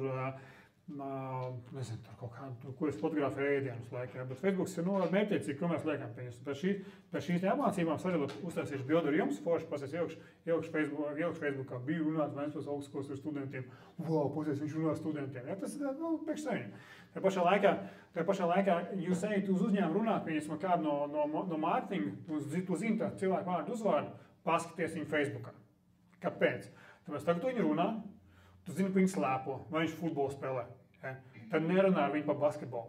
nezinu, tur kaut kādu, ko es fotografēju ēdienus laikā. Bet Facebooks ir mērķiecīgi, ko mēs liekam pēc šīs apmācībām sažadot uztaisīšu bildu ar jums, forši pasies ielikšu Facebookā, biju runāt Ventspils augstskolas ar studentiem. Wow, pasies, viņš runā studentiem. Ja, tas ir, priekš seviņiem. Tā pašā laikā jūs ejat uz uzņēmumu runāt, piemēram, kādu no mārketinga, tu zini tā cilvēku vārdu uzvārdu, paskaties viņu Facebookā. Kāpēc? Tāpēc tagad tu viņu runā, tu zini, ka viņu slēpo, vai viņš futbolu spēlē. Ja? Tad nerunā ar viņu par basketbolu.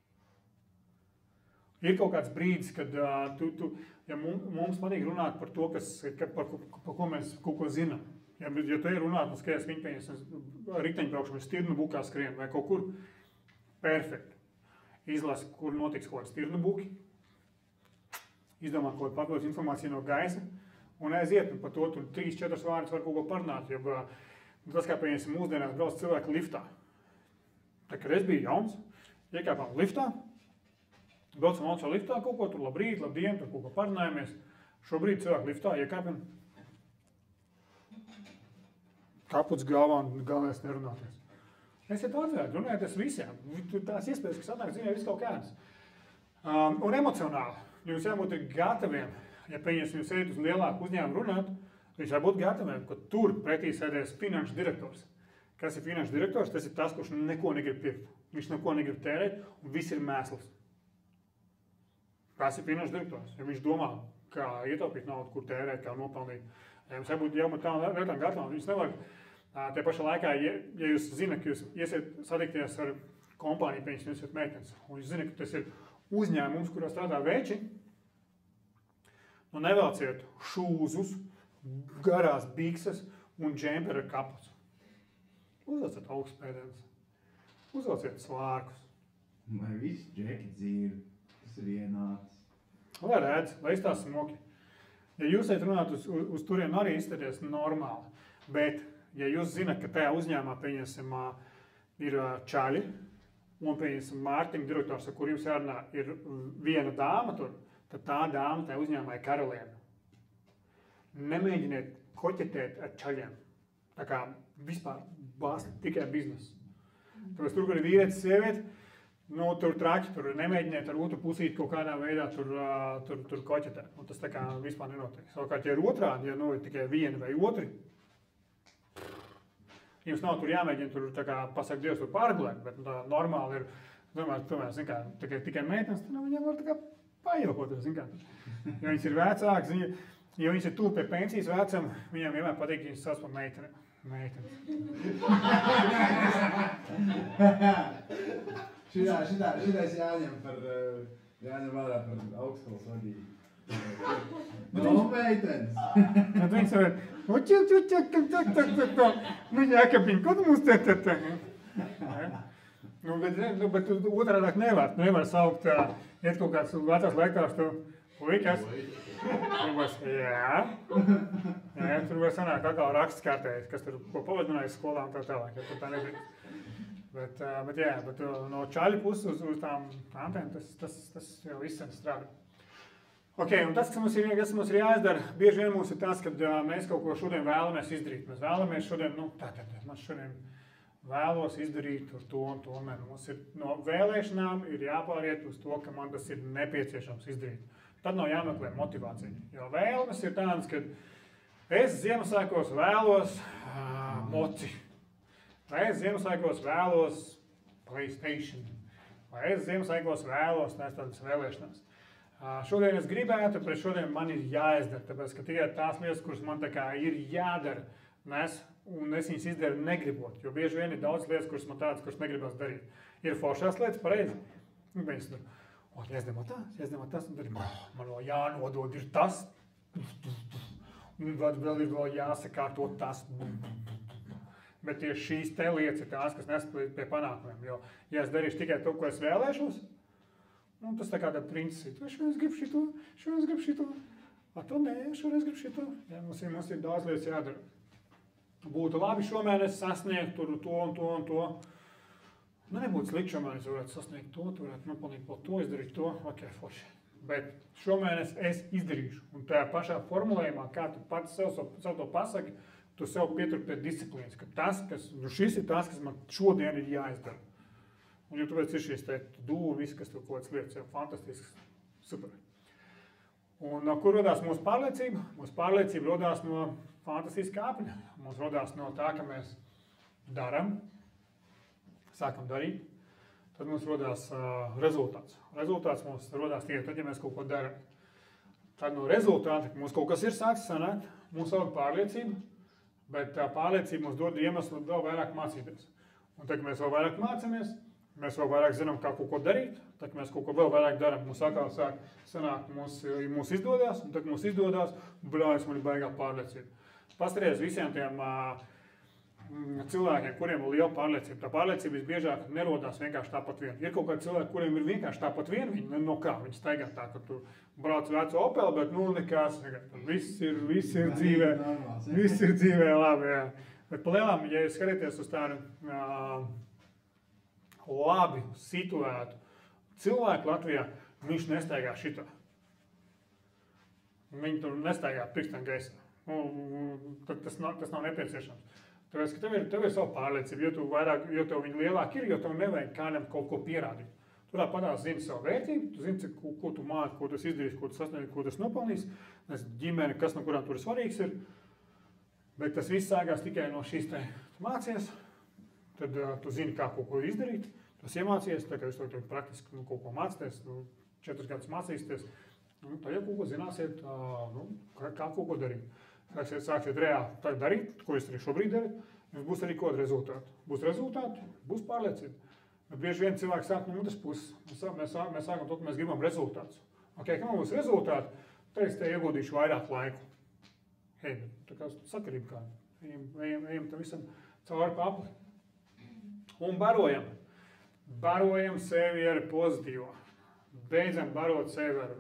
Ir kaut kāds brīdis, kad ja mums patīk runāt par to, par ko mēs kaut ko zinām. Ja tu ej runāt un skaties viņu, piemēram, riteņbraukšanu, stirnu bukā skrien vai kaut kur, perfekti. Izlasi, kur notiks kaut kāds stirnu buki, izdomā kaut papildus informāciju no gaisa un aiziet, un par to tur 3-4 vārdus var kaut ko parunāt. Jo tas, kā piemēram, mūsdienās brauc cilvēki liftā. Tā, kad es biju jauns, iekāpām liftā, braucam augšā liftā kaut ko, tur labrīt, labdien, tur kaut ko parunājamies. Šobrīd cilvēki liftā iekāpam, kaputs galvā un galvenais nerunāties. Esiet atvērti, runājieties visiem. Tās iespējas, kas atnāk, ziniet, viss kaut kādas. Un emocionāli. Jums jābūt gataviem, ja pieņems jūs ejat uz lielāku uzņēmumu runāt, viņš jābūt gataviem, ka tur pretī sēdēs finanšu direktors. Kas ir finanšu direktors? Tas ir tas, kurš neko negrib pirkt. Viņš neko negrib tērēt, un viss ir mēsls. Tas ir finanšu direktors. Ja viņš domā, kā ietaupīt naudu, kur tērēt, kā nopelnīt. Jums jābūt tām lietām gatavām. Viņš nevar... Tie pašā laikā, ja jūs zināt, ka jūs iesiet satikties ar kompāniju, pieņems, jūs esat meitenes, un jūs zināt, ka tas ir uzņēmums, kurā strādā veči, nevelciet šūzus, garās bikses un džemperi ar kapus. Uzvelciet augstspēdienas, uzvelciet svārkus. Lai viss džeki dzīvi, tas ir ienācis. Lai redz, lai izstās smoki. Ja jūs ejat runāt uz turien arī izstāties normāli, bet ja jūs zināt, ka tajā uzņēmumā, pieņemsim, ir čaļi, un, pieņemsim, mārketinga direktors, ar kur jums jārunā, ir viena dāma tur, tad tā dāma tajā uzņēmumā ir karaliene. Nemēģiniet koķetēt ar čaļiem. Tā kā vispār bāst tikai biznesu. Tāpēc tur, kur ir vīrietis, sievieti, tur traķi, tur nemēģiniet ar otru pusīti kaut kādā veidā tur koķetēt. Un tas tā kā vispār nenotiek. Savukārt, ja ir otrādi, ja ir tikai viena vai otri, jums nav tur jāmēģina tur tā kā pasaka Dievs tur pārgulēt, bet tā normāli ir, tomēr, zin kā, tikai meitenes, tad viņam var tā kā pailpoties, zin kā. Ja viņas ir vecāks, ja viņas ir tuvu pie pensijas vecam, viņam vienmēr patīk, viņas sauc par meiteni. Šitais jāņem vērā par augstskolas vadību. No, meitenes. Tad viņas var, nu, jākapiņ, ko tu mums te. Nu, bet otrādāk nevar saukt, iet kaut kāds vecās laikās, tu puikas. Jā, tur var sanākt atkal raksts kārtējis, kas tur ko pavadinājis skolā un tā tālāk, ja tur tā nedrīkst. Bet no čaļu puses uz tām antēm tas jau visam strādā. Ok, un tas, kas mums ir jāizdara, bieži vien mums ir tas, kad mēs kaut ko šodien vēlamies izdarīt. Mēs vēlamies šodien, man šodien vēlos izdarīt uz to un to. Mums ir no vēlēšanām ir jāpāriet uz to, ka man tas ir nepieciešams izdarīt. Tad nav jāmeklē motivācija. Jo vēlmes ir tādas, ka es Ziemassvētkos vēlos moci. Vai es Ziemassvētkos vēlos PlayStation. Vai es Ziemassvētkos vēlos tādas vēlēšanās. Šodien es gribētu, bet šodien man ir jāizdara, tāpēc, ka tikai tās lietas, kuras man tā kā ir jādara, un es viņas izdaru negribot, jo bieži vien ir daudz lietas, kuras man tādas, kuras negribas darīt. Ir foršās lietas, pareizi. Un mēs tur, jāizdara tas, un tad man vēl jānodod ir tas, un vēl ir jāsakārto tas. Bet tieši šīs te lietas ir tās, kas nespēj pie panākumiem, jo, ja es darīšu tikai to, ko es vēlēšos, tas tā kā tāda princis ir. Šodien es gribu šito. To nē, šodien es gribu šito. Jā, mums ir daudz lietas jādara. Būtu labi šomēnes sasniegt tur to un to. Nebūtu slikti šomēnes varētu sasniegt to, tu varētu nopelnīt par to, izdarīt to. Ok, forši. Bet šomēnes es izdarīšu. Un tajā pašā formulējumā, kā tu pats sev to pasaki, tu sev pietur pie disciplīnas, ka šis ir tas, kas man šodien ir jāizdara. Un ja tu veic ir šīs te dūri, visi, kas tur kaut kāds lietas, jau fantastisks, super. Un kur rodās mūsu pārliecība? Mūsu pārliecība rodās no fantastiska kāpņa. Mums rodās no tā, ka mēs daram, sākam darīt, tad mums rodās rezultāts. Rezultāts mums rodās tikai tad, ja mēs kaut ko daram. Tad no rezultāta, ka mums kaut kas ir sācis sanākt, mums aug pārliecība, bet tā pārliecība mums dod iemeslu vēl vairāk mācīties. Un tad, kad mēs vēl vairāk mācāmies, mēs vēl vairāk zinām, kā kaut ko darīt, tad mēs kaut ko vēl vairāk darām. Mums atkal sāk sanākt, mums izdodas, un tad mums izdodas, brāļs man ir baigā pārliecība. Paskaties visiem tiem cilvēkiem, kuriem ir liela pārliecība. Tā pārliecība visbiežāk nerodās vienkārši tāpat vien. Ir kaut kādi cilvēki, kuriem ir vienkārši tāpat vien, viņi staigā tā, ka tu brauc vecu Opeli, bet nekas, viss ir dzīvē labi, jā. Bet palēlām, ja jūs skatīties uz tādu labi situētu cilvēku Latvijā, viņš nestaigā šitā. Viņi tur nestaigā pirkstiem gaisā. Tas nav nepieciešams. Tāpēc, ka tev ir savu pārliecību, jo tev viņi lielāk ir, jo tev nevajag kādam kaut ko pierādīt. Tu tāpatās zini savu vērtību, tu zini, ko tu māki, ko tu izdarīsi, ko tu sasniedzi, ko tu nopelnīsi, ģimene, kas no kurām tur svarīgs ir. Bet tas viss sākās tikai no šīs te mācies, tad tu zini, kā kaut ko izdarīt, tu iemācies, tā kā jūs to praktiski kaut ko mācīties, 4 gadus mācīsieties, tad jau kaut ko zināsiet, kā kaut ko darīt. Sāksiet reāli darīt, ko jūs arī šobrīd darat, jums būs arī kaut rezultāti. Būs rezultāti, būs pārliecība. Bet bieži vien cilvēki sāk no otras puses. Mēs sākam to, ka mēs gribam rezultātus. Ok, kā man būs rezultāti, tad es te ieguldīšu vairāk laiku. Hei, tā kā sakarība kāda. Ejam tam visam cauri papli. Un barojam. Barojam sevi ar pozitīvo. Beidzam barot sevi ar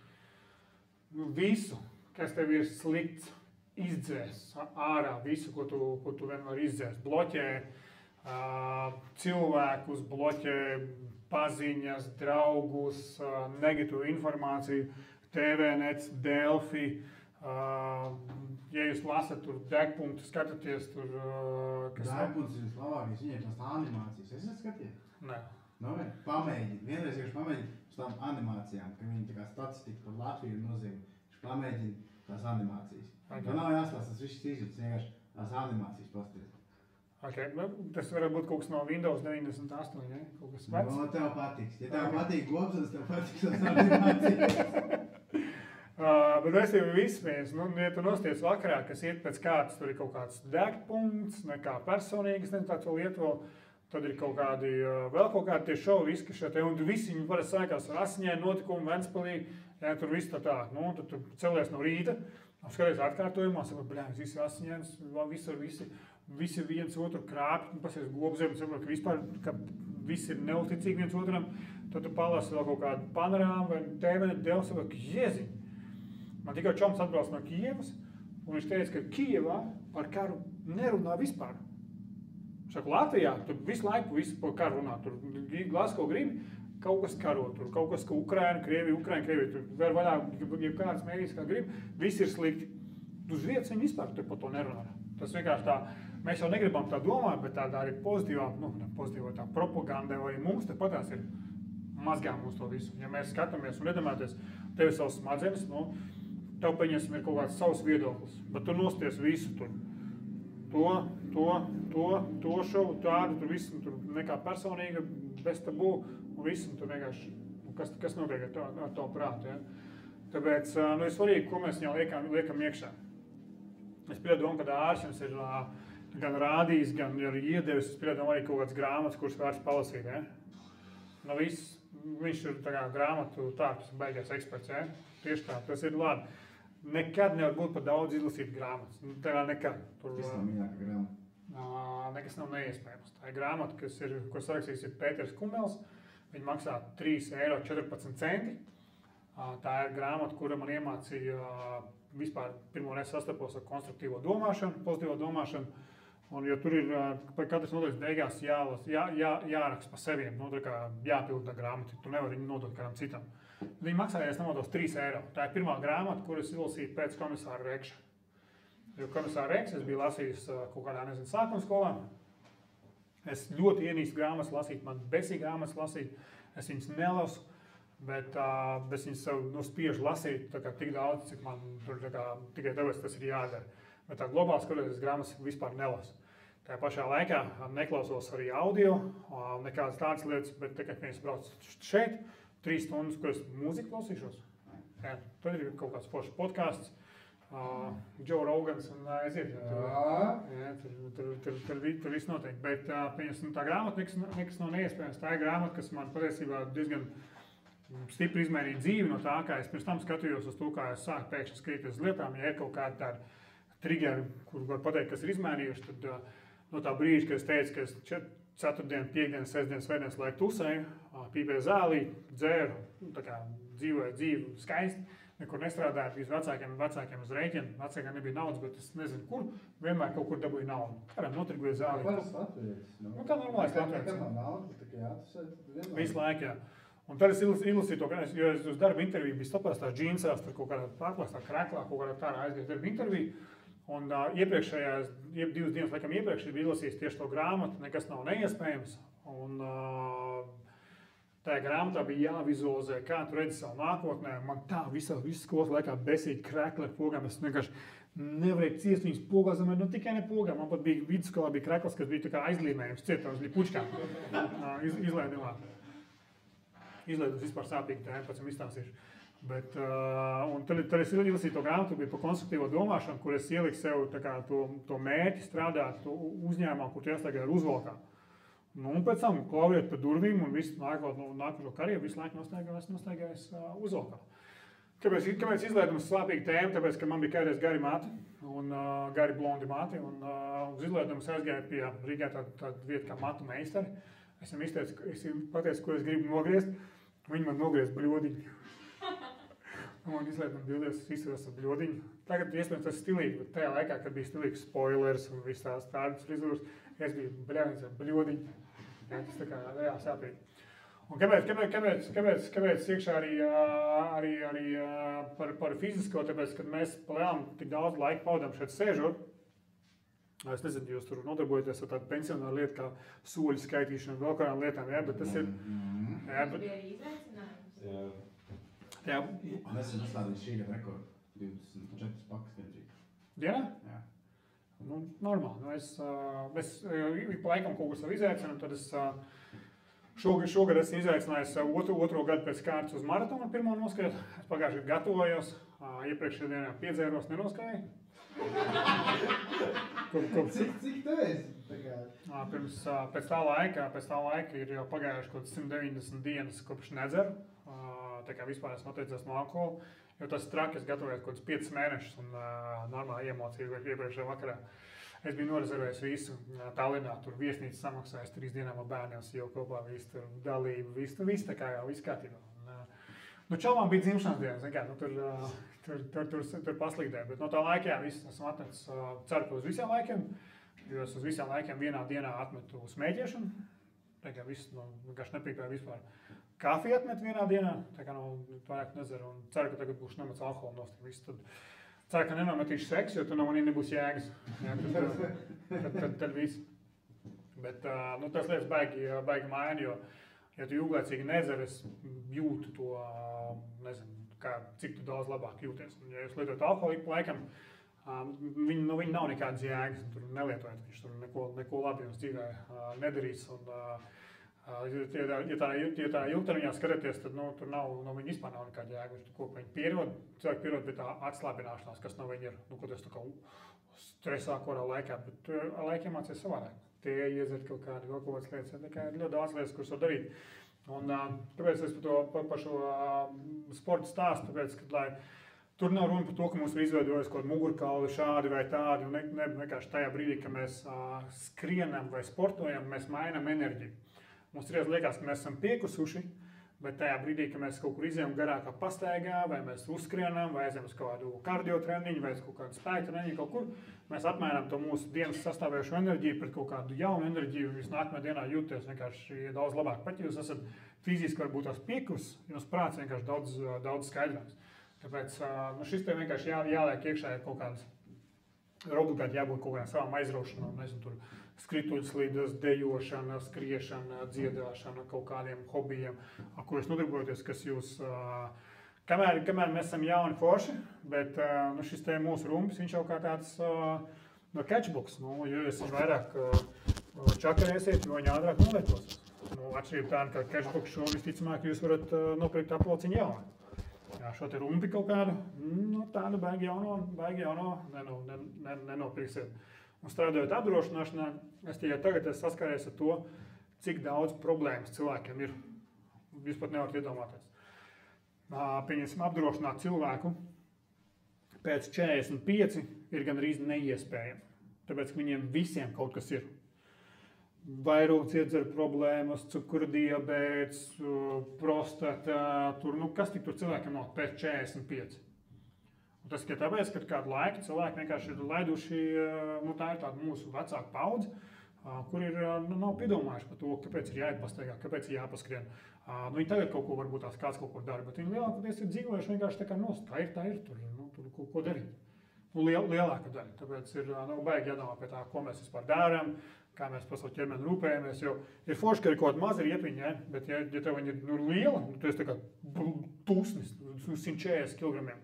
visu, kas tev ir slikts, izdzēs ārā visu, ko tu vienmēr izdzēs. Bloķē cilvēkus, bloķē paziņas, draugus, negatīvu informāciju, TVNets, Delfi. Ja jūs lasat tur degpunktu, skatāties tur... Degpunkts ir Slovākijas, viņiem tās animācijas. Es skaties? Nē. Pamēģini. Vienreiz pamēģini uz tām animācijām, ka viņi tā kā statistika par Latviju nozīmē. Pamēģini tās animācijas. Okay. Nav jāstāsta tas viss izjūtas, vienkārši tās animācijas pasties. Okay. Tas varētu būt kaut kas no Windows 98, ja? Kaut kas vecs? No, tev patiks. Ja tev patīk gobsas, tev patiks tās animācijas. Bet es jau vismēs, ja tu nosties vakarā, kas iet pēc kāds, tur ir kaut kāds degpunkts, nekā personīgas, tāds vēl iet vēl, tad ir kaut kādi, vēl kaut kādi tie šovi izskašētie, un visi viņi parasti sākās ar asiņainu notikumu, Ventspilī, Ja, tur viss tā, nu, tad tu celies no rīta, skaties atkārtojumā, saprot, bļēņas, visi asiņēns, visi viens otru krāpj, pasies gobzemi, saprot, ka vispār, ka visi ir neusticīgi viens otram, tad tu palasi vēl kaut kādu panorāmu vai tēveni devu, saprot, ka jeziņ. Man tikai čoms atbrauc no Kijevas, un viņš teica, ka Kijevā par karu nerunā vispār. Šaka Latvijā, tur visu laiku visi par karu runā, tur glās, ko gribi, kaut kas karo, tur kaut kas, ka Ukraina, Krievija, tur vēl vaļā, ja kāds mēģīs, kā grib, viss ir slikti. Uz vietas viņi vispār tur par to nerunā. Tas vienkārši tā, mēs jau negribam tā domāt, bet tāda arī pozitīvā tā propaganda, vai arī mums te patās ir mazgā mums to visu. Ja mēs skatāmies un iedomājamies, tev ir savs smadzenes, nu, tev pieņemsim ir kaut kāds savs viedoklis, bet tu nosties visu tur. To šovu, tādu, tur visu, tur nekā personīga, bez tabū, un visu, un tur vienkārši, kas notiek ar to prātu, ja? Tāpēc, nu, ir svarīgi, ko mēs jau liekam iekšā. Es piedomu, kad āršams ir gan rādījis, gan arī iedevis, es piedomu arī kaut kāds grāmatas, kuras vērts palasīt, ja? Nu, viss, viņš ir tā kā grāmatu tārps, baigās eksperts, ja? Tieši tā, tas ir labi. Nekad nevar būt par daudz izlasīt grāmatas. Nu, tā nekad. Kas nav mīļākā grāmata? Nekas nav neiespējams. Tā ir grāmata, ko sarakstījis ir Pēters Kumels. Viņa maksā 3,14 €. Tā ir grāmata, kura man iemācīja vispār pirmo reizi sastapos ar konstruktīvo domāšanu, pozitīvo domāšanu. Un, jo tur ir par katras nodaļas beigās jāraksta pa seviem, nu, tā kā jāpilda tā grāmata. Tu nevari viņu nodot kādam citam. Viņa maksājies nemaldos 3 €. Tā ir pirmā grāmata, kuras izlasīju pēc komisāra Rekša. Jo komisāra Reks es biju lasījis kaut kādā, sākuma skolā. Es ļoti ienīstu grāmatas lasīt, man besīgi grāmatas lasīt. Es viņas nelasu, bet es viņas sev spiežu lasīt tik daudz, cik man tur tikai tāpēc tas ir jādara. Bet tā globāli skatoties, grāmatas vispār nelasu. Tajā pašā laikā neklausos arī audio, nekādas tādas lietas, bet kad mēs brauc šeit, 3 stundas, kur es mūziku klausīšos. Jā, tad ir kaut kāds foršs podcasts, Joe Rogans un aiziet. Jā, tur viss notiek. Bet tā grāmata nekas nav neiespējams. Tā ir grāmata, kas man patiesībā diezgan stipri izmainīja dzīvi no tā, kā es pirms tam skatījos uz to, kā es sāku pēkšņi skatīties uz lietām. Ja ir kaut kādi tādi triggeri, kur var pateikt, kas ir izmainījuši, tad no tā brīža, kad es teicu, ka es 4. 5. 6. svētdienas laiku tusēju, pīpēju zālī, dzēru, tā kā dzīvoju dzīvi skaisti, nekur nestrādāju, biju vecākiem uz rēķinu, vecākiem nebija naudas, bet es nezinu, kur, vienmēr kaut kur dabūju naudu. Kādam notirgoju zālī. Kāds latvietis? Nu, kā normāls latvietis. Kā nav naudas, tā kā jātusēt. Visu laiku, jā. Un tad es ilusīju to, jo es uz darba interviju biju stopās tās džīnsās, tur kaut kādā pārklāstā krēklā, kaut kādā tā aizgāju darba interviju. Un iepriekšējās, 2 dienas laikam iepriekš biju ilasījis tieši to grāmatu, nekas nav neiespējams. Un tajā grāmatā bija jāvizualizē, kā tu redzi savu nākotnē. Man tā visu skolas laikā besīgi krēkli ar pogām. Es vienkārši nevarēju ciest viņas pogās, nu tikai ne pogām. Man pat bija vidusskolā bija krēklis, kas bija tā kā aizlīmējums cietams, bija pučkām. Izlaidumā. Izlaidums vispār sāpīgi tēma, pēc tam izstāstīšu. Bet, un tad es ilasīju to grāmatu, bija par konstruktīvo domāšanu, kur es ieliku sev tā kā to mērķi strādāt uzņēmumā, kur tu jāstaigā ar uzvalkā. Nu, un pēc tam klauviet pa durvīm un visu nākošo karjeru visu laiku nostaigājis uzvalkā. Kāpēc izlaidums slāpīga tēma? Tāpēc, ka man bija kādreiz gari mati un gari blondi mati. Un uz izlaidumus aizgāju pie Rīgā tāda vieta kā matu meistari. Es viņam pateicu, ko es gribu nogriezt. Viņi man nogriez bļodiņu. Un izlaidumi bildies, es izturos ar bļodiņu. Tagad, iespējams, tas stilīgi, bet tajā laikā, kad bija stilīgs spoilers un viss tās tādas frizūras, es biju bļāvis ar bļodiņu. Jā, tas tā kā reāli sāpīgi. Un kāpēc iekšā arī par fizisko, tāpēc, kad mēs palēm tik daudz laika pavadām šeit sēžot, es nezinu, jūs tur nodarbojaties ar tādu pensionāru lietu kā soļu skaitīšanu un vēl kādām lietām, jā, bet tas ir... Tas bija izaicinājums. Jā. Mēs esam uzstādījuši šī gada rekordu, 24 pakas gandrīz. Dienā? Jā. Nu, normāli. Nu, es pa laikam kaut ko savu izaicinu, tad es šogad esmu izaicinājis otro gadu pēc kārtas uz maratonu pirmo noskriet. Es pagājuši gadu gatavojos, iepriekšējā dienā piedzēros, nenoskāju. Cik tu esi? Pēc tā laika ir jau pagājuši kaut 190 dienas, kopš nedzeru. tā kā vispār esmu atteicies no alkohola, jo tas traki, es gatavojos kaut kādus 5 mēnešus un normāli iemocīju iepriekšējā vakarā. Es biju norezervējis visu Tallinā, tur viesnīcu samaksājis 3 dienām ar bērniem, jau kopā visu tur dalību, visu tā kā jau viss kārtībā. Nu, čalvām bija dzimšanas dienas, zin kā, nu, tur paslīdēja, bet no tā laika, jā, viss esmu atmetis, ceru, ka uz visiem laikiem, jo es uz visiem laikiem vienā dienā atmetu smēķēšanu, tā kā viss, nu, vienkārši nepīpēju vispār. Kafiju atmetu vienā dienā, tā kā, nu, vairāk nezaru, un ceru, ka tagad būšu nemets alkoholu nost, viss tad. Ceru, ka nenometīšu seksu, jo tu no manī nebūs jēgas. Jā, tad viss. Bet nu, tas lietas baigi maina, jo, ja tu jūglēcīgi nedzer, es jūtu to, nezinu, cik tu daudz labāk jūties. Un, ja jūs lietojat alkoholu pa laikam, viņi nav nekādas jēgas, tur nelietojat, viņš tur neko labi jums dzīvē nedarīs. Un, ja tā ilgtermiņā skatāties, tad tur no viņa vispār nav nekāda jēga. Viņi pierod, cilvēki pierod pie tā atslābināšanās, kas no viņa ir. Nu, ko tas tā kā stresā korā laikā, bet ar laikiem mācies savādāk. Tie iezert kaut kādi vēl kaut kādas lietas. Tā kā ir ļoti daudz lietas, kuras var darīt. Un tāpēc es par šo sporta stāstu, tāpēc, ka, lai tur nav runa par to, ka mums ir izveidojas kaut kādi mugurkauli šādi vai tādi. Un vienkārši tajā brīdī, ka mēs skrienam vai sportojam, mēs mainam enerģiju. Mums reiz liekas, ka mēs esam piekusuši, bet tajā brīdī, ka mēs kaut kur izejam garākā pastaigā, vai mēs uzskrienam, vai aizējam uz kādu kardio treniņu, vai uz kaut kādu spēku treniņu kaut kur, mēs apmēram to mūsu dienas sastāvējušo enerģiju pret kaut kādu jaunu enerģiju, jūs nākamajā dienā jūties vienkārši daudz labāk. Pat jūs esat fiziski varbūt tās piekus, jums prāts vienkārši daudz skaidrāks. Tāpēc šis te vienkārši jāliek iekšā kaut kādas obligāti jābūt kaut kādām savām aizraušanām, nezinu, tur skrituļslīdes, dejošana, skriešana, dziedāšana, kaut kādiem hobijiem, ar ko jūs nodarbojaties, kas jūs, kamēr mēs esam jauni forši, bet šis te mūsu rumpis, viņš jau kā tāds catchbox, jo jūs vairāk čakarēsiet, jo viņi ātrāk nolietosies. Atšķirība tāda, ka catchbox šo visticamāk jūs varat nopirkt aplociņu jaunu. Jā, šo te rumpi kaut kādu, tādu baigi jauno nenopirksiet. Un strādājot apdrošināšanā, es tikai tagad saskāries ar to, cik daudz problēmas cilvēkiem ir. Jūs pat nevarat iedomāties. Pieņemsim, apdrošināt cilvēku pēc 45 ir gandrīz neiespējami. Tāpēc, ka viņiem visiem kaut kas ir. Vairogciedzera problēmas, cukurdiabēts, prostata, kas tik tur cilvēkiem nav pēc 45. Un tas ir tāpēc, ka kādu laiku cilvēki vienkārši ir laiduši, tā ir tāda mūsu vecāka paudze, kur nav piedomājuši par to, kāpēc ir jāiet pastaigā, kāpēc ir jāpaskrien. Viņi tagad kaut ko varbūt tās kāds kaut ko dara, bet viņi lielākoties ir dzīvojuši vienkārši tā kā nost. Tā ir, tur ko darīt. Lielāka daļa. Tāpēc ir baigi jādomā pie tā, ko mēs vispār darām, kā mēs par savu ķermeni rūpējamies, jo ir forši, ka ir kaut kāda maza riepiņa, ja? Bet ja tev viņi ir liela, tu esi tā kā tūsnis, 140 kg.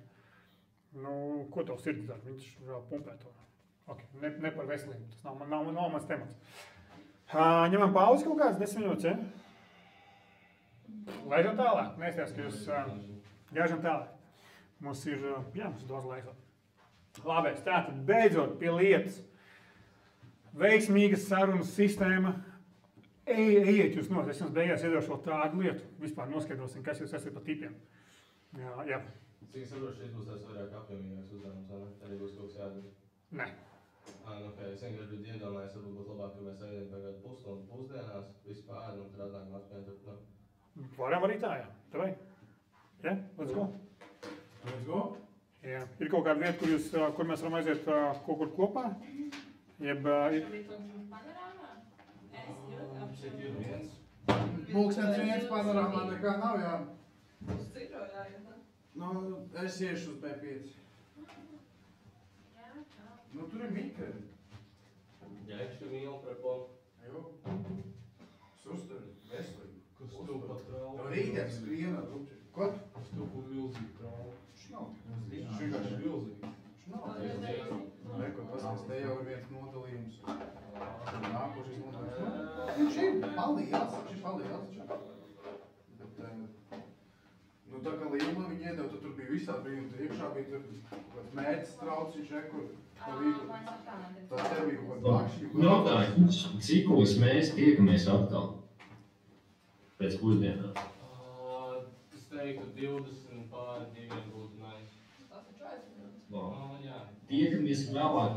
Ko tev sirds dara? Viņš vēl pumpē to. Okay. Ne par veselību, tas nav mans temats. Ņemam pauzi kaut kāds 10 minūtes, ja? Laižam tālāk. Neizties, ka jūs gāžam tālāk. Mums ir daudz laika. Labi, tātad beidzot pie lietas. Veiksmīga sarunas sistēma. Ejiet jūs nos, es jums beigās iedošu vēl tādu lietu. Vispār noskaidrosim, kas jūs esat pa tipiem. Jā. Cik saprotu, šis būs tās vairāk apjomīgāks uzdevums, arī būs kaut kas jādara? Nē. Es vienkārši biju iedomājies, varbūt būtu labāk, ka mēs ejam pagādu pusstundu pusdienās, vispār, un tad atnākam atpēc. Varam arī tā, jā. Tavai? Jā, let's go. Let's go. Jā. Ir kaut kāda vieta, kur mēs varam aiziet kaut kur kopā? Jeb... Pulkstens viens panorāmā nekā nav, jā. Uz citro jāiet, ne? Es iešu uz B5. Tur ir mikri. Jā, tu mīl prepom. Jo. Susturi, veselīgi. Kas tu pat krāli? No rītiem skriena, rupči. Ko? Kas tu pat milzīgi krāli? Šnaut. Viņš vienkārši milzīgi. Šnaut. Neko, pasties, te jau ir viens nodalījums. Nākošais nodalījums. Viņš ir palīgs. Bet, tā kā Līma viņi iedeva, tad tur bija visādi brīnumi. Tur iekšā bija tur mērķis trauciņš, kur tā tev bija kaut kāda Jautājums, cikos mēs tiekamies atkal? Pēc pusdienām? Es teiktu 20 pār 2 būtu nice. Tas ir 40 minūtes. Jā. Tiekamies vēlāk.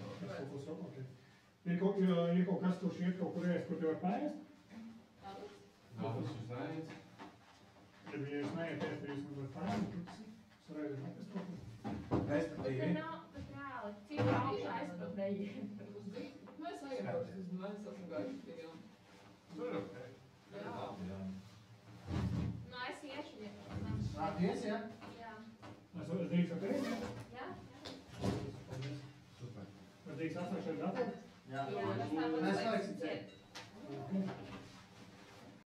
Ir kaut kas, kurš iet kaut kur ēst, kur te var paēst? Daudz jūs neiet. Ja jūs neiet ēst, tad jūs nevar paēst, es varētu apēst kaut ko. Bet te Respektīvi, nav pat reāli, cik augšā es pat neiet. Mēs ejam kaut kas, mēs esam gājuši pie. Tur ir ok. Jā. Nu, es iešu, ja. ies, jā? Jā. Es drīkstu teikt, ja? Jā? Super. Vai drīkst atnākt šeit datēt? Jā. Jā, tas tā Mēs būs laiksim ciet.